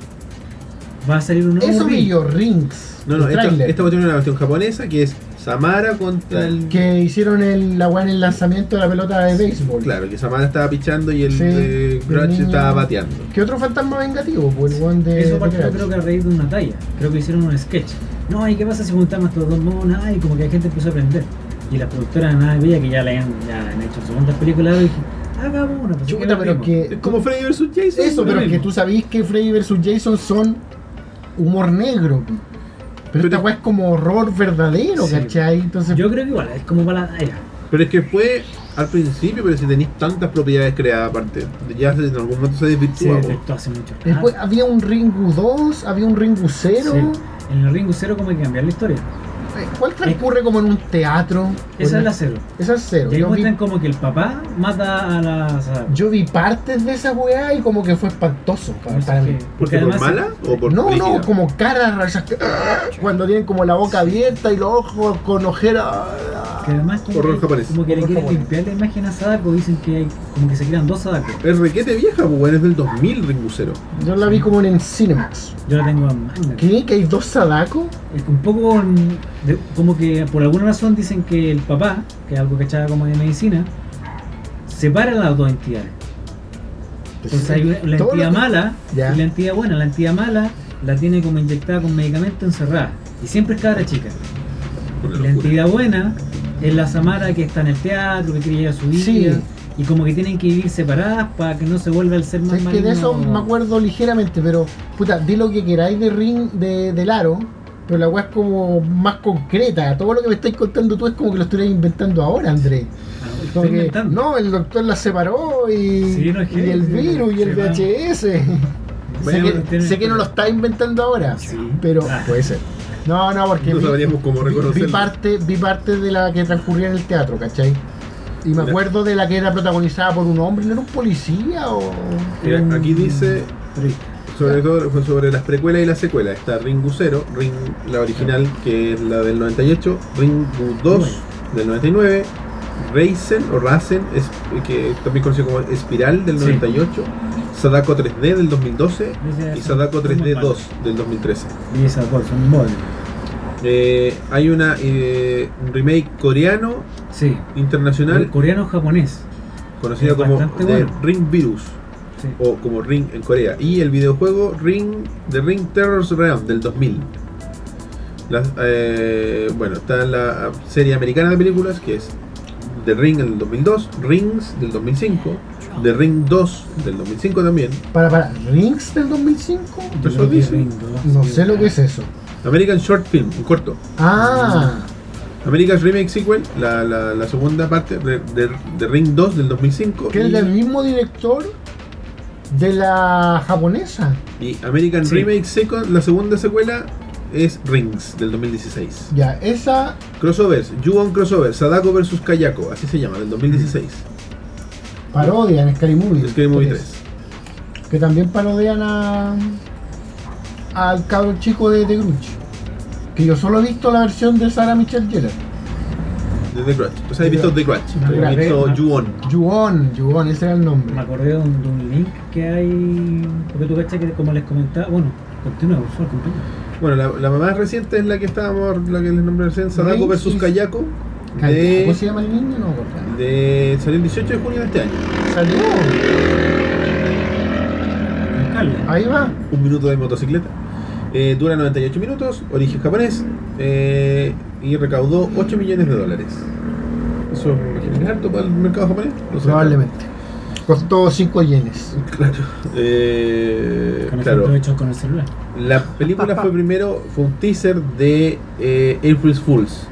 Va a salir un nuevo Eso vi Ring. yo, Rings. No, no, el esta, tráiler. esta cuestión es una versión japonesa que es Samara contra el. Que hicieron el, la weá en el lanzamiento de la pelota de béisbol. Claro, que Samara estaba pichando y el Sí, de el Grudge niño- estaba bateando. ¿Qué otro fantasma vengativo? Pues el weón de. Eso de partió Grudge. creo que a raíz de una talla. Creo que hicieron un sketch. No, ¿y qué pasa si juntamos estos dos monos? Ay, como que la gente empezó a aprender. Y las productoras nada veía que ya le han, ya han hecho segundas películas y dije, hagamos una. Pues, Chuta, ¿qué pero lo que. Es como Freddy versus Jason. Eso, lo pero mismo. que tú sabís que Freddy versus Jason son humor negro. Pero, Pero- esta weá es como horror verdadero, Sí. ¿cachai? Entonces. Yo creo que igual, es como para la. Era. Pero es que fue al principio, pero si tenéis tantas propiedades creadas aparte, ya se- en algún momento se Sí, desvirtúa. po. esto hace mucho. Después había un Ringu dos, había un Ringu cero. Sí. En el Ringo Cero como hay que cambiar la historia. Eh, ¿Cuál transcurre como en un teatro? Esa es la cero. Esa es cero. Y ahí Yo vi, muestran como que el papá mata a la Sadako. yo vi partes de esa weá y como que fue espantoso para, Por eso para que- mí. ¿Porque por además- mala o por No, brígida? no, como caras rayas que- cuando tienen como la boca abierta y los ojos con ojera. Que además como, Horror que, japonés. como que le Horror quieren japonés. limpiar la imagen a Sadako, dicen que hay, como que se crean dos Sadako. Es requete vieja, pues bueno, es del dos mil Ringo Cero. Yo la vi como en Cinemax. Yo la tengo en manga. ¿Qué? ¿Que hay dos Sadako? Es que un poco mm, de- como que por alguna razón dicen que el papá, que es algo que echaba como de medicina, separa las dos entidades. Entonces hay una- la Todo lo entidad que- mala Ya. y la entidad buena. La entidad mala la tiene como inyectada con medicamento encerrada. Y siempre es cabra chica. Una Y la locura. entidad buena es la Samara que está en el teatro, que quiere llegar a su vida. Sí. Y como que tienen que vivir separadas para que no se vuelva el ser más Es que de eso maligno. me acuerdo ligeramente, pero puta, di lo que queráis de Ring de, del aro, pero la weá es como más concreta. Todo lo que me estáis contando tú es como que lo estuvieras inventando ahora, Andrés. Ah, Como estoy que, inventando. no, el doctor la separó y, Sí, no, es que- y el virus y el sí, V H S. sé, Bueno, que, tiene- sé que no lo está inventando ahora, Sí. pero Ah. puede ser. No, no, porque No vi, sabríamos cómo vi- reconocerlo. vi parte, vi parte de la que transcurría en el teatro, ¿cachai? Y me Ya. acuerdo de la que era protagonizada por un hombre, ¿no era un policía o...? Mira, Era un- aquí dice Pero- sobre todo fue sobre las precuelas y la secuela. Está Ringu cero, Ring, la original que es la del noventa y ocho, Ringu dos del noventa y nueve, Reisen o Rasen, es, que también conocido como Espiral del Sí. noventa y ocho, Sadako tres D del dos mil doce Ese y es- Sadako tres D son muy dos del dos mil trece. Y esas dos son modernas. Eh, hay una eh, un remake coreano Sí. internacional El coreano-japonés. conocido es como bastante The bueno. Ring Virus Sí. o como Ring en Corea, y el videojuego Ring The Ring Terror's Realm del dos mil. Las, eh, bueno, está la serie americana de películas que es The Ring del dos mil dos, Rings del dos mil cinco, The Ring dos del dos mil cinco también, Para, para, ¿Rings del dos mil cinco? Yo Eso creo que dice. Ring dos, No sí, sé lo que es claro. eso. American Short Film, un corto. Ah, America's Remake Sequel, la, la, la segunda parte de, de, de Ring dos del dos mil cinco. que es y, del mismo director de la japonesa. y American Sí. Remake Second, la segunda secuela, es Rings del dos mil dieciséis. Ya, esa Crossovers, Ju-On Crossover, Sadako versus Kayako, así se llama, del dos mil dieciséis. parodia en Scary Movie. Scary Movie tres. tres. Que también parodian a al cabro chico de The Grudge. Que yo solo he visto la versión de Sarah Michelle Gellar. De The Grudge. Pues has visto The Grudge, The has Grudge. visto Ah. Ju-On. Yuon, Yuon, ese era el nombre. Me acordé de un, de un link que hay. Porque tú cachas que, como les comentaba. Bueno, continúa, por favor, compañero. Bueno, la, la más reciente es la que estábamos, la que les nombré recién, Sadako Rings versus is- Kayako. ¿Cómo De, se llama el niño? No me acuerdo. de, salió el dieciocho de junio de este año. Salió. Con Carla. Ahí va. Un minuto de motocicleta. Eh, dura noventa y ocho minutos, origen japonés, eh, y recaudó ocho millones de dólares. Eso me imagino que es harto para el mercado japonés. No sé. Probablemente. Costó cinco yenes. Claro. Eh, Con claro. efectos hechos con el celular. La película fue primero, fue un teaser de eh, April Fools.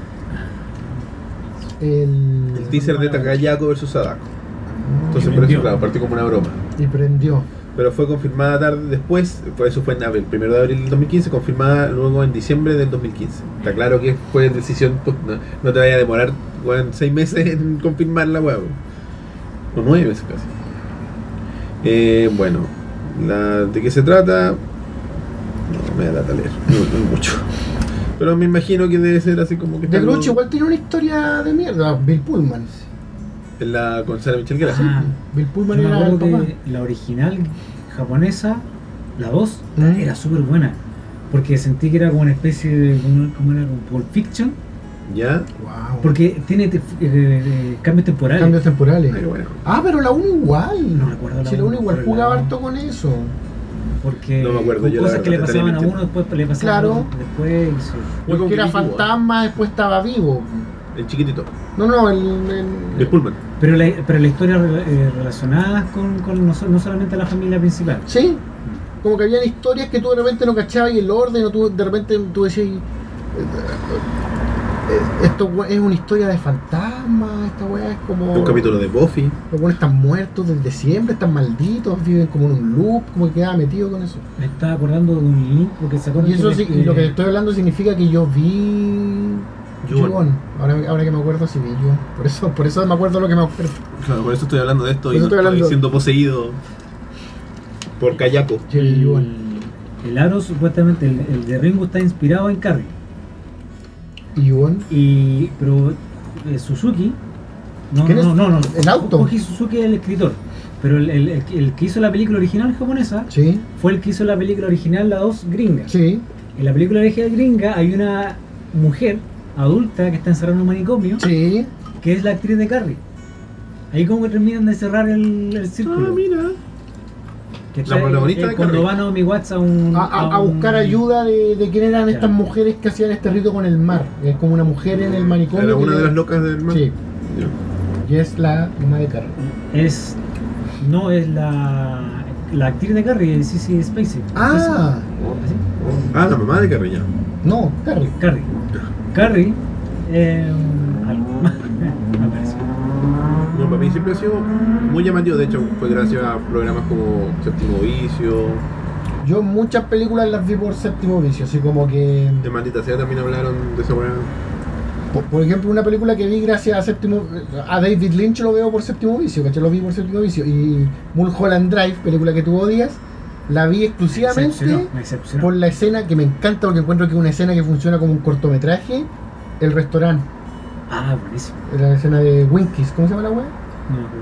El... El teaser de Takayako versus Sadako. Entonces Y por eso, prendió. claro, partió como una broma. Y prendió. Pero fue confirmada tarde después, por eso fue en abril, primero de abril del dos mil quince, confirmada luego en diciembre del dos mil quince. Está claro que fue decisión, pues, no, no te vaya a demorar weón, seis meses en confirmar la hueá. O nueve meses casi. Eh, bueno, la, ¿de qué se trata? No me da lata leer, no, no es mucho. Pero me imagino que debe ser así como que The está Grudge en- igual tiene una historia de mierda. Bill Pullman. en la con Sarah Michelle Gellar. Ah, Bill yo Pullman me era el acuerdo papá. que la original japonesa, la dos, ¿Mm? era súper buena. Porque sentí que era como una especie de. Como, como era como Pulp Fiction. ¿Ya? Wow. Porque tiene eh, eh, cambios temporales. Cambios temporales. Ay, bueno. Ah, pero la uno igual. No me acuerdo la Si la uno, uno igual pero jugaba la- harto con eso. Porque No me acuerdo, con yo la cosas que le verdad te pasaban a estaría uno, después le pasaban Claro. a otro, después. y sí. Yo Porque era vi vivo, fantasma, después estaba vivo. El chiquitito. No, no, el. el- El Pullman. Pero la, pero la historia eh, relacionada con, con no, so- no solamente la familia principal. Sí. Como que habían historias que tú de repente no cachabas y el orden, o tú de repente tú decías. eh, eh, Esto we- es una historia de fantasmas, esta weá es como. Un capítulo de Buffy. Los buenos están muertos desde siempre, están malditos, viven como en un loop, como que quedaba metido con eso. Me estaba acordando de un link porque se acuerdan Y eso que sí, le- y lo que estoy hablando significa que yo vi Ju-On. Ju-On. Ahora, ahora que me acuerdo sí vi Ju-On. Por eso, por eso me acuerdo lo que me acuerdo. Claro, por eso estoy hablando de esto Por y eso no estoy estoy hablando. siendo poseído por Kayako. Sí, vi Ju-On. el, el aro supuestamente, el, el de Ringo está inspirado en Carrie. Y Ju-On. Y, pero eh, Suzuki, no, ¿Quién no, es? no, no, ¿El auto? Koji Suzuki es el escritor, pero el, el- el que- el que hizo la película original japonesa Sí, fue el que hizo la película original, la dos gringa. sí, En la película original gringa hay una mujer adulta que está encerrada en un manicomio, sí. que es la actriz de Carrie. Ahí como que terminan de cerrar el, el círculo. Ah, mira. Que La protagonista de cuando Carrie. van a Naomi Watts a un... A, a- a un- buscar ayuda de, de quién eran estas Claro. mujeres que hacían este rito con el mar. Es como una mujer en el manicomio. Era que una le- de las locas del mar. Sí, Ya. y es la mamá de Carrie. Es... No, es la... La actriz de Carrie, Sissy Spacek. Ah, ¿Así? Ah, la mamá de Carreña. no, Carrie. Carrie. Carrie... Eh, algo más. Me parece. No, para mí siempre ha sido muy llamativo. De hecho, fue gracias a programas como Séptimo Vicio. Yo muchas películas las vi por Séptimo Vicio, así como que... De Maldita Sea también hablaron de esa weá. Por, por ejemplo, una película que vi gracias a Séptimo... A David Lynch lo veo por Séptimo Vicio, ¿cachai? Lo vi por Séptimo Vicio. Y Mulholland Drive, película que tuvo días, la vi Me exclusivamente decepcionó, me decepcionó. por la escena que me encanta, porque encuentro que es una escena que funciona como un cortometraje, el restaurante, Ah, buenísimo. la escena de Winkies, ¿cómo se llama la wea? No, pero-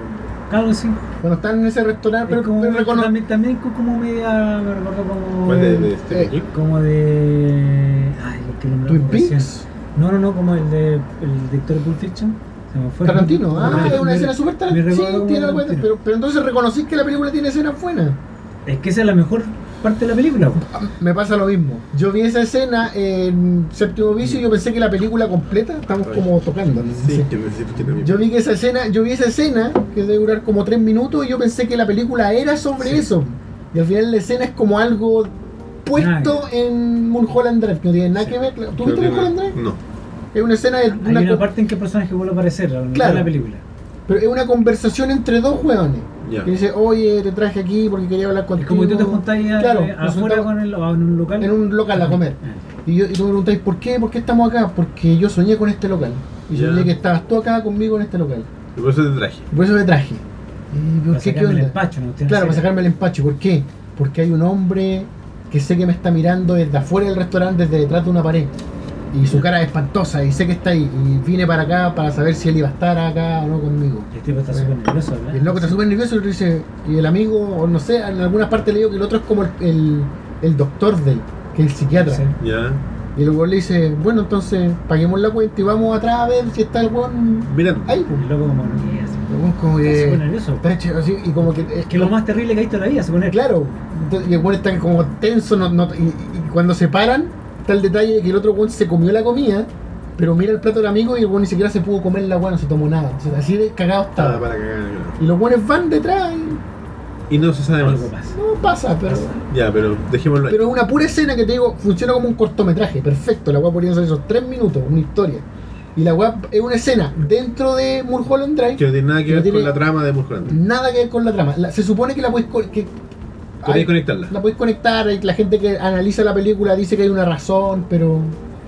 Claro, sí. Cuando están en ese restaurante, Es pero, como, pero recono- también, también como media, me recuerdo como... ¿Cuál de, de este Eh, King? Como de... Ay, lo que nombramos Twin recién. Peaks. No, no, no, como el de el director de Pulp Fiction. Se me fue. Tarantino, ah, Me- es una me- escena súper me Tarantino. Sí, recuerdo como tiene algo, Tarantino. pero, pero entonces reconocís que la película tiene escenas buenas. Es que esa es la mejor parte de la película. po. Ah, Me pasa lo mismo. Yo vi esa escena en Séptimo Vicio y yo pensé que la película completa, estamos como tocando. ¿no? Sí, Sí. que necesito que también. Yo vi que esa escena, yo vi esa escena que debe durar como tres minutos y yo pensé que la película era sobre Sí. eso. Y al final la escena es como algo puesto Nada. en Mulholland Drive, que no tiene nada Sí. que ver. ¿Tú Creo viste que Mulholland no. Drive? No. Es una escena de Hay una, una co- parte en que el personaje vuelve a aparecer, a la mitad Claro. de la película. pero es una conversación entre dos hueones. Ya. Que dice, oye, te traje aquí porque quería hablar Es contigo. como que tú te juntás ahí a- Claro, eh, nos afuera juntamos con el, o en un local. en un local a comer. Eh. Y, yo, y tú me preguntáis, ¿por qué? ¿Por qué estamos acá? Porque yo soñé con este local. Y Ya. soñé que estabas tú acá conmigo en este local. Y por eso te traje. Y por eso me traje. ¿Y por Para qué? ¿Qué sacarme el onda? empacho, ¿no? Tiene Claro, para que ser- sacarme el empacho. ¿Por qué? Porque hay un hombre que sé que me está mirando desde afuera del restaurante, desde detrás de una pared. Y su cara es espantosa y sé que está ahí. Y vine para acá para saber si él iba a estar acá o no conmigo. El tipo está súper nervioso, ¿verdad? Y el loco está súper nervioso y le dice, y el amigo, o no sé, en algunas partes le digo que el otro es como el, el, el doctor de él, que es el psiquiatra. Sí. Ya. Y el weón le dice, bueno, entonces paguemos la cuenta y vamos atrás a ver si está el weón Mirando. ahí. pues. El loco como no quiere, así. El weón como Está súper que... nervioso. está hecho así, y como que... Es que lo más terrible que ha visto en la vida, se pone. Claro, entonces, y el weón está como tenso, no, no- y, y cuando se paran, está el detalle de que el otro weón se comió la comida, pero mira el plato del amigo y el weón ni siquiera se pudo comer la weón, no se tomó nada. O sea, así de cagado Ah, estaba. para cagar. claro. Y los weones van detrás y Y no se sabe más. Algo pasa. no pasa, pero... Ya, pero dejémoslo ahí. Pero es una pura escena que te digo, funciona como un cortometraje, perfecto. La weá podría ser esos tres minutos, una historia. Y la weá es una escena dentro de Mulholland Drive, Que no tiene nada que que no ver tiene con la trama de Mulholland. nada que ver con la trama. La- se supone que la podéis co- que Podéis hay- conectarla. la podéis conectar, y la gente que analiza la película dice que hay una razón, pero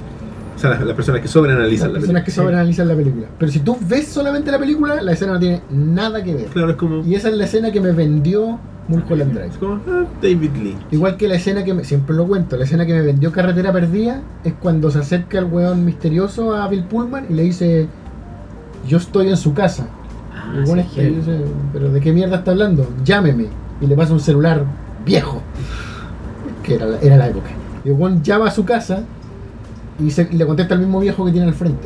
O sea, las, las personas que sobreanalizan las la personas película. que sobreanalizan la película. Pero si tú ves solamente la película, la escena no tiene nada que ver. Claro, es como. Y esa es la escena que me vendió Mulholland Drive. Es como ah, David Lee. Igual que la escena que me, siempre lo cuento, la escena que me vendió Carretera Perdida es cuando se acerca el weón misterioso a Bill Pullman y le dice, yo estoy en su casa. Ah, Y el weón sí, está ahí, heavy. dice, pero ¿de qué mierda está hablando? Llámeme. Y le pasa un celular viejo, que era la, era la época. Y el weón llama a su casa y, se- y le contesta al mismo viejo que tiene al frente.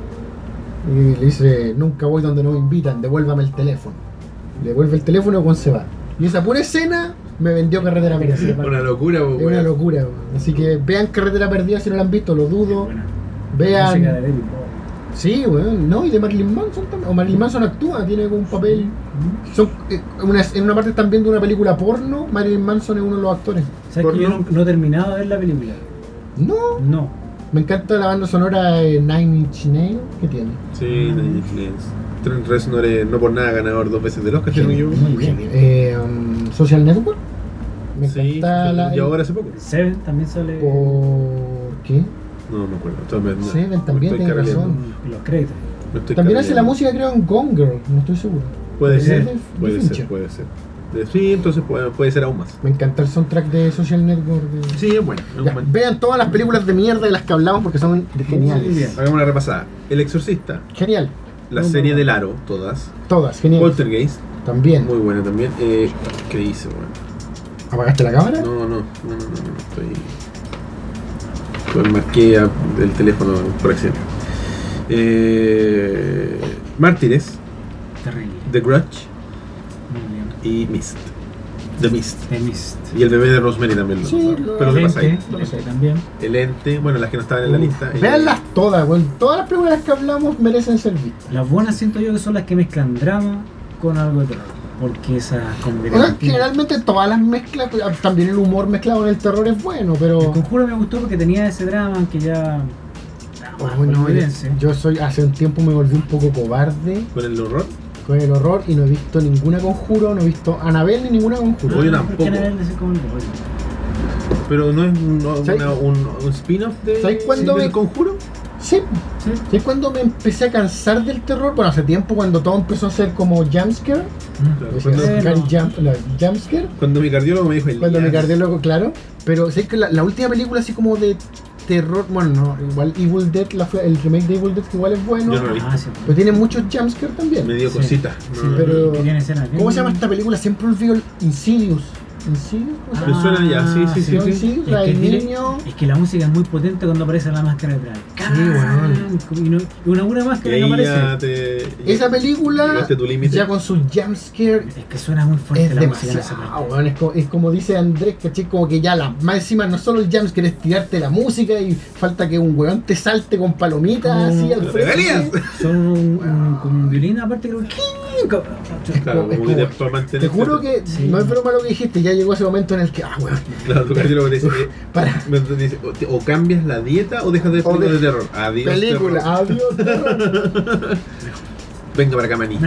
Y le dice, nunca voy donde no me invitan, devuélvame el teléfono. Le devuelve el teléfono y el weón se va. Y esa pura escena me vendió Carretera Perdida. Una locura, Es una locura, weón. Así que vean Carretera Perdida si no la han visto, lo dudo. Buena. Música de Vean. David Bowie. Sí, weón, no, y de Marilyn Manson también. O Marilyn Manson actúa, tiene como un papel. Son, eh, una- en una parte están viendo una película porno, Marilyn Manson es uno de los actores. ¿Sabes que yo no, no he terminado de ver la película? No, No. me encanta la banda sonora de Nine Inch Nails que tiene. Sí, Nine Inch Nails. Trent Reznor es no por nada ganador dos veces del Oscar, si no me equivoco. Muy bien. Eh, um, Social Network. Me Sí, encanta la. y ahora hace poco. Seven también sale. ¿Por qué? No me acuerdo. Entonces, me- Seven me también estoy tiene cargando. razón. con los créditos. Me estoy También hace la cargando. música, creo, en Gone Girl, no estoy seguro. Puede Es ser, de- de puede Fincher. ser, puede ser. De- Sí, entonces puede, puede ser aún más. Me encanta el soundtrack de Social Network. de- Sí, es bueno. es un Ya, buen- vean todas las películas de mierda de las que hablamos porque son Muy bien. geniales. Hagamos una repasada. El Exorcista, Genial. la Muy serie buena. del Aro, todas. Todas, genial. Poltergeist, También. muy buena también. Eh, ¿Qué hice, weón? ¿Apagaste la cámara? No, no, no, no, no, no, estoy. Estoy marqué a- el teléfono por accidente. Eh, Mártires, Terrible. The Grudge Muy bien. y Mist. The Mist. The Mist. Y el bebé de Rosemary también lo Sí, lo- lo- Pero El lo pasa ahí. Ente, el Ente también. El ente, bueno, las que no estaban en la Uf, lista. eh, Véanlas todas, bueno, todas las películas que hablamos merecen ser vistas. Las buenas siento yo que son las que mezclan drama con algo de terror. Porque esas como que O sea, tienen- generalmente todas las mezclas, también el humor mezclado con el terror es bueno, pero... El Conjuro me gustó porque tenía ese drama que ya. Oh, no, yo, hollywoodense. yo soy, hace un tiempo me volví un poco cobarde Con el horror. con el horror y no he visto ninguna conjuro, no he visto Annabelle ni ninguna conjuro. Oye, Ah, tampoco. porque era ese como el rollo. Pero no es no, ¿Sabes? una- un, un spin-off de, ¿Sabes cuándo del me- conjuro. Sí, Sí. ¿sabes cuando me empecé a cansar del terror? Bueno, hace tiempo cuando todo empezó a ser como jumpscare, Claro, decía, cuando, Eh, Scary no. jump, no, jumpscare, cuando mi cardiólogo me dijo el cuando mi Elías. cardiólogo, claro, pero sé que la, la última película así como de terror, bueno, no, igual Evil Dead, la, fue- el remake de Evil Dead que igual es bueno, Yo no lo he visto. Ah, sí. pero tiene muchos jumpscares también. Me dio Sí. cositas. Sí, No, pero- y tiene escenas bien- ¿Cómo se llama esta película? Siempre olvido el Insidious. ¿Insidious? ¿Cómo se Me llama? suena ya, sí, sí, sí, sí, sí. sí, Es la que del tiene- niño. Es que la música es muy potente cuando aparece la máscara detrás. weón. Y no- una buena Y máscara que ahí aparece. ya te... Esa película, Llegaste a tu límite. ya con sus jumpscares, Es que suena muy fuerte es la música en esa demasiado, parte. weón. Es, co- es como dice Andrés, caché, como que ya la, más encima no solo el jumpscare es tirarte la música y falta que un weón te salte con palomitas Como- así al ¡Regalías! frente. Son un, un, con un violín aparte que un Claro, es como que como- te- para mantener... Te juro que Sí. no es broma lo que dijiste, ya llegó ese momento en el que, ah, weón, Claro, tu cartero me dice, eh, para. me dice, o, te- o cambias la dieta o dejas de ver O películas de de- terror. Adiós, Película, terror. adiós, terror. Venga para acá, maní.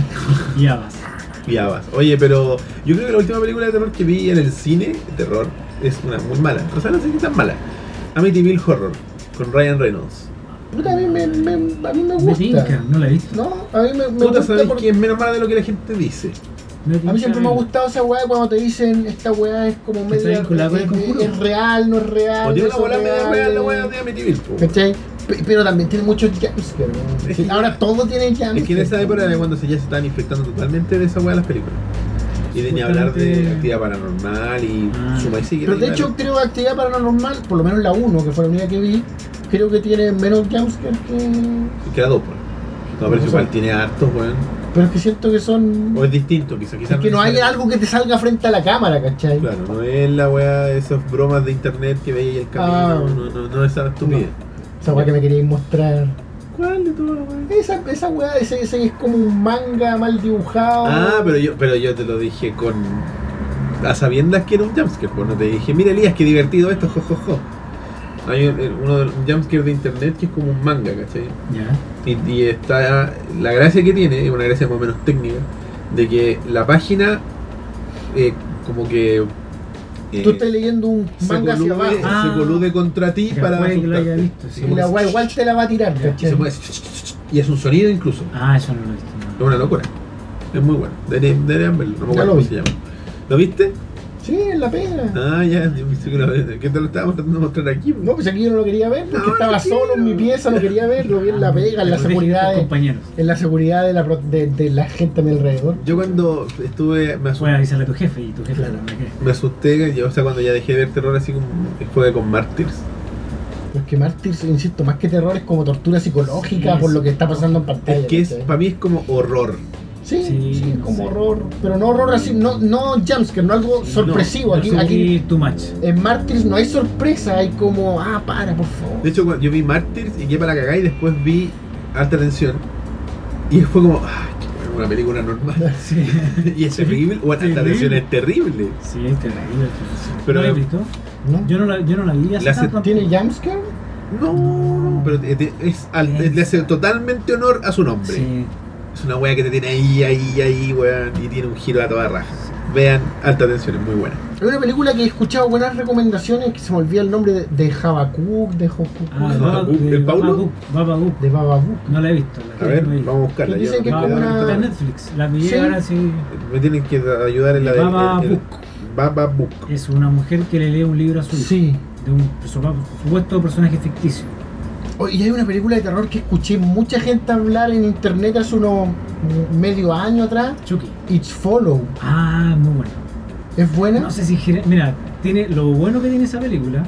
Ya vas. Ya vas. Oye, pero yo creo que la última película de terror que vi en el cine, de terror, es una muy mala. O sea, no sé qué tan mala. Amityville Horror, con Ryan Reynolds. Puta, a mí me, me, a mí me Me gusta. tinca, no la he visto. No, a mí me, me Puta, gusta sabes porque que es menos mala de lo que la gente dice. Me a mí siempre me ha tinca- gustado esa weá cuando te dicen esta weá es como Que está media vinculada con el es, conjuro. es real, no es real. O tiene no una bola es media real la eh, wea de Amityville. po. ¿Cachai? Pe- Pero también tiene muchos jumpscares. ¿no? Es que- Ahora todo tiene jumpscares. Es que en esa época era cuando se ya se estaban infectando totalmente de esa wea las películas. Y de ni hablar de Supuestamente- actividad paranormal y Ah. suma y sigue. Pero de hecho creo que Actividad Paranormal, por lo menos la uno, que fue la única que vi, creo que tiene menos jumpscares que... queda dos, pues. No, pero O sea- igual tiene hartos, weón. Pero es que siento que son... O es distinto, quizás. Quizás Es que no hay necesariamente. algo que te salga frente a la cámara, ¿cachai? Claro, no es la weá, esas bromas de internet que veía el camino, Ah. no, no, no esa estupidez. Esa weá que me queríais mostrar. ¿Cuál de todas las weas? Esa, esa weá, ese, ese es como un manga mal dibujado. Ah, pero yo, pero yo te lo dije con. A sabiendas que era un jumpscare, pues no te dije, mira Elías, qué divertido esto, jojojo. Hay un, uno de- un jumpscare de internet que es como un manga, ¿cachai? Ya. Y, y está. La gracia que tiene, es una gracia más o menos técnica, de que la página, eh, como que. eh, Tú estás leyendo un se manga hacia colude, abajo. Ah. se colude contra ti Que para. puede que lo haya asustarte. visto, sí. Y la weá igual te la va a tirar, Y se ¿cachai? mueve, y es un sonido incluso. Ah, eso no lo he visto. Es no. una locura. Es muy bueno. Deberían deberían verlo. No me Ya acuerdo lo cómo vi. se llama. ¿Lo viste? Sí, en la pega. Ah, ya. Yo pensé que lo que te lo estábamos tratando de mostrar aquí. No, pues aquí yo no lo quería ver porque No, estaba no solo en mi quiero. pieza, no quería verlo, vi en la pega, en la Te protegen seguridad tus de, compañeros. en la seguridad de la, pro- de, de la gente a mi alrededor. Yo cuando estuve. Me Puedes asusté, avisarle a tu jefe y tu jefe Claro. no me asusté yo, o sea, cuando ya dejé de ver terror así como. Fue con Martyrs. Porque Mártires, insisto, más que terror es como tortura psicológica Sí, por sí. lo que está pasando en pantalla. Es que es, ¿cachai? para mí es como horror. Sí, sí, Sí, como sí. horror, pero no horror así, no, no jumpscare, no algo sorpresivo. aquí, Aquí, aquí too much. en Mártires no hay sorpresa, hay como, ah, para, por favor. De hecho, cuando yo vi Martyrs y quedé para cagar y después vi Alta Tensión. Y fue como. ¡Ay, qué bueno, una película normal! Sí. Y es terrible. Bueno, Alta Terrible. Tensión es terrible. Sí, es terrible. Pero- ¿No la has visto? ¿No? Yo no la, yo no la vi hace La hace- tanto. ¿Tiene jumpscare? No, no, pero te- te- es, al- Es- le hace totalmente honor a su nombre. Sí. Es una wea que te tiene ahí, ahí, ahí, weón, y tiene un giro a toda raja. Vean, Alta Tensión, es muy buena. Hay una película que he escuchado buenas recomendaciones, que se me olvida el nombre de, de Habacuc, de Habacuc, Ah, ¿El Baba- Babadook? de ¿El Paulo? Babadook, Babadook. de Babadook. No la he visto. La A ver, no la he visto. vamos a buscarla. Que yo dicen que es me como quedo- una- Está en Netflix. La pillé Sí. ahora sí. Me tienen que ayudar en la de. Babadook. el- el- Babadook. Es una mujer que le lee un libro a su hijo. Sí. De un supo- supuesto personaje ficticio. Oh, y hay una película de terror que escuché mucha gente hablar en internet hace unos mm, medio año atrás. Chucky. It's Follow. Ah, muy bueno. ¿Es buena? No sé si gira- mira, tiene lo bueno que tiene esa película.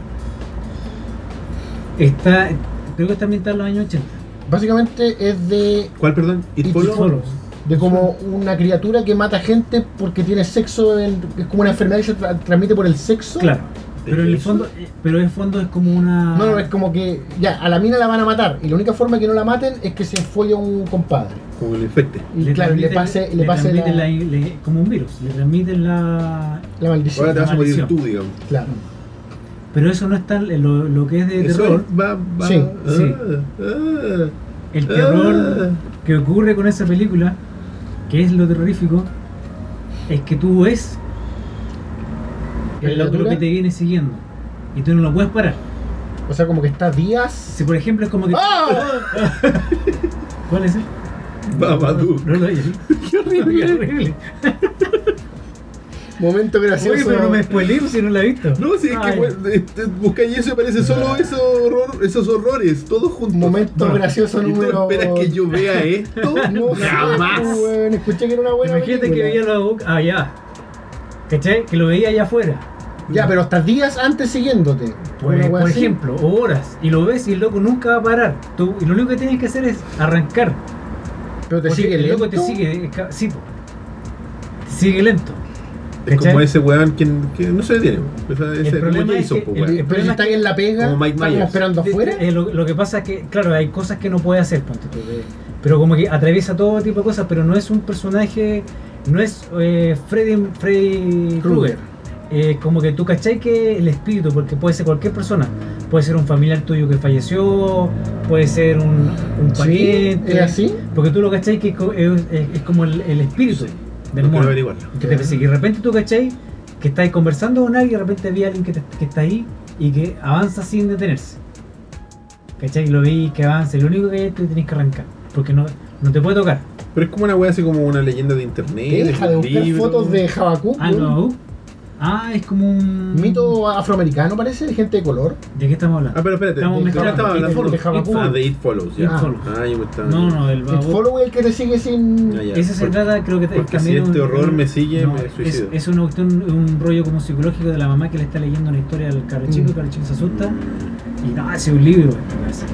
Está, creo que está ambientada en los años ochenta. Básicamente es de, ¿Cuál, perdón? It It Follows. Follows. de como una criatura que mata gente porque tiene sexo, en- es como una enfermedad que se tra- transmite por el sexo. Claro. Pero en el ¿Eso? fondo, eh, pero en el fondo es como una. No, no, es como que ya, a la mina la van a matar y la única forma que no la maten es que se folle a un compadre. Como que lo infecte. Y claro, le transmiten- pase, le pase la, transmiten la- le- como un virus, le transmiten la. la maldición. Ahora te vas a morir maldición. tú, digamos. Claro. Pero eso no está en lo, lo que es de Eso terror. es- va, va. Sí, ah, sí. ah. El terror Ah. que ocurre con esa película, que es lo terrorífico, es que tú ves ¿La el otro criatura? que te viene siguiendo y tú no lo puedes parar. O sea, como que está días. Si por ejemplo es como que. ¡Ah! ¿Cuál es ese? Babadook. No lo oí. Qué horrible. Qué horrible. Momento gracioso. Oye, pero no me spoileé si no la he visto. No, si es Ay. que bueno, este, buscáis eso y aparece solo esos, horror, esos horrores, todos juntos. Momento gracioso ¿Y tú número. esperas que yo vea esto? No sé, Jamás. weón, escuché que era una buena Imagínate que película. veía la boca. Ah, ya. ¿Cachai? Que lo veía allá afuera. Ya, pero hasta días antes siguiéndote. Pues, Una wea por así. ejemplo, o horas. Y lo ves y el loco nunca va a parar. Tú, y lo único que tienes que hacer es arrancar. Pero te Porque sigue el lento. loco te sigue. eh, ca- Sí, po. Te sigue lento. Es ¿Cachai? como ese weón que, que no se detiene. O sea, ese, El como problema es Jason, que po, el- weón. el Pero si problema estás es que- en la pega, Como Mike estás como Myers. esperando De- afuera. de- eh, lo, lo que pasa es que, claro, hay cosas que no puede hacer, ponte tú, de- pero como que atraviesa todo tipo de cosas, pero no es un personaje, no es eh, Freddy, Freddy Krueger. Eh, como que tú cachai que el espíritu, porque puede ser cualquier persona, puede ser un familiar tuyo que falleció, puede ser un, un ¿Sí? pariente, ¿Es así? porque tú lo cachai que es, co- es- es- es como el, el espíritu del No quiero mono, averiguarlo. que te persigue. Y de repente tú cachai que estás conversando con alguien y de repente vi a alguien que, te- que está ahí y que avanza sin detenerse. ¿Cachai? Y lo veis que avanza, y lo único que hay es que tenés que arrancar, porque no, no te puede tocar. Pero es como una wea así como una leyenda de internet. Deja de un buscar libro. fotos de Habacuc. Ah, weón. no. Ah, es como un. Mito afroamericano, parece, de gente de color. ¿De qué estamos hablando? Ah, pero espérate. Estamos ¿de qué mezclando. estaba hablando? De Habacuc. Ah, de It Follows, ya. It Follows. Ah, yo me estaba. No, no, el El babo. follow es el que te sigue sin. Ya, ya. Ese se Porque- trata, creo que porque también si este un- horror me sigue, no, me es, suicido. es una cuestión, un rollo como psicológico de la mamá que le está leyendo una historia al cabro chico, Mm. el cabro chico se asusta. Y no, hace un libro. Me parece que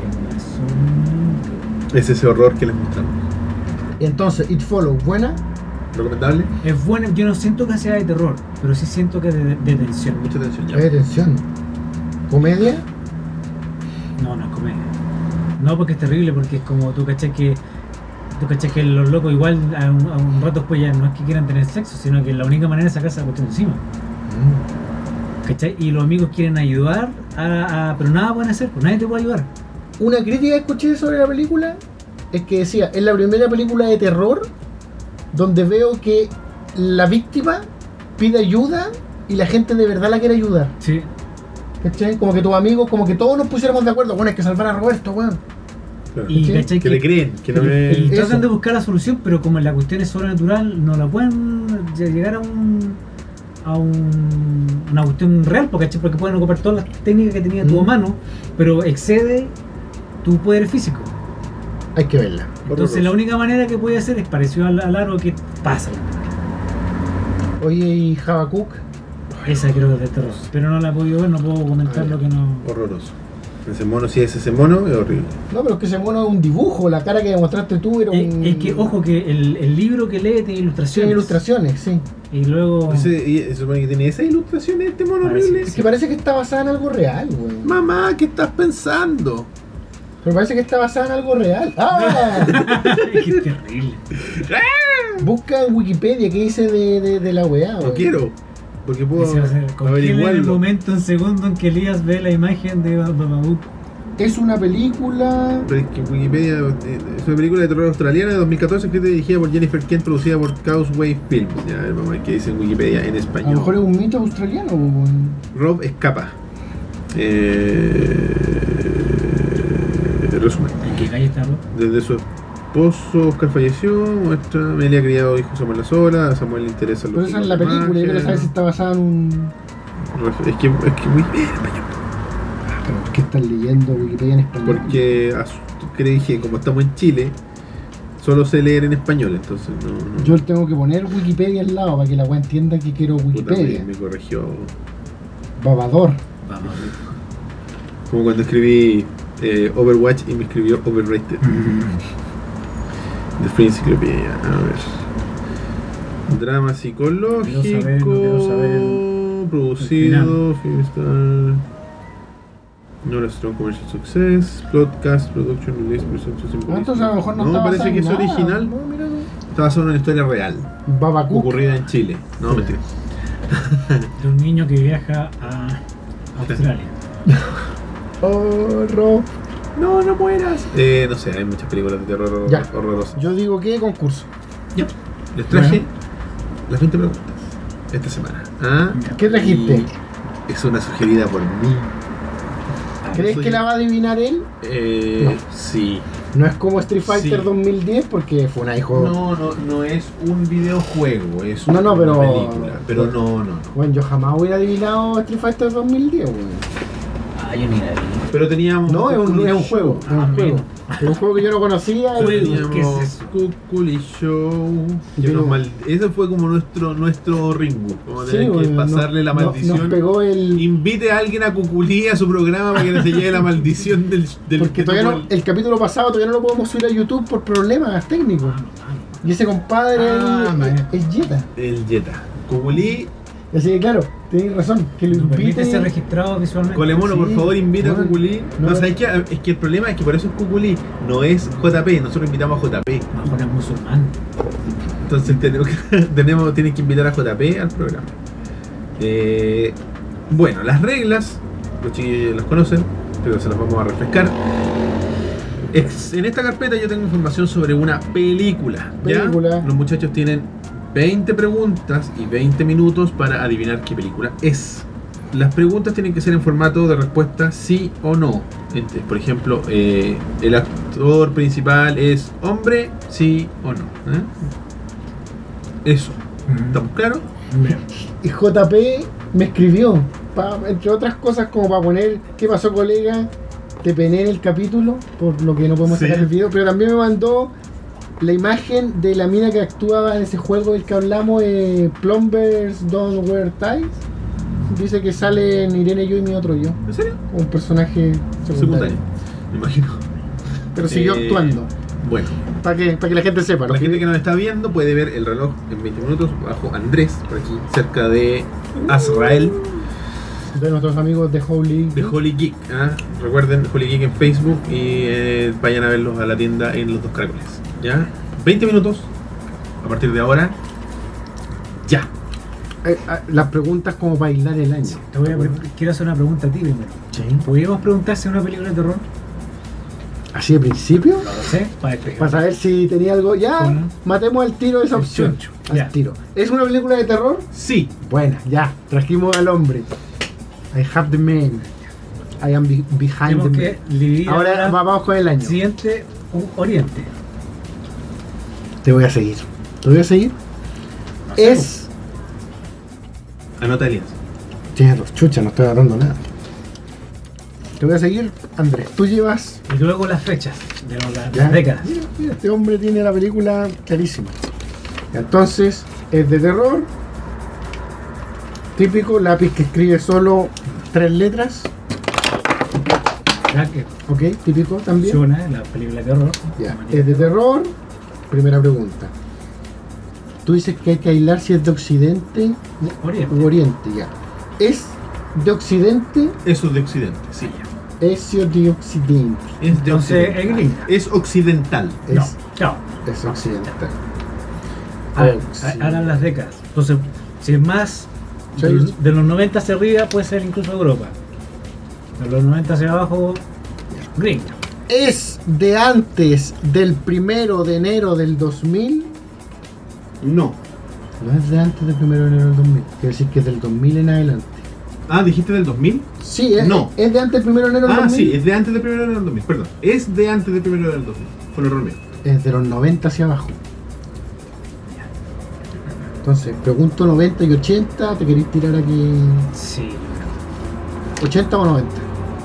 es un- Es ese horror que les mostramos. Entonces, It Follow, buena. ¿Recomendable? Es buena, yo no siento que sea de terror, pero sí siento que es de, de tensión. Mucha atención ya. Hay atención. Comedia. No, no es comedia. No, porque es terrible, porque es como tú caché que. Tú caché que los locos igual a un, a un rato después ya no es que quieran tener sexo, sino que la única manera es sacarse la cuestión encima. ¿Cachai? Y los amigos quieren ayudar, a, a- pero nada pueden hacer, pues nadie te puede ayudar. Una crítica que escuché sobre la película es que decía, es la primera película de terror donde veo que la víctima pide ayuda y la gente de verdad la quiere ayudar. Sí. ¿Cachai? Como que tus amigos, como que todos nos pusiéramos de acuerdo, bueno, hay que salvar a Roberto, weón. Claro. Y ¿Sí? ¿cachai? Que le creen, que no y me. Eso. tratan de buscar la solución, pero como la cuestión es sobrenatural, no la pueden llegar a un a un, una cuestión real, porque, ¿cachai? Porque pueden ocupar todas las técnicas que tenía tu Mm. mano, pero excede tu poder físico. Hay que verla. Entonces Horroroso. la única manera que puede hacer es parecido al, al aro que pasa. Oye, y Habacuc, Esa creo que es de terror, pero no la he podido ver, no puedo comentar Ah, lo que no. Horroroso. Ese mono, si es ese mono, es horrible. no, pero es que ese mono es un dibujo, la cara que demostraste tú era Es, un... es que, ojo, que el, el libro que lee tiene ilustraciones. Tiene ilustraciones, sí. Y luego. Ese, y se supone que tiene esa ilustración este mono Parece horrible. Es que parece que está basada en algo real, weón. Mamá, ¿qué estás pensando? Pero parece que está basada en algo real. ¡Ah! Qué terrible. Busca en Wikipedia qué dice de, de, de la weá, No weón. quiero. Porque puedo Ese va a ser- congela en el averiguarlo. momento, un segundo en que Elías ve la imagen de Babadook. Es una película... Pero es que Wikipedia eh, es una película de terror australiana de dos mil catorce escrita y dirigida por Jennifer Kent, producida por Causeway Films. Ya, a ver, vamos a ver qué dice en Wikipedia en A lo español. mejor es un mito australiano, weón. Rob escapa. Eh, resumen. ¿En qué calle está, Rob? Desde su esposo Oscar falleció, muestra Amelia ha criado hijos Samuel la sola, a Samuel le interesa Pero esa es la película, yo quiero saber si está basada en un... Es que, es que Wikipedia en español. Pero ¿por qué estás leyendo Wikipedia en español? Porque a su- que le dije, como estamos en Chile, solo sé leer en español, entonces no. no Yo tengo que poner Wikipedia al lado para que la weá entienda que quiero puta, me, Wikipedia. me corrigió. Babador. Babadook. Como cuando escribí eh, Overwatch y me escribió Overrated. De Free Encyclopedia, a ver. Drama psicológico. Quiero saber, no quiero saber producido, Filmstar. No era strong commercial success. Podcast, production, release, perception. Ah, entonces a lo mejor no, está parece basada que en es nada. original. No, mira tú. Está basado en una historia real. Babacuc. Ocurrida en Chile. No, Sí. mentira. De un niño que viaja a Australia. Horror. No, no mueras. Eh, no sé, hay muchas películas de terror Ya. horrorosas. Yo digo que concurso. Les traje las veinte preguntas esta semana. ¿Ah? ¿Qué trajiste? Y es una sugerida por mí. ¿Crees soy- que la va a adivinar él? Eh, No. Sí. No es como Street Fighter Sí. dos mil diez porque fue un hijo. No, no, no es un videojuego, es No, no, una pero- película. Pero no, no, no. Bueno, yo jamás hubiera adivinado Street Fighter dos mil diez, weón. Ah, yo ni la vi. Pero teníamos. No, es un, es un juego. Es un Ah, juego. bueno. Es un juego que yo no conocía. Pero y- Juego. ¿Qué es teníamos eso? Kukuli Show. que Yo nos no- mal- Ese fue como nuestro nuestro Ringu. Como Sí, tener que weón, pasarle la nos- maldición. Nos pegó el. Invite a alguien a Cuculí a su programa para que no se lleve la maldición del. del Porque todavía no, el capítulo pasado todavía no lo podemos subir a YouTube por problemas técnicos. Y ese compadre Ah, ahí man. es, es Jetta. El Jetta. Cuculí. Así que claro, tenéis razón, que lo ¿Nos permite invite. ser registrado visualmente? Colemono, por Sí, favor, invita a bueno, Cuculí. no. No, ¿sabes qué? Es que el problema es que por eso es Cuculí, no es J P. Nosotros invitamos a J P. Mejor es musulmán. Entonces tenemos que, tenemos, tienen que invitar a J P al programa. Eh, bueno, las reglas, los chiquillos las conocen, pero se las vamos a refrescar. Ex- en esta carpeta yo tengo información sobre una película. ¿ya? Película. Los muchachos tienen veinte preguntas y veinte minutos para adivinar qué película es. Las preguntas tienen que ser en formato de respuesta sí o no. Ent- Por ejemplo, eh, el actor principal es hombre, sí o no. ¿eh? Eso. ¿Estamos claros? Y J P me escribió, pa- entre otras cosas, como para poner qué pasó, colega, te pené en el capítulo, por lo que no podemos Sí. sacar el video, pero también me mandó la imagen de la mina que actuaba en ese juego del que hablamos, eh, Plumbers Don't Wear Ties. Dice que sale en Irene Yo y mi otro yo, ¿En serio? como un personaje secundario. Secundario, me imagino. Pero siguió Eh, actuando, Bueno, para que, para que la gente sepa. la lo gente que nos está viendo puede ver el reloj en veinte minutos bajo Andrés, por aquí, cerca de Azrael, de nuestros amigos de Holy. de Holy Geek. ¿ah? Recuerden, Holy Geek en Facebook y eh, vayan a verlos a la tienda en los dos caracoles. ¿Ya? veinte minutos a partir de ahora. Ya. Eh, ah, las preguntas como para bailar el año. Te voy a pre- quiero hacer una pregunta a ti primero. Sí. ¿Podríamos preguntar si es una película de terror? Así de principio, No lo sé, para despegar. para saber si tenía algo. Ya, Bueno. matemos al tiro esa El opción. choncho, Al ya. tiro. ¿Es una película de terror? Sí. Buena, ya. Trajimos al hombre. I have the man. I am be- behind Tenemos the que man. dividir Ahora ahora va- vamos con el año. Occidente u Oriente. Te voy a seguir. Te voy a seguir. Es. Anota, Elías. Tienes dos chuchas, no estoy agarrando nada. Te voy a seguir, Andrés. Tú llevas. Y luego las fechas de las, Ya. las décadas. Mira, mira, este hombre tiene la película clarísima. Entonces, es de terror. Típico, lápiz que escribe solo tres letras. Ya que Ok, típico también. funciona la película de terror. Ya, es de terror. Primera pregunta. Tú dices que hay que aislar si es de Occidente Oriente. u Oriente, ya. ¿Es de Occidente? Eso es de Occidente, sí. Es de Occidente. Es de Entonces, occidental. es gringa. Es occidental. Es, No, no. es occidental. Ah, Occidente. ahora las décadas. Entonces, si es más Sí. de, los- de los noventa hacia arriba, puede ser incluso Europa. De los noventa hacia abajo, gringa. ¿Es de antes del primero de enero del dos mil? No. No es de antes del primero de enero del dos mil. Quiere decir que es del dos mil en adelante. Ah, ¿dijiste del dos mil? Sí, es, No. es de antes del primero de enero del Ah, dos mil. sí, es de antes del primero del dos mil, perdón. Es de antes del primero del dos mil. Fue el error mío. Es de los noventa hacia abajo. Entonces, pregunto noventa y ochenta. ¿Te queréis tirar aquí Sí. ochenta o noventa?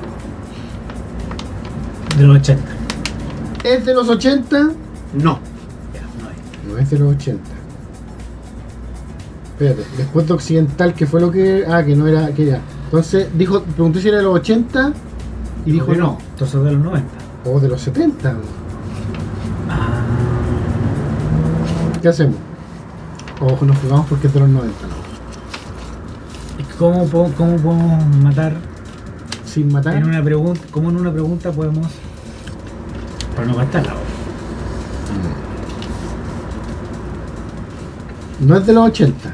De los ochenta. ¿Es de los ochenta? No. Ya, no hay. No es de los ochenta. Espérate, después de occidental, que fue lo que. Ah, que no era. Que ya. Entonces, dijo, pregunté si era de los ochenta y dijo Porque no. Entonces de los noventa. O de los setenta. Ah. ¿Qué hacemos? O nos jugamos porque es de los noventa, ¿no? ¿Y ¿Cómo, po- ¿Cómo podemos matar Sin matar. en una pregunta? ¿Cómo en una pregunta podemos para no gastarla? No es de los ochenta.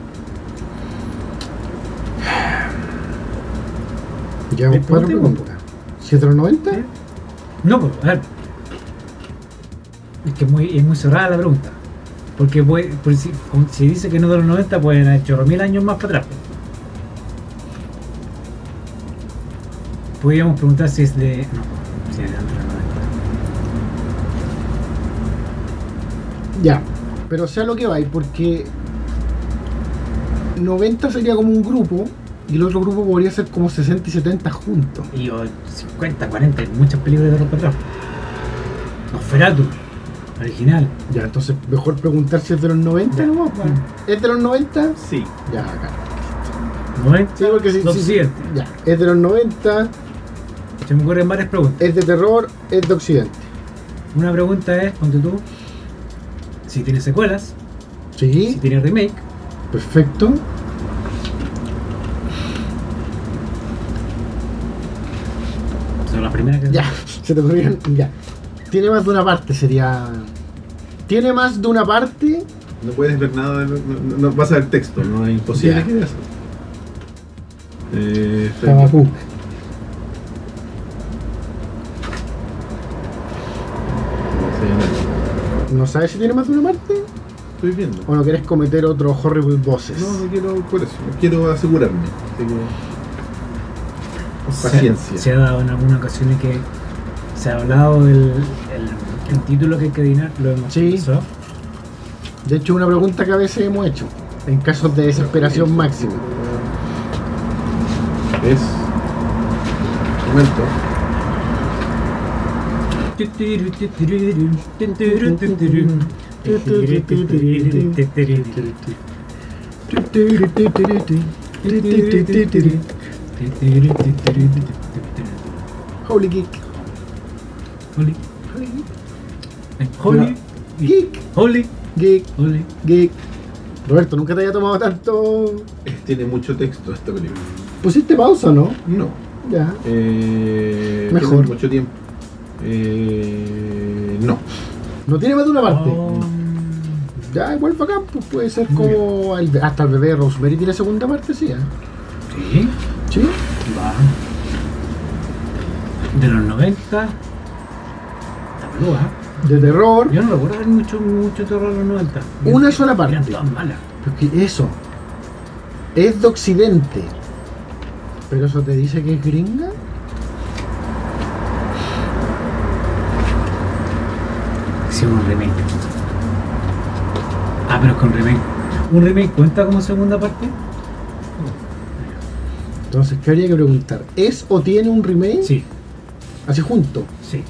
Llevamos ¿Me cuatro pregunté, preguntas. ¿Si es de los noventa? No, pues, a ver. Es que es muy, es muy cerrada la pregunta. Porque puede, pues, si, con- si dice que no de los noventa, pueden haber hecho mil años más para atrás. Podríamos preguntar si es de. No, si es de antes de los noventa. Ya, pero sea lo que va, porque noventa sería como un grupo y el otro grupo podría ser como sesenta y setenta juntos. Y oh, cincuenta, cuarenta, hay muchas películas de terror para atrás. Nosferatu, original. Ya, entonces mejor preguntar si es de los noventa. Ya. ¿No? ¿Es de los noventa? Sí. Ya, acá. noventa, Sí, porque sí, dos sí, sí. occidente. Ya, es de los noventa, Se me ocurren varias preguntas. es de terror, es de occidente. Una pregunta es, ponte tú, si tiene secuelas, si Sí, tiene remake, perfecto. son las primeras que... Ya, se te ocurrieron. Ya. Tiene más de una parte, sería. Tiene más de una parte. No puedes ver nada, no, no- no vas a ver texto, no es imposible Ya. que veas. Eh, Habacuc. ¿No sabes si tiene más de una parte? Estoy viendo. ¿O no quieres cometer otro horrible bosses? No, no quiero por eso, quiero asegurarme. Así que, Se- paciencia. Se ha dado en alguna ocasión que se ha hablado del el, el título que hay que adivinar, lo hemos Sí. pasado. De hecho, una pregunta que a veces hemos hecho. En casos de desesperación máxima. Es. Un momento. Holy Geek. Holy. Holy. Geek. Holy. Geek. Holy. Geek. Roberto, nunca te haya tomado tanto. Tiene mucho texto esta película. ¿Pusiste pausa, no? No. Ya. Eh, Mejor. tiene mucho tiempo. Eh, no. No tiene más de una parte. Oh. Ya, igual bacán, pues puede ser como. el- hasta el bebé de Rosemary tiene segunda parte, sí. ¿eh? Sí. Sí. Va. De los noventa. La peluda. De terror. Yo no recuerdo ver mucho, mucho terror en los noventa. Una sola parte. Eran todas malas. Porque eso. Es de occidente. Pero eso te dice que es gringa. Hicimos un remake. Ah, pero con remake. ¿Un remake cuenta como segunda parte? Entonces, ¿qué habría que preguntar? ¿Es o tiene un remake? Sí, Así junto. sí.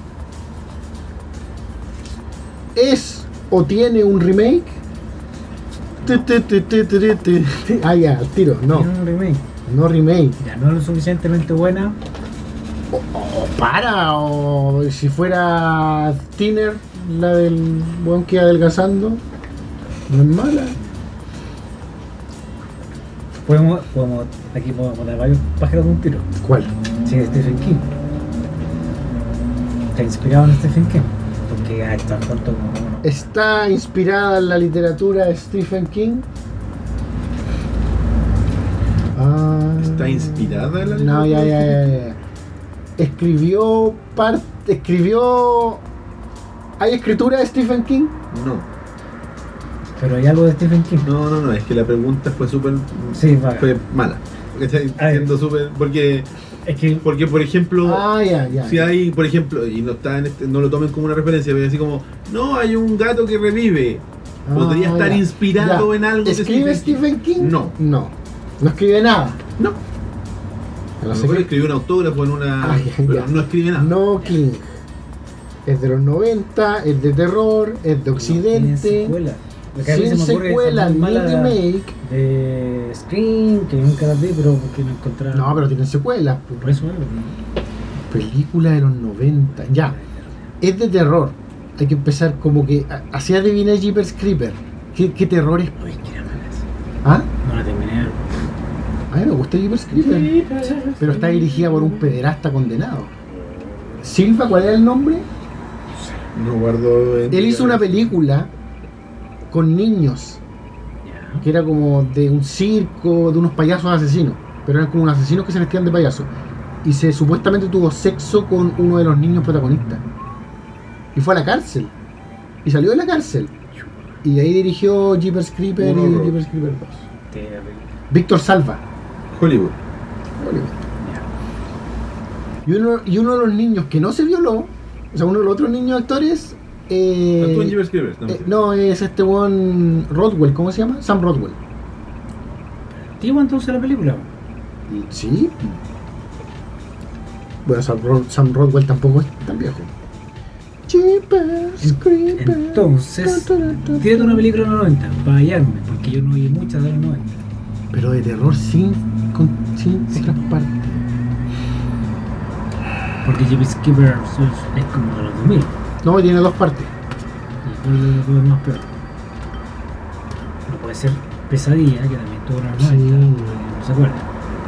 ¿Es o tiene un remake? Tu, tu, tu, tu, tu, tu, tu. Ah, ya, al tiro. No, Tiene un remake. no remake. Ya no es lo suficientemente buena. O, o para, o si fuera Thinner, la del buen que iba adelgazando, no es mala. Podemos, podemos, aquí podemos poner varios pájaros de un tiro. ¿Cuál? Sí, de Stephen King. Está inspirado en Stephen King. Porque ah, está corto como uno. ¿Está inspirada en la literatura de Stephen King? Ah, ¿Está inspirada en la No, ya, ya, ya, ya. Escribió parte. Escribió. ¿Hay escritura de Stephen King? No. Pero hay algo de Stephen King. No, no, no, es que la pregunta fue súper. Sí, vaga. Fue mala. ¿Cachai? Ay. Siendo súper. Porque, Es que porque, por ejemplo. Ah, ya, ya. Si hay, por ejemplo, y no está en este- no lo tomen como una referencia, pero así como, no, hay un gato que revive. Podría Ah, estar ya. inspirado Ya. en algo de ¿Escribe Stephen Stephen King? No. No. No escribe nada. No. No A lo sé mejor qué- escribió un autógrafo en una. Ah, ya, pero ya. no escribe nada. No King. Es de los noventa, es de terror, es de tiene occidente. secuela. Lo que a mí Sin se me ocurre es secuela muy ni mala remake. de Scream, que nunca la vi, pero porque no encontraba. No, pero tiene secuelas. Por eso es. Película de los noventa. Ya. Es de terror. Hay que empezar como que. a- Así adiviné Jeepers Creeper. ¿Qué, qué terror es? Uy, que era mala esa. ¿Ah? No la terminé. A mí me gusta Jeepers Creeper. Pero está dirigida por un pederasta condenado. Silva, ¿cuál era el nombre? No guardo. en- Él hizo una película con niños. Ya. Que era como de un circo, de unos payasos asesinos. Pero eran como unos asesinos que se vestían de payaso. Y se supuestamente tuvo sexo con uno de los niños protagonistas. Y fue a la cárcel. Y salió de la cárcel. Y de ahí dirigió Jeepers Creeper Un y horror. Jeepers Creeper dos. Te- Víctor Salva. Hollywood. Y uno, y uno de los niños que no se violó, o sea, uno de los otros niños actores, Eh, Actúa en Jeepers Creepers, no, eh, no, es este one Rodwell, ¿cómo se llama? Sam Rodwell. ¿Tío entonces la película? Sí. Bueno, Sam, Rod- Sam Rodwell tampoco es tan viejo. Jeepers Creepers. Entonces, Ta, ta, ta, ta. tírate una película de los noventa para hallarme, porque yo no vi muchas de los noventa. Pero de terror sin, con, sin otras partes. Porque Jeepers Creepers es, es como de los dos mil. No, tiene dos partes. Y cuál de los dos es más peor. No puede ser Pesadilla, que también tuvo en los Sí. noventa, no se acuerda.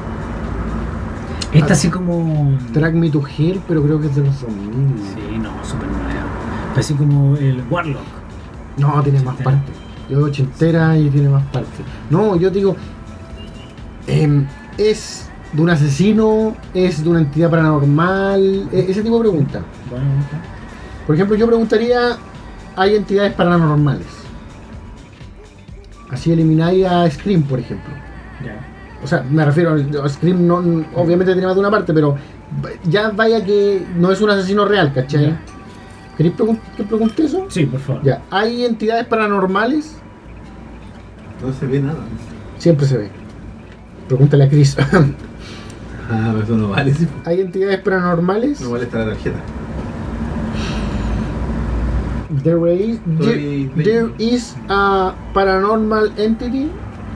Esta así como... Drag Me to Hell, pero creo que es de los dos mil. Sí, no, súper nueva. Así como el Warlock. No, tiene más Ochentera. partes. Yo digo ochentera y tiene más partes. No, yo digo. em, es de un asesino, es de una entidad paranormal, e- ese tipo de preguntas. Bueno, Por ejemplo, yo preguntaría: ¿hay entidades paranormales? Así elimináis a Scream, por ejemplo. ya. O sea, me refiero a Scream, no, n- obviamente tiene más de una parte, pero ya vaya que no es un asesino real, ¿cachai? Ya. ¿Queréis pregun- que pregunte eso? Sí, por favor. Ya, ¿hay entidades paranormales? no se ve nada. Siempre se ve. Pregúntale a Chris. Ah, pero eso no vale, sí. ¿Hay entidades paranormales? No vale estar la tarjeta. There is, Estoy there, there is a paranormal entity.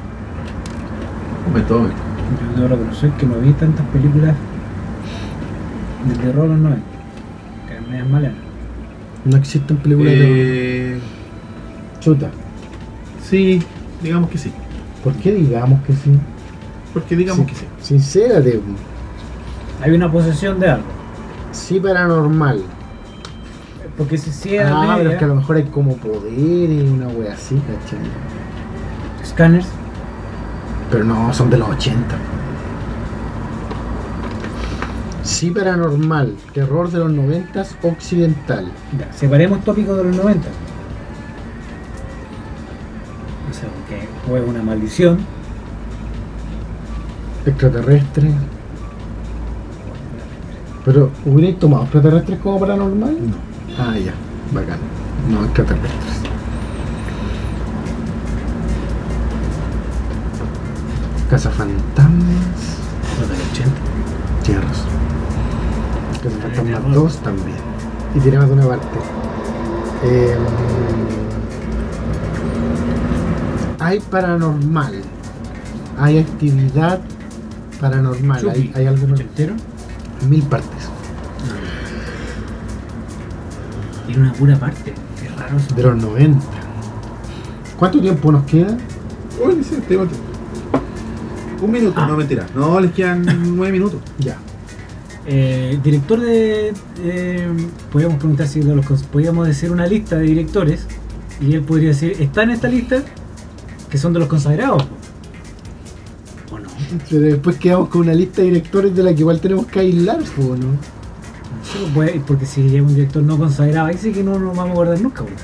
Come todo. Yo debo reconocer que no vi tantas películas de terror en los noventa. Que me es mala. No existen películas de Eh, chuta. sí, digamos que sí. ¿Por qué digamos que sí? Porque digamos Sí, que sí. Sincérate. Hay una posesión de algo. Sí, paranormal. Porque si sí es Ah, pero media, es que a lo mejor hay como poderes, una wea así, ¿cachai? Scanners. Pero no, son de los ochenta. Sí, paranormal. Terror de los noventas occidental. Ya, separemos tópicos de los noventa. O sea, porque o es una maldición. Extraterrestre. Pero, ¿hubierais tomado extraterrestres como paranormal? No. Ah, ya, bacán. No, extraterrestres. Cazafantasmas. Los del ochenta. Tienes razón. Cazafantasmas Tiene dos también. Y tiene más de una parte. Eh, hay paranormal. Hay actividad paranormal. Hay, Chucky. hay algo más. ¿Ochentero? Mil partes. Tiene una pura parte. Qué raro eso. De los noventa. ¿Cuánto tiempo nos queda? Uy, sí, tengo tiempo. Un minuto, Ah. no mentira. No, les quedan nueve minutos. Ya. Eh, director de. Eh, podríamos preguntar si de los cons- podríamos decir una lista de directores y él podría decir, ¿está en esta lista? Que son de los consagrados. po. ¿O no? Pero después quedamos con una lista de directores de la que igual tenemos que aislar, ¿o no? Sí, pues, puede- porque si lleva un director no consagrado, ahí sí que no nos vamos a guardar nunca. po.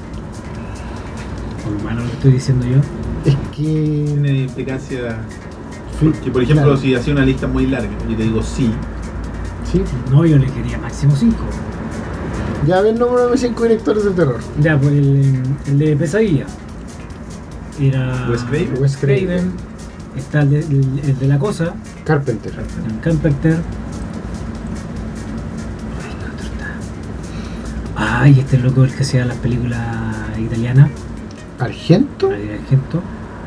Por malo lo que estoy diciendo yo. Es que. Tiene implicancia. Porque, por ejemplo, Claro. si hacía una lista muy larga, yo te digo sí. Sí. No, yo le quería máximo cinco. Ya, a ver, nómbrame cinco directores de terror. Ya, pues el, el de Pesadilla. Era. Wes Craven. Wes Craven. Está el de, el- el de La Cosa. Carpenter. El Carpenter. Ay, ¿qué otro está? Ay, este loco el que hacía las películas italianas. Argento. La de Argento.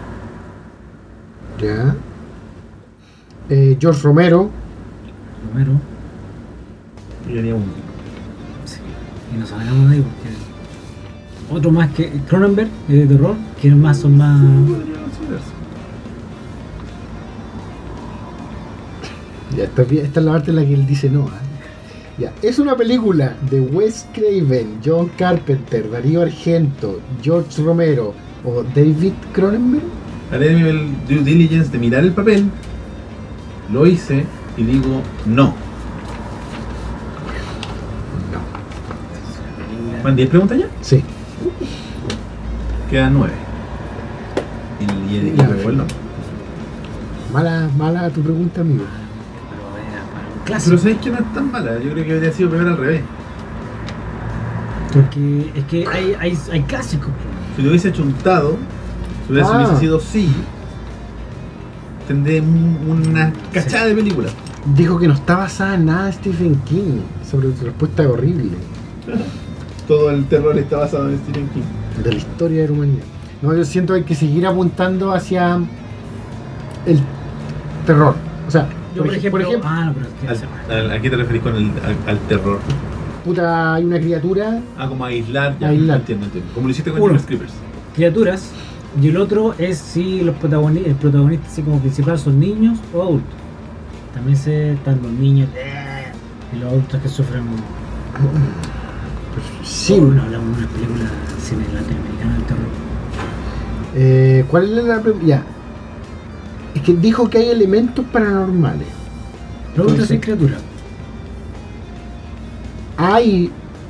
Ya. Eh, George Romero. Romero. Yo tenía uno. Sí. Y nos salgamos de ahí porque. Otro más que Cronenberg, de terror, que más son más. Podría considerarse. Ya, esta, es bien- esta es la parte en la que él dice no. ¿eh? Ya. Es una película de Wes Craven, John Carpenter, Darío Argento, George Romero o David Cronenberg. Haré el due diligence de mirar el papel. Lo hice y digo no. ¿Van diez preguntas ya? Sí. Quedan nueve. Y, y, y, Ya. fue el nombre. Mala, mala tu pregunta, amigo. Pero era para un Pero clásico. sabéis que no es tan mala. Yo creo que habría sido peor al revés. Porque es que hay, hay, hay clásicos. Si lo hubiese chuntado, si hubiese, Ah. hubiese sido sí, tendré un- una cachada de película. Dijo que no está basada en nada de Stephen King. Sobre su respuesta es horrible. Todo el terror está basado en Stephen King. De la historia de la humanidad. No, yo siento que hay que seguir apuntando hacia el terror. O sea, Yo, por, ej- ejemplo, ah, no, pero tiene que ser más. Al- al- ¿A qué te referís con el al, al terror? puta, hay una criatura. Ah, como aislar, ya Aislar. entiendo, entiendo. Como lo hiciste con Uno. los Creepers. Criaturas, y el otro es si los protagonistas, el protagonista así como principal son niños o adultos. También se están los niños eh, y los adultos que sufren. Sí. Oh, no hablamos de una película de cine latinoamericano del terror. Eh, ¿Cuál es la pregunta? Ya. Es que dijo que hay elementos paranormales. Pregunta Entonces- sin criatura. Hay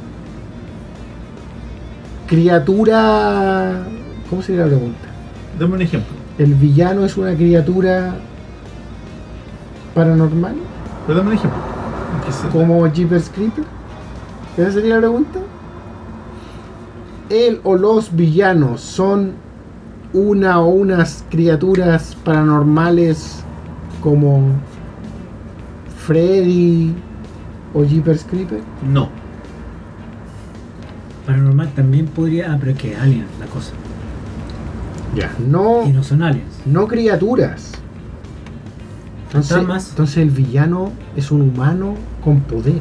criatura. ¿Cómo sería la pregunta? Dame un ejemplo. ¿El villano es una criatura paranormal? Pero dame un ejemplo. Que se- ¿Como Jeepers Creepers? ¿Esa sería la pregunta? ¿Él o los villanos son una o unas criaturas paranormales como Freddy o Jeepers Creepers? No. Paranormal también podría. Ah, pero es que es alien la cosa. Ya. No, Y no son aliens. no criaturas. Entonces, Fantasmas. entonces el villano es un humano con poderes.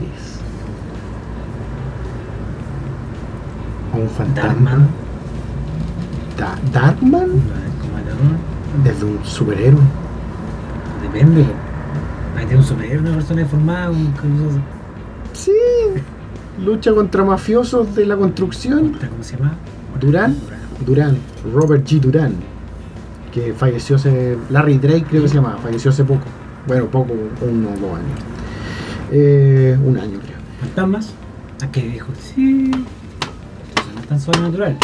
O un fantasma. Darkman. Da- ¿Darkman? Como el terror. Es de un superhéroe. Depende. Hay de un superhéroe, una persona deformada, un cosa- Sí. Lucha contra mafiosos de la construcción. ¿Cómo se llama? Durán. Durán. Robert G. Durán. Que falleció hace. Larry Drake creo que se llamaba. Falleció hace poco. Bueno, poco, uno o dos años. Eh, un año creo. Fantasmas. ¿A qué dijo? Sí. O sea, no es tan sobrenatural.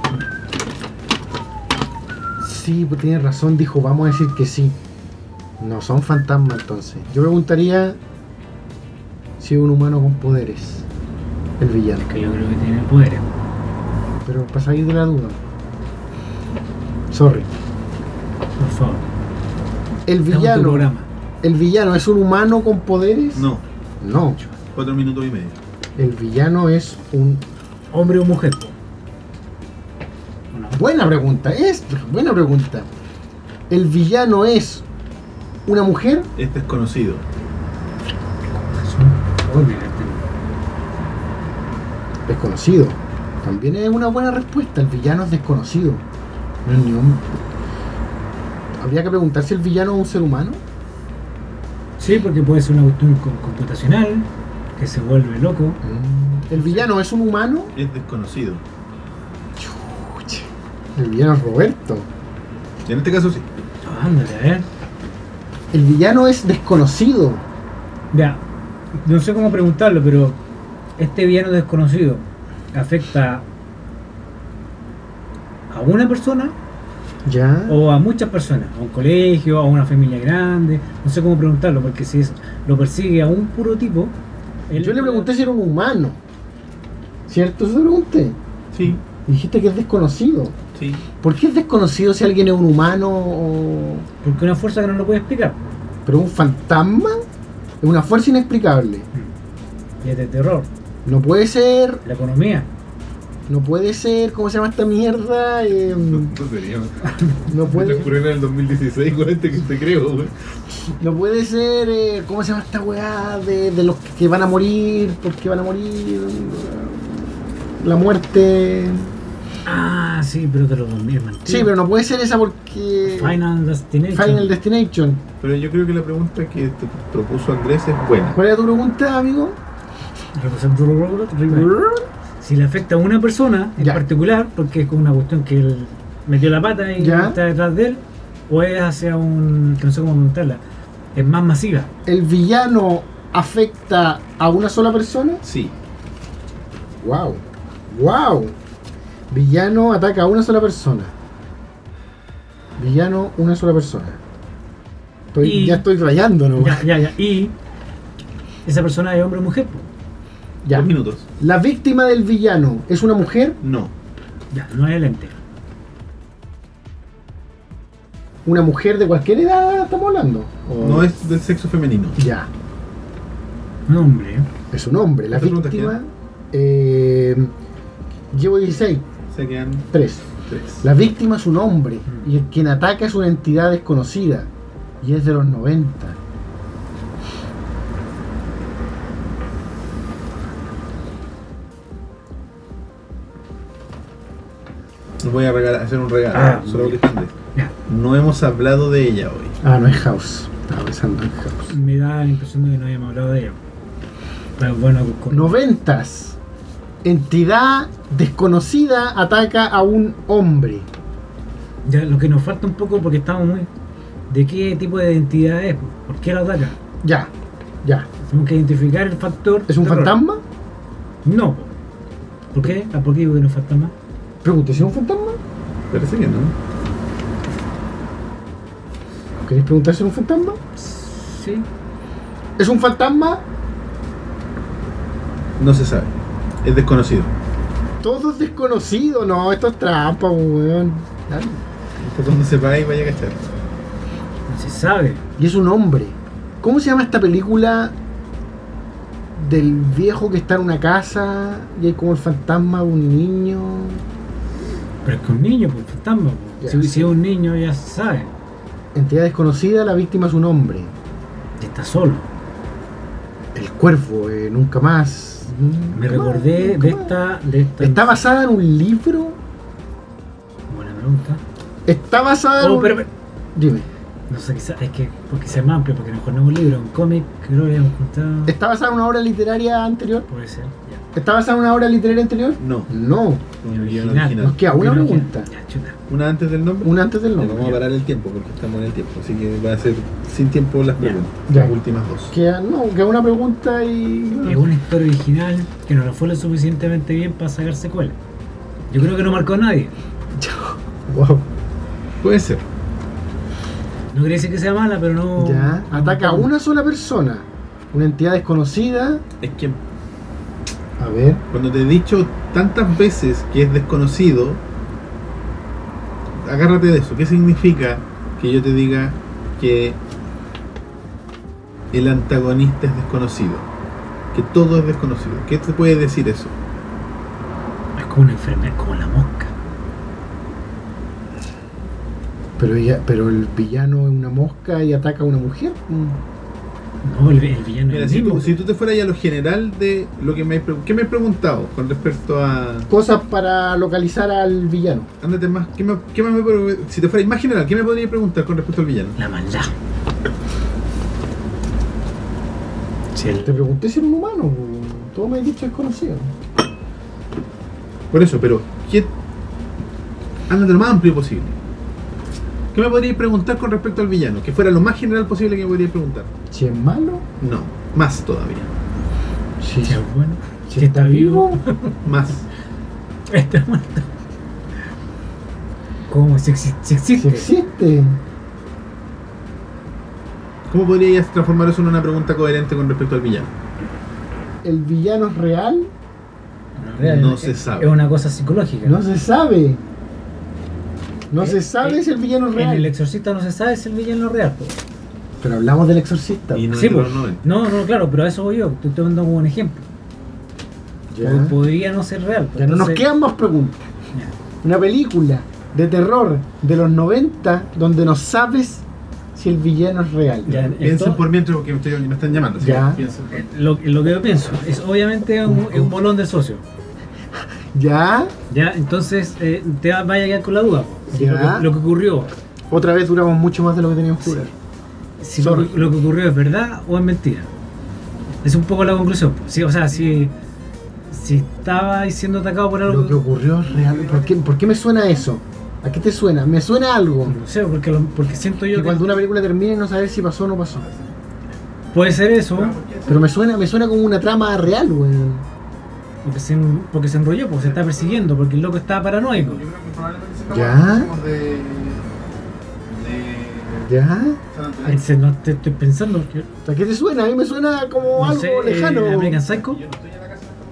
Sí, pues tiene razón, dijo, vamos a decir que sí. No son fantasmas entonces. Yo preguntaría si es un humano con poderes. El villano. Que yo creo que tiene poderes. Pero para salir de la duda. Sorry. Por favor. El Estamos en tu villano. programa. ¿El villano es un humano con poderes? No. No. Cuatro minutos y medio. El villano es un. ¿Hombre o mujer? ¿O no? Buena pregunta, es buena pregunta. ¿El villano es una mujer? Es desconocido. Oh, mira, este- Desconocido. También es una buena respuesta. El villano es desconocido. No es ni un... Habría que preguntar si el villano es un ser humano. Sí, porque puede ser una cuestión com- computacional que se vuelve loco. ¿El villano es un humano? Es desconocido. Chuch. El villano es Roberto. Y en este caso sí. Ándale, a ver. El villano es desconocido. Ya, no sé cómo preguntarlo, pero este villano desconocido afecta a una persona ¿Ya? o a muchas personas, a un colegio, a una familia grande, no sé cómo preguntarlo, porque si es, lo persigue a un puro tipo, él- Yo le pregunté si era un humano. ¿Cierto? Eso te pregunté. Sí, Y dijiste que es desconocido. sí. ¿Por qué es desconocido si alguien es un humano o... porque una fuerza que no lo puede explicar, Pero un fantasma es una fuerza inexplicable. y es de terror, No puede ser, la economía, no puede ser, ¿cómo se llama esta mierda? Eh, sería. no puede, ocurrió en el dos mil dieciséis con este que te creo, güey. no puede ser, eh, ¿cómo se llama esta weá? De, de los que van a morir, porque van a morir. La muerte. ah sí, pero de los dos mil, mentira. Sí, pero no puede ser esa porque. Final Destination, Final Destination. Pero yo creo que la pregunta que te propuso Andrés es buena. ¿Cuál era tu pregunta, amigo? si le afecta a una persona en Ya. particular, porque es como una cuestión que él metió la pata y Ya. está detrás de él, o es hacia un, que no sé cómo preguntarla, es más masiva. ¿El villano afecta a una sola persona? Sí. Wow. Wow. Villano ataca a una sola persona. Villano, una sola persona. Estoy- Y- Ya estoy rayando, ¿no? Ya, ya, ya. Y esa persona es hombre o mujer, po. Ya. Dos minutos. ¿La víctima del villano es una mujer? No. Ya, no es el ente. ¿Una mujer de cualquier edad estamos hablando? ¿O- No es del sexo femenino. Ya, Un hombre. es un hombre. La ¿Cuántas preguntas víctima... Eh, llevo dieciséis, Se quedan tres. tres. La víctima es un hombre y el quien ataca es una entidad desconocida y es de los noventa. Les voy a regalar- hacer un regalo. Ah, solo porque están de- Ya. No hemos hablado de ella hoy. Ah, no es House. Estaba pensando en House. Me da la impresión de que no habíamos hablado de ella. Pero bueno, con... Noventas. Entidad desconocida ataca a un hombre. Ya, lo que nos falta un poco porque estamos muy... ¿De qué tipo de identidad es? ¿Por qué lo ataca? Ya, ya. Tenemos que identificar el factor... ¿Es un terror. fantasma? No. po. ¿Por qué? ¿A por qué digo que no es fantasma? Pregunte, ¿es un fantasma? Parece que no. ¿Queréis preguntar si es un fantasma? Sí. ¿Es un fantasma? No se sabe. Es desconocido. Todo es desconocido. No, esto es trampa, weón. Dale. Por cuando sepáis vaya a cachar. No se sabe. Y es un hombre. ¿Cómo se llama esta película del viejo que está en una casa y hay como el fantasma de un niño? Pero es que un niño, pues fantasma. po. Ya, Si, sí. si es un niño ya se sabe. Entidad desconocida, la víctima es un hombre. Que está solo. El cuervo, eh, nunca más. Me Nunca recordé más, de nunca más. esta, de esta... ¿Está basada en un libro? Buena pregunta. ¿Está basada en Oh, un... pero, pero- Dime. No sé, quizás es que porque sea más amplio, porque a lo mejor no es un libro, un cómic, creo que habíamos contado. ¿Está basada en una obra literaria anterior? Puede ser, ya. ¿Está basada en una obra literaria anterior? No. No. Un guión Original. original. Nos queda una Creo que- pregunta. Ya, chuta. Una antes del nombre. Una antes del Ya, nombre. vamos a parar el tiempo porque estamos en el tiempo. Así que va a ser sin tiempo las preguntas. Ya. Las últimas dos. Queda, no, queda una pregunta y... Es una historia original que no lo fue lo suficientemente bien para sacar secuela. Yo creo que no marcó a nadie. Wow. Puede ser. No quiere decir que sea mala, pero no. Ya. no Ataca a marcó. una sola persona. Una entidad desconocida. Es que A ver. cuando te he dicho tantas veces que es desconocido, agárrate de eso. ¿Qué significa que yo te diga que el antagonista es desconocido? Que todo es desconocido. ¿Qué te puede decir eso? Es como una enfermedad, como la mosca. Pero ella, pero el villano es una mosca y ataca a una mujer. No, el, el villano Mira, es si el mismo. tú, si tú te fueras ya a lo general de lo que me, ¿qué me he preguntado con respecto a... Cosas para localizar al villano. Ándate más, ¿qué me, qué más me puedo- si te fueras más general, ¿qué me podrías preguntar con respecto al villano? La maldad. Si el- Te pregunté si era un humano. Todo me has dicho desconocido. Por eso, pero ¿qué? Ándate lo más amplio posible. ¿Qué me podrías preguntar con respecto al villano? Que fuera lo más general posible que me podrías preguntar. Si es malo. No, más todavía. Si, si es bueno. si Si está vivo. Más. Está muerto. ¿Cómo? Si, exi- si Si existe. existe. ¿Cómo podrías transformar eso en una pregunta coherente con respecto al villano? El villano es real. No, real, No es- se sabe. Es una cosa psicológica. No se sabe. No Eh, se sabe eh, si el villano es En el real. exorcista no se sabe si el villano es real. po. Pero hablamos del exorcista. Y no Sí, es de po. los noventa. No, no, claro, pero a eso voy yo. Te estoy dando como un ejemplo. Ya. Pod- Podría no ser real. po. Ya no nos Entonces- quedan más preguntas. Ya. Una película de terror de los noventa donde no sabes si el villano es real. Ya, Piensen esto- por mientras porque me, estoy- me están llamando. así Ya. que piensen. eh, Lo, lo que yo pienso es obviamente un, es un bolón del socio. ¿Ya? Ya, entonces eh, te va- vaya a quedar con la duda. po. Si Ya. Lo, que, lo que ocurrió, Otra vez duramos mucho más de lo que teníamos que Sí. durar. si lo, Sorry. que- lo que ocurrió es verdad o es mentira. Es un poco la conclusión. po. Sí, o sea, si, si estaba siendo atacado por algo. Lo que ocurrió es real. ¿Por qué, por qué me suena eso? ¿A qué te suena? Me suena algo. No sé, porque, lo- porque siento yo Que que cuando una película termine no saber si pasó o no pasó. puede ser eso, Pero me suena, me suena como una trama real, weón. porque se, en- porque se enrolló, porque se está persiguiendo, porque el loco estaba paranoico. ¿Ya? ¿Ya? Entonces, no te estoy pensando que. ¿A qué te suena? A mí me suena como No algo sé, eh, lejano. American Psycho.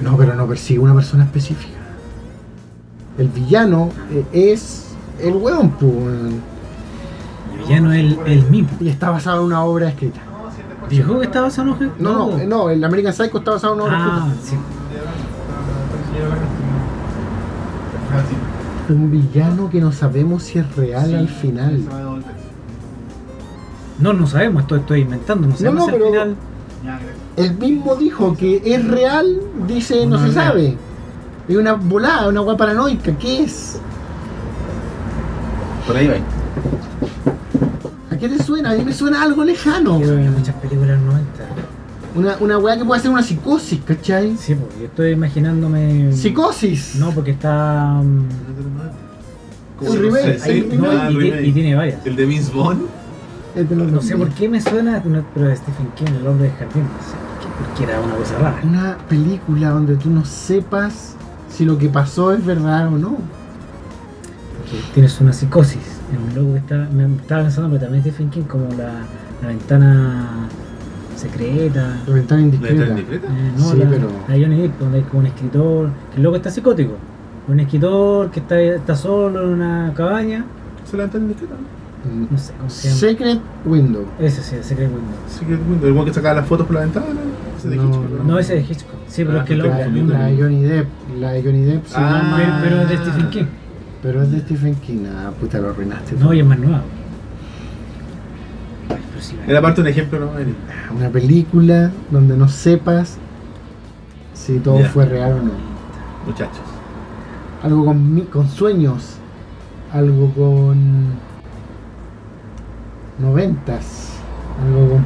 No, pero no persigue una persona específica. El villano eh, es el weón, pues. El villano es el, el mismo. Y está basado en una obra escrita. ¿Dijo que está basado en un juego? No, no, eh, no, el American Psycho está basado en una obra Ah, sí. escrita. Un villano que no sabemos si es real al final. No, no sabemos, esto estoy inventando, no sabemos no, si al pero- final. El mismo dijo que es real, dice no, No se es real. sabe. Es una volada, una hueá paranoica. ¿Qué es? Por ahí va. ¿A qué te suena? A mí me suena algo lejano, Yo vi weón. muchas películas de los noventa. Una, una weá que puede ser una psicosis, ¿cachai? Sí, porque yo estoy imaginándome. Psicosis. No, porque está. mm, Un remake. Sí, Hay sí. un no, remake. Ah, y, ti- remake. y tiene varias. El de Vince Vaughn. Este no, No sé por qué me suena, no, pero de Stephen King, El hombre del jardín. No sé por qué, porque era una cosa rara. Una película donde tú no sepas si lo que pasó es verdad o no. Porque tienes una psicosis. En un loco que está, me estaba pensando, pero también Stephen King, como la, la ventana secreta. La ventana ¿La indiscreta. ventana indiscreta? Eh, no, Sí, la, pero- la Johnny Depp, donde hay como un escritor, que el loco está psicótico. Un escritor que está, está solo en una cabaña. ¿Se la ventana indiscreta? No sé cómo se llama. Secret Window. Ese sí, el Secret Window. Sí, que el el weón que sacaba las fotos por la ventana. Ese de No, Hitchcock, no. No, ese es de Hitchcock. Sí, pero Ah, es que te lo, estoy La, confundiendo. la de Johnny Depp. La de Johnny Depp se Ah, llama. pero, pero es de Stephen King. Pero es de Stephen King. Ah, puta, lo arruinaste. No, y es más nueva. Ay, pero sí, Era parte de un ejemplo, ¿no? Eric? Una película donde no sepas si todo Ya. fue real o no. Muchachos. Algo con, mi- con sueños. Algo con noventas. Algo con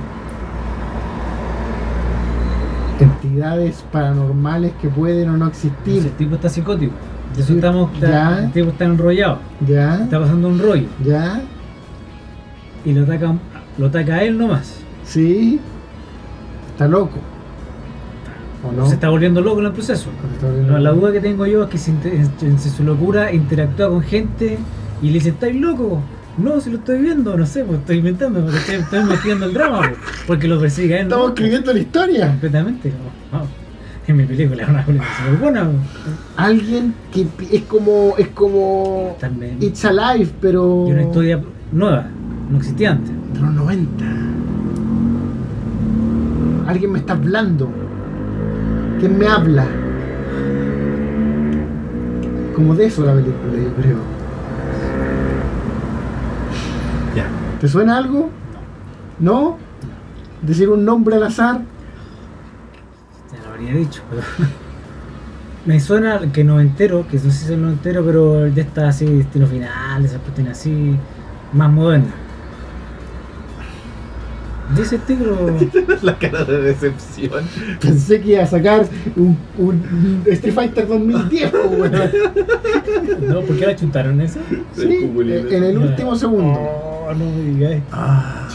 entidades paranormales que pueden o no El existir. tipo está psicótico. De eso Sí, estamos, está- ya. el tipo está enrollado. ¿Ya? Está pasando un rollo. ¿Ya? Y lo ataca, lo ataca a él nomás. ¿Sí? Está loco. ¿O no? Se está volviendo loco en el proceso. Se está volviendo No, la loco. duda que tengo yo es que si en, en- en su locura interactúa con gente y le dice, ¿estáis loco? No, si lo estoy viendo, no sé, pues estoy inventando, porque estoy, estoy metiendo el drama, pues, porque lo persigue a él. Estamos ¿no? escribiendo la historia. Completamente, no, no. En mi película es una película súper buena. pues. Alguien que pi- es como es como También. It's Alive, pero Y una historia nueva, no existía antes. de los noventa. Alguien me está hablando. ¿Quién me habla? Como de eso la película, yo creo. Ya. ¿Te suena algo? ¿No? ¿Decir un nombre al azar? Ya lo habría dicho, pero. Me suena que no entero, que no sé si es el no entero, pero de esta así, destino final, esas cuestiones así, más modernas. Dice el tigro. La cara de decepción. Pensé que iba a sacar un, un Street Fighter dos mil diez, po, weón. No, ¿por qué la chuntaron eso? Sí, en el último segundo. Oh, no me digas. Ah,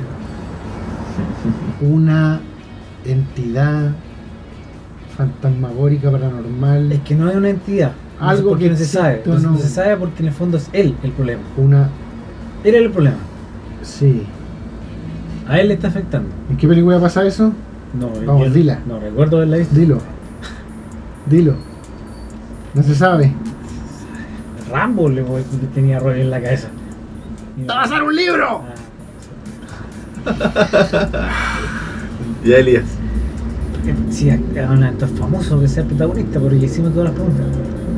Una entidad fantasmagórica paranormal. Es que no hay una entidad. No Algo sé por qué que no se sabe. existe o No, se- no. no se sabe porque en el fondo es él el problema. Una. Él es el problema. Sí. A él le está afectando. ¿En qué película pasa eso? No, Vamos, yo dila. No recuerdo haberla visto. Dilo. Dilo. No se sabe. Rambo le voy- tenía rollo en la cabeza. ¡Te va a pasar un libro! ya, Elías. Sí, es un actor famoso que sea el protagonista, pero ya hicimos todas las preguntas.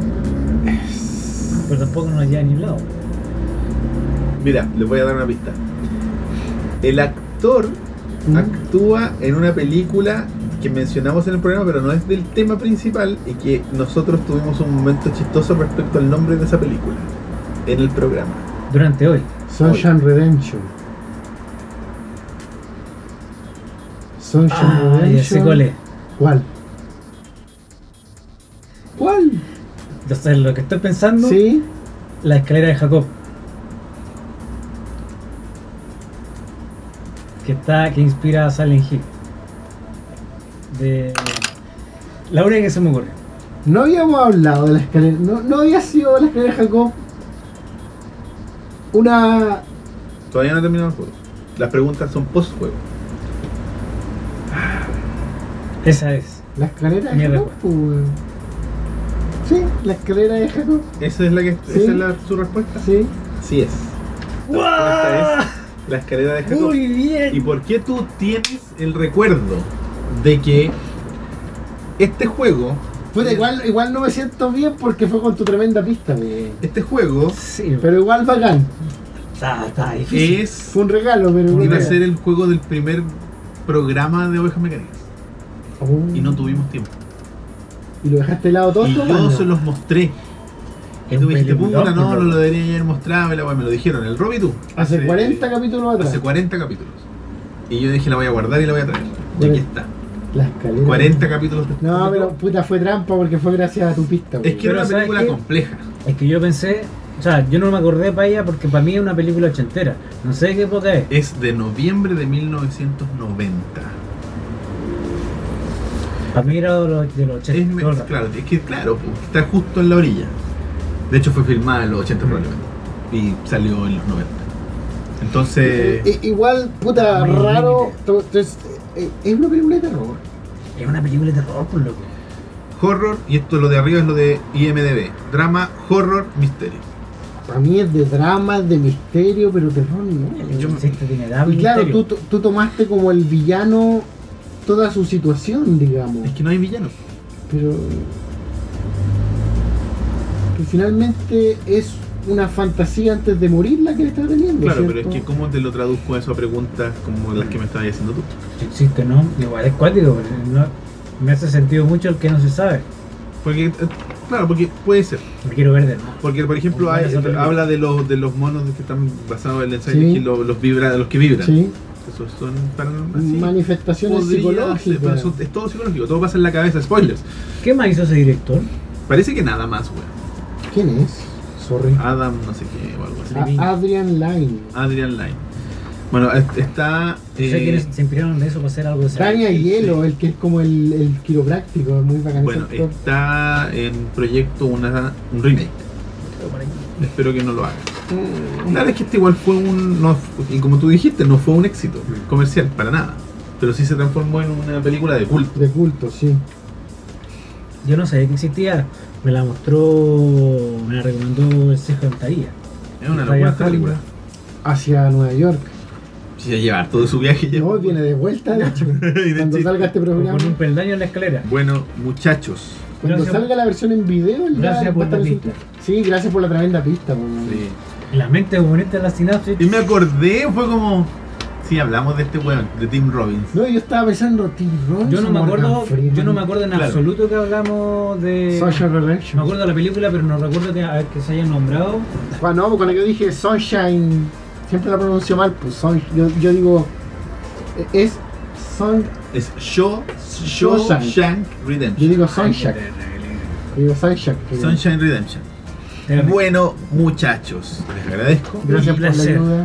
Pero tampoco nos lleva a ningún lado. Mira, les voy a dar una pista. El actor ¿Mm? actúa en una película que mencionamos en el programa, pero no es del tema principal, y que nosotros tuvimos un momento chistoso respecto al nombre de esa película en el programa. Durante hoy. Sunshine Redemption. Sunshine Ah, Redemption. ya sé cuál es. ¿Cuál? ¿Cuál? Entonces, lo que estoy pensando, ¿Sí? la escalera de Jacob. Que está, que inspira a Silent Hill. De. La única que se me ocurre. No habíamos hablado de la escalera. No, no había sido la escalera de Jacob una. Todavía no he terminado el juego. Las preguntas son post-juego. Esa es. La escalera de Mierda. Jacob, pues, weón. Sí, la escalera de Jacob. ¿Esa es, la que, Sí. ¿esa es la, su respuesta? Sí. Sí es. La respuesta es la escalera de Jacob. Muy bien. ¿Y por qué tú tienes el recuerdo de que este juego, Puta, igual, igual no me siento bien porque fue con tu tremenda pista, weón. este juego Sí, Pero igual bacán. está, está difícil. es Fue un regalo, pero iba a bacán. ser el juego del primer programa de Ovejas Mecánicas Oh. y no tuvimos tiempo. Y lo dejaste de lado todo Y estos yo años. se los mostré. Y Es tú un dijiste, peliculón, puta, no, pues, no lo loco. debería haber mostrado. Y la wea me lo dijeron, el Rob y tú. Hace cuarenta capítulos atrás. Hace cuarenta capítulos. Y yo dije, la voy a guardar y la voy a traer. Y aquí está. La escalera. cuarenta capítulos después. No, pero puta, fue trampa porque fue gracias a tu pista, Es weón. que era Pero una ¿sabes película qué? compleja. Es que yo pensé, o sea, yo no me acordé para ella porque para mí es una película ochentera. No sé de qué época es. Es de noviembre de mil novecientos noventa. Para mí era de los, de los Es, ochenta. todo el rato. claro, es que claro, pues, está justo en la orilla. De hecho fue filmada en los ochenta probablemente. Y salió en los noventa. Entonces, Eh, eh, igual, puta, Muy raro. límite. to- Entonces, eh, es una película de terror. Es una película de terror, por loco. horror, y esto lo de arriba es lo de I M D B. Drama, horror, misterio. Para mí es de drama, de misterio, pero terror no. Yo me siento tiene edad, Y claro, misterio. tú, tú tomaste como el villano toda su situación, digamos. Es que no hay villanos. Pero. Que finalmente es una fantasía antes de morir la que le está teniendo. Claro, pero ¿cierto? es que ¿cómo te lo traduzco eso a preguntas como las que me estabas haciendo tú? Si existe, ¿no? Igual es cuático, pero no, me hace sentido mucho el que no se sabe. Porque, eh, claro, porque puede ser. Me quiero ver de nuevo. Porque, por ejemplo, Como hay- esa película. habla de los, de los monos que están basados en el Silent Sí. Hill, los, los, vibra, los que vibran. Sí, Esos son para, así, manifestaciones podría ser, psicológicas. pero eso es todo psicológico, todo pasa en la cabeza, spoilers. ¿Qué más hizo ese director? Parece que nada más, weón. ¿Quién es? Sorry. Adam, no sé qué, o algo así. A- Adrian Lyne. Adrian Lyne. Bueno, est- está. No sé eh, quiénes se inspiraron de eso para hacer algo de Tania ese- Hielo, el que es como el, el quiropráctico, es muy bacán. bueno, ese actor. está en proyecto una, un remake. Espero que no lo haga. Claro, es que este igual fue un. No, y como tú dijiste, no fue un éxito comercial, para nada. Pero sí se transformó en una película de culto. De culto, sí. Yo no sabía que existía. Me la mostró, me la recomendó el Sergio Altaría. Es una Está locura esta viajando. película. Hacia Nueva York. Si ya lleva todo su viaje ya. No, viene de vuelta, de hecho. de Cuando chiste. salga este programa. Con un peldaño en la escalera. Bueno, muchachos. Cuando Gracias. salga la versión en video, ya Gracias va a por estar la en su- pista. Sí, gracias por la tremenda pista. po. Sí. La mente bonita de la sinapsis. Y me acordé, fue como. Sí, hablamos de este weón, de Tim Robbins. No, yo estaba pensando Tim Robbins. Yo no me Morgan acuerdo, Freeman. yo no me acuerdo en Claro. absoluto que hablamos de. Social Relations. Me acuerdo de la película, pero no recuerdo que, a ver, que se hayan nombrado. Ah, no, cuando yo dije Sunshine, siempre la pronuncio mal, pues Sun- yo, yo digo, eh, es Sun, Es Shaw, Shawshank. Shawshank yo Redemption. digo Sunshine, yo digo Sunshine. que- Sunshine Redemption. Terrible. Bueno, muchachos, les agradezco. Gracias Un por la placer. ayuda.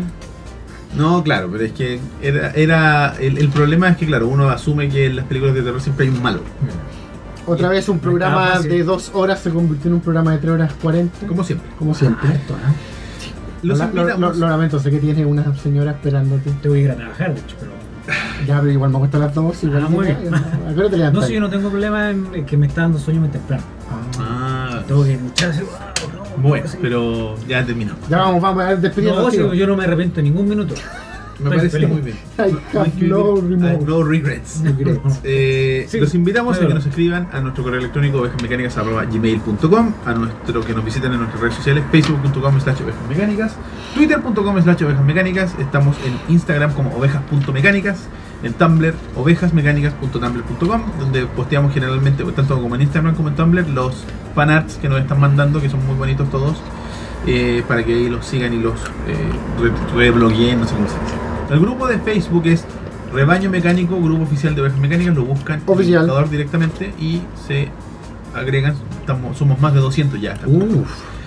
No, claro, pero es que era, era el, el problema es que, claro, uno asume que en las películas de terror siempre hay un malo. Otra vez un No estaba programa fácil. de dos horas se convirtió en un programa de tres horas cuarenta, Como siempre. como siempre. Harto, ¿eh? Los Lo, lo- lo- invitamos. lo lamento, sé que tienes una señora esperándote. Te voy a ir a trabajar, de hecho, pero. Ya, pero igual me acuesto a las dos. Igual Ah, muy bien. ¿A qué hora te No levantas? sé, yo no tengo problema en en que me está dando sueño muy temprano. Ah, Tengo que luchar así. "Wow, no, bueno, sí". pero ya terminó. Ya vamos, vamos a despedir No, sí, yo no me arrepiento en ningún minuto. Me Estoy parece feliz. muy bien. I have no remorse. no regrets. Regrets. Eh, Sí, los invitamos a que claro. nos escriban a nuestro correo electrónico ovejasmecánicas arroba gmail punto com, a nuestro que nos visiten en nuestras redes sociales, facebook punto com slash ovejasmecánicas, twitter punto com slash ovejasmecánicas, estamos en Instagram como ovejas.mecánicas, en Tumblr ovejasmecánicas punto tumblr punto com, donde posteamos generalmente, tanto como en Instagram como en Tumblr, los fanarts que nos están mandando, que son muy bonitos todos, eh, para que ahí los sigan y los eh, re- reblogueen, no sé cómo se dice. El grupo de Facebook es Rebaño Mecánico, grupo oficial de Ovejas Mecánicas, lo buscan en el Oficial. buscador directamente y se agregan, estamos, somos más de doscientos ya. Uf,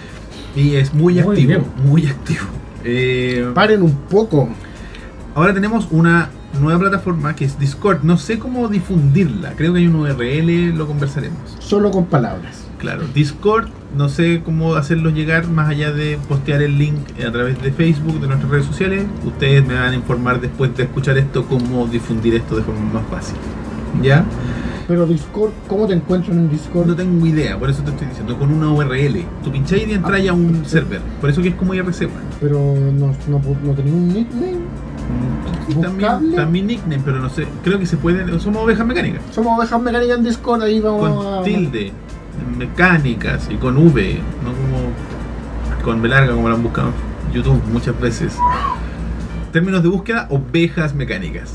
Y es muy, Muy activo, bien. muy activo. Eh, paren un poco. ahora tenemos una nueva plataforma que es Discord, no sé cómo difundirla, creo que hay un U R L, lo conversaremos. Solo con palabras. Claro, Discord, no sé cómo hacerlo llegar más allá de postear el link a través de Facebook, de nuestras redes sociales. Ustedes me van a informar después de escuchar esto cómo difundir esto de forma más fácil. ¿Ya? Pero Discord, ¿cómo te encuentran en Discord? No tengo idea, por eso te estoy diciendo, con una U R L. Tú pincháis y entráis a un server. Por eso que es como I R C. Bueno. Pero no, no, no tenía un nickname. También, ¿Buscable? también nickname, pero no sé. Creo que se puede. Somos ovejas mecánicas. Somos ovejas mecánicas en Discord, ahí vamos Con a... tilde, mecánicas y con V, no como con B larga como lo han buscado en YouTube muchas veces. Términos de búsqueda, ovejas mecánicas.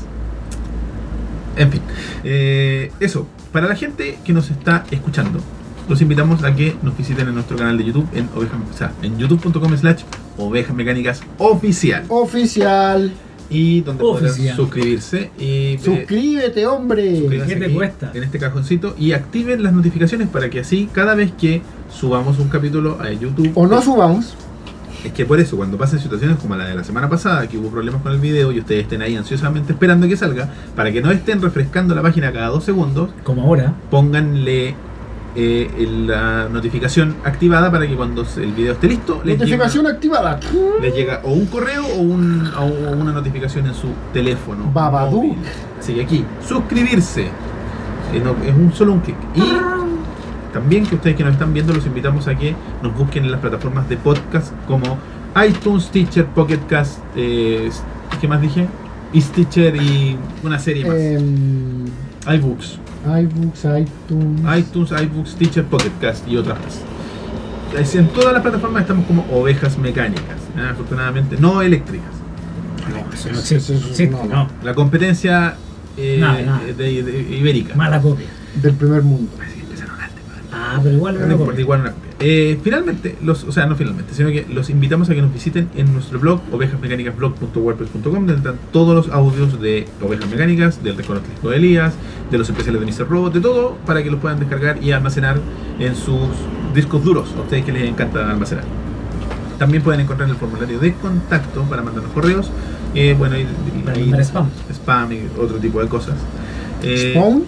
En fin, eh, eso. Para la gente que nos está escuchando, los invitamos a que nos visiten en nuestro canal de YouTube en ovejas, o sea, en youtube punto com slash ovejas mecánicas oficial. Oficial. Y donde podrán Oficial. suscribirse y eh, Suscríbete, hombre. suscríbanse ¿Qué te aquí, cuesta? en este cajoncito, y activen las notificaciones para que así cada vez que subamos un capítulo a YouTube, O no subamos. es que por eso cuando pasen situaciones como la de la semana pasada, que hubo problemas con el video y ustedes estén ahí ansiosamente esperando que salga, para que no estén refrescando la página cada dos segundos, Como ahora. pónganle eh, el- la notificación activada para que cuando el video esté listo les Notificación llega, activada. les llega o un correo o, un, o una notificación en su teléfono Babadook. móvil. Así que aquí, suscribirse, eh, no, es un solo un clic. Y también que ustedes que nos están viendo los invitamos a que nos busquen en las plataformas de podcast como iTunes, Stitcher, Pocket Cast, eh, ¿qué más dije? Y Stitcher y una serie más. Em, iBooks, iBooks, iTunes. iTunes, iBooks, Stitcher, Pocket Cast y otras más. Es- En todas las plataformas estamos como ovejas mecánicas, ¿eh? Afortunadamente no eléctricas. Eso no existe, no existe, no. La competencia eh, Nada, nada. De, de- ibérica. Mala copia. Del primer mundo. Parece que empezaron antes, padre. Ah, pero igual no No lo importa, copia. igual una copia. Eh, finalmente, los, o sea, no finalmente, sino que los invitamos a que nos visiten en nuestro blog ovejas mecánicas blog punto wordpress punto com, donde están todos los audios de Ovejas Mecánicas, del reconocimiento de Elías, de los especiales de mister Robot, de todo, para que los puedan descargar y almacenar en sus discos duros, a ustedes que les encanta almacenar. También pueden encontrar el formulario de contacto para mandarnos correos, eh, bueno, y, y- Para y- mandar spam. spam y otro tipo de cosas. Eh, Spawn,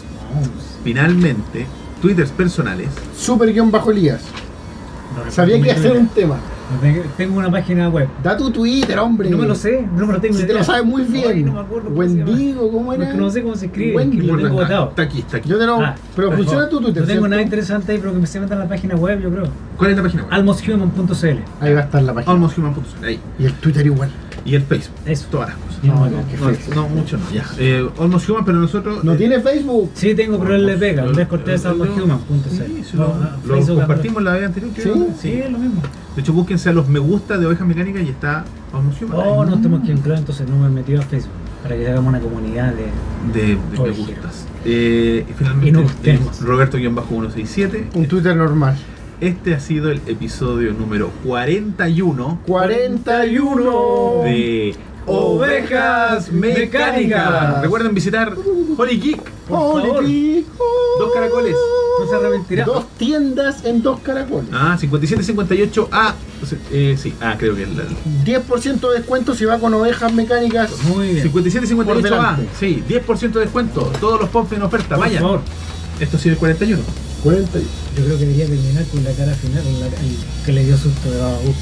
finalmente, twitters personales. super guión bajo Elías. No, Sabía no que iba a me hacer un Twitter. tema. No tengo- Tengo una página web. Da tu Twitter, hombre. No me lo sé, no me lo tengo. Si ni te lo idea. sabes muy bien. Ay, no me acuerdo cómo se llama. Wendigo, ¿cómo era? Porque no sé cómo se escribe. Wendy. que lo tengo Está- botado. está aquí, está aquí. Yo te lo. Ah, pero por funciona favor. tu Twitter. No tengo ¿cierto? nada interesante ahí, pero que me se metan en la página web, yo creo. ¿Cuál es la página web? almost human punto c l. Ahí va a estar la página. almost human punto c l, ahí. Y el Twitter igual. Y el Facebook. Eso. Todas las cosas. No, No, no, no, qué No, feo. no, mucho no, ya. Eh, Almost Human, pero nosotros. No eh, tiene Facebook. Sí, tengo, pero él le pega. Andrés Cortés, lo- almost human punto c l. Sí, sí, lo, lo compartimos la vez anterior. creo. Sí, Sí, es lo mismo. De hecho, búsquense a los me gusta de Ovejas Mecánicas y está Almost Human. Oh, ahí, no estamos aquí en claro, entonces no me he metido a Facebook. Para que hagamos una comunidad de. de, de me Oye, gustas. Eh, y finalmente, Y no eh, gustemos. Roberto ciento sesenta y siete. Un Twitter normal. Este ha sido el episodio número cuarenta y uno cuarenta y uno de Ovejas Mecánicas. Recuerden visitar Holy Geek, Por favor. Holy dos caracoles. No se arrepentirá. Dos tiendas en dos caracoles. Ah, cincuenta y siete cincuenta y ocho A. Eh, sí, ah, creo que es la. diez por ciento de descuento si va con ovejas mecánicas. Muy bien. cincuenta y siete cincuenta y ocho A. Por delante. Sí, diez por ciento de descuento. Todos los pops en oferta. Por Vaya. favor. Esto ha sido el cuarenta y uno. cuarenta y uno. Yo creo que debería terminar con la cara final, con la, el que le dio susto de Babadook.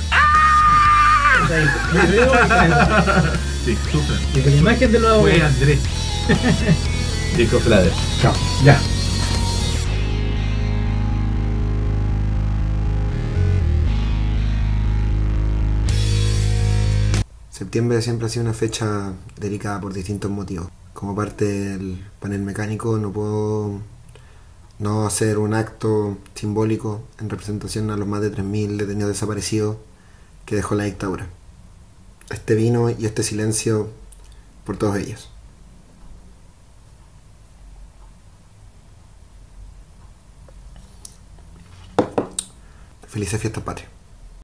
Le veo Sí, sufran. y con la imagen de los Fue abogados. Andrés. Jacob Flader. Chao. Ya. Septiembre siempre ha sido una fecha delicada por distintos motivos. Como parte del panel mecánico no puedo no hacer un acto simbólico en representación a los más de tres mil detenidos desaparecidos que dejó la dictadura. Este vino y este silencio por todos ellos. Felices fiestas patrias.